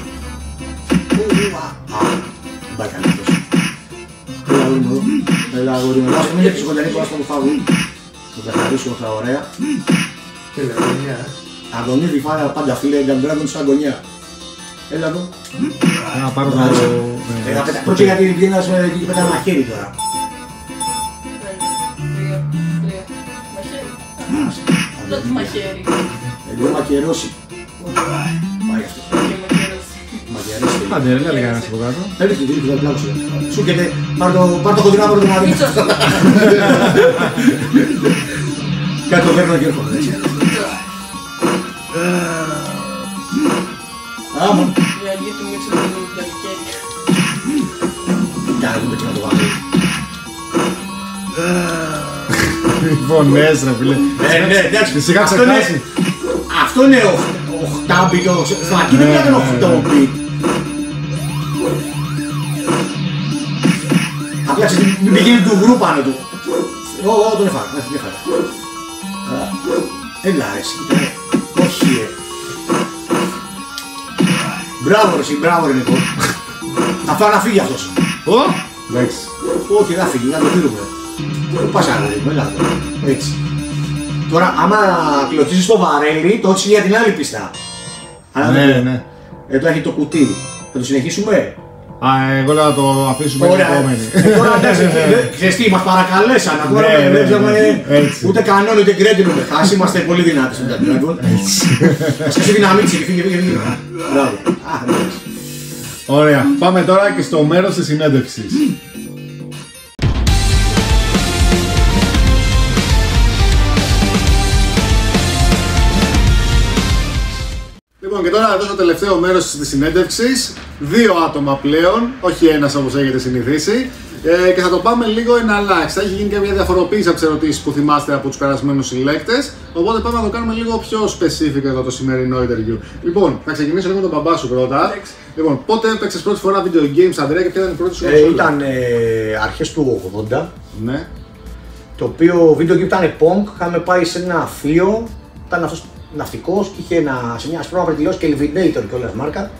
Α, δεν πάει καλύτερος. Έλα αγόρι μου εδώ. Έλα αγόρι μου εδώ. Ας μην έρθεις κοντανή που ας το φάγουν. Το καθαρίσουμε αυτά ωραία. Έλα, γωνιά. Αγωνίδι φάρα πάντα φίλε, Γκαντράγον σαν γωνιά. Έλα εδώ. Να πάρω το... Ε, θα πέτα- Πρώτα γιατί βγαίνοντας και πέτα ένα χέρι τώρα. Τρία, τρία. Μαχαίρι. Τότε μαχαίρι. Εγώ μακερώσει. Πάει αυτό. Και μαχαίρωση. Μακερώσει. Άντε, ρε, έλεγα ένας από κάτω. Θέλεις την τρίτη, θα πλάκωσε. Σου και πάρ' το κοντινά, πάρ' το να δεις. Κάτι το παίρνω και έρχομαι. έτσι. Άμα. Η αλήθεια του μίξου του καλοκαίρι. Κάνε το και να το βάλω. Φωνές, ρε φίλε. Ε, ναι, εντάξει. Εσύ είχα Αυτό είναι- ξεχάσει. Αυτό είναι οχτάμπιτο. Στην αρχή δεν ήταν οχτάμπιτ. Απλά ξέρεις, μην πηγαίνει του γκρου πάνω του. Ω, ω, τον έφαγα. Δεν έφαγα. Έλα, εσύ, κοίτα. Όχι, ρε. Μπράβο, ρε, εσύ, μπράβο, ρε, Νικό. Θα φάω να φύγει αυτός. Ω! Εντάξει. Όχι, δεν θα φύγει, να το φύγουμε. Πας άγρι, έλα εδώ. Έτσι. Τώρα, άμα κλωτσίσεις το βαρέλι, το έχεις για την άλλη πίστα. Αλλά Ναι, δεν- ναι. Εδώ έχει το κουτί. Θα το συνεχίσουμε. Α, εγώ λέω να το αφήσουμε την Ωραία. επόμενη. Ε, τώρα εντάξει, δε- ξέρεις τι, μας παρακαλέσαν. Ακόμα Ναι, δεν ναι, παίζαμε ναι. Έτσι. ούτε κανόνι ούτε γκρέντιν ούτε χάσει. Είμαστε πολύ δυνατοί στον Dragon. Ας και δυναμίτσι, φύγε, φύγε, φύγε. Μπράβο. Α, εντάξει. Ωραία. Πάμε τώρα και στο μέρος της συνέντευξης. Λοιπόν, και τώρα εδώ στο τελευταίο μέρος της συνέντευξης, δύο άτομα πλέον, όχι ένας όπως έχετε συνηθίσει, ε, και θα το πάμε λίγο εναλλάξει. Θα έχει γίνει και μια διαφοροποίηση από τις ερωτήσεις που θυμάστε από τους περασμένους συλλέκτες, οπότε πάμε να το κάνουμε λίγο πιο specific εδώ το σημερινό interview. Λοιπόν, θα ξεκινήσω λίγο με τον μπαμπά σου πρώτα. Εντάξει. Λοιπόν, πότε έπαιξες πρώτη φορά video games, Ανδρέα, και ποια ήταν η πρώτη σου Ε, κονσόλα? Ήταν ε, αρχές του ογδόντα, Ναι. το οποίο βίντεο game ήταν Pong. Είχαμε πάει σε ένα θείο, ήταν αυτός ναυτικός και είχε ένα, σε μια ασπρόμαυρη τηλεόραση και Elevator κιόλας μάρκα.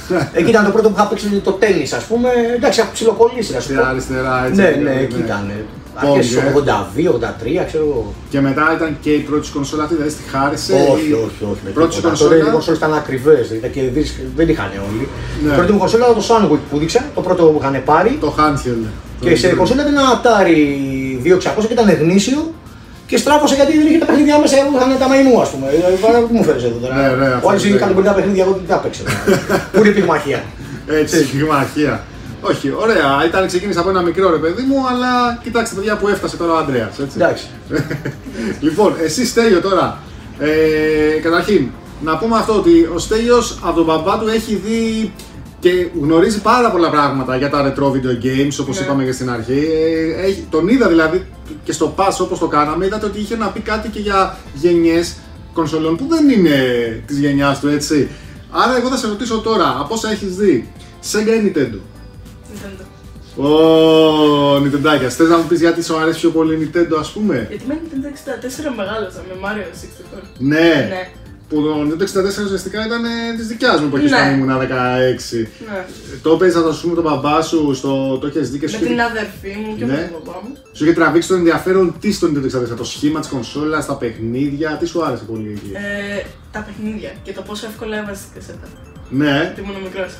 Εκεί ήταν το πρώτο που είχα παίξει το τέννις, ας πούμε. Εντάξει, έχω ψιλοκολλήσει. Στην αριστερά, έτσι. Ναι, ναι, εκεί ήταν. Αρχές του ογδόντα δύο ογδόντα τρία, ξέρω εγώ. Και μετά ήταν και η πρώτη σου κονσόλα αυτή, δηλαδή στη χάρισε. Όχι, ή... όχι, όχι. Πρώτη σου κονσόλα. Τότε οι κονσόλες ήταν ακριβές, δηλαδή δεν είχαν όλοι. Ναι. Η πρώτη μου κονσόλα ήταν το Sunway που δείξα, το πρώτο που είχαν πάρει. Το handheld. Και σε κονσόλα ήταν ένα Atari δύο εξακόσια και ήταν γνήσιο. Και στράφωσα γιατί δεν είχε τα παιχνίδια μέσα, είχαν τα μαϊμού, ας πούμε. Τι μου φέρεις εδώ τώρα. Ο άλλος είχε κάτι πολύ τα παιχνίδια, εγώ δεν τα παίξα. Πού είναι η πυγμαχία. Έτσι, η πυγμαχία. Όχι, ωραία, ήταν ξεκίνησα από ένα μικρό ρε παιδί μου, αλλά κοιτάξτε παιδιά που έφτασε τώρα ο Ανδρέας. Εντάξει. Λοιπόν, εσύ Στέλιο τώρα, ε, καταρχήν, να πούμε αυτό ότι ο Στέλιος από τον μπαμπά του έχει δει και γνωρίζει πάρα πολλά πράγματα για τα retro video games, όπως ναι. είπαμε και στην αρχή. Ε, έχει, τον είδα δηλαδή και στο pass όπως το κάναμε, είδατε ότι είχε να πει κάτι και για γενιές κονσολών που δεν είναι της γενιάς του, έτσι. Άρα εγώ θα σε ρωτήσω τώρα, από όσα έχεις δει, Sega ή Nintendo? Nintendo. Ω, Nintendo. Θες να μου πεις γιατί σου αρέσει πιο πολύ Nintendo, ας πούμε? Γιατί με Nintendo εξήντα τέσσερα μεγάλωσα με Mario εξήντα τέσσερα. Ναι. ναι. Που το Nintendo εξήντα τέσσερα ουσιαστικά ήταν της δικιάς μου εποχής όταν ήμουν δεκαέξι. Ναι. Το έπαιζα, ας πούμε, τον μπαμπά σου, στο... το έχεις δει και σου. Με την αδερφή μου και ναι. με τον μπαμπά μου. Σου είχε τραβήξει το ενδιαφέρον τι στο Nintendo εξήντα τέσσερα, το σχήμα της κονσόλας, τα παιχνίδια, τι σου άρεσε πολύ εκεί? Ε, τα παιχνίδια και το πόσο εύκολα έβαζε τη κασέτα. Ναι. Γιατί ήμουν μικρός.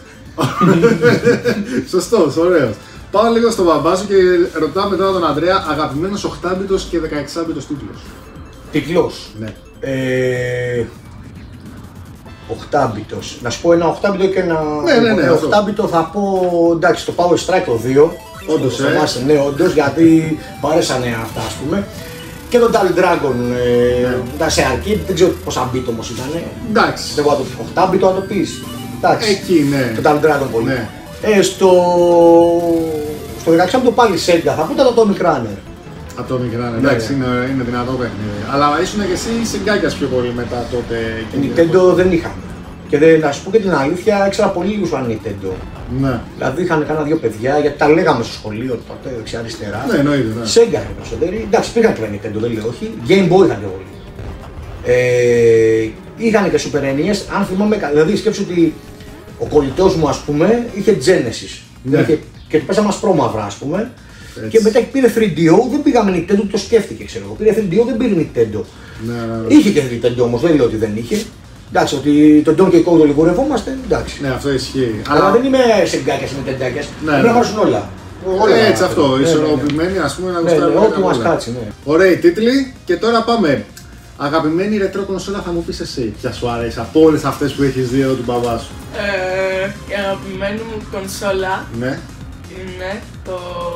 Σωστός, ωραίος. Πάω λίγο στον μπαμπά σου και ρωτάμε τώρα τον Ανδρέα, αγαπημένος οκτάμπιτος και δεκαεξάμπιτος τίτλος. Τίτλος. Ναι. Ε, οκτάμπιτος. Να σου πω ένα οκτάμπιτο και ένα. Ναι, ναι, ναι, οκτάμπιτο θα πω εντάξει, το Power Strike το δύο. Όντως, ε. Θυμάστε, ναι, όντως, γιατί μου αρέσανε αυτά, ας πούμε. Και τον Double Dragon, ε, ναι. ήταν σε arcade, δεν ξέρω πόσα bit όμως ήταν. Εντάξει. Δεν μπορώ να το πει. οκτάμπιτο να το πεις. Εντάξει. Εκεί, ναι. Το Double Dragon πολύ. Ναι. Ε, στο... στο δεκαεξάμπιτο πάλι Sega θα πω το Atomic Runner. Atomic Runner, εντάξει, είναι, είναι δυνατό παιχνίδι. Αλλά ήσουν και εσύ Σεγκάκιας πιο πολύ μετά τότε. Nintendo δεν είχαμε. Και δεν, να σου πω και την αλήθεια, ήξερα πολύ λίγους που ήταν Nintendo. Ναι. Δηλαδή είχαν κάνα δύο παιδιά, γιατί τα λέγαμε στο σχολείο τότε, δεξιά-αριστερά. Ναι, εννοείται. Ναι. Sega είχαν περισσότεροι. Εντάξει, πήγαν και Nintendo, δεν λέω όχι. Game Boy είχαν και όλοι. Ε, είχαν και Super εν ι ες, αν θυμάμαι καλά. Δηλαδή σκέψου ότι ο κολλητός μου, ας πούμε, είχε Genesis. Ναι. Είχε, και του πέσαμε ασπρόμαυρα, ας πούμε. Έτσι. Και μετά πήρε θρι ντι ο, δεν πήγαμε Nintendo, το σκέφτηκε, ξέρω εγώ. Πήρε θρι ντι ο, δεν πήρε Nintendo. Ναι, ναι, ναι. Είχε και Nintendo όμως, δεν λέω ότι δεν είχε. Εντάξει, ότι τον Donkey Kong το λιγουρευόμαστε, εντάξει. Ναι, αυτό ισχύει. Αλλά, Αλλά δεν είμαι σε γκάκιας ή με τεντάκιας. Ναι, πρέπει να βάζουν όλα. όλα. Έτσι αυτό, ναι, ισορροπημένοι, ας πούμε, να γουστάρουμε. Ναι, ναι, ό,τι μας κάτσει, ναι. Ωραίοι τίτλοι και τώρα πάμε. Αγαπημένη ρετρό κονσόλα θα μου πεις εσύ, ποια σου αρέσει από όλες αυτές που έχεις δει εδώ του μπαμπά σου? Ε, η αγαπημένη μου κονσόλα ναι. είναι το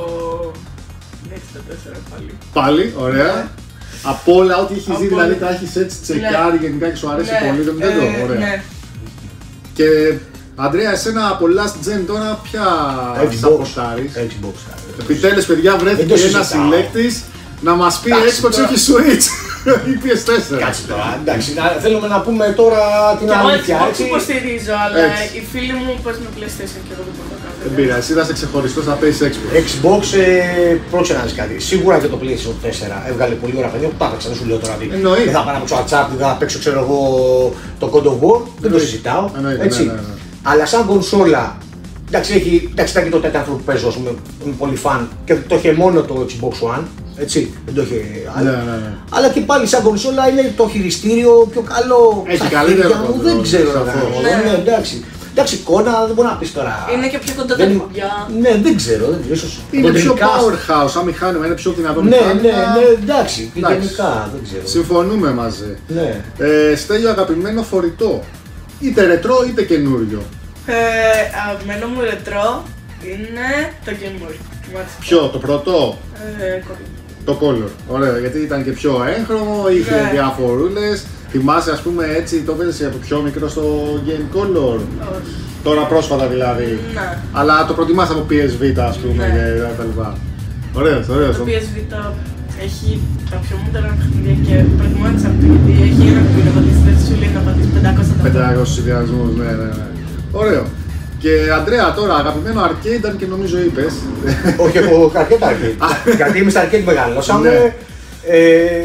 εξήντα τέσσερα πάλι. Πάλι, ωραία. Ναι. Από όλα, ό,τι έχεις από... δει, δηλαδή τα έχεις έτσι τσεκάρει ναι. γενικά και σου αρέσει ναι. πολύ, δεν το ε, ωραία. Ναι. Και Ανδρέα, εσένα από last gen τώρα ποια θα αποστάρεις? Xbox. Επιτέλους παιδιά βρέθηκε ένας συλλέκτης να μας πει Xbox όχι Switch ή πι ες φορ. Κάτσε τώρα, εντάξει, θέλουμε να πούμε τώρα την αλήθεια, έτσι. Εγώ υποστηρίζω, αλλά οι φίλοι μου παίζουν PlayStation και εγώ δεν μπορώ να κάνω. Δεν πειράζει, εσύ θα είσαι ξεχωριστός, θα παίζεις Xbox. Xbox, πρόξε να δεις κάτι. Σίγουρα και το PlayStation τέσσερα έβγαλε πολύ ωραία παιδιά που τα έπαιξα, δεν σου λέω τώρα τι. Δεν θα πάω να παίξω Uncharted, δεν θα παίξω ξέρω εγώ το God of War, δεν το συζητάω. Έτσι. Αλλά σαν κονσόλα, εντάξει, έχει, εντάξει, ήταν και το τέταρτο που παίζω, είμαι πολύ φαν και το είχε μόνο το Xbox One. Έτσι, δεν το είχε άλλο. Ναι, ναι, ναι. Αλλά και πάλι σαν κονσόλα είναι το χειριστήριο πιο καλό. Έχει καλύτερο μου, δεν ξέρω να κάνω. Ναι, εντάξει. Εντάξει, εικόνα δεν μπορεί να πει τώρα. Είναι και πιο κοντά τα κουμπιά. Ναι, δεν ξέρω. Δεν, ίσως είναι πιο powerhouse, σαν μηχάνημα, είναι πιο δυνατό ναι, μηχάνημα. Ναι, ναι, εντάξει, γενικά δεν ξέρω. Συμφωνούμε μαζί. Ναι. Ε, Στέλιο, αγαπημένο φορητό. Είτε ρετρό είτε καινούριο. Ε, αγαπημένο μου ρετρό είναι το Game Boy. Ποιο, το πρώτο? Ε, το Color, ωραίο, γιατί ήταν και πιο έγχρωμο, είχε yeah. διαφορούλες. Θυμάσαι ας πούμε έτσι, το παίζεις από πιο μικρό στο Game Color? Όχι. Τώρα πρόσφατα δηλαδή. Ναι. Αλλά το προτιμάς από πι ες βι ας πούμε ναι. και τα λοιπά. Ωραίος, ωραίος. Το πι ες βι έχει τα πιο μοντέρνα παιχνίδια και προτιμώ εξαρτή γιατί έχει ένα που είναι πατήσεις, δεν σου λέει να πατήσεις πεντακόσιους συνδυασμούς, ναι, ναι, ναι. Ωραίο. Και Αντρέα, τώρα αγαπημένο arcade, αν και νομίζω είπες. Όχι, εγώ αρκετά arcade. Γιατί είμαι στα arcade μεγαλώσαμε.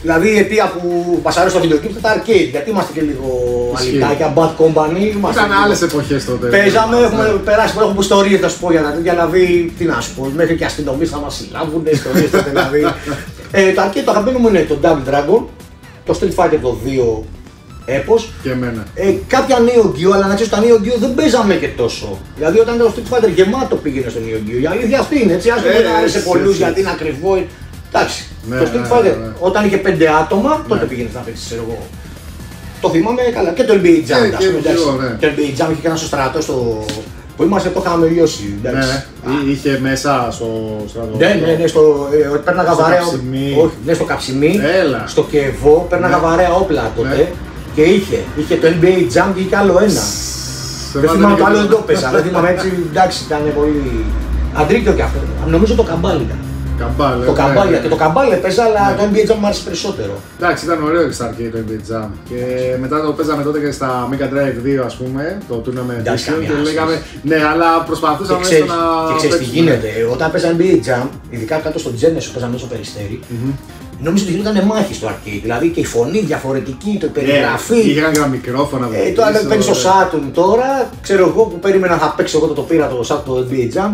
Δηλαδή η αιτία που μας αρέσει το βίντεο games ήταν τα arcade, γιατί είμαστε και λίγο αλυτάκια, Bad Company. Ήταν άλλες εποχές τότε. Παίζαμε, έχουμε περάσει, έχουμε ιστορίες να σου πω για να, για να δει, τι να σου πω, μέχρι και αστυνομίες θα μας συλλάβουν, ιστορίες τότε δηλαδή. ε, το arcade το αγαπημένο μου είναι το Double Dragon, το Street Fighter το δύο έπος. Και εμένα. Ε, κάποια Neo Geo, αλλά να ξέρεις τα Neo Geo δεν παίζαμε και τόσο. Δηλαδή όταν ήταν το Street Fighter γεμάτο πήγαινε στο Neo Geo. Η αλήθεια αυτή είναι, έτσι, άσχετο δεν άρεσε πολλούς γιατί είναι ακριβό. Εντάξει, ναι, το Street ναι, Fighter ναι, ναι. όταν είχε πέντε άτομα, ναι. τότε πήγαινε να παίξεις, ξέρω εγώ. Το θυμάμαι καλά. Και το N B A Jam, και, ας πούμε, και, εντάξει. ναι. Το N B A Jam είχε και ένα στο στρατό στο... που είμαστε, το είχαμε λιώσει. Ναι, είχε μέσα στο στρατό. Ναι, ναι, ναι, στο, ε, πέρναγα στο βαρέα. Καψιμί. Όχι, ναι, στο Καψιμί, Έλα. στο Κεβό, πέρναγα Ναι. βαρέα όπλα τότε. Ναι. Και είχε, είχε το N B A Jam και είχε άλλο ένα. Δεν θυμάμαι το άλλο, δεν το έπαιζα. Δεν θυμάμαι έτσι, εντάξει, ήταν πολύ. Αντρίκιο κι αυτό. Νομίζω το καμπάλι ήταν. Καμπάλε. Το ναι, καμπάλι, ναι. και το καμπάλι έπαιζα, αλλά Ναι. το N B A Jam μου άρεσε περισσότερο. Εντάξει, ήταν ωραίο και στα arcade το N B A Jam. Και μετά το παίζαμε τότε και στα Mega Drive δύο, ας πούμε, το Tournament Εντάξει, Edition. καμία Και σχέση. λέγαμε, ναι, αλλά Και προσπαθούσαμε έστω ξέρεις, να. και ξέρεις τι παίξουμε. γίνεται, όταν παίζα N B A Jam, ειδικά κάτω στο Genesis που παίζαμε μέσα στο περιστέρι, νόμιζα ότι γινόταν μάχη στο arcade. Δηλαδή και η φωνή διαφορετική, το Ναι, περιγραφή. είχαν και ένα μικρόφωνα. Ε, το άλλο παίρνει στο Saturn τώρα, ξέρω εγώ που περίμενα να παίξω εγώ το, το πήρα το Saturn το N B A Jam.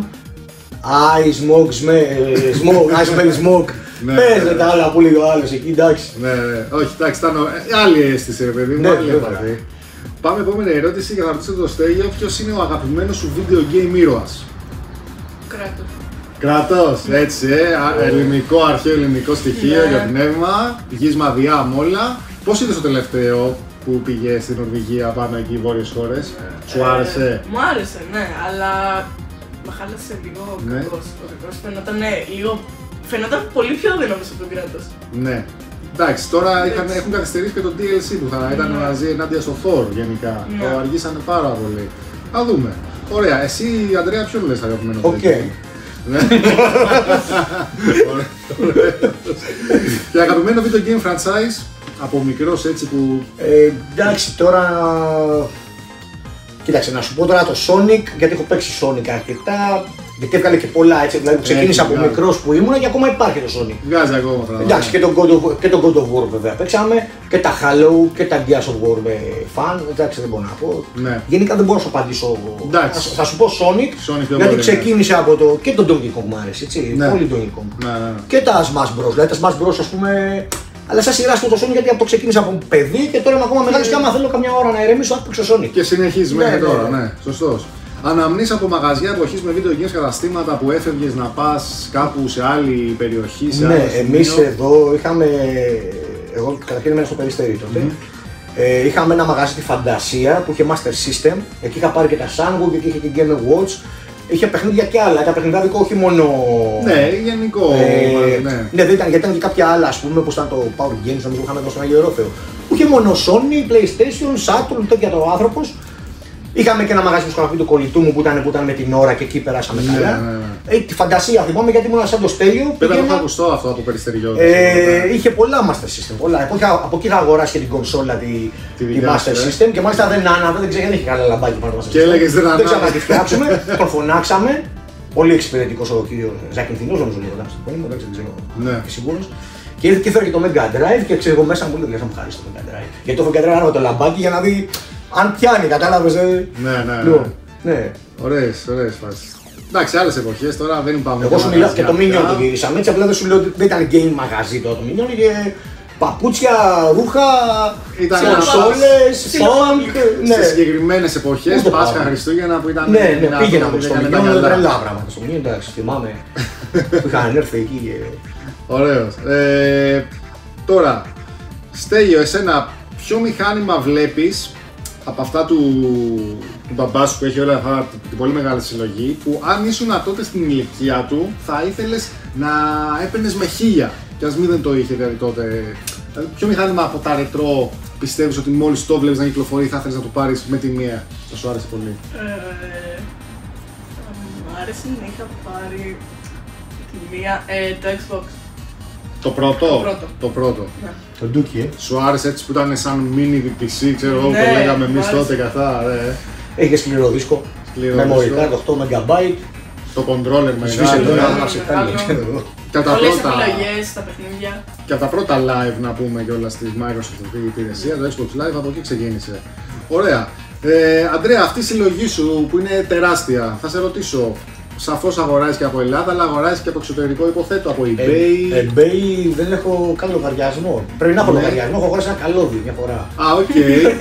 I smoke, smoke, I smell smoke. Ναι, Πες ναι, τα άλλα που λέει ο άλλος εκεί, εντάξει. Ναι, ναι, όχι, εντάξει, ήταν ε, άλλη αίσθηση, ρε παιδί μου, Ναι, άλλη βέβαια. επαφή. Πάμε επόμενη ερώτηση και θα ρωτήσω το Στέλιο, ποιος είναι ο αγαπημένος σου video game ήρωας? Κράτος. Κράτος, έτσι, ε, α, ελληνικό, αρχαίο ελληνικό στοιχείο Ναι. για πνεύμα, γύσμα διά μ' όλα. Πώς είδες το τελευταίο που πήγε στην Νορβηγία πάνω εκεί, οι βόρειες χώρες, σου άρεσε? Ε, μου άρεσε, ναι, αλλά με χάλασε λίγο Ναι. κακός. Ο κακός φαινόταν ναι, λίγο. Φαινόταν πολύ πιο αδύναμος από τον Κράτος. Ναι. Εντάξει, τώρα είχαν, Εντάξει. έχουν καθυστερήσει και το ντι ελ σι που θα ήταν Ναι. μαζί ενάντια στο Thor γενικά. Ναι. Το αργήσανε πάρα πολύ. Θα δούμε. Ωραία, εσύ Αντρέα ποιον λες αγαπημένο? Οκ. video game? Ναι. Ωραία, ωραία. Και αγαπημένο video game franchise από μικρός έτσι που... Ε, εντάξει, τώρα. Κοίταξε, να σου πω τώρα το Sonic, γιατί έχω παίξει Sonic αρκετά. Γιατί έβγαλε και πολλά έτσι. Δηλαδή, ξεκίνησα από βγάλει. μικρός που ήμουνα και ακόμα υπάρχει το Sonic. Βγάζει ακόμα πράγματα. Εντάξει, και τον God of, και τον God of War βέβαια παίξαμε και τα Halo και τα Gears of War με φαν. Εντάξει, δεν μπορώ να πω. Ναι. Γενικά δεν μπορώ να σου απαντήσω. Εντάξει. Θα, θα σου πω Sonic, Sonic πιο γιατί πολύ, ξεκίνησε από το. Και τον Donkey Kong μου άρεσε, έτσι. Ναι. Πολύ Donkey Kong. Ναι, ναι, ναι. Και τα Smash Bros. Δηλαδή τα Smash Bros, ας πούμε. Αλλά σαν σειρά στο το Sonic γιατί από το ξεκίνησα από παιδί και τώρα είμαι ακόμα μεγάλος και άμα θέλω καμιά ώρα να ηρεμήσω, θα παίξω Sonic. Και συνεχίζει Ναι, μέχρι ναι, τώρα, ναι. ναι, σωστός. Αναμνήσεις από μαγαζιά εποχής με video games καταστήματα που έφευγες να πας κάπου σε άλλη περιοχή, σε άλλο Ναι, σημείο. εμείς εδώ είχαμε. Εγώ καταρχήν ήμουν στο περιστέρι τότε. Ε, είχαμε ένα μαγαζί στη Φαντασία που είχε Master System. Εκεί είχα πάρει και τα Sunwood, εκεί είχε και Game Watch. Είχε παιχνίδια και άλλα. Ήταν παιχνιδιά δικό, όχι μόνο. Ναι, γενικό. Ε, ναι. ναι, δεν ήταν, γιατί ήταν και κάποια άλλα, ας πούμε, όπως ήταν το Power Games, νομίζω είχαμε εδώ στον Άγιο Ιερόθεο. Που είχε μόνο Sony, PlayStation, Saturn, τέτοια το άνθρωπος. Είχαμε και ένα μαγαζί που σκαφεί του κολλητού μου που ήταν, που ήταν με την ώρα και εκεί περάσαμε Ναι, καλά. ναι, ναι. Ε, τη Φαντασία θυμάμαι γιατί ήμουν σαν το Στέλιο. Πρέπει να το πήγαινα- έχω ακουστό αυτό από περιστεριό. ε, είχε πολλά Master System. Πολλά. Από, είχα- από εκεί είχα αγοράσει και την κονσόλα τη, Τη τη δικιά Master σου, ε. System και μάλιστα δεν άναβε, δεν ξέρω, δεν είχε καλά λαμπάκι πάνω το Master Και System. έλεγες, δεν ανάβει. Δεν ξέραμε να τη φτιάξουμε, τον φωνάξαμε. Πολύ εξυπηρετικό ο κύριο Ζακυνθινό, νομίζω λέγοντα το πόνιμο, δεν ξέρω. Ναι. Και σίγουρο. Και ήρθε και έφερε και το Mega Drive και ξέρω εγώ μέσα μου λέει: θα μου χαρίσει το Mega Drive. Γιατί το Mega Drive άναβε το λαμπάκι για να δει αν πιάνει, κατάλαβε. Ναι, ναι, ναι. Λοιπόν, ναι. Ωραίες, ωραίες φάσεις. Εντάξει, άλλες εποχές τώρα δεν πάμε. Εγώ για σου μιλάω και το μαγαζιά Minion πια. το γυρίσαμε έτσι, απλά δεν σου λέω ότι δεν ήταν game μαγαζί τώρα το Minion, είχε παπούτσια, ρούχα, Ήταν κονσόλες, funk, Σε ναι. συγκεκριμένες εποχές, Ούτε Πάσχα, πάμε. Χριστούγεννα που ήταν. Ναι, ναι, δυνατό, πήγαινα που στο λέγανε τα Minion, καλά. τρελά πράγματα στο Minion, εντάξει, θυμάμαι που είχαν έρθει εκεί και... Ωραίος. Ε, τώρα, Στέλιο, εσένα ποιο μηχάνημα βλέπεις από αυτά του, του μπαμπά σου που έχει όλα αυτά την πολύ μεγάλη συλλογή, που αν ήσουν τότε στην ηλικία του θα ήθελες να έπαιρνες με χίλια και ας μην δεν το είχε δηλαδή τότε. Δηλαδή, ποιο μηχάνημα από τα ρετρό πιστεύεις ότι μόλις το βλέπεις να κυκλοφορεί θα ήθελες να το πάρεις με τη μία, θα σου άρεσε πολύ? Ε, θα μου άρεσε να είχα πάρει τη μία, ε, το Xbox. Το πρώτο. Το πρώτο. Το πρώτο. Ναι. Το Dookie, ε. Σου άρεσε έτσι που ήταν σαν mini πι σι, ξέρω εγώ, Ναι, το λέγαμε μου εμείς άρεσε. τότε καθά, ρε. Είχε σκληρό δίσκο, Σκληρό memory δίσκο. card οκτώ μεγαμπάιτ, το controller Σβήσε μεγάλο. το ε. να σε κάνει, ξέρω εγώ. Και από τα Πολλές πρώτα- επιλογές στα παιχνίδια. Και από τα πρώτα live να πούμε κιόλας της Microsoft αυτή η υπηρεσία, το Xbox Live από εκεί ξεκίνησε. Ωραία. Ε, Αντρέα, αυτή η συλλογή σου που είναι τεράστια, θα σε ρωτήσω. Σαφώς αγοράζεις και από Ελλάδα, αλλά αγοράζεις και από εξωτερικό, υποθέτω, από eBay. Ε, eBay δεν έχω καν λογαριασμό. Πρέπει να έχω Ναι. λογαριασμό, έχω αγοράσει ένα καλώδιο μια φορά. Α, οκ.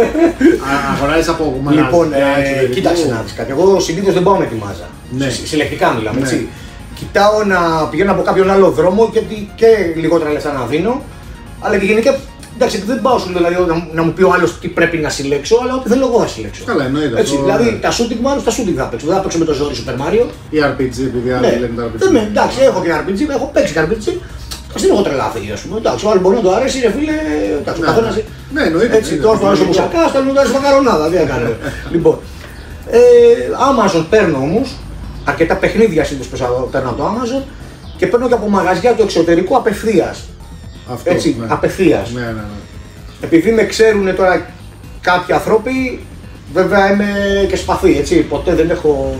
Α, αγοράζεις από μαγαζιά Λοιπόν, ε, εξωτερικού. κοίταξε να δεις κάτι. Εγώ συνήθως δεν πάω με τη μάζα. Ναι. Συ- Συλλεκτικά μιλάμε, Ναι. έτσι. Κοιτάω να πηγαίνω από κάποιον άλλο δρόμο και, ότι- και λιγότερα λεφτά να δίνω. Αλλά και γενικά, εντάξει, δεν πάω σου λέω, δηλαδή, να, να μου πει ο άλλος τι πρέπει να συλλέξω, αλλά ό,τι θέλω εγώ θα συλλέξω. Καλά, εννοείται. Έτσι, αυτό, δηλαδή ναι. τα shooting man, τα shooting θα παίξω. Δεν θα παίξω με το ζόρι Super Mario. Ή αρ πι τζι, επειδή άλλοι Ναι, λένε το αρ πι τζι. δεν με- εντάξει, έχω και αρ πι τζι, έχω παίξει και αρ πι τζι. Ας δεν έχω τρελαθεί, ας πούμε. Εντάξει, ο άλλος μπορεί να το αρέσει, ρε φίλε. Εντάξει, ο Ναι, καθένας. ναι, εννοείται. Έτσι, εννοείται. τώρα του αρέσει ο μουσακάς, τώρα του αρέσει η μακαρονάδα. Τι έκανε. Λοιπόν, ε, Amazon παίρνω όμως, αρκετά παιχνίδια συνήθως παίρνω από το Amazon και παίρνω και από μαγαζιά του εξωτερικού απευθείας. Αυτό, Έτσι, ναι. απευθείας. Ναι, ναι, ναι. Επειδή με ξέρουν τώρα κάποιοι άνθρωποι, βέβαια είμαι και σπαθή, έτσι. Ποτέ δεν έχω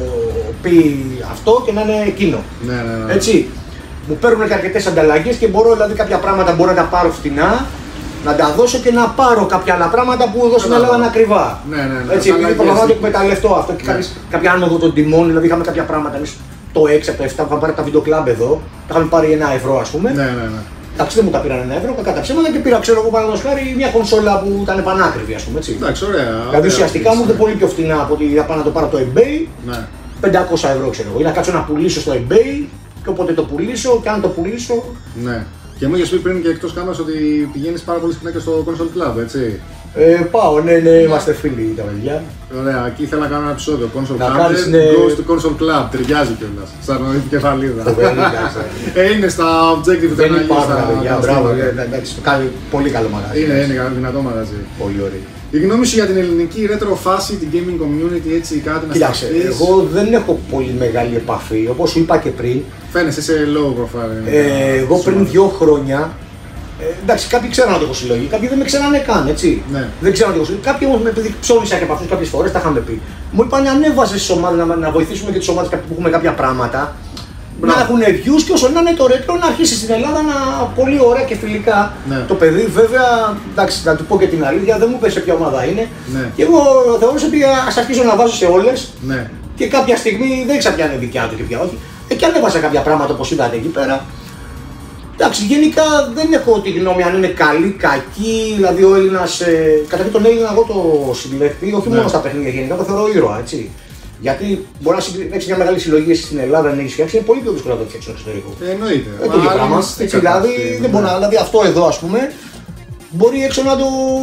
πει αυτό και να είναι εκείνο. Ναι, ναι, ναι. Έτσι. Μου παίρνουν και αρκετές ανταλλαγές και μπορώ δηλαδή κάποια πράγματα μπορώ να τα πάρω φτηνά, να τα δώσω και να πάρω κάποια άλλα πράγματα που εδώ στην Ελλάδα είναι ακριβά. Ναι, ναι, ναι. Έτσι, επειδή Ανταλλαγές. προφανώς το εκμεταλλευτώ αυτό και Ναι. κάποιες- κάποια άνοδο των τιμών, δηλαδή είχαμε κάποια πράγματα εμείς το έξι από το επτά που είχαμε πάρει από τα βίντεο κλαμπ εδώ, τα είχαμε πάρει ένα ευρώ ας πούμε. Ναι, ναι, ναι. Εντάξει, δεν μου τα πήραν ένα ευρώ, κακά τα ψέματα και πήρα, ξέρω εγώ, παραδείγματος χάρη μια κονσόλα που ήταν πανάκριβη, ας πούμε έτσι. Εντάξει, ωραία. Δηλαδή ωραία ουσιαστικά μου αυτή, είναι πολύ πιο φτηνά από ότι θα πάω να το πάρω από το eBay, Ναι. πεντακόσια ευρώ ξέρω εγώ. Ή να κάτσω να πουλήσω στο eBay και όποτε το πουλήσω και αν το πουλήσω. Ναι. Και μου είχες πει πριν και εκτός κάμερας ότι πηγαίνεις πάρα πολύ συχνά και στο Console Club, έτσι. Ε, πάω, ναι, ναι, είμαστε φίλοι τα παιδιά. Ωραία, εκεί ήθελα να κάνω ένα επεισόδιο. Console Να Club κάνεις, ναι. goes to Console Club. Ταιριάζει κιόλας. Σαν κεφαλίδα. Φοβερή, εντάξει. Ε, είναι στα objective Δεν του υπάρχουν τα παιδιά, μπράβο, Είναι, ε, εντάξει, το κάνει πολύ καλό μαγαζί. είναι ένα δυνατό μαγαζί. Πολύ ωραίο. Η γνώμη σου για την ελληνική retro φάση, την gaming community, έτσι κάτι να Κοίταξε, σταθείς? εγώ δεν έχω πολύ μεγάλη επαφή, όπως σου είπα και πριν. Φαίνεσαι σε low profile. Ε, εγώ πριν δύο χρόνια, ε, εντάξει, κάποιοι ξέραν ότι έχω συλλογή, κάποιοι δεν με ξέρανε καν, έτσι. Ναι. Δεν ξέραν ότι έχω συλλογή. Κάποιοι όμως, επειδή ψώνισα και από αυτούς κάποιες φορές, τα είχαμε πει. Μου είπαν ανέβαζε στις ομάδες να, να βοηθήσουμε και τις ομάδες που έχουμε κάποια πράγματα. Μπράβο. Να έχουν views και όσο να είναι το retro να αρχίσει στην Ελλάδα να πολύ ωραία και φιλικά. Ναι. Το παιδί, βέβαια, εντάξει, να του πω και την αλήθεια, δεν μου είπε σε ποια ομάδα είναι. Ναι. Και εγώ θεώρησα ότι ας αρχίσω να βάζω σε όλες. Ναι. Και κάποια στιγμή δεν ήξερα ποια είναι δικιά του και ποια όχι. Ε, και ανέβασα κάποια πράγματα όπως είδατε εκεί πέρα. Εντάξει, γενικά δεν έχω τη γνώμη αν είναι καλή, κακή. Δηλαδή ο Έλληνας. Ε, καταρχήν τον Έλληνα, εγώ το συλλέχτη, όχι Ναι. μόνο στα παιχνίδια γενικά, το θεωρώ ήρωα, έτσι. Γιατί μπορεί να έχει μια μεγάλη συλλογή εσύ στην Ελλάδα, να έχει φτιάξει, είναι πολύ πιο δύσκολο να το φτιάξει στο εξωτερικό. Ε, εννοείται. Ε, το ίδιο Άλλοι πράγμα. είμαστε Έτσι, κατά δηλαδή, αυτή, δεν ναι. μπορεί να, δηλαδή αυτό εδώ ας πούμε μπορεί έξω να το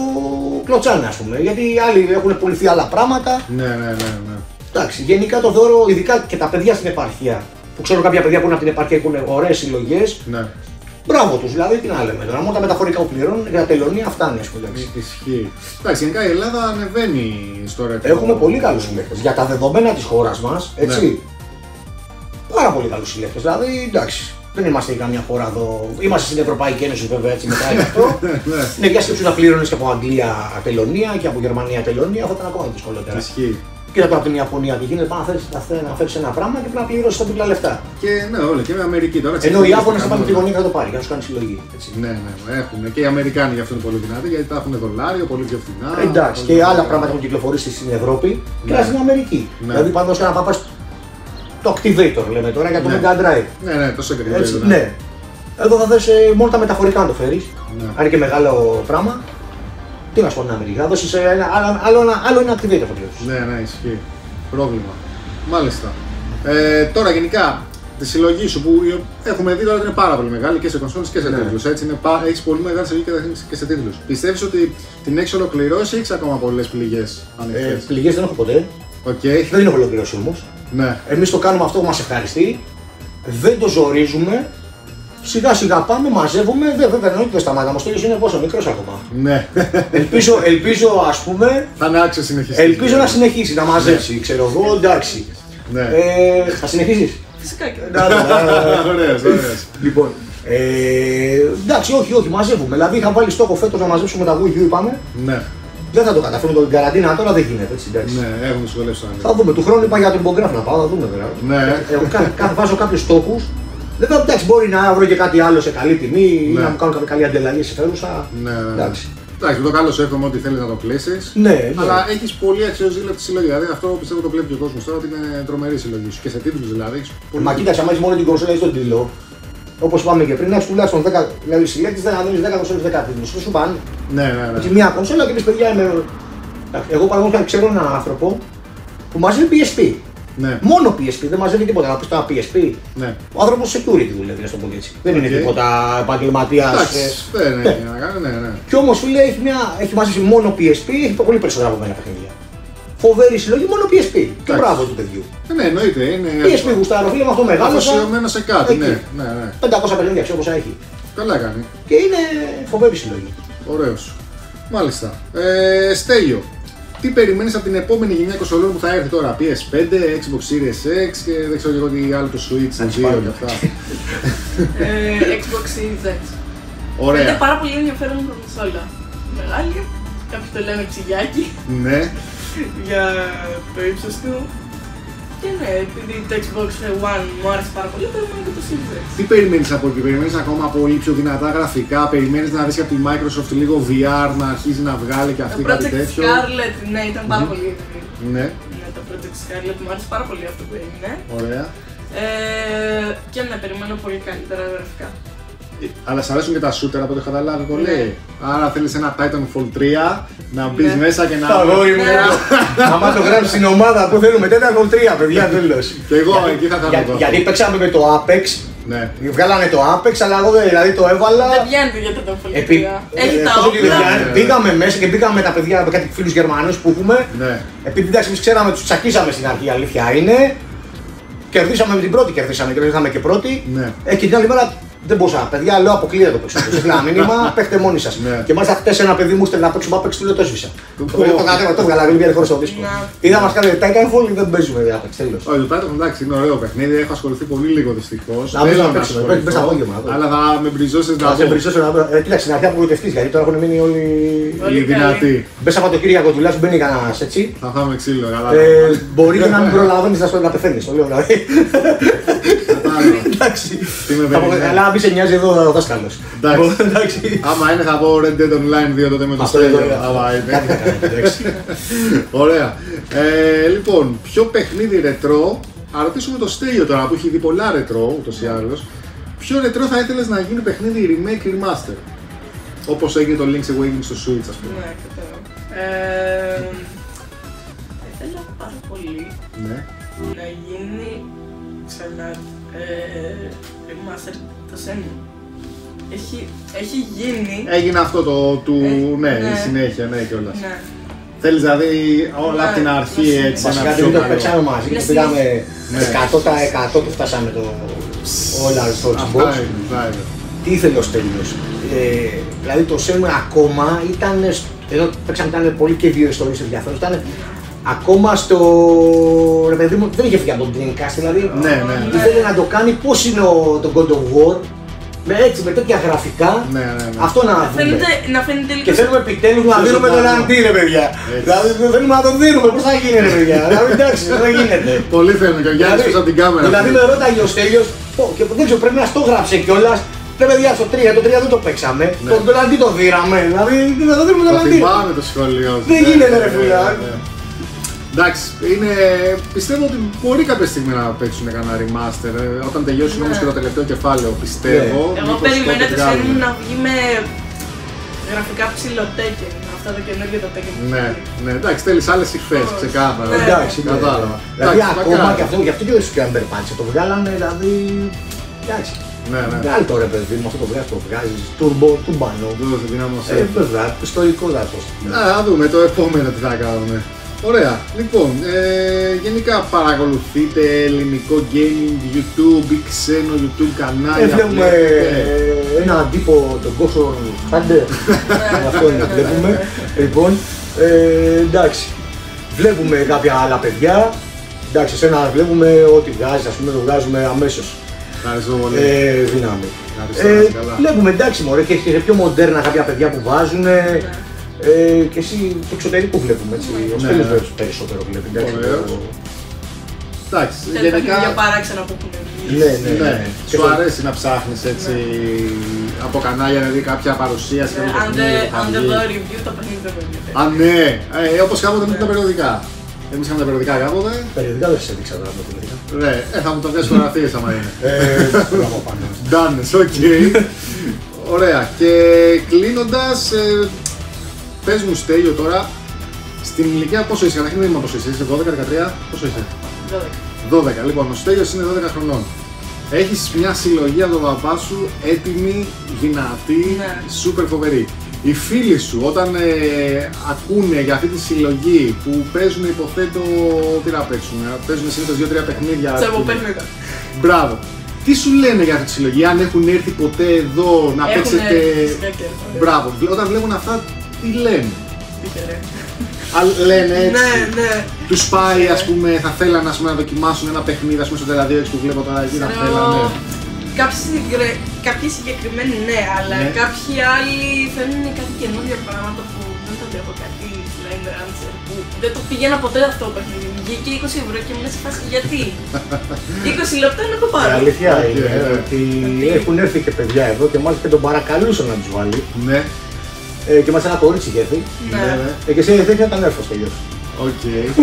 κλωτσάνε ας πούμε. Γιατί άλλοι έχουν πουληθεί άλλα πράγματα. Ναι, ναι, ναι, ναι. Εντάξει, γενικά το θεωρώ, ειδικά και τα παιδιά στην επαρχία. Που ξέρω κάποια παιδιά που είναι από την επαρχία και έχουν ωραίες συλλογές. Ναι. Μπράβο τους, δηλαδή τι να λέμε τώρα. Μόνο τα μεταφορικά που πληρώνουν για τα τελωνία φτάνει ας πούμε. εντάξει. Ισχύει. Εντάξει, γενικά η Ελλάδα ανεβαίνει στο retro. Έχουμε πολύ καλούς συλλέκτες. Για τα δεδομένα της χώρας μας, έτσι. Ναι. Πάρα πολύ καλούς συλλέκτες. Δηλαδή, εντάξει, δεν είμαστε για καμιά χώρα εδώ. Είμαστε στην Ευρωπαϊκή Ένωση βέβαια, έτσι μετά είναι αυτό. Ναι. Είναι μια σκέψη να πλήρωνες και από Αγγλία τελωνία και από Γερμανία τελωνία, θα ήταν ακόμα δυσκολότερα. Ισχύει. Κοίτα τώρα από την Ιαπωνία τι γίνεται, πάνε να φέρεις, να φέρεις, να φέρεις ένα πράγμα και πρέπει να πληρώσεις τα διπλά λεφτά. Και ναι, όλα και με Αμερική τώρα. Ενώ οι Ιάπωνες θα κάνουν πάνε τη όλα. γωνία και θα το πάρει, και να σου κάνει συλλογή. Έτσι. Ναι, ναι, ναι, έχουν. Και οι Αμερικάνοι γι' αυτό είναι πολύ δυνατοί, γιατί τα έχουν δολάριο, πολύ πιο φθηνά. Εντάξει, πολύ και πιο άλλα φθηνά. πράγματα έχουν κυκλοφορήσει στην Ευρώπη και Ναι. άλλα στην Αμερική. Ναι. Δηλαδή πάνω σε ένα πάπα το Activator λέμε τώρα για το Ναι. Mega Drive. Ναι, ναι, τόσο ακριβό. Έτσι, ναι. Εδώ θα θες ε, μόνο τα μεταφορικά να το φέρεις. Ναι. Αν είναι και μεγάλο πράγμα. Τι να σου πω στην Αμερική, θα δώσεις ένα, άλλο, άλλο, ένα, άλλο ένα Activator θα πληρώσεις. Ναι, ναι, ισχύει. Πρόβλημα. Μάλιστα. Ε, τώρα γενικά, τη συλλογή σου που έχουμε δει τώρα ότι είναι πάρα πολύ μεγάλη και σε κονσόλες και σε Ναι. τίτλους. Έτσι, είναι, πα- έχεις πολύ μεγάλη συλλογή και- και σε τίτλους. Πιστεύεις ότι την έχεις ολοκληρώσει ή έχεις ακόμα πολλές πληγές Ε, ανοιχτές? πληγές δεν έχω ποτέ. Οκ. Δεν έχω ολοκληρώσει όμως. Ναι. Εμείς το κάνουμε αυτό που μας ευχαριστεί. Δεν το ζορίζουμε. Σιγά σιγά πάμε, μαζεύουμε. Δεν, βέβαια εννοείται δεν σταματάμε. Ο Στέλιος είναι πόσο μικρός ακόμα. Ναι. Ελπίζω, ελπίζω ας πούμε. Θα είναι άξιο συνεχιστής. Ελπίζω να συνεχίσει να μαζέψει, ξέρω εγώ, εντάξει. Ναι. Ε, θα συνεχίσεις. Φυσικά και. Να, να, να, να. Ωραίος, ωραίος. Λοιπόν, ε, εντάξει, όχι, όχι, μαζεύουμε. Δηλαδή είχα βάλει στόχο φέτος να μαζέψουμε τα Wii U, είπαμε. Ναι. Δεν θα το καταφέρουν τον καραντίνα, τώρα δεν γίνεται έτσι. Εντάξει. Ναι, έχουν δυσκολεύσει. Θα δούμε. Του χρόνου είπα για τον Μπογκράφ να πάω, θα δούμε τώρα. Ναι. Εγώ κα, κα, βάζω κάποιους στόχους. Βέβαια, εντάξει, μπορεί να βρω και κάτι άλλο σε καλή τιμή ή Ναι. να μου κάνουν κάποια καλή ανταλλαγή σε φέρουσα. Ναι, ναι. Εντάξει. Εντάξει, το καλό σου εύχομαι ότι θέλει να το κλείσει. Ναι, ναι. Αλλά έχει πολύ αξιοζήλευτη συλλογή. Δηλαδή αυτό πιστεύω το βλέπει και ο κόσμο τώρα ότι είναι τρομερή συλλογή σου. Και σε τίτλου δηλαδή. έχεις πολύ... Μα κοίταξε, άμα έχεις μόνο την κονσόλα ή τον τίτλο, όπως είπαμε και πριν, να έχεις τουλάχιστον δέκα, δηλαδή συλλέκτης δεν θα δίνεις δέκα κονσόλες, δέκα τίτλους. Δεν σου πάνε. Ναι, ναι, ναι. Έτσι, μία κονσόλα και πεις παιδιά είμαι. Εγώ παραδείγματος ξέρω έναν άνθρωπο που μαζεύει πι ες πι. Ναι. Μόνο πι ες πι, δεν μαζεύει τίποτα. Να πεις τώρα πι ες πι. Ναι. Ο άνθρωπος security δουλεύει, να το πω έτσι. Δεν είναι Okay. τίποτα επαγγελματίας. Εντάξει, ε, δεν ναι. έχει να κάνει, ναι, ναι. Κι όμως φίλε έχει, μια, έχει μαζεύει μόνο πι ες πι, έχει πολύ περισσότερα από μένα παιχνίδια. Φοβερή συλλογή, μόνο πι ες πι. Και Εντάξει. μπράβο του παιδιού. Ναι, εννοείται. Είναι πι ες πι γουστάρω, φίλε με αυτό μεγάλο. αφοσιωμένο σε κάτι. Εκεί. Ναι, ναι, ναι. πεντακόσια παιχνίδια ξέρω πόσα έχει. Καλά κάνει. Και είναι φοβερή συλλογή. Ωραίος. Μάλιστα. Ε, Στέλιο, τι περιμένεις από την επόμενη γενιά κονσολών που θα έρθει τώρα, πι ες φάιβ, Xbox Series X και δεν ξέρω και εγώ τι άλλο, το Switch, το δύο και αυτά. Ε, Xbox Series X. Είναι Ωραία. πάρα πολύ ενδιαφέρον κονσόλα. Μεγάλη, κάποιοι το λένε ψυγιάκι Ναι. για το ύψος του. Και ναι, επειδή το Xbox One μου άρεσε πάρα πολύ, περιμένω και το Series X. Τι περιμένεις από εκεί, περιμένεις ακόμα πολύ πιο δυνατά γραφικά, περιμένεις να δεις από τη Microsoft λίγο βι αρ να αρχίζει να βγάλει και αυτή Το κάτι Project τέτοιο. Scarlet, ναι, ήταν πάρα πολύ εύκολο. Ναι, Ναι, το Project Scarlet μου άρεσε πάρα πολύ αυτό που έγινε. ωραία. Ε, και ναι, περιμένω πολύ καλύτερα γραφικά. Αλλά σ' αρέσουν και τα shooter από ό,τι έχω καταλάβει πολύ. Ναι. Άρα θέλεις ένα Titanfall τρία να μπεις Ναι. μέσα και να. Τα αγόρι μου. Ναι. Άμα το γράψει στην ομάδα που θέλουμε τέταρτο τρία, παιδιά, τέλος. Και εγώ εκεί θα Για- κάνω το. Γιατί παίξαμε με το Apex, Ναι. βγάλανε το Apex, αλλά εγώ δεν- δηλαδή το έβαλα. Δεν πιάνεται για το Titanfall Επί... τρία. Έχει ε, τα τόσο και δεν όπλα. πιάνει. Ναι. Μπήκαμε μέσα και μπήκαμε με τα παιδιά, με κάτι φίλους Γερμανούς που έχουμε. Ναι. Επειδή εντάξει, εμείς ξέραμε, τους τσακίσαμε στην αρχή, η αλήθεια είναι. Κερδίσαμε με την πρώτη, κερδίσαμε και ήρθαμε και πρώτη. Ναι. Ε, και την άλλη μέρα δεν μπορούσα, παιδιά, λέω αποκλείεται το παίξω. Του στείλα μήνυμα, παίχτε μόνοι σας. Ναι. Και μάλιστα χτες ένα παιδί μου στέλνει να παίξουμε Apex, του λέω το έσβησα. Το Το κατέβα, το βγάλα, δεν χωρίς το δίσκο. Να. Ή θα μας κάνετε Titanfall ή δεν παίζουμε Apex, τέλος. Όχι, το Titanfall εντάξει είναι ωραίο παιχνίδι, έχω ασχοληθεί πολύ λίγο δυστυχώς. Να μην Θέλω να παίξουμε, ασχοληθώ, παίξεις το απόγευμα, εδώ. αλλά θα με μπριζώσεις να Θα σε δω. βριστώ να ε, κοίταξε, στην αρχή απογοητευτείς, γιατί τώρα έχουν μείνει όλοι. Όλοι Οι δυνατοί. Μπες Σαββατοκύριακο τουλάχιστον μπαίνει κανένας έτσι. Θα φάμε ξύλο, καλά. Ε, μπορεί και να μην προλαβαίνεις να στο- να πεθαίνεις, το λέω δηλαδή. Κατάλαβα. Εντάξει. Τι με Θα πω, περιμένει. αλλά μη σε νοιάζει εδώ ο δάσκαλος. Εντάξει. Λοιπόν, εντάξει. Άμα είναι θα πω Red Dead Online δύο τότε με το Αυτό είναι Στέλιο. το- Άμα Κάτι θα είναι. κάνετε, εντάξει. Ωραία. Ε, λοιπόν, ποιο παιχνίδι ρετρό, να ρωτήσουμε το Στέλιο τώρα που έχει δει πολλά ρετρό ούτως ή άλλως. Ποιο ρετρό θα ήθελες να γίνει παιχνίδι remake remaster, όπως έγινε το Link's Awakening στο Switch ας πούμε. Ναι, κατάλαβα. Ε, θα ήθελα πάρα πολύ Ναι. να γίνει ξανά ε, remaster το Shenmue. Έχει, έχει γίνει. Έγινε αυτό το του, Ε, ναι, ναι. η συνέχεια, ναι κιόλας. Ναι. Θέλεις δηλαδή όλα Ναι, από την αρχή ναι, έτσι, Βασικά ένα δεν πιο το καλό. παίξαμε μαζί και Ναι, το πήγαμε ναι. εκατό τοις εκατό και φτάσαμε το All Our Thoughts Αυτά Box. είναι, αυτά είναι. Τι ήθελε ο Στέλιος. Ε, δηλαδή το Shenmue ακόμα ήταν, σ- ενώ παίξαμε ήταν πολύ και δύο ιστορίες ενδιαφέρουσες, ήταν ακόμα στο, ρε παιδί μου, δεν είχε φύγει από τον Dreamcast, δηλαδή Ναι, ναι, ναι. ήθελε να το κάνει πώς είναι ο, το God of War, με έτσι, με τέτοια γραφικά, Ναι, ναι, ναι. αυτό να Να δούμε. φαίνεται, να φαίνεται λίγο. Και θέλουμε επιτέλους να Ποιος δίνουμε το τον κάνει. αντί ρε παιδιά. Έτσι. Δηλαδή θέλουμε να τον δίνουμε, πώς θα γίνει ρε παιδιά. Δηλαδή εντάξει, δεν γίνεται. Πολύ θέλουν και ο Γιάννης πίσω από την κάμερα. Δηλαδή με ρώταγε ο Στέλιος, πω, και δεν ξέρω, πρέπει να στο γράψε κιόλας. Ρε παιδιά, στο τρία, το τρία δεν το παίξαμε. Ναι. Το, τον αντί το δίραμε. Δηλαδή δεν θα δίνουμε τον Το αντί. θυμάμαι το σχολείο. Δεν Ναι, γίνεται, ναι, ρε ναι, φίλε. ναι. Εντάξει, είναι... πιστεύω ότι μπορεί κάποια στιγμή να παίξουν κανένα remaster. ε, Όταν τελειώσουν όμως Ναι. και το τελευταίο κεφάλαιο, πιστεύω. Εγώ μήπως περιμένω τότε το βγάλουν. Shenmue να βγει με γραφικά ψηλό Tekken. Αυτά τα καινούργια το Tekken. Ναι, ναι, εντάξει, θέλεις άλλες υφές, ξεκάθαρα. Ναι. Εντάξει, ναι. Κατάλαβα. Δηλαδή Εντάξει, ακόμα μακάρι. και αυτό, γι' αυτό και το Super Punch το βγάλανε, δηλαδή. Εντάξει. Ναι, ναι. Βγάλει το ρε παιδί μου, αυτό το βγάζει, το βγάζει. Turbo, τουμπάνο. Δώσε δυνάμωση. Ε, βέβαια, ιστορικό δάτο. Α, να δούμε το επόμενο τι θα κάνουμε. Ωραία. Λοιπόν, ε, γενικά παρακολουθείτε ελληνικό gaming, YouTube ή ξένο YouTube κανάλια. Ε, βλέπουμε βλέπετε? ε, έναν τύπο, τον Κόξο Χάντερ. Αυτό είναι, βλέπουμε. Λοιπόν, ε, εντάξει. Βλέπουμε κάποια άλλα παιδιά. Εντάξει, εσένα βλέπουμε ό,τι βγάζει, ας πούμε, το βγάζουμε αμέσως. Ευχαριστώ πολύ. Ε, δύναμη. Ευχαριστώ, Ε, καλά. βλέπουμε εντάξει μωρέ και σε πιο μοντέρνα κάποια παιδιά που βάζουν. Ε, Ε, και εσύ το εξωτερικό βλέπουμε έτσι. Ο Στέλιος ναι. περισσότερο βλέπει. Εντάξει, γενικά... Για παράξενα που έχουν βγει. Ναι, ναι, ναι. ναι. Σου το... αρέσει να ψάχνεις έτσι ναι. από κανάλια να δει κάποια παρουσίαση. Ναι, αν δεν δω review το παιχνίδι δεν βλέπετε. Α, ναι, ε, όπως κάποτε με τα περιοδικά. Εμείς είχαμε τα περιοδικά κάποτε. Περιοδικά δεν σε έδειξα τώρα με περιοδικά. Ναι, ε, θα μου το βγάλεις φωτογραφίες άμα είναι. Ε, μπράβο πάνω. Ντάνες, οκ. Ωραία, και κλείνοντας, ε, πες μου Στέλιο τώρα, στην ηλικία πόσο είσαι, καταρχήν δεν είμαι πόσο είσαι, είσαι δώδεκα, δεκατρία, πόσο είσαι? δώδεκα. δώδεκα, λοιπόν, ο Στέλιος είναι δώδεκα χρονών. Έχεις μια συλλογή από τον παπά σου έτοιμη, δυνατή, ναι. σούπερ φοβερή. Οι φίλοι σου όταν ε, ακούνε για αυτή τη συλλογή που παίζουν, υποθέτω, τι να παίξουν, παίζουν συνήθως δύο τρία παιχνίδια. Τσεποπέχνιδα. Μπράβο. Τι σου λένε για αυτή τη συλλογή, αν έχουν έρθει ποτέ εδώ να έχουν παίξετε. Έρθει, μπράβο. Όταν βλέπουν αυτά, τι λένε? Τυχερέ. Λένε έτσι. Ναι, ναι. Τους πάει, ας πούμε, θα θέλανε ας πούμε, να δοκιμάσουν ένα παιχνίδι, ας πούμε, στο Τεραδίο που βλέπω τώρα εκεί να θέλανε. Κάποιοι συγκεκριμένοι ναι, αλλά ναι. κάποιοι άλλοι θέλουν κάτι καινούργια πράγματα που δεν θα το έχω κάτι Line Rancher που δεν το πήγαινα ποτέ αυτό το παιχνίδι. Βγήκε είκοσι ευρώ και μου σε φάση γιατί. είκοσι λεπτά να το πάρω. Η αλήθεια είναι ότι έχουν έρθει και παιδιά εδώ και μάλιστα και τον παρακαλούσαν να τους βάλει. Ναι. Ε, και μας ένα κορίτσι είχε έρθει. Ναι. Ε, και εσύ δεν ήταν έρθος τελείως. Οκ.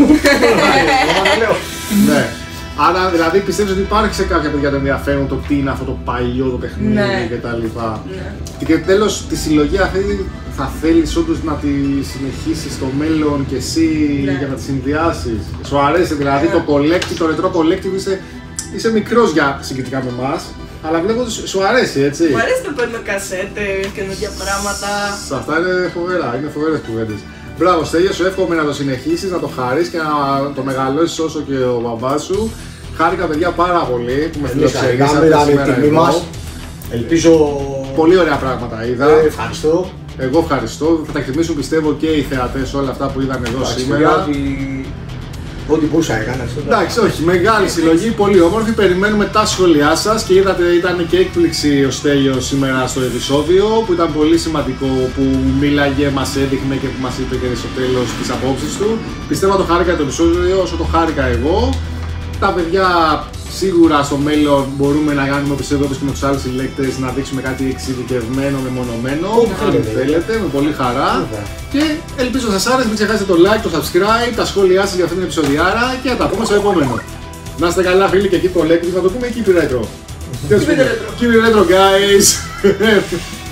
Ναι. Άρα δηλαδή πιστεύεις ότι υπάρχει σε κάποια παιδιά το ενδιαφέρον το τι είναι αυτό το παλιό το παιχνίδι ναι. κτλ. Ναι. Και τέλος τη συλλογή αυτή θα θέλεις όντως να τη συνεχίσεις στο μέλλον και εσύ ναι. για να τη συνδυάσεις. Σου αρέσει δηλαδή ναι. το collective, το retro collective, είσαι, είσαι μικρός για συγκριτικά με εμάς. Αλλά βλέπω ότι σου αρέσει, έτσι. Μου αρέσει να παίρνω κασέτες, καινούργια πράγματα. Σε αυτά είναι φοβερά, είναι φοβερές κουβέντες. Μπράβο Στέλιο, σου εύχομαι να το συνεχίσεις, να το χαρείς και να το μεγαλώσεις όσο και ο μπαμπάς σου. Χάρηκα παιδιά πάρα πολύ που με φιλοξενήσατε σήμερα εδώ. Ελπίζω... Πολύ ωραία πράγματα είδα. Ε, ευχαριστώ. Εγώ ευχαριστώ. Θα τα εκτιμήσουν πιστεύω και οι θεατές όλα αυτά που είδαν εδώ εντάξει, σήμερα. Ό,τι μπορούσα έκανα. Εντάξει, όχι, μεγάλη συλλογή, πολύ όμορφη. Περιμένουμε τα σχόλιά σας και είδατε ήταν και έκπληξη ο Στέλιος σήμερα στο επεισόδιο που ήταν πολύ σημαντικό που μίλαγε, μας έδειχνε και που μας είπε και στο τέλος τις απόψεις του. Πιστεύω το χάρηκα το επεισόδιο όσο το χάρηκα εγώ. Τα παιδιά σίγουρα στο μέλλον μπορούμε να κάνουμε επεισόδιο όπως και με τους άλλους συλλέκτες να δείξουμε κάτι εξειδικευμένο, μεμονωμένο. Αν θέλετε, με πολύ χαρά. Και ελπίζω να σας άρεσε, μην ξεχάσετε το like, το subscribe, τα σχόλιά σας για αυτήν την επεισοδιάρα και θα τα πούμε στο επόμενο. Να είστε καλά φίλοι και Keep Collective, θα το πούμε Keep Retro. Keep Retro. Keep Retro guys.